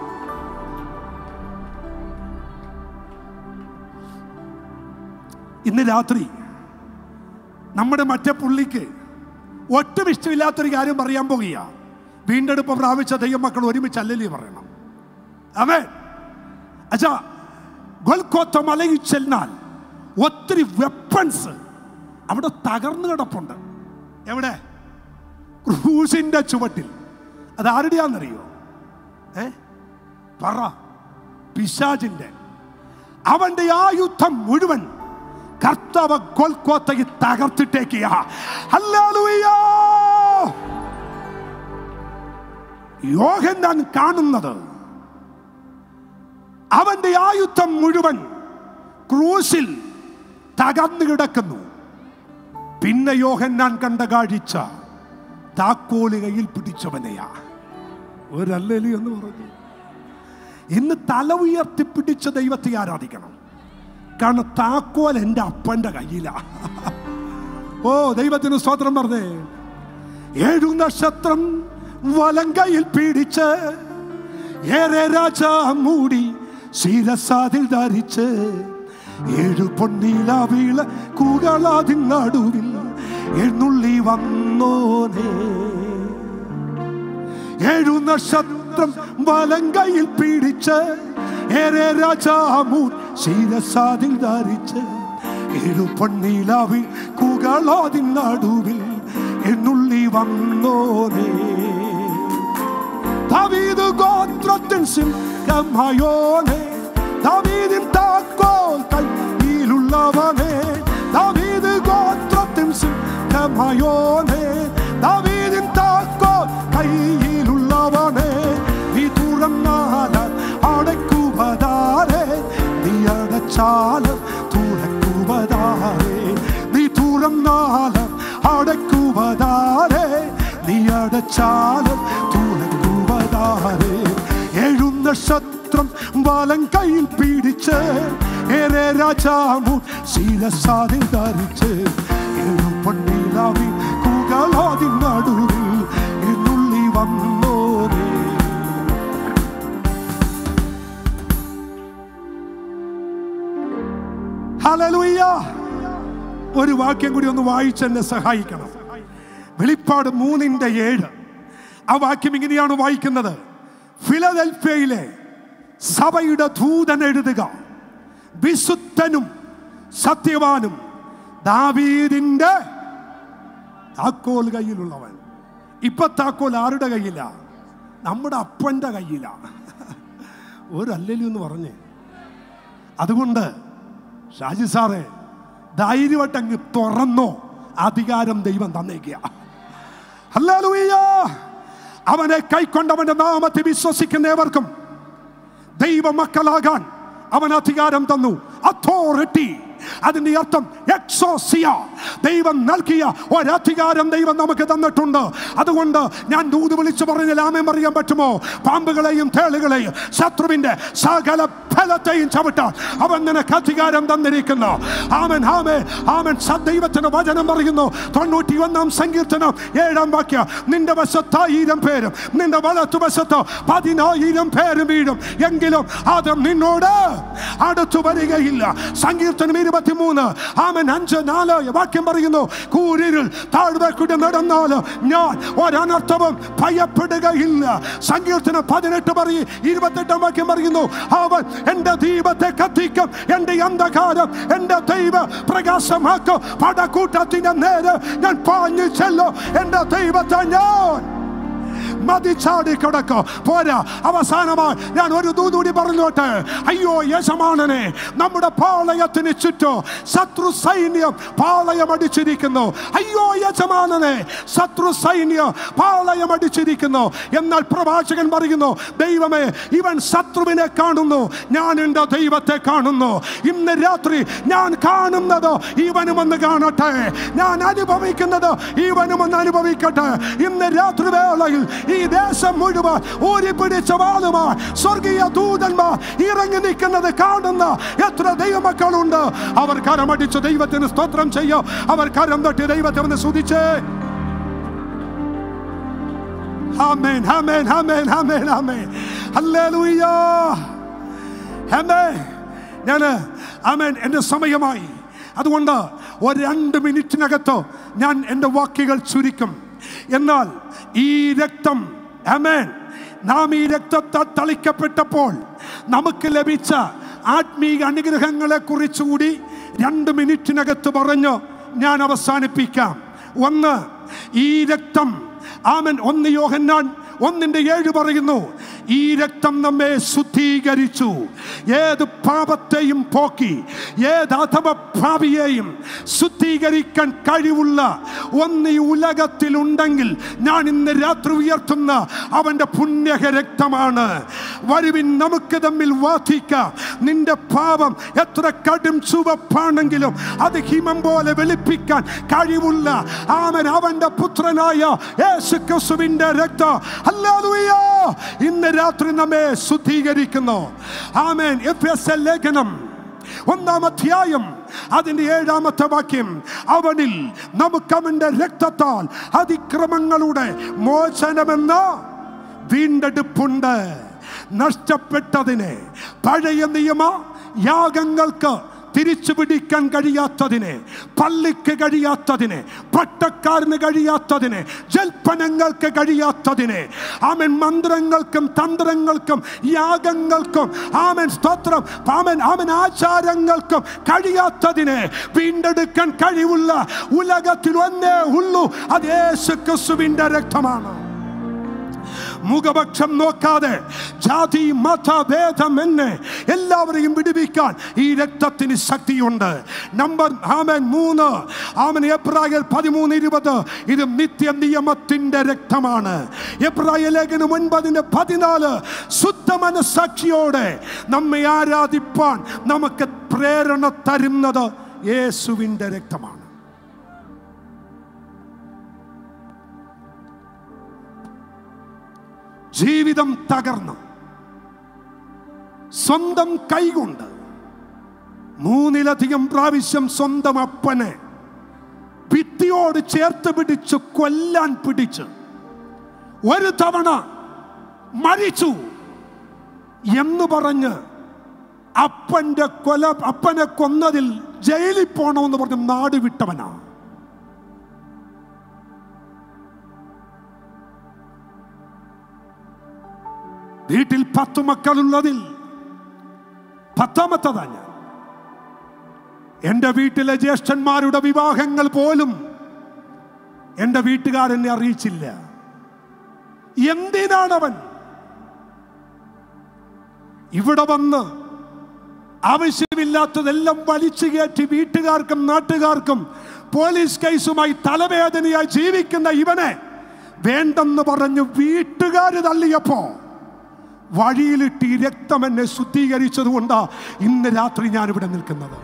ഇന്ന് രാത്രി നമ്മുടെ മറ്റേ പുള്ളിക്ക് ഒട്ടും ഇഷ്ടമില്ലാത്തൊരു കാര്യം പറയാൻ പോകുക. വീണ്ടെടുപ്പ് പ്രാപിച്ച ദൈവമക്കൾ ഒരുമിച്ച് അല്ലല്ലേ പറയണം. ആമേൻ. അച്ഛാ, ഗൊൽഗോഥ മലയിൽ ചെന്നാൽ ഒത്തിരി വെപ്പൺസ് അവിടെ തകർന്നു കിടപ്പുണ്ട്. എവിടെ? ക്രൂസിന്റെ ചുവട്ടിൽ. അത് ആരുടെയാണെന്നറിയോ? ഏ പറ. പിശാചിന്റെ. അവന്റെ ആ യുദ്ധം മുഴുവൻ കർത്താവ് ഗൊൽഗോഥയിൽ തകർത്തിട്ടേക്കുക. ഹല്ലേലൂയ. യോഹന്നാൻ കാണുന്നത് അവന്റെ ആയുധം മുഴുവൻ ക്രൂസിൽ തകർന്നു കിടക്കുന്നു. പിന്നെ യോഹന്നാൻ കണ്ട കാഴ്ച താക്കോല് കയ്യിൽ പിടിച്ചവനെയാ. ഒരല്ലേലി എന്ന് പറഞ്ഞു. ഇന്ന് തല ഉയർത്തി പിടിച്ച ദൈവത്തെ ആരാധിക്കണം. കാരണം താക്കോൽ എൻ്റെ അപ്പന്റെ കയ്യിലാ. ഓ ദൈവത്തിന് സ്തോത്രം പറഞ്ഞേ. ഏഴു നക്ഷത്രം വലം കയ്യിൽ പിടിച്ച് ഏറെ രാജാ മൂടി ശിരസാതിൽ ധരിച്ച് ഏഴു പൊന്നീല വീള കൂകളാതിൻ നടുവിൽ എഴുന്നള്ളി വന്നോനേ. ഏഴു നക്ഷത്രം വലം കയ്യിൽ പിടിച്ച് ഏറെ രാജാമൂ ശിരസാതിൽ ധരിച്ച് ഏഴു പൊന്നീല വീള കൂകളാതിൻ നടുവിൽ എഴുന്നള്ളി വന്നോനേ. ദാവീദ് ഗോത്രത്തിൻ സിംഹമായോനേ, ദാവീദിൻ താക്കോൽ കയ്യിലുള്ളവനേ. ദാവീദ് ഗോത്രത്തിൻ സിംഹമായോനേ, ദാവീദിൻ താക്കോൽ കയ്യിലുള്ളവനേ. നീ തുറന്നാൽ അടയ്ക്കുവതാരേ, നീ അടച്ചാലും തുറക്കുവതാരേ. നീ തുറന്നാൽ അടയ്ക്കുവതാരേ, നീ അടച്ചാലും തുറക്കുവതാരേ. ഏഴു നക്ഷത്രം വലം കയ്യിൽ പിടിച്ച് ഏറെ രാജാമു ശിരസാതിൽ ധരിച്ച് ഏഴു പൊന്നിലാവിൽ കൂകളാതിൻ നടുവിൽ എഴുന്നള്ളി വന്നോനേ. ഹല്ലേലൂയ. ഒരു വാക്യം കൂടി ഒന്ന് വായിച്ചെന്നെ സഹായിക്കണം. വെളിപ്പാട് മൂന്നിന്റെ ഏഴ്. ആ വാക്യം ഇങ്ങനെയാണ് വായിക്കുന്നത്. ഫിലദൽഫിയയിലെ സഭയുടെ ദൂതൻ എഴുതുക, വിശുദ്ധനും സത്യവാനും ദാവീദിന്റെ താക്കോൽ കയ്യിലുള്ളവൻ. ഇപ്പൊ താക്കോൽ ആരുടെ കയ്യില? നമ്മുടെ അപ്പന്റെ കയ്യില. ഒരല്ലല്ലോ എന്ന് പറഞ്ഞേ. അതുകൊണ്ട് ഷാജി സാറേ ധൈര്യമായിട്ടങ്ങ് തുറന്നോ, അധികാരം ദൈവം തന്നേക്കുക. ഹല്ലേലൂയ. അവനെ കൈക്കൊണ്ടവന്റെ നാമത്തെ വിശ്വസിക്കുന്നവർക്കും ദൈവ മക്കളാകാൻ അവൻ അധികാരം തന്നു. അതോറിറ്റി, അതിന്റെ അർത്ഥം എക്സോസിയ, ദൈവം നൽകിയ ഒരധികാരം ദൈവം നമുക്ക് തന്നിട്ടുണ്ട്. അതുകൊണ്ട് ഞാൻ ദൂത് വിളിച്ചു പറഞ്ഞാൽ ആമേൻ പറയാൻ പറ്റുമോ? പാമ്പുകളെയും തേളുകളെയും ശത്രുവിന്റെ സകല ഫലത്തെയും ചവിട്ടാൻ അവൻ നിനക്ക് അധികാരം തന്നിരിക്കുന്നു. ആമേൻ, ആമേൻ, ആമേൻ. ദൈവത്തിന്റെ വചനം പറയുന്നു, തൊണ്ണൂറ്റി ഒന്നാം സങ്കീർത്തനം ഏഴാം വാക്യം, നിന്റെ വശത്ത് ആയിരം പേരും നിന്റെ വലത്തുവശത്ത് പതിനായിരം പേരും വീഴും, എങ്കിലും അത് നിന്നോട് അടുത്തു വരികയില്ല. സങ്കീർത്തനം ഇരുപത്തിമൂന്ന് ആമേൻ അഞ്ച് നാല് വാക്യം പറയുന്നു, കൂരിരുൾ താഴ്വരയിൽ നടന്നാലും ഞാൻ ഒരനർത്ഥവും ഭയപ്പെടുകയില്ല. സങ്കീർത്തനം പതിനെട്ട് പറയും ഇരുപത്തെട്ടാം വാക്യം പറയുന്നു, അവൻ എന്റെ ദീപത്തെ കത്തിക്കും, എന്റെ അന്ധകാരം എന്റെ ദൈവ പ്രകാശമാക്കും. പടക്കൂട്ടത്തിന്റെ നേരെ ഞാൻ പാഞ്ഞു ചെല്ലും, എന്റെ ദൈവത്തെ ഞാൻ മതിച്ചാടി കിടക്കോ. പോരാ, അവസാനമായി ഞാൻ ഒരു ദൂതൂടി പറഞ്ഞോട്ടെ. അയ്യോ യജമാനനെ, നമ്മുടെ പാളയത്തിന് ചുറ്റും ശത്രു സൈന്യം പാളയം അടിച്ചിരിക്കുന്നു. അയ്യോ യജമാനനെ, ശത്രു സൈന്യം പാളയം അടിച്ചിരിക്കുന്നു. എന്നാൽ പ്രവാചകൻ പറയുന്നു, ദൈവമേ, ഇവൻ ശത്രുവിനെ കാണുന്നു, ഞാൻ എൻ്റെ ദൈവത്തെ കാണുന്നു. ഇന്ന് രാത്രി ഞാൻ കാണുന്നത് ഇവനും ഒന്ന് കാണട്ടെ, ഞാൻ അനുഭവിക്കുന്നത് ഇവനും ഒന്ന് അനുഭവിക്കട്ടെ. ഇന്ന് രാത്രി വേളയിൽ ഈ ദേശം മുഴുവൻ ഊരി പിടിച്ച വാളുമായി സ്വർഗീയ ദൂതന്മാർ ഇറങ്ങി നിൽക്കുന്നത് കാണുന്ന എത്ര ദൈവമക്കളുണ്ട്. അവർ കരമടിച്ച് ദൈവത്തിന് സ്തോത്രം ചെയ്യോ. അവർ കരം തട്ടി ദൈവത്തെ ഒന്ന് സ്തുതിച്ചേ. ആമേൻ, ആമേൻ, ആമേൻ, ആമേൻ, ആമേൻ. ഹല്ലേലൂയ, ആമേൻ. ഞാൻ ആമേൻ, എൻ്റെ സമയമായി. അതുകൊണ്ട് ഒരു രണ്ട് മിനിറ്റിനകത്ത് ഞാൻ എൻ്റെ വാക്കുകൾ ചുരുക്കും. എന്നാൽ ഈ രക്തം, ആമേൻ, നാം ഈ രക്തത്താൽ തളിക്കപ്പെട്ടപ്പോൾ നമുക്ക് ലഭിച്ച ആത്മീയ അനുഗ്രഹങ്ങളെ കുറിച്ചുകൂടി രണ്ട് മിനിറ്റിനകത്ത് പറഞ്ഞ് ഞാൻ അവസാനിപ്പിക്കാം. ഒന്ന്, ഈ രക്തം, ആമേൻ, ഒന്ന് യോഹന്നാൻ ഒന്നിന്റെ ഏഴ് പറയുന്നു, ഈ രക്തം നമ്മെ ശുദ്ധീകരിച്ചു, ഏത് പാപത്തെയും പോക്കി ഏത് അധമ ഭാവിയെയും ശുദ്ധീകരിക്കാൻ കഴിവുള്ള ഒന്ന് ഈ ഉലകത്തിലുണ്ടെങ്കിൽ ഞാൻ ഇന്ന് രാത്രി ഉയർത്തുന്ന അവൻ്റെ പുണ്യക രക്തമാണ്. വരുവിൻ, നമുക്ക് തമ്മിൽ വാദിക്കാം. നിന്റെ പാപം എത്ര കടും ചുവപ്പാണെങ്കിലും അത് ഹിമം പോലെ വെളുപ്പിക്കാൻ കഴിവുള്ള ആമൻ അവൻ്റെ പുത്രനായ യേശുക്രിസ്തുവിന്റെ രക്തം, ഹല്ലേലൂയ, ഇന്ന് രാത്രി നമ്മെ ശുദ്ധീകരിക്കുന്നു. ആമേൻ. എഫെസ്യ ലേഖനം ഒന്നാം അധ്യായം അതിന്റെ ഏഴാമത്തെ വാക്യം, അവനിൽ നമുക്ക് അവന്റെ രക്തത്താൽ അതിക്രമങ്ങളുടെ മോചനമെന്ന വീണ്ടെടുപ്പുണ്ട്. നഷ്ടപ്പെട്ടതിനെ, പഴയ നിയമ യാഗങ്ങൾക്ക് തിരിച്ചു പിടിക്കാൻ കഴിയാത്തതിനെ, പള്ളിക്ക് കഴിയാത്തതിനെ, പട്ടക്കാരന് കഴിയാത്തതിനെ, ജൽപ്പനങ്ങൾക്ക് കഴിയാത്തതിനെ, ആമൻ, മന്ത്രങ്ങൾക്കും തന്ത്രങ്ങൾക്കും യാഗങ്ങൾക്കും, ആമൻ, സ്തോത്രം, ആമൻ, ആമൻ, ആചാരങ്ങൾക്കും കഴിയാത്തതിനെ വീണ്ടെടുക്കാൻ കഴിവുള്ള ഉലകത്തിൽ ഒന്നേ ഉള്ളൂ, അത് യേശുക്രിസ്തുവിന്റെ രക്തമാണ്. മുഖപക്ഷം നോക്കാതെ ജാതി മത ഭേദമെന്ന് എല്ലാവരെയും വിടുവിക്കാൻ ഈ രക്തത്തിന് ശക്തിയുണ്ട്. നമ്പർ ആമേൻ മൂന്ന്, ആമൻ, എബ്രായർ പതിമൂന്ന് ഇരുപത്, ഇത് നിത്യ നിയമത്തിന്റെ രക്തമാണ്. എബ്രായ ലേഖനം ഒൻപതിന്റെ പതിനാല്, ശുദ്ധ മനസ്സാക്ഷിയോടെ നമ്മെ ആരാധിപ്പാൻ നമുക്ക് പ്രേരണ തരുന്നത് യേശുവിന്റെ രക്തമാണ്. ജീവിതം തകർന്ന് സ്വന്തം കൈകൊണ്ട് മൂന്നിലധികം പ്രാവശ്യം സ്വന്തം അപ്പനെ ഭിത്തിയോട് ചേർത്ത് പിടിച്ച് കൊല്ലാൻ പിടിച്ച് ഒരു തവണ മരിച്ചു എന്ന് പറഞ്ഞ് അപ്പന്റെ കൊല അപ്പനെ കൊന്നതിൽ ജയിലിൽ പോണമെന്ന് പറഞ്ഞ് നാട് വിട്ടവനാ. വീട്ടിൽ പത്തു മക്കളുള്ളതിൽ പത്താമത്തതാ ഞാൻ. എൻ്റെ വീട്ടിലെ ജ്യേഷ്ഠന്മാരുടെ വിവാഹങ്ങൾ പോലും എൻ്റെ വീട്ടുകാരെന്നെ അറിയിച്ചില്ല. എന്തിനാണവൻ ഇവിടെ വന്ന് ആവശ്യമില്ലാത്തതെല്ലാം വലിച്ചു കയറ്റി വീട്ടുകാർക്കും നാട്ടുകാർക്കും പോലീസ് കേസുമായി തലവേദനയായി ജീവിക്കുന്ന ഇവനെ വേണ്ടെന്ന് പറഞ്ഞു വീട്ടുകാർ തള്ളിയപ്പോ വഴിയിലിട്ട് ഈ രക്തം എന്നെ ശുദ്ധീകരിച്ചത് കൊണ്ടാ ഇന്ന് രാത്രി ഞാനിവിടെ നിൽക്കുന്നത്.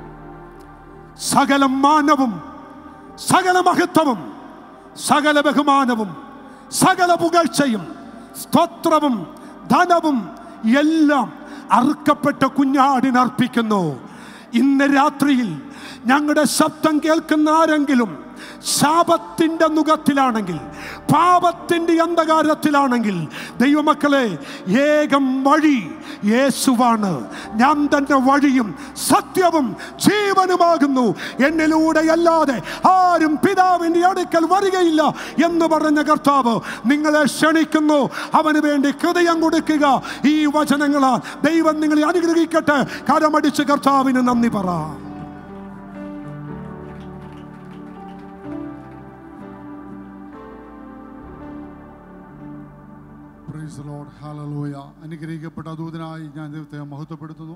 സകല മാനവും സകല മഹത്വവും സകല ബഹുമാനവും സകല പുകഴ്ചയും സ്തോത്രവും ധനവും എല്ലാം അറുക്കപ്പെട്ട കുഞ്ഞാടിനർപ്പിക്കുന്നു. ഇന്ന് രാത്രിയിൽ ഞങ്ങളുടെ ശബ്ദം കേൾക്കുന്ന ആരെങ്കിലും ശാപത്തിൻ്റെ നുകത്തിലാണെങ്കിൽ, പാപത്തിൻ്റെ അന്ധകാരത്തിലാണെങ്കിൽ, ദൈവമക്കളെ, ഏകം വഴി യേശുവാണ്. ഞാൻ തന്നെ വഴിയും സത്യവും ജീവനുമാകുന്നു, എന്നിലൂടെ അല്ലാതെ ആരും പിതാവിൻ്റെ അടുക്കൽ വരികയില്ല എന്ന് പറഞ്ഞ കർത്താവ് നിങ്ങളെ ക്ഷണിക്കുന്നു. അവന് വേണ്ടി ഹൃദയം കൊടുക്കുക. ഈ വചനങ്ങളാൽ ദൈവം നിങ്ങളെ അനുഗ്രഹിക്കട്ടെ. കരമടിച്ച് കർത്താവിന് നന്ദി പറ. പ്രൈസ് ദി ലോർഡ്, ഹല്ലേലൂയ. അനുഗ്രഹിക്കപ്പെട്ട ദൂതനായി ഞാൻ ദൈവത്തെ മഹത്വപ്പെടുത്തുന്നു.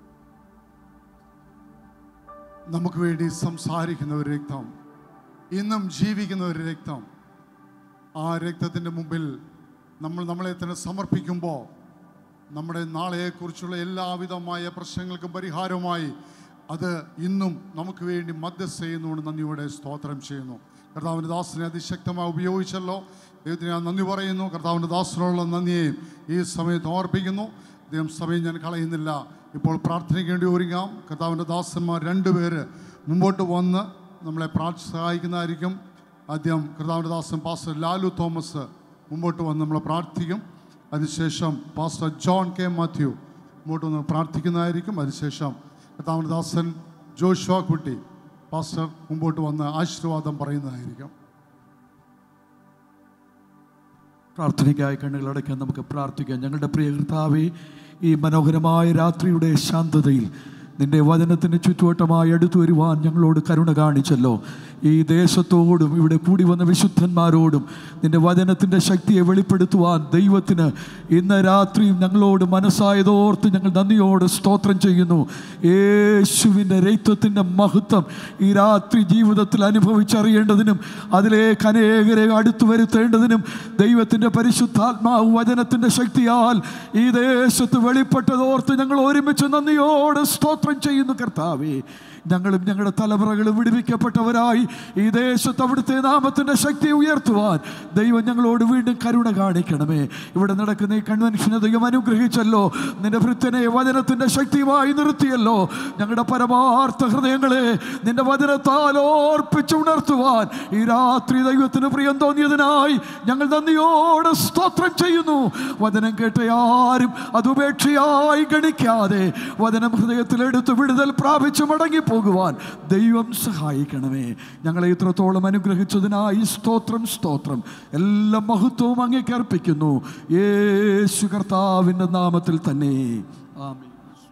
നമുക്ക് വേണ്ടി സംസാരിക്കുന്ന ഒരു രക്തം, ഇന്നും ജീവിക്കുന്ന ഒരു രക്തം. ആ രക്തത്തിൻ്റെ മുമ്പിൽ നമ്മൾ നമ്മളെ തന്നെ സമർപ്പിക്കുമ്പോൾ നമ്മുടെ നാളെയെക്കുറിച്ചുള്ള എല്ലാവിധമായ പ്രശ്നങ്ങൾക്കും പരിഹാരമായി അത് ഇന്നും നമുക്ക് വേണ്ടി മധ്യസ്ഥ ചെയ്യുന്നതുകൊണ്ട് നന്ദിയോടെ സ്തോത്രം ചെയ്യുന്നു. കർത്താവിൻ്റെ ദാസനെ അതിശക്തമായി ഉപയോഗിച്ചല്ലോ, ദൈവത്തിന് ഞാൻ നന്ദി പറയുന്നു. കർത്താവിൻ്റെ ദാസനുള്ള നന്ദിയെയും ഈ സമയത്ത് ഓർപ്പിക്കുന്നു. ദൈവം സമയം ഞാൻ കളയുന്നില്ല. ഇപ്പോൾ പ്രാർത്ഥനയ്ക്കേണ്ടി ഒരുങ്ങാം. കർത്താവിൻ്റെ ദാസന്മാർ രണ്ടുപേര് മുമ്പോട്ട് വന്ന് നമ്മളെ പ്രാർത്ഥി സഹായിക്കുന്നതായിരിക്കും. ആദ്യം കർത്താവിൻ്റെ ദാസൻ പാസ്റ്റർ ലാലു തോമസ് മുമ്പോട്ട് വന്ന് നമ്മളെ പ്രാർത്ഥിക്കും. അതിനുശേഷം പാസ്റ്റർ ജോൺ കെ മാത്യു മുമ്പോട്ട് വന്ന് പ്രാർത്ഥിക്കുന്നതായിരിക്കും. അതിനുശേഷം കർത്താവിൻ്റെ ദാസൻ ജോഷുവ കുട്ടി പാസ്റ്റർ മുമ്പോട്ട് വന്ന് ആശീർവാദം പറയുന്നതായിരിക്കും. പ്രാർത്ഥനയ്ക്കായി കണ്ണുകളടയ്ക്കാൻ നമുക്ക് പ്രാർത്ഥിക്കാം. ഞങ്ങളുടെ പ്രിയ കർത്താവേ, ഈ മനോഹരമായ രാത്രിയുടെ ശാന്തതയിൽ നിന്റെ വചനത്തിന് ചുറ്റുവട്ടമായി അടുത്തു വരുവാൻ ഞങ്ങളോട് കരുണ കാണിച്ചല്ലോ. ഈ ദേശത്തോടും ഇവിടെ കൂടി വന്ന വിശുദ്ധന്മാരോടും നിന്റെ വചനത്തിൻ്റെ ശക്തിയെ വെളിപ്പെടുത്തുവാൻ ദൈവത്തിന് ഇന്ന് രാത്രിയും ഞങ്ങളോട് മനസ്സായതോർത്ത് ഞങ്ങൾ നന്ദിയോട് സ്തോത്രം ചെയ്യുന്നു. യേശുവിൻ്റെ രക്തത്തിൻ്റെ മഹത്വം ഈ രാത്രി ജീവിതത്തിൽ അനുഭവിച്ചറിയേണ്ടതിനും അതിലേക്ക് അനേകരെ അടുത്തു വരുത്തേണ്ടതിനും ദൈവത്തിൻ്റെ പരിശുദ്ധാത്മാവ് വചനത്തിൻ്റെ ശക്തിയാൽ ഈ ദേശത്ത് വെളിപ്പെട്ടതോർത്ത് ഞങ്ങൾ ഒരുമിച്ച് നന്ദിയോട് സ്തോത്രം ചെയ്യുന്നു. കർത്താവേ, ഞങ്ങളും ഞങ്ങളുടെ തലമുറകളും വിടുവിക്കപ്പെട്ടവരായി ഈ ദേശത്ത് അവിടുത്തെ നാമത്തിൻ്റെ ശക്തി ഉയർത്തുവാൻ ദൈവം ഞങ്ങളോട് വീണ്ടും കരുണ കാണിക്കണമേ. ഇവിടെ നടക്കുന്ന ഈ കൺവെൻഷനെ ദൈവം അനുഗ്രഹിച്ചല്ലോ. നിന്റെ ഭൃത്യനെ വചനത്തിൻ്റെ ശക്തിയുമായി നിർത്തിയല്ലോ. ഞങ്ങളുടെ പരമാർത്ഥ ഹൃദയങ്ങളെ നിന്റെ വചനത്താൽ ഓർപ്പിച്ചുണർത്തുവാൻ ഈ രാത്രി ദൈവത്തിന് പ്രിയം തോന്നിയതിനായി ഞങ്ങൾ നന്ദിയോട് സ്തോത്രം ചെയ്യുന്നു. വചനം കേട്ട ആരും അതുപേക്ഷയായി ഗണിക്കാതെ വചനം ഹൃദയത്തിലെടുത്ത് വിടുതൽ പ്രാപിച്ചു മടങ്ങി പോകുവാൻ ദൈവം സഹായിക്കണമേ. ഞങ്ങളെ ഇത്രത്തോളം അനുഗ്രഹിച്ചതിനായി സ്തോത്രം സ്തോത്രം. എല്ലാ മഹത്വവും അങ്ങേക്ക് അർപ്പിക്കുന്നു യേശു കർത്താവിൻ്റെ നാമത്തിൽ തന്നെ, ആമേൻ.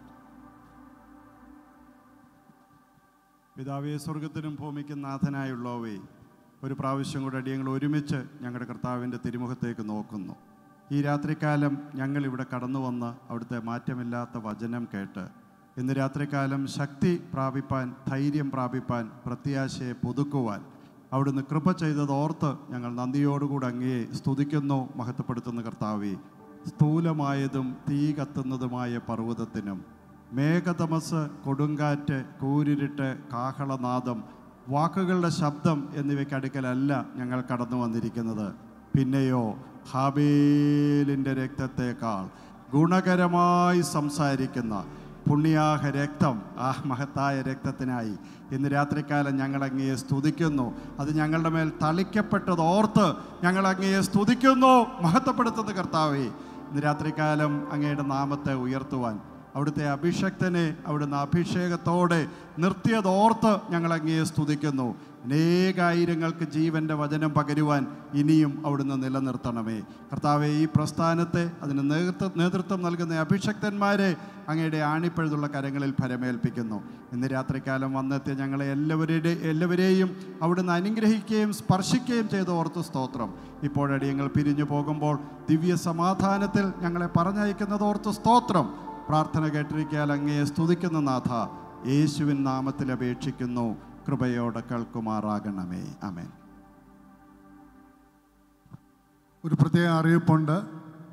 പിതാവേ, സ്വർഗത്തിനും ഭൂമിക്കും നാഥനായുള്ളവേ, ഒരു പ്രാവശ്യം കൂടെ അടിയങ്ങൾ ഒരുമിച്ച് ഞങ്ങളുടെ കർത്താവിൻ്റെ തിരുമുഖത്തേക്ക് നോക്കുന്നു. ഈ രാത്രികാലം ഞങ്ങളിവിടെ കടന്നു വന്ന് അവിടുത്തെ മാറ്റമില്ലാത്ത വചനം കേട്ട് ഇന്ന് രാത്രികാലം ശക്തി പ്രാപിപ്പാൻ, ധൈര്യം പ്രാപിപ്പാൻ, പ്രത്യാശയെ പുതുക്കുവാൻ അവിടുന്ന് കൃപ ചെയ്തത് ഓർത്ത് ഞങ്ങൾ നന്ദിയോടുകൂടി അങ്ങയെ സ്തുതിക്കുന്നു, മഹത്വപ്പെടുത്തുന്ന കർത്താവേ. സ്ഥൂലമായതും തീ കത്തുന്നതുമായ പർവ്വതത്തിനും മേഘതമസ്, കൊടുങ്കാറ്റ്, കൂരിരുട്ട്, കാഹളനാദം, വാക്കുകളുടെ ശബ്ദം എന്നിവയ്ക്കടുക്കലല്ല ഞങ്ങൾ കടന്നു വന്നിരിക്കുന്നത്. പിന്നെയോ ഹാബേലിൻ്റെ രക്തത്തേക്കാൾ ഗുണകരമായി സംസാരിക്കുന്ന പുണ്യാഹ രക്തം, ആ മഹത്തായ രക്തത്തിനായി ഇന്ന് രാത്രികാലം ഞങ്ങൾ അങ്ങയെ സ്തുതിക്കുന്നു. അത് ഞങ്ങളുടെ മേൽ തളിക്കപ്പെട്ടത് ഓർത്ത് ഞങ്ങൾ അങ്ങയെ സ്തുതിക്കുന്നു, മഹത്വപ്പെടുത്തുന്ന കർത്താവേ. ഇന്ന് രാത്രികാലം അങ്ങയുടെ നാമത്തെ ഉയർത്തുവാൻ അവിടുത്തെ അഭിഷക്തനെ അവിടുന്ന് അഭിഷേകത്തോടെ നിർത്തിയതോർത്ത് ഞങ്ങൾ അങ്ങയെ സ്തുതിക്കുന്നു. അനേകായിരങ്ങൾക്ക് ജീവൻ്റെ വചനം പകരുവാൻ ഇനിയും അവിടുന്ന് നിലനിർത്തണമേ കർത്താവെ. ഈ പ്രസ്ഥാനത്തെ അതിന് നേതൃത്വം നേതൃത്വം നൽകുന്ന അഭിഷക്തന്മാരെ അങ്ങയുടെ ആണിപ്പഴുതുള്ള കരങ്ങളിൽ ഫലമേൽപ്പിക്കുന്നു. ഇന്ന് രാത്രികാലം വന്നെത്തിയ ഞങ്ങളെ എല്ലാവരുടെ എല്ലാവരെയും അവിടുന്ന് അനുഗ്രഹിക്കുകയും സ്പർശിക്കുകയും ചെയ്ത് ഓർത്ത് സ്തോത്രം. ഇപ്പോഴടിയങ്ങൾ പിരിഞ്ഞു പോകുമ്പോൾ ദിവ്യ സമാധാനത്തിൽ ഞങ്ങളെ പറഞ്ഞയക്കുന്നത് ഓർത്ത് സ്തോത്രം. പ്രാർത്ഥന കേട്ടിരിക്കാൻ അങ്ങയെ സ്തുതിക്കുന്ന നാഥ, യേശുവിൻ നാമത്തിൽ അപേക്ഷിക്കുന്നു, കൃപയോടെ കേൾക്കുമാറാകണമേ. ആമേൻ. ഒരു പ്രത്യേക അറിയിപ്പുണ്ട്.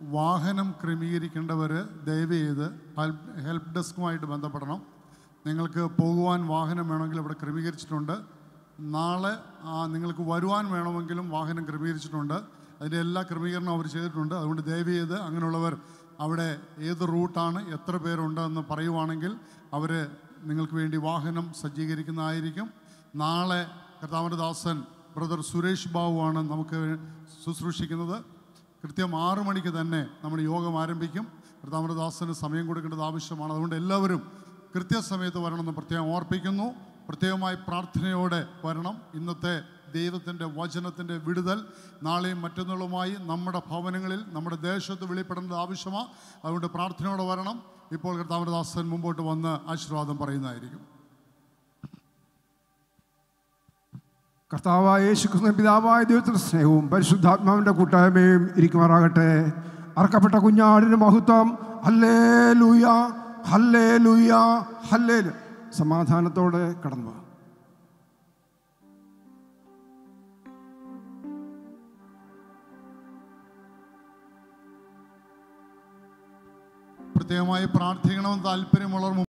വാഹനം ക്രമീകരിക്കേണ്ടവർ ദയവ് ചെയ്ത് ഹെൽപ്പ് ഹെൽപ്പ് ഡെസ്കുമായിട്ട് ബന്ധപ്പെടണം. നിങ്ങൾക്ക് പോകുവാൻ വാഹനം വേണമെങ്കിൽ ഇവിടെ ക്രമീകരിച്ചിട്ടുണ്ട്. നാളെ നിങ്ങൾക്ക് വരുവാൻ വേണമെങ്കിലും വാഹനം ക്രമീകരിച്ചിട്ടുണ്ട്. അതിൻ്റെ എല്ലാ ക്രമീകരണവും അവർ ചെയ്തിട്ടുണ്ട്. അതുകൊണ്ട് ദയവ് ചെയ്ത് അങ്ങനെയുള്ളവർ അവിടെ ഏത് റൂട്ടാണ്, എത്ര പേരുണ്ടെന്ന് പറയുവാണെങ്കിൽ അവർ നിങ്ങൾക്ക് വേണ്ടി വാഹനം സജ്ജീകരിക്കുന്നതായിരിക്കും. നാളെ കർത്താവിൻ്റെ ദാസൻ ബ്രദർ സുരേഷ് ബാബുവാണ് നമുക്ക് ശുശ്രൂഷിക്കുന്നത്. കൃത്യം ആറ് മണിക്ക് തന്നെ നമ്മൾ യോഗം ആരംഭിക്കും. കർത്താവിൻ്റെ ദാസന് സമയം കൊടുക്കേണ്ടത് ആവശ്യമാണ്. അതുകൊണ്ട് എല്ലാവരും കൃത്യസമയത്ത് വരണമെന്ന് പ്രത്യേകം ഓർപ്പിക്കുന്നു. പ്രത്യേകമായി പ്രാർത്ഥനയോടെ വരണം. ഇന്നത്തെ ദൈവത്തിൻ്റെ വചനത്തിൻ്റെ വിടുതൽ നാളെയും മറ്റന്നാളുമായി നമ്മുടെ ഭവനങ്ങളിൽ, നമ്മുടെ ദേശത്ത് വെളിപ്പെടേണ്ടത് ആവശ്യമാണ്. അതുകൊണ്ട് പ്രാർത്ഥനയോടെ വരണം. ഇപ്പോൾ കർത്താവിൻ്റെ ദാസൻ മുമ്പോട്ട് വന്ന് ആശീർവാദം പറയുന്നതായിരിക്കും. കർത്താവായ യേശുക്രിസ്തു പിതാവായ ദൈവത്തിന്റെ സ്നേഹവും പരിശുദ്ധാത്മാവിൻ്റെ കൂട്ടായ്മയും ഇരിക്കുമാറാകട്ടെ. അറക്കപ്പെട്ട കുഞ്ഞാടിൻ്റെ മഹത്വം. ഹല്ലേലൂയ, ഹല്ലേലൂയ, ഹല്ലേലൂയ. സമാധാനത്തോടെ കടന്നു പോകാം. പ്രത്യേകമായി പ്രാർത്ഥിക്കണമെന്ന് താല്പര്യമുള്ളവർ